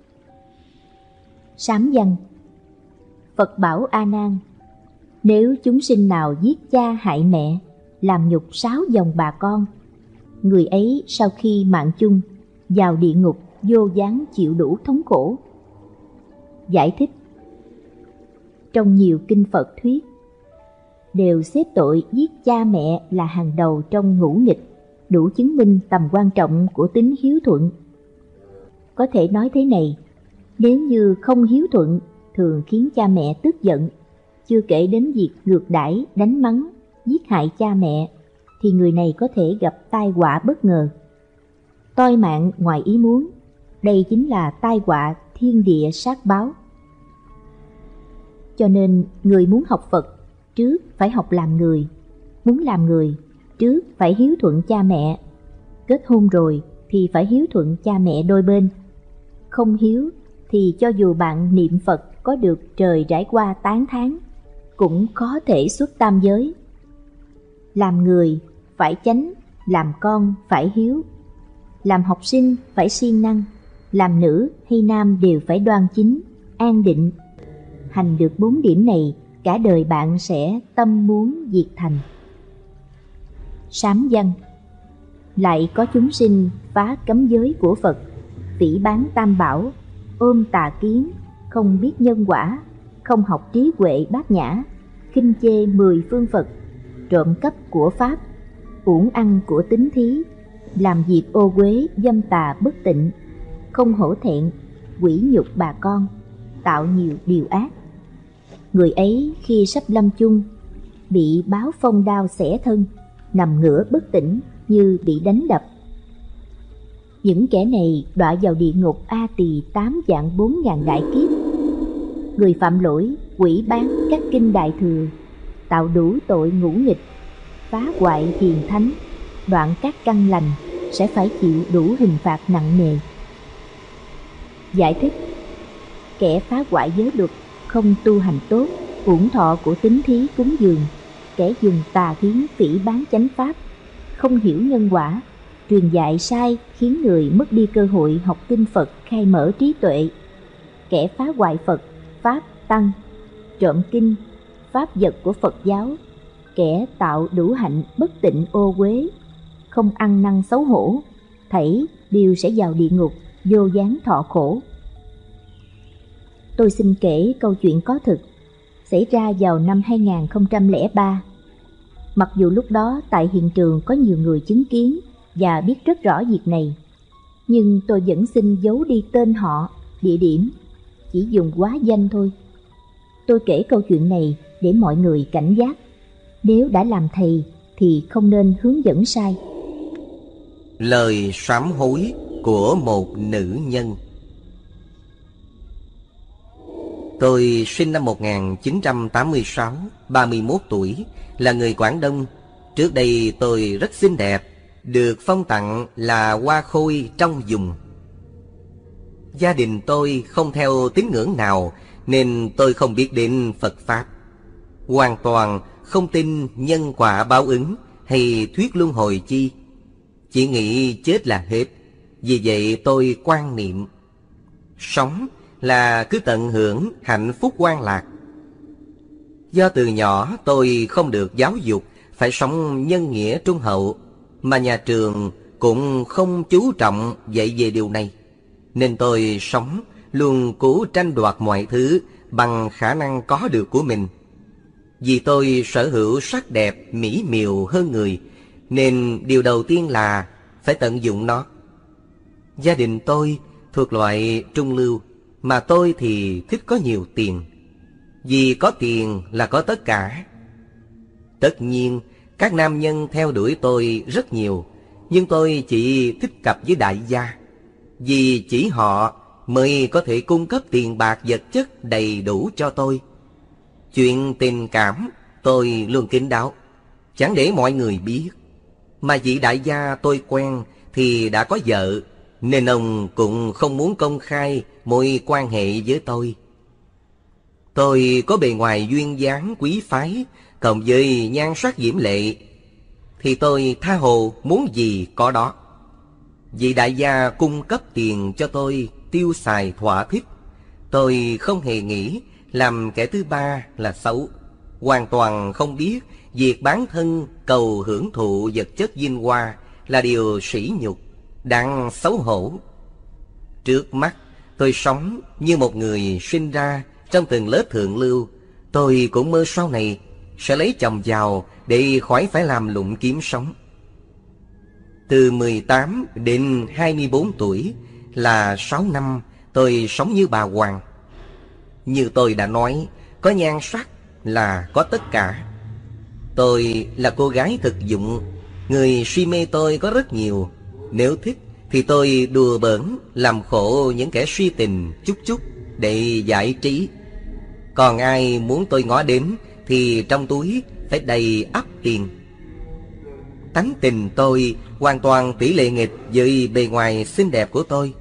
F: Sám văn. Phật bảo A Nan: nếu chúng sinh nào giết cha hại mẹ, làm nhục 6 dòng bà con, người ấy sau khi mạng chung vào địa ngục vô gián chịu đủ thống khổ. Giải thích. Trong nhiều kinh Phật thuyết đều xếp tội giết cha mẹ là hàng đầu trong ngũ nghịch, đủ chứng minh tầm quan trọng của tính hiếu thuận. Có thể nói thế này, nếu như không hiếu thuận thường khiến cha mẹ tức giận, chưa kể đến việc ngược đãi, đánh mắng, giết hại cha mẹ, thì người này có thể gặp tai họa bất ngờ. Toi mạng ngoài ý muốn, đây chính là tai họa thiên địa sát báo. Cho nên người muốn học Phật, trước phải học làm người. Muốn làm người, trước phải hiếu thuận cha mẹ. Kết hôn rồi thì phải hiếu thuận cha mẹ đôi bên. Không hiếu thì cho dù bạn niệm Phật có được trời trải qua tán thán, cũng khó thể xuất tam giới. Làm người phải chánh, làm con phải hiếu, làm học sinh phải siêng năng, làm nữ hay nam đều phải đoan chính, an định. Hành được 4 điểm này, cả đời bạn sẽ tâm muốn diệt thành. Sám văn. Lại có chúng sinh phá cấm giới của Phật, phỉ báng tam bảo, ôm tà kiến, không biết nhân quả, không học trí huệ bát nhã, khinh chê 10 phương Phật, trộm cắp của Pháp, uổng ăn của tín thí, làm việc ô uế dâm tà bất tịnh, không hổ thẹn, quỷ nhục bà con, tạo nhiều điều ác. Người ấy khi sắp lâm chung, bị báo phong đao xẻ thân, nằm ngửa bất tỉnh như bị đánh đập. Những kẻ này đọa vào địa ngục A Tỳ 8 vạn 4.000 đại kiếp. Người phạm lỗi quỷ bán các kinh đại thừa, tạo đủ tội ngũ nghịch, phá hoại hiền thánh, đoạn các căn lành, sẽ phải chịu đủ hình phạt nặng nề. Giải thích. Kẻ phá hoại giới luật, không tu hành tốt, uổng thọ của tín thí cúng dường, kẻ dùng tà kiến phỉ báng chánh pháp, không hiểu nhân quả, truyền dạy sai khiến người mất đi cơ hội học kinh Phật khai mở trí tuệ, kẻ phá hoại Phật, Pháp, Tăng, trộm kinh, pháp vật của Phật giáo, kẻ tạo đủ hạnh bất tịnh ô uế, không ăn năn xấu hổ, thảy đều sẽ vào địa ngục vô gián thọ khổ. Tôi xin kể câu chuyện có thực, xảy ra vào năm 2003. Mặc dù lúc đó tại hiện trường có nhiều người chứng kiến và biết rất rõ việc này, nhưng tôi vẫn xin giấu đi tên họ, địa điểm, chỉ dùng hóa danh thôi. Tôi kể câu chuyện này để mọi người cảnh giác. Nếu đã làm thầy thì không nên hướng dẫn sai.
G: Lời sám hối của một nữ nhân. Tôi sinh năm 1986, 31 tuổi, là người Quảng Đông. Trước đây tôi rất xinh đẹp, được phong tặng là hoa khôi trong vùng. Gia đình tôi không theo tín ngưỡng nào, nên tôi không biết đến Phật Pháp. Hoàn toàn không tin nhân quả báo ứng hay thuyết luân hồi chi. Chỉ nghĩ chết là hết. Vì vậy tôi quan niệm sống là cứ tận hưởng hạnh phúc quan lạc. Do từ nhỏ tôi không được giáo dục phải sống nhân nghĩa trung hậu, mà nhà trường cũng không chú trọng dạy về điều này, nên tôi sống luôn cố tranh đoạt mọi thứ bằng khả năng có được của mình. Vì tôi sở hữu sắc đẹp mỹ miều hơn người, nên điều đầu tiên là phải tận dụng nó. Gia đình tôi thuộc loại trung lưu, mà tôi thì thích có nhiều tiền. Vì có tiền là có tất cả. Tất nhiên, các nam nhân theo đuổi tôi rất nhiều, nhưng tôi chỉ thích cặp với đại gia. Vì chỉ họ mới có thể cung cấp tiền bạc vật chất đầy đủ cho tôi. Chuyện tình cảm tôi luôn kín đáo, chẳng để mọi người biết. Mà vị đại gia tôi quen thì đã có vợ, nên ông cũng không muốn công khai mối quan hệ với tôi. Tôi có bề ngoài duyên dáng quý phái, cộng với nhan sắc diễm lệ, thì tôi tha hồ muốn gì có đó. Vị đại gia cung cấp tiền cho tôi tiêu xài thỏa thích. Tôi không hề nghĩ làm kẻ thứ ba là xấu, hoàn toàn không biết việc bán thân cầu hưởng thụ vật chất vinh hoa là điều sỉ nhục, đáng xấu hổ. Trước mắt tôi sống như một người sinh ra trong tầng lớp thượng lưu. Tôi cũng mơ sau này sẽ lấy chồng giàu để khỏi phải làm lụng kiếm sống. Từ 18 đến 24 tuổi là 6 năm tôi sống như bà hoàng. Như tôi đã nói, có nhan sắc là có tất cả. Tôi là cô gái thực dụng, người si mê tôi có rất nhiều. Nếu thích thì tôi đùa bỡn làm khổ những kẻ si tình chút chút để giải trí. Còn ai muốn tôi ngó đến thì trong túi phải đầy ắp tiền. Tánh tình tôi hoàn toàn tỷ lệ nghịch với bề ngoài xinh đẹp của tôi.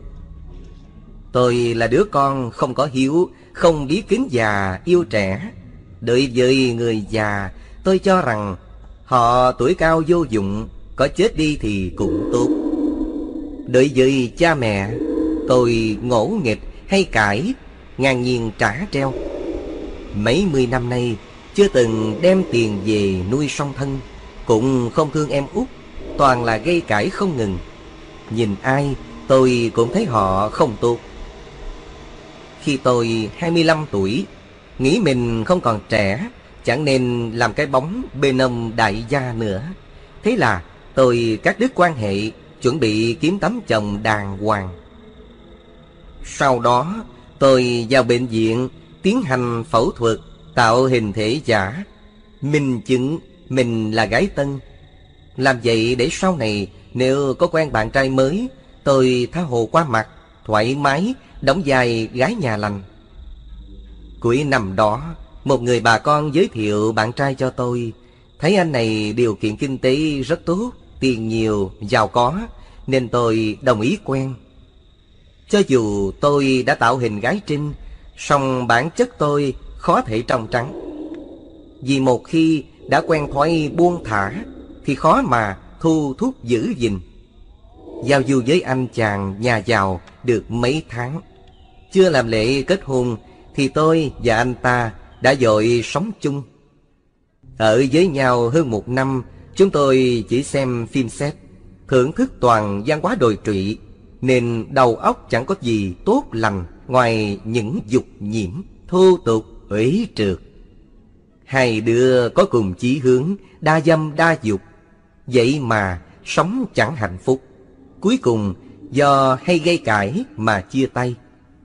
G: Tôi là đứa con không có hiếu, không biết kính già yêu trẻ. Đối với người già, tôi cho rằng họ tuổi cao vô dụng, có chết đi thì cũng tốt. Đối với cha mẹ, tôi ngỗ nghịch hay cãi, ngang nhiên trả treo. Mấy mươi năm nay chưa từng đem tiền về nuôi song thân, cũng không thương em út, toàn là gây cãi không ngừng. Nhìn ai tôi cũng thấy họ không tốt. Khi tôi 25 tuổi, nghĩ mình không còn trẻ, chẳng nên làm cái bóng bên ông đại gia nữa. Thế là tôi cắt đứt quan hệ, chuẩn bị kiếm tấm chồng đàng hoàng. Sau đó tôi vào bệnh viện tiến hành phẫu thuật tạo hình thể giả, minh chứng mình là gái tân. Làm vậy để sau này nếu có quen bạn trai mới, tôi tha hồ qua mặt, thoải mái đóng vai gái nhà lành. Cuối năm đó, một người bà con giới thiệu bạn trai cho tôi. Thấy anh này điều kiện kinh tế rất tốt, tiền nhiều, giàu có, nên tôi đồng ý quen. Cho dù tôi đã tạo hình gái trinh, song bản chất tôi khó thể trong trắng. Vì một khi đã quen thói buông thả thì khó mà thu thúc giữ gìn. Giao du với anh chàng nhà giàu được mấy tháng, chưa làm lễ kết hôn thì tôi và anh ta đã vội sống chung. Ở với nhau hơn một năm, chúng tôi chỉ xem phim xét, thưởng thức toàn văn hóa đồi trụy, nên đầu óc chẳng có gì tốt lành ngoài những dục nhiễm, thô tục, uế trượt. Hai đứa có cùng chí hướng, đa dâm đa dục, vậy mà sống chẳng hạnh phúc. Cuối cùng do hay gây cãi mà chia tay.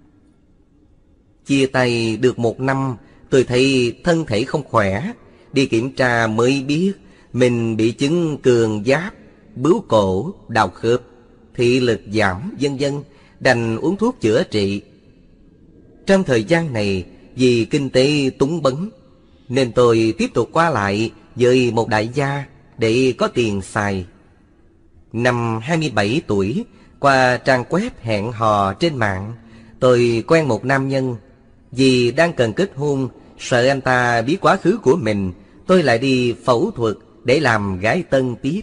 G: Chia tay được một năm, tôi thấy thân thể không khỏe. Đi kiểm tra mới biết mình bị chứng cường giáp, bướu cổ, đau khớp, thị lực giảm vân vân, đành uống thuốc chữa trị. Trong thời gian này, vì kinh tế túng bấn, nên tôi tiếp tục qua lại với một đại gia để có tiền xài. Năm 27 tuổi, qua trang web hẹn hò trên mạng, Tôi quen một nam nhân, vì đang cần kết hôn, sợ anh ta biết quá khứ của mình, tôi lại đi phẫu thuật để làm gái tân tiếp.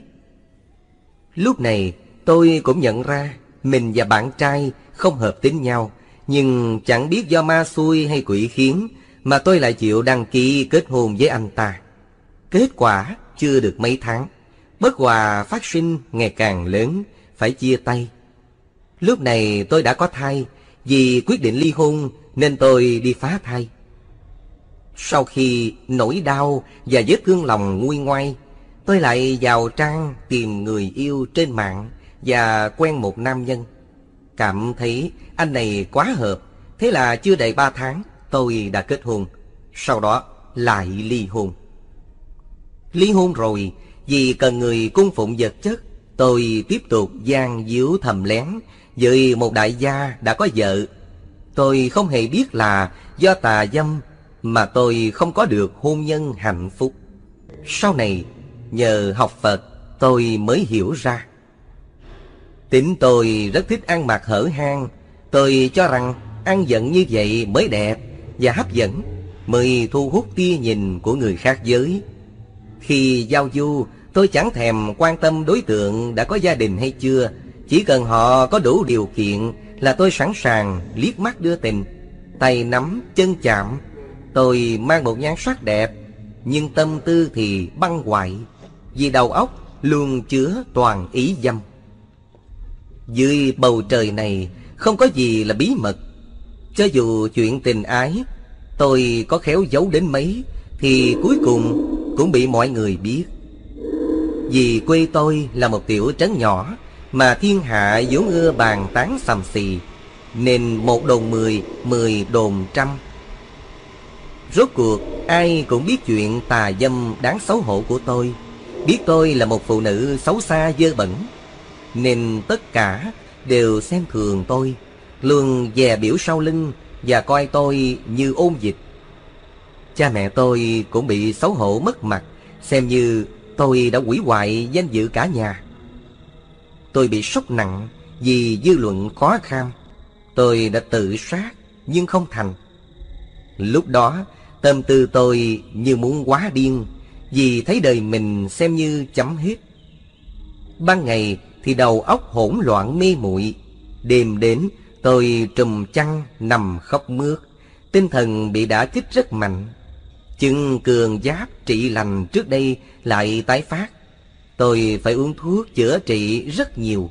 G: Lúc này tôi cũng nhận ra mình và bạn trai không hợp tính nhau, nhưng chẳng biết do ma xui hay quỷ khiến mà tôi lại chịu đăng ký kết hôn với anh ta. Kết quả chưa được mấy tháng, bất hòa phát sinh ngày càng lớn, phải chia tay. Lúc này tôi đã có thai, vì quyết định ly hôn nên tôi đi phá thai. Sau khi nỗi đau và vết thương lòng nguôi ngoai, tôi lại vào trang tìm người yêu trên mạng và quen một nam nhân. Cảm thấy anh này quá hợp, thế là chưa đầy 3 tháng tôi đã kết hôn. Sau đó lại ly hôn. Ly hôn rồi, vì cần người cung phụng vật chất, tôi tiếp tục gian díu thầm lén với một đại gia đã có vợ. Tôi không hề biết là do tà dâm mà tôi không có được hôn nhân hạnh phúc. Sau này nhờ học Phật tôi mới hiểu ra. Tính tôi rất thích ăn mặc hở hang. Tôi cho rằng ăn giận như vậy mới đẹp và hấp dẫn, mới thu hút tia nhìn của người khác giới. Khi giao du, tôi chẳng thèm quan tâm đối tượng đã có gia đình hay chưa. Chỉ cần họ có đủ điều kiện là tôi sẵn sàng liếc mắt đưa tình, tay nắm chân chạm. Tôi mang một nhan sắc đẹp, nhưng tâm tư thì băng hoại, vì đầu óc luôn chứa toàn ý dâm. Dưới bầu trời này không có gì là bí mật. Cho dù chuyện tình ái tôi có khéo giấu đến mấy, thì cuối cùng cũng bị mọi người biết. Vì quê tôi là một tiểu trấn nhỏ, mà thiên hạ vốn ưa bàn tán xàm xì, nên 1 đồn 10, 10 đồn 100. Rốt cuộc ai cũng biết chuyện tà dâm đáng xấu hổ của tôi, biết tôi là một phụ nữ xấu xa dơ bẩn, nên tất cả đều xem thường tôi, luôn dè biểu sau lưng và coi tôi như ôn dịch. Cha mẹ tôi cũng bị xấu hổ mất mặt, xem như tôi đã hủy hoại danh dự cả nhà. Tôi bị sốc nặng vì dư luận khó kham. Tôi đã tự sát nhưng không thành. Lúc đó tâm tư tôi như muốn quá điên, vì thấy đời mình xem như chấm hết. Ban ngày thì đầu óc hỗn loạn mê muội, đêm đến tôi trùm chăn nằm khóc mướt, tinh thần bị đả kích rất mạnh. Chứng cường giáp trị lành trước đây lại tái phát. Tôi phải uống thuốc chữa trị rất nhiều.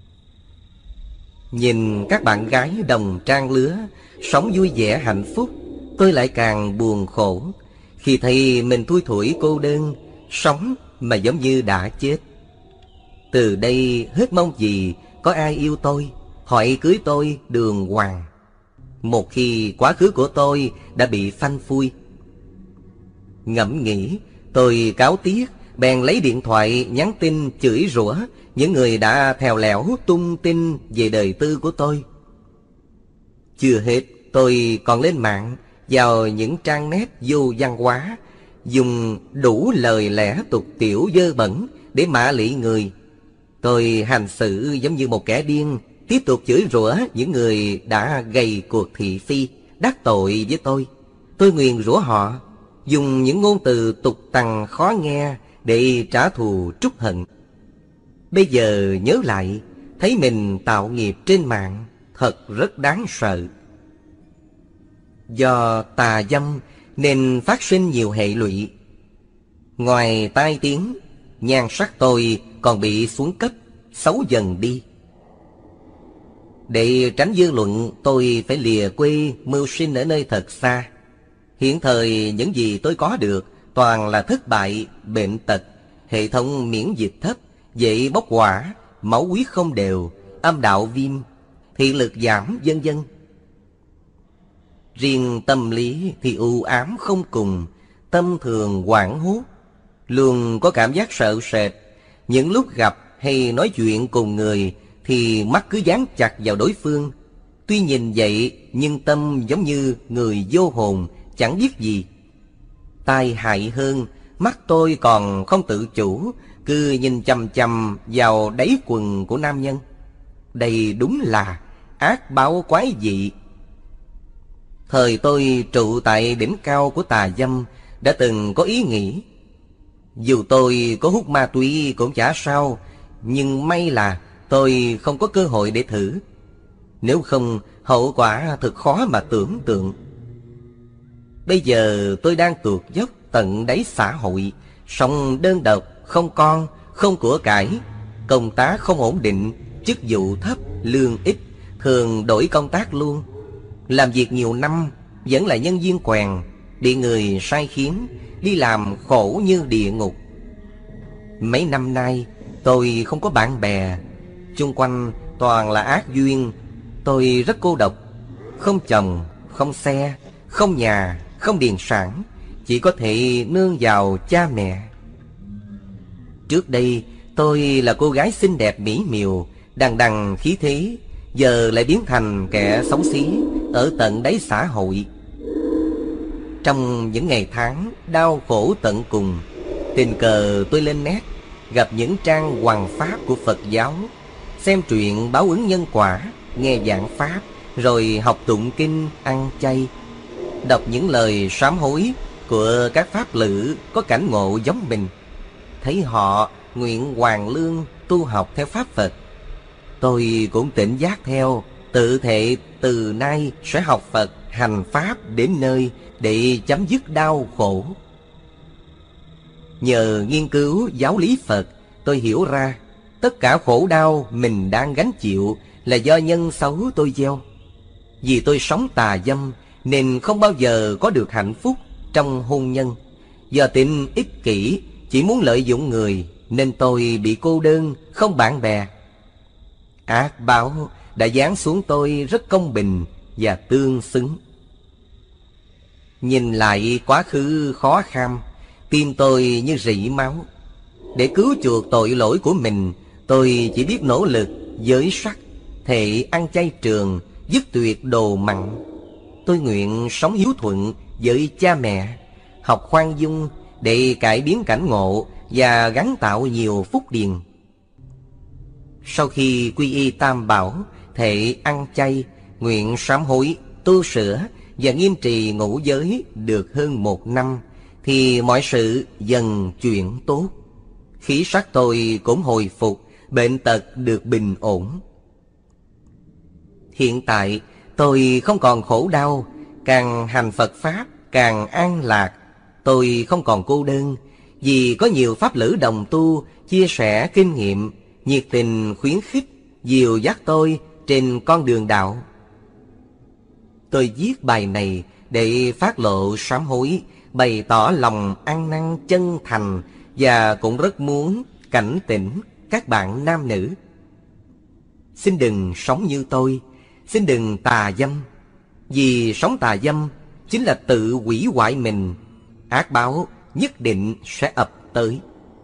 G: Nhìn các bạn gái đồng trang lứa sống vui vẻ hạnh phúc, tôi lại càng buồn khổ khi thấy mình thui thủi cô đơn, sống mà giống như đã chết. Từ đây hết mong gì có ai yêu tôi, hỏi cưới tôi đường hoàng, một khi quá khứ của tôi đã bị phanh phui. Ngẫm nghĩ, tôi cáo tiếc, bèn lấy điện thoại nhắn tin chửi rủa những người đã thèo lẻo tung tin về đời tư của tôi. Chưa hết, tôi còn lên mạng vào những trang net vô văn hóa, dùng đủ lời lẽ tục tiểu dơ bẩn để mạ lị người. Tôi hành xử giống như một kẻ điên, tiếp tục chửi rủa những người đã gây cuộc thị phi, đắc tội với tôi. Tôi nguyền rủa họ, dùng những ngôn từ tục tằn khó nghe để trả thù trút hận. Bây giờ nhớ lại, thấy mình tạo nghiệp trên mạng thật rất đáng sợ. Do tà dâm nên phát sinh nhiều hệ lụy. Ngoài tai tiếng, nhan sắc tôi còn bị xuống cấp, xấu dần đi. Để tránh dư luận, tôi phải lìa quê mưu sinh ở nơi thật xa. Hiện thời những gì tôi có được toàn là thất bại, bệnh tật, hệ thống miễn dịch thấp, dễ bốc hỏa, máu huyết không đều, âm đạo viêm, thị lực giảm, vân vân. Riêng tâm lý thì u ám không cùng, tâm thường hoảng hốt, luôn có cảm giác sợ sệt. Những lúc gặp hay nói chuyện cùng người thì mắt cứ dán chặt vào đối phương. Tuy nhìn vậy nhưng tâm giống như người vô hồn, chẳng biết gì. Tai hại hơn, mắt tôi còn không tự chủ, cứ nhìn chằm chằm vào đáy quần của nam nhân. Đây đúng là ác báo quái dị, Thời tôi trụ tại đỉnh cao của tà dâm đã từng có ý nghĩ, dù tôi có hút ma túy cũng chả sao, nhưng may là tôi không có cơ hội để thử. Nếu không, hậu quả thật khó mà tưởng tượng. Bây giờ tôi đang tuột dốc tận đáy xã hội, sống đơn độc, không con, không của cải, công tác không ổn định, chức vụ thấp, lương ít, thường đổi công tác luôn. Làm việc nhiều năm, vẫn là nhân viên quèn, bị người sai khiến, đi làm khổ như địa ngục. Mấy năm nay, tôi không có bạn bè, chung quanh toàn là ác duyên. Tôi rất cô độc, không chồng, không xe, không nhà, không điền sản, chỉ có thể nương vào cha mẹ. Trước đây, tôi là cô gái xinh đẹp mỹ miều, đằng đằng khí thế, giờ lại biến thành kẻ xấu xí ở tận đáy xã hội. Trong những ngày tháng đau khổ tận cùng, tình cờ tôi lên net gặp những trang hoằng pháp của Phật giáo, xem truyện báo ứng nhân quả, nghe giảng pháp, rồi học tụng kinh, ăn chay, đọc những lời sám hối của các pháp lữ có cảnh ngộ giống mình. Thấy họ nguyện hoàn lương tu học theo pháp Phật, tôi cũng tỉnh giác theo, tự thệ từ nay sẽ học Phật, hành pháp đến nơi để chấm dứt đau khổ. Nhờ nghiên cứu giáo lý Phật, tôi hiểu ra tất cả khổ đau mình đang gánh chịu là do nhân xấu tôi gieo. Vì tôi sống tà dâm nên không bao giờ có được hạnh phúc trong hôn nhân. Do tính ích kỷ, chỉ muốn lợi dụng người, nên tôi bị cô đơn, không bạn bè. Ác báo đã giáng xuống tôi rất công bình và tương xứng. Nhìn lại quá khứ khó kham, tim tôi như rỉ máu. Để cứu chuộc tội lỗi của mình, tôi chỉ biết nỗ lực giới sắc, thệ ăn chay trường, dứt tuyệt đồ mặn. Tôi nguyện sống hiếu thuận với cha mẹ, học khoan dung để cải biến cảnh ngộ và gắn tạo nhiều phúc điền. Sau khi quy y Tam Bảo, thệ ăn chay, nguyện sám hối, tu sửa và nghiêm trì ngũ giới được hơn 1 năm, thì mọi sự dần chuyển tốt. Khí sắc tôi cũng hồi phục, bệnh tật được bình ổn. Hiện tại tôi không còn khổ đau, càng hành Phật Pháp càng an lạc. Tôi không còn cô đơn, vì có nhiều pháp lữ đồng tu chia sẻ kinh nghiệm, nhiệt tình khuyến khích, dìu dắt tôi trên con đường đạo. Tôi viết bài này để phát lộ sám hối, bày tỏ lòng ăn năn chân thành, và cũng rất muốn cảnh tỉnh các bạn nam nữ. Xin đừng sống như tôi, xin đừng tà dâm, vì sống tà dâm chính là tự hủy hoại mình, ác báo nhất định sẽ ập tới.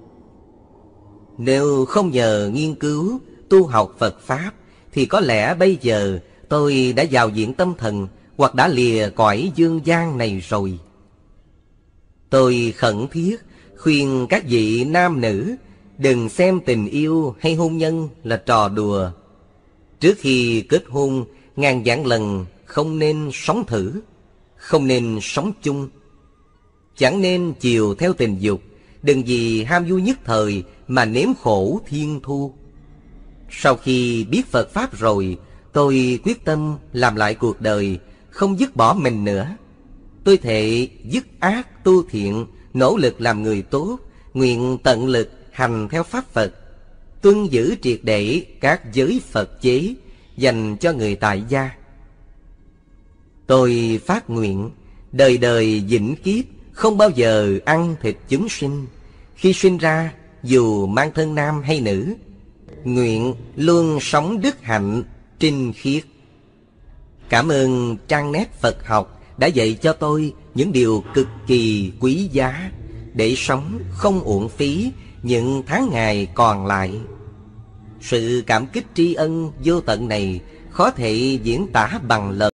G: Nếu không nhờ nghiên cứu, tu học Phật Pháp, thì có lẽ bây giờ tôi đã vào viện tâm thần hoặc đã lìa cõi dương gian này rồi. Tôi khẩn thiết khuyên các vị nam nữ đừng xem tình yêu hay hôn nhân là trò đùa. Trước khi kết hôn, ngàn vạn lần không nên sống thử, không nên sống chung. Chẳng nên chiều theo tình dục, đừng vì ham vui nhất thời mà nếm khổ thiên thu. Sau khi biết Phật Pháp rồi, tôi quyết tâm làm lại cuộc đời, không dứt bỏ mình nữa. Tôi thệ dứt ác tu thiện, nỗ lực làm người tốt, nguyện tận lực hành theo Pháp Phật, tuân giữ triệt để các giới Phật chế dành cho người tại gia. Tôi phát nguyện đời đời vĩnh kiếp không bao giờ ăn thịt chúng sinh. Khi sinh ra, dù mang thân nam hay nữ, nguyện luôn sống đức hạnh trinh khiết. Cảm ơn trang nét Phật học đã dạy cho tôi những điều cực kỳ quý giá để sống không uổng phí những tháng ngày còn lại. Sự cảm kích tri ân vô tận này khó thể diễn tả bằng lời.